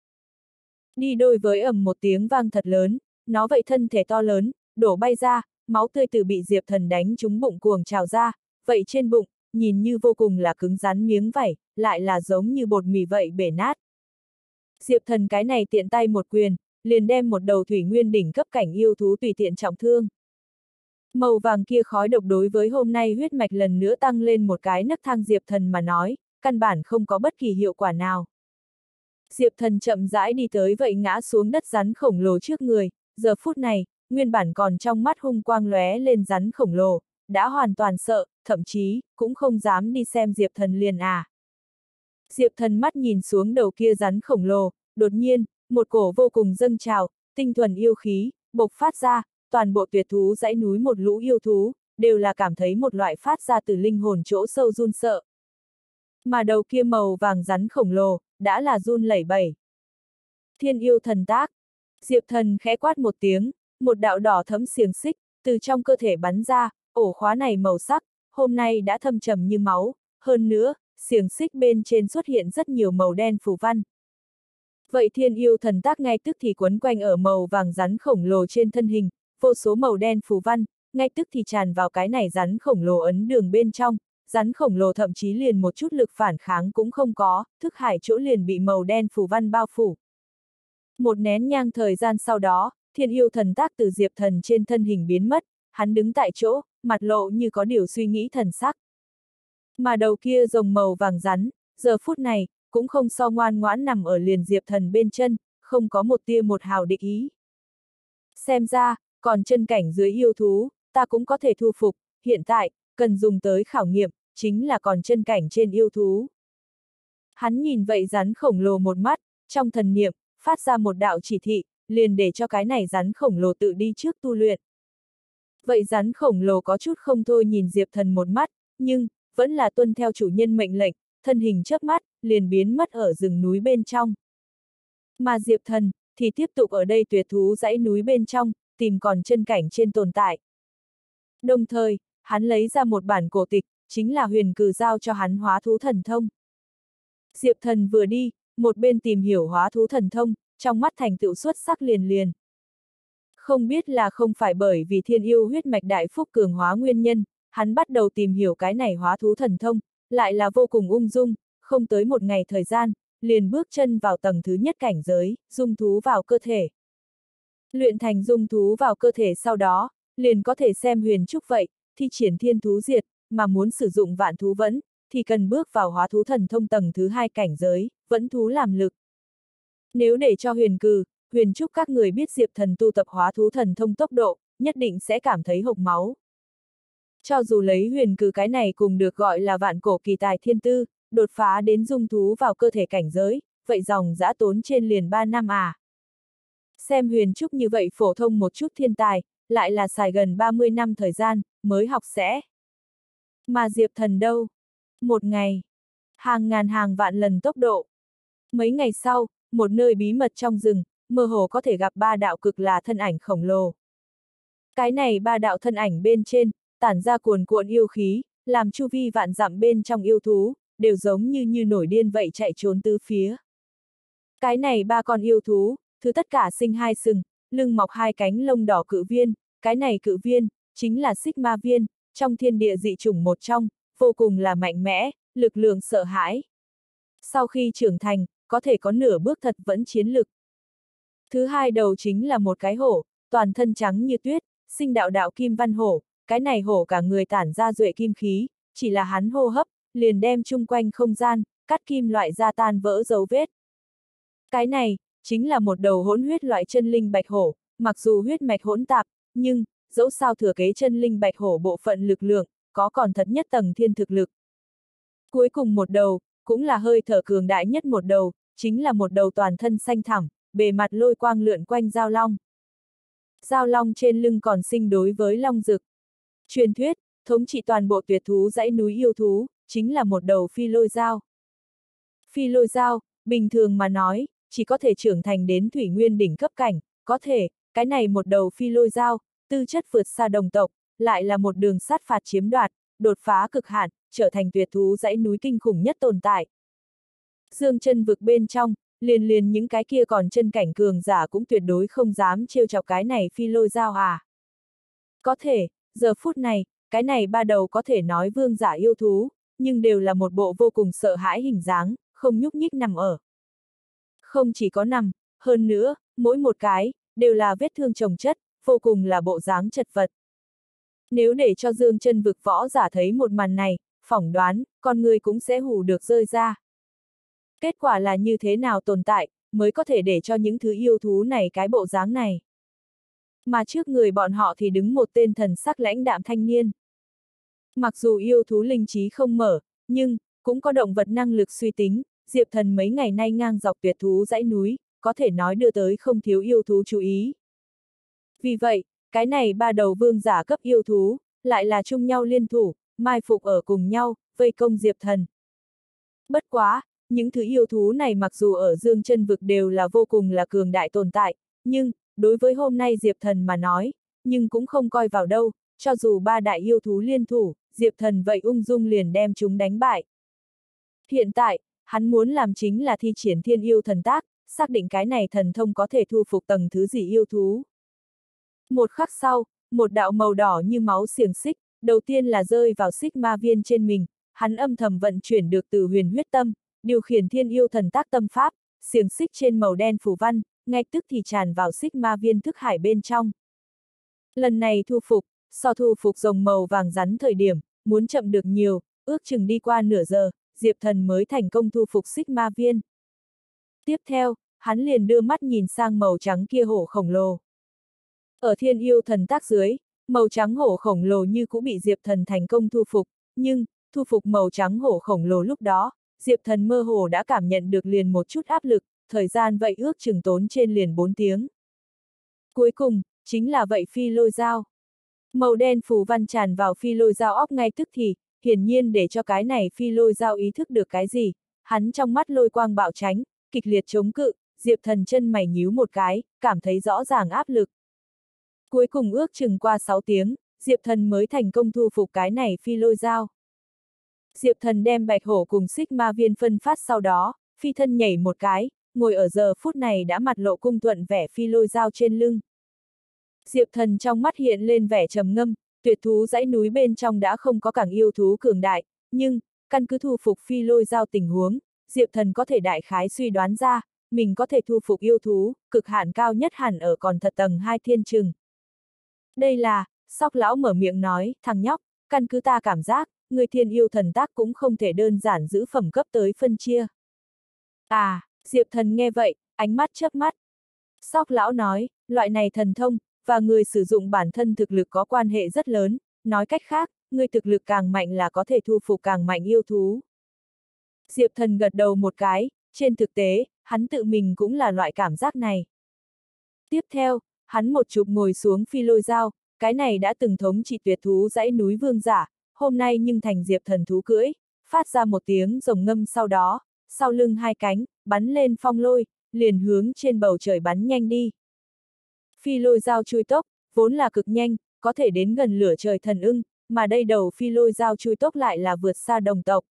Đi đôi với ầm một tiếng vang thật lớn, nó vậy thân thể to lớn, đổ bay ra, máu tươi từ bị Diệp Thần đánh trúng bụng cuồng trào ra, vậy trên bụng, nhìn như vô cùng là cứng rắn miếng vảy, lại là giống như bột mì vậy bể nát. Diệp Thần cái này tiện tay một quyền, liền đem một đầu thủy nguyên đỉnh cấp cảnh yêu thú tùy tiện trọng thương. Màu vàng kia khói độc đối với hôm nay huyết mạch lần nữa tăng lên một cái nấc thang Diệp Thần mà nói, căn bản không có bất kỳ hiệu quả nào. Diệp Thần chậm rãi đi tới vậy ngã xuống đất rắn khổng lồ trước người, giờ phút này, nguyên bản còn trong mắt hung quang lóe lên rắn khổng lồ, đã hoàn toàn sợ, thậm chí, cũng không dám đi xem Diệp Thần liền à. Diệp Thần mắt nhìn xuống đầu kia rắn khổng lồ, đột nhiên, một cổ vô cùng dâng trào, tinh thuần yêu khí, bộc phát ra, toàn bộ tuyệt thú dãy núi một lũ yêu thú, đều là cảm thấy một loại phát ra từ linh hồn chỗ sâu run sợ. Mà đầu kia màu vàng rắn khổng lồ, đã là run lẩy bẩy. Thiên yêu thần tác. Diệp Thần khẽ quát một tiếng, một đạo đỏ thẫm xiềng xích, từ trong cơ thể bắn ra, ổ khóa này màu sắc, hôm nay đã thâm trầm như máu, hơn nữa, xiềng xích bên trên xuất hiện rất nhiều màu đen phù văn. Vậy thiên yêu thần tác ngay tức thì quấn quanh ở màu vàng rắn khổng lồ trên thân hình, vô số màu đen phù văn, ngay tức thì tràn vào cái này rắn khổng lồ ấn đường bên trong, rắn khổng lồ thậm chí liền một chút lực phản kháng cũng không có, thức hải chỗ liền bị màu đen phù văn bao phủ. Một nén nhang thời gian sau đó, thiên yêu thần tác từ Diệp Thần trên thân hình biến mất, hắn đứng tại chỗ, mặt lộ như có điều suy nghĩ thần sắc. Mà đầu kia rồng màu vàng rắn, giờ phút này, cũng không so ngoan ngoãn nằm ở liền Diệp Thần bên chân, không có một tia một hào địch ý. Xem ra, còn chân cảnh dưới yêu thú, ta cũng có thể thu phục, hiện tại, cần dùng tới khảo nghiệm, chính là còn chân cảnh trên yêu thú. Hắn nhìn vậy rắn khổng lồ một mắt, trong thần niệm, phát ra một đạo chỉ thị, liền để cho cái này rắn khổng lồ tự đi trước tu luyện. Vậy rắn khổng lồ có chút không thôi nhìn Diệp Thần một mắt, nhưng, vẫn là tuân theo chủ nhân mệnh lệnh, thân hình chớp mắt, liền biến mất ở rừng núi bên trong. Mà Diệp Thần, thì tiếp tục ở đây tuyệt thú dãy núi bên trong, tìm còn chân cảnh trên tồn tại. Đồng thời, hắn lấy ra một bản cổ tịch, chính là huyền cừ giao cho hắn hóa thú thần thông. Diệp Thần vừa đi, một bên tìm hiểu hóa thú thần thông, trong mắt thành tựu xuất sắc liền liền. Không biết là không phải bởi vì thiên yêu huyết mạch đại phúc cường hóa nguyên nhân, hắn bắt đầu tìm hiểu cái này hóa thú thần thông, lại là vô cùng ung dung, không tới một ngày thời gian, liền bước chân vào tầng thứ nhất cảnh giới, dung thú vào cơ thể. Luyện thành dung thú vào cơ thể sau đó, liền có thể xem huyền trúc vậy, thi triển thiên thú diệt, mà muốn sử dụng vạn thú vẫn, thì cần bước vào hóa thú thần thông tầng thứ hai cảnh giới, vẫn thú làm lực. Nếu để cho huyền cừ, huyền trúc các người biết Diệp Thần tu tập hóa thú thần thông tốc độ, nhất định sẽ cảm thấy hộc máu. Cho dù lấy huyền cừ cái này cùng được gọi là vạn cổ kỳ tài thiên tư, đột phá đến dung thú vào cơ thể cảnh giới, vậy dòng dã tốn trên liền ba năm à. Xem huyền trúc như vậy phổ thông một chút thiên tài, lại là xài gần ba mươi năm thời gian, mới học sẽ. Mà Diệp Thần đâu? Một ngày. Hàng ngàn hàng vạn lần tốc độ. Mấy ngày sau, một nơi bí mật trong rừng, mơ hồ có thể gặp ba đạo cực là thân ảnh khổng lồ. Cái này ba đạo thân ảnh bên trên, tản ra cuồn cuộn yêu khí, làm chu vi vạn dặm bên trong yêu thú, đều giống như như nổi điên vậy chạy trốn tứ phía. Cái này ba con yêu thú, thứ tất cả sinh hai sừng, lưng mọc hai cánh lông đỏ cự viên, cái này cự viên, chính là xích ma viên, trong thiên địa dị chủng một trong, vô cùng là mạnh mẽ, lực lượng sợ hãi. Sau khi trưởng thành, có thể có nửa bước thật vẫn chiến lực. Thứ hai đầu chính là một cái hổ, toàn thân trắng như tuyết, sinh đạo đạo kim văn hổ, cái này hổ cả người tản ra duệ kim khí, chỉ là hắn hô hấp, liền đem chung quanh không gian, cắt kim loại ra tan vỡ dấu vết. Cái này, chính là một đầu hỗn huyết loại chân linh bạch hổ, mặc dù huyết mạch hỗn tạp, nhưng, dẫu sao thừa kế chân linh bạch hổ bộ phận lực lượng, có còn thật nhất tầng thiên thực lực. Cuối cùng một đầu, cũng là hơi thở cường đại nhất một đầu, chính là một đầu toàn thân xanh thẳm, bề mặt lôi quang lượn quanh Dao Long. Dao Long trên lưng còn sinh đối với long dực. Truyền thuyết, thống trị toàn bộ tuyệt thú dãy núi yêu thú, chính là một đầu phi lôi dao. Phi lôi dao, bình thường mà nói, chỉ có thể trưởng thành đến thủy nguyên đỉnh cấp cảnh, có thể, cái này một đầu phi lôi dao, tư chất vượt xa đồng tộc, lại là một đường sát phạt chiếm đoạt, đột phá cực hạn, trở thành tuyệt thú dãy núi kinh khủng nhất tồn tại. Dương chân vực bên trong, liền liền những cái kia còn chân cảnh cường giả cũng tuyệt đối không dám trêu chọc cái này phi lôi dao à. Có thể, giờ phút này, cái này ba đầu có thể nói vương giả yêu thú, nhưng đều là một bộ vô cùng sợ hãi hình dáng, không nhúc nhích nằm ở. Không chỉ có nằm, hơn nữa, mỗi một cái, đều là vết thương chồng chất, vô cùng là bộ dáng chật vật. Nếu để cho Dương chân vực võ giả thấy một màn này, phỏng đoán, con người cũng sẽ hù được rơi ra. Kết quả là như thế nào tồn tại, mới có thể để cho những thứ yêu thú này cái bộ dáng này. Mà trước người bọn họ thì đứng một tên thần sắc lãnh đạm thanh niên. Mặc dù yêu thú linh trí không mở, nhưng, cũng có động vật năng lực suy tính, Diệp Thần mấy ngày nay ngang dọc tuyệt thú dãy núi, có thể nói đưa tới không thiếu yêu thú chú ý. Vì vậy, cái này ba đầu vương giả cấp yêu thú, lại là chung nhau liên thủ, mai phục ở cùng nhau, vây công Diệp Thần. Bất quá, những thứ yêu thú này mặc dù ở Dương chân vực đều là vô cùng là cường đại tồn tại, nhưng, đối với hôm nay Diệp Thần mà nói, nhưng cũng không coi vào đâu, cho dù ba đại yêu thú liên thủ, Diệp Thần vậy ung dung liền đem chúng đánh bại. Hiện tại, hắn muốn làm chính là thi triển thiên yêu thần tác, xác định cái này thần thông có thể thu phục tầng thứ gì yêu thú. Một khắc sau, một đạo màu đỏ như máu xiềng xích, đầu tiên là rơi vào xích ma viên trên mình, hắn âm thầm vận chuyển được từ huyền huyết tâm, điều khiển thiên yêu thần tác tâm pháp, xiềng xích trên màu đen phù văn, ngay tức thì tràn vào xích ma viên thức hải bên trong. Lần này thu phục, so thu phục rồng màu vàng rắn thời điểm, muốn chậm được nhiều, ước chừng đi qua nửa giờ, Diệp Thần mới thành công thu phục xích ma viên. Tiếp theo, hắn liền đưa mắt nhìn sang màu trắng kia hổ khổng lồ. Ở thiên yêu thần tác dưới, màu trắng hổ khổng lồ như cũng bị Diệp Thần thành công thu phục, nhưng, thu phục màu trắng hổ khổng lồ lúc đó, Diệp Thần mơ hồ đã cảm nhận được liền một chút áp lực, thời gian vậy ước chừng tốn trên liền bốn tiếng. Cuối cùng, chính là vậy phi lôi dao. Màu đen phù văn tràn vào phi lôi dao óc ngay tức thì, hiển nhiên để cho cái này phi lôi dao ý thức được cái gì, hắn trong mắt lôi quang bạo tránh, kịch liệt chống cự, Diệp Thần chân mày nhíu một cái, cảm thấy rõ ràng áp lực. Cuối cùng ước chừng qua sáu tiếng, Diệp Thần mới thành công thu phục cái này phi lôi dao. Diệp Thần đem bạch hổ cùng xích ma viên phân phát sau đó, phi thân nhảy một cái, ngồi ở giờ phút này đã mặt lộ cung thuận vẻ phi lôi dao trên lưng. Diệp Thần trong mắt hiện lên vẻ trầm ngâm, tuyệt thú dãy núi bên trong đã không có càng yêu thú cường đại, nhưng, căn cứ thu phục phi lôi dao tình huống, Diệp Thần có thể đại khái suy đoán ra, mình có thể thu phục yêu thú, cực hạn cao nhất hẳn ở còn thật tầng hai thiên trừng. Đây là, Sóc lão mở miệng nói, thằng nhóc, căn cứ ta cảm giác, người thiên yêu thần tác cũng không thể đơn giản giữ phẩm cấp tới phân chia. À, Diệp Thần nghe vậy, ánh mắt chớp mắt. Sóc lão nói, loại này thần thông, và người sử dụng bản thân thực lực có quan hệ rất lớn, nói cách khác, người thực lực càng mạnh là có thể thu phục càng mạnh yêu thú. Diệp Thần gật đầu một cái, trên thực tế, hắn tự mình cũng là loại cảm giác này. Tiếp theo, hắn một chụp ngồi xuống phi lôi dao, cái này đã từng thống trị tuyệt thú dãy núi vương giả, hôm nay nhưng thành Diệp Thần thú cưỡi, phát ra một tiếng rồng ngâm sau đó, sau lưng hai cánh, bắn lên phong lôi, liền hướng trên bầu trời bắn nhanh đi. Phi lôi dao chui tốc, vốn là cực nhanh, có thể đến gần lửa trời thần ưng, mà đây đầu phi lôi dao chui tốc lại là vượt xa đồng tộc.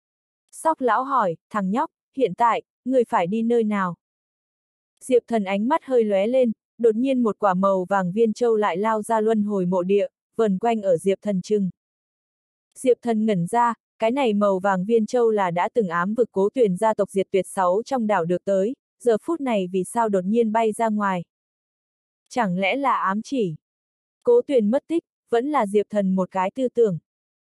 Sóc lão hỏi, thằng nhóc, hiện tại, người phải đi nơi nào? Diệp Thần ánh mắt hơi lóe lên, đột nhiên một quả màu vàng viên châu lại lao ra luân hồi mộ địa, vần quanh ở Diệp Thần chừng. Diệp Thần ngẩn ra, cái này màu vàng viên châu là đã từng ám vực Cố Tuyền gia tộc diệt tuyệt sáu trong đảo được tới, giờ phút này vì sao đột nhiên bay ra ngoài? Chẳng lẽ là ám chỉ? Cố Tuyền mất tích, vẫn là Diệp Thần một cái tư tưởng.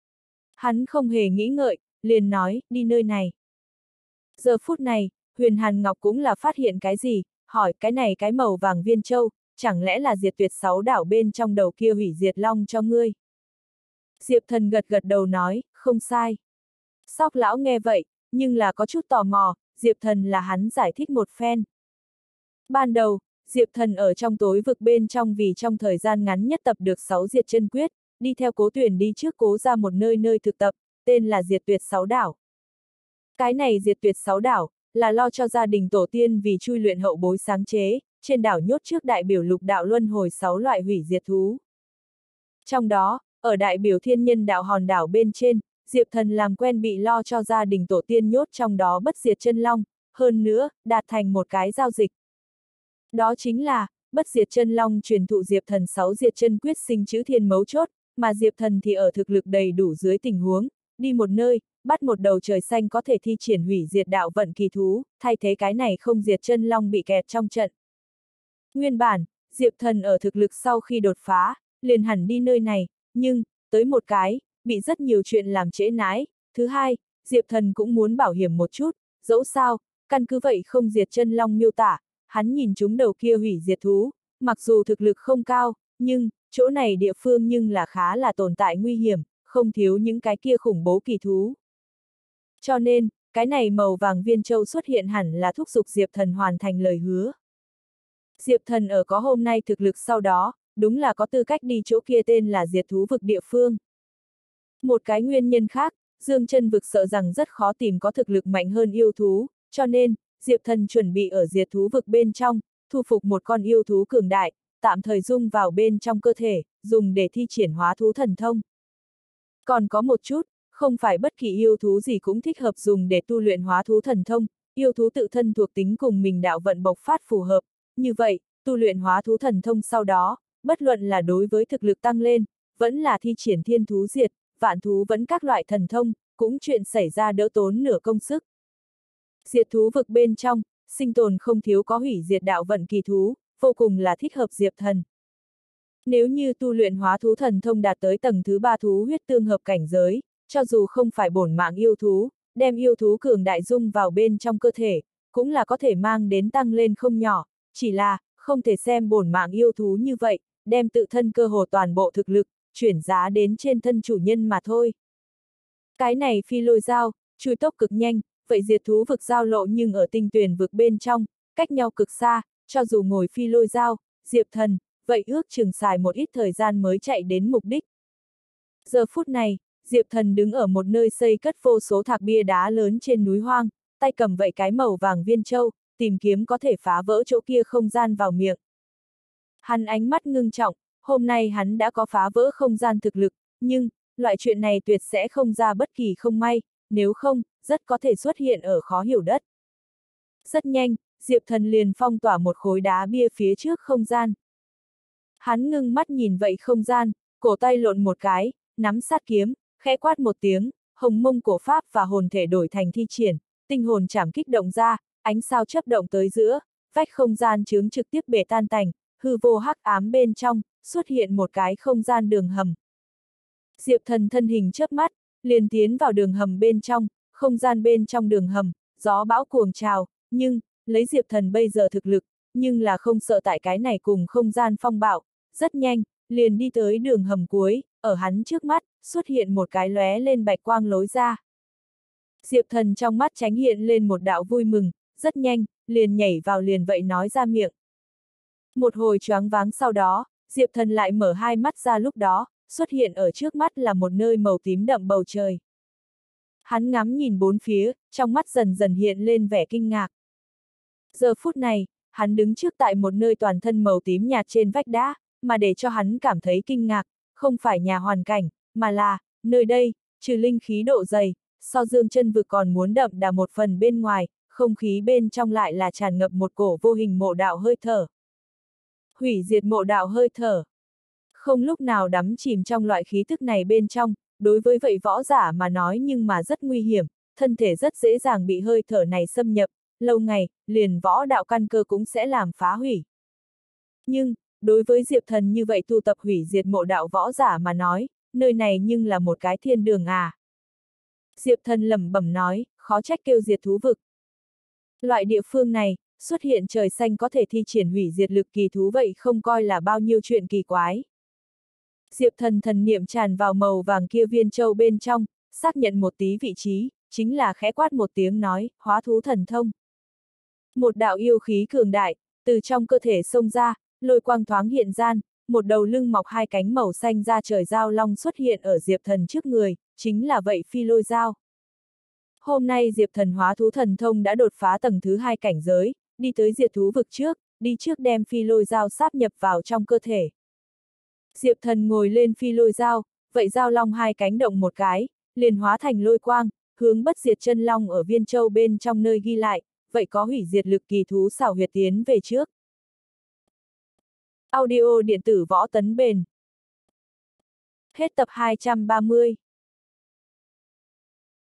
Hắn không hề nghĩ ngợi, liền nói, đi nơi này. Giờ phút này, Huyền Hàn Ngọc cũng là phát hiện cái gì, hỏi cái này cái màu vàng viên châu, chẳng lẽ là diệt tuyệt sáu đảo bên trong đầu kia hủy diệt long cho ngươi? Diệp Thần gật gật đầu nói, không sai. Sóc lão nghe vậy, nhưng là có chút tò mò, Diệp Thần là hắn giải thích một phen. Ban đầu, Diệp Thần ở trong tối vực bên trong vì trong thời gian ngắn nhất tập được sáu diệt chân quyết, đi theo Cố Tuyển đi trước Cố ra một nơi nơi thực tập, tên là Diệt Tuyệt Sáu Đảo. Cái này Diệt Tuyệt Sáu Đảo, là lo cho gia đình tổ tiên vì chui luyện hậu bối sáng chế, trên đảo nhốt trước đại biểu lục đạo luân hồi sáu loại hủy diệt thú. Trong đó, ở đại biểu thiên nhân đạo hòn đảo bên trên, Diệp Thần làm quen bị lo cho gia đình tổ tiên nhốt trong đó bất diệt chân long, hơn nữa, đạt thành một cái giao dịch. Đó chính là, bất diệt chân long truyền thụ Diệp Thần sáu diệt chân quyết sinh chữ thiên mấu chốt, mà Diệp Thần thì ở thực lực đầy đủ dưới tình huống, đi một nơi, bắt một đầu trời xanh có thể thi triển hủy diệt đạo vận kỳ thú, thay thế cái này không diệt chân long bị kẹt trong trận. Nguyên bản, Diệp Thần ở thực lực sau khi đột phá, liền hẳn đi nơi này, nhưng, tới một cái, bị rất nhiều chuyện làm trễ nãi. Thứ hai, Diệp Thần cũng muốn bảo hiểm một chút, dẫu sao, căn cứ vậy không diệt chân long miêu tả, hắn nhìn chúng đầu kia hủy diệt thú, mặc dù thực lực không cao, nhưng, chỗ này địa phương nhưng là khá là tồn tại nguy hiểm, không thiếu những cái kia khủng bố kỳ thú. Cho nên, cái này màu vàng viên châu xuất hiện hẳn là thúc giục Diệp Thần hoàn thành lời hứa. Diệp Thần ở có hôm nay thực lực sau đó, đúng là có tư cách đi chỗ kia tên là diệt thú vực địa phương. Một cái nguyên nhân khác, Dương Chân vực sợ rằng rất khó tìm có thực lực mạnh hơn yêu thú, cho nên, Diệp Thần chuẩn bị ở diệt thú vực bên trong, thu phục một con yêu thú cường đại, tạm thời dung vào bên trong cơ thể, dùng để thi triển hóa thú thần thông. Còn có một chút, không phải bất kỳ yêu thú gì cũng thích hợp dùng để tu luyện hóa thú thần thông, yêu thú tự thân thuộc tính cùng mình đạo vận bộc phát phù hợp, như vậy, tu luyện hóa thú thần thông sau đó, bất luận là đối với thực lực tăng lên, vẫn là thi triển thiên thú diệt, vạn thú vẫn các loại thần thông, cũng chuyện xảy ra đỡ tốn nửa công sức. Diệt thú vực bên trong, sinh tồn không thiếu có hủy diệt đạo vận kỳ thú, vô cùng là thích hợp Diệp Thần. Nếu như tu luyện hóa thú thần thông đạt tới tầng thứ ba thú huyết tương hợp cảnh giới, cho dù không phải bổn mạng yêu thú, đem yêu thú cường đại dung vào bên trong cơ thể, cũng là có thể mang đến tăng lên không nhỏ, chỉ là, không thể xem bổn mạng yêu thú như vậy, đem tự thân cơ hồ toàn bộ thực lực, chuyển giá đến trên thân chủ nhân mà thôi. Cái này phi lôi dao, chui tốc cực nhanh, vậy diệt thú vực giao lộ nhưng ở tinh tuyền vực bên trong, cách nhau cực xa, cho dù ngồi phi lôi dao, Diệp Thần, vậy ước chừng xài một ít thời gian mới chạy đến mục đích. Giờ phút này, Diệp Thần đứng ở một nơi xây cất vô số thạc bia đá lớn trên núi hoang, tay cầm vậy cái màu vàng viên châu, tìm kiếm có thể phá vỡ chỗ kia không gian vào miệng. Hắn ánh mắt ngưng trọng, hôm nay hắn đã có phá vỡ không gian thực lực, nhưng, loại chuyện này tuyệt sẽ không ra bất kỳ không may, nếu không, rất có thể xuất hiện ở khó hiểu đất. Rất nhanh, Diệp Thần liền phong tỏa một khối đá bia phía trước không gian. Hắn ngưng mắt nhìn vậy không gian, cổ tay lộn một cái, nắm sát kiếm, khẽ quát một tiếng, hồng mông cổ pháp và hồn thể đổi thành thi triển, tinh hồn chảm kích động ra, ánh sao chớp động tới giữa, vách không gian chướng trực tiếp bể tan tành, hư vô hắc ám bên trong, xuất hiện một cái không gian đường hầm. Diệp Thần thân hình chớp mắt, liền tiến vào đường hầm bên trong, không gian bên trong đường hầm, gió bão cuồng trào, nhưng, lấy Diệp Thần bây giờ thực lực, nhưng là không sợ tại cái này cùng không gian phong bạo, rất nhanh, liền đi tới đường hầm cuối, ở hắn trước mắt, xuất hiện một cái lóe lên bạch quang lối ra. Diệp Thần trong mắt tránh hiện lên một đạo vui mừng, rất nhanh, liền nhảy vào liền vậy nói ra miệng. Một hồi choáng váng sau đó, Diệp Thần lại mở hai mắt ra lúc đó, xuất hiện ở trước mắt là một nơi màu tím đậm bầu trời. Hắn ngắm nhìn bốn phía, trong mắt dần dần hiện lên vẻ kinh ngạc. Giờ phút này, hắn đứng trước tại một nơi toàn thân màu tím nhạt trên vách đá, mà để cho hắn cảm thấy kinh ngạc, không phải nhà hoàn cảnh, mà là, nơi đây, trừ linh khí độ dày, so Dương Chân vực còn muốn đậm đà một phần bên ngoài, không khí bên trong lại là tràn ngập một cổ vô hình mộ đạo hơi thở. Hủy diệt mộ đạo hơi thở. Không lúc nào đắm chìm trong loại khí thức này bên trong, đối với vậy võ giả mà nói nhưng mà rất nguy hiểm, thân thể rất dễ dàng bị hơi thở này xâm nhập, lâu ngày, liền võ đạo căn cơ cũng sẽ làm phá hủy. Nhưng, đối với Diệp Thần như vậy tu tập hủy diệt mộ đạo võ giả mà nói, nơi này nhưng là một cái thiên đường à. Diệp Thần lẩm bẩm nói, khó trách kêu diệt thú vực. Loại địa phương này, xuất hiện trời xanh có thể thi triển hủy diệt lực kỳ thú vậy không coi là bao nhiêu chuyện kỳ quái. Diệp Thần thần niệm tràn vào màu vàng kia viên châu bên trong, xác nhận một tí vị trí, chính là khẽ quát một tiếng nói, hóa thú thần thông. Một đạo yêu khí cường đại, từ trong cơ thể xông ra, lôi quang thoáng hiện gian, một đầu lưng mọc hai cánh màu xanh ra trời dao long xuất hiện ở Diệp Thần trước người, chính là vậy phi lôi dao. Hôm nay Diệp Thần hóa thú thần thông đã đột phá tầng thứ hai cảnh giới, đi tới diệt thú vực trước, đi trước đem phi lôi dao sáp nhập vào trong cơ thể. Diệp Thần ngồi lên phi lôi dao, vậy dao long hai cánh động một cái, liền hóa thành lôi quang, hướng bất diệt chân long ở viên châu bên trong nơi ghi lại, vậy có hủy diệt lực kỳ thú xảo huyệt tiến về trước. Audio điện tử võ tấn bền. Hết tập hai trăm ba mươi.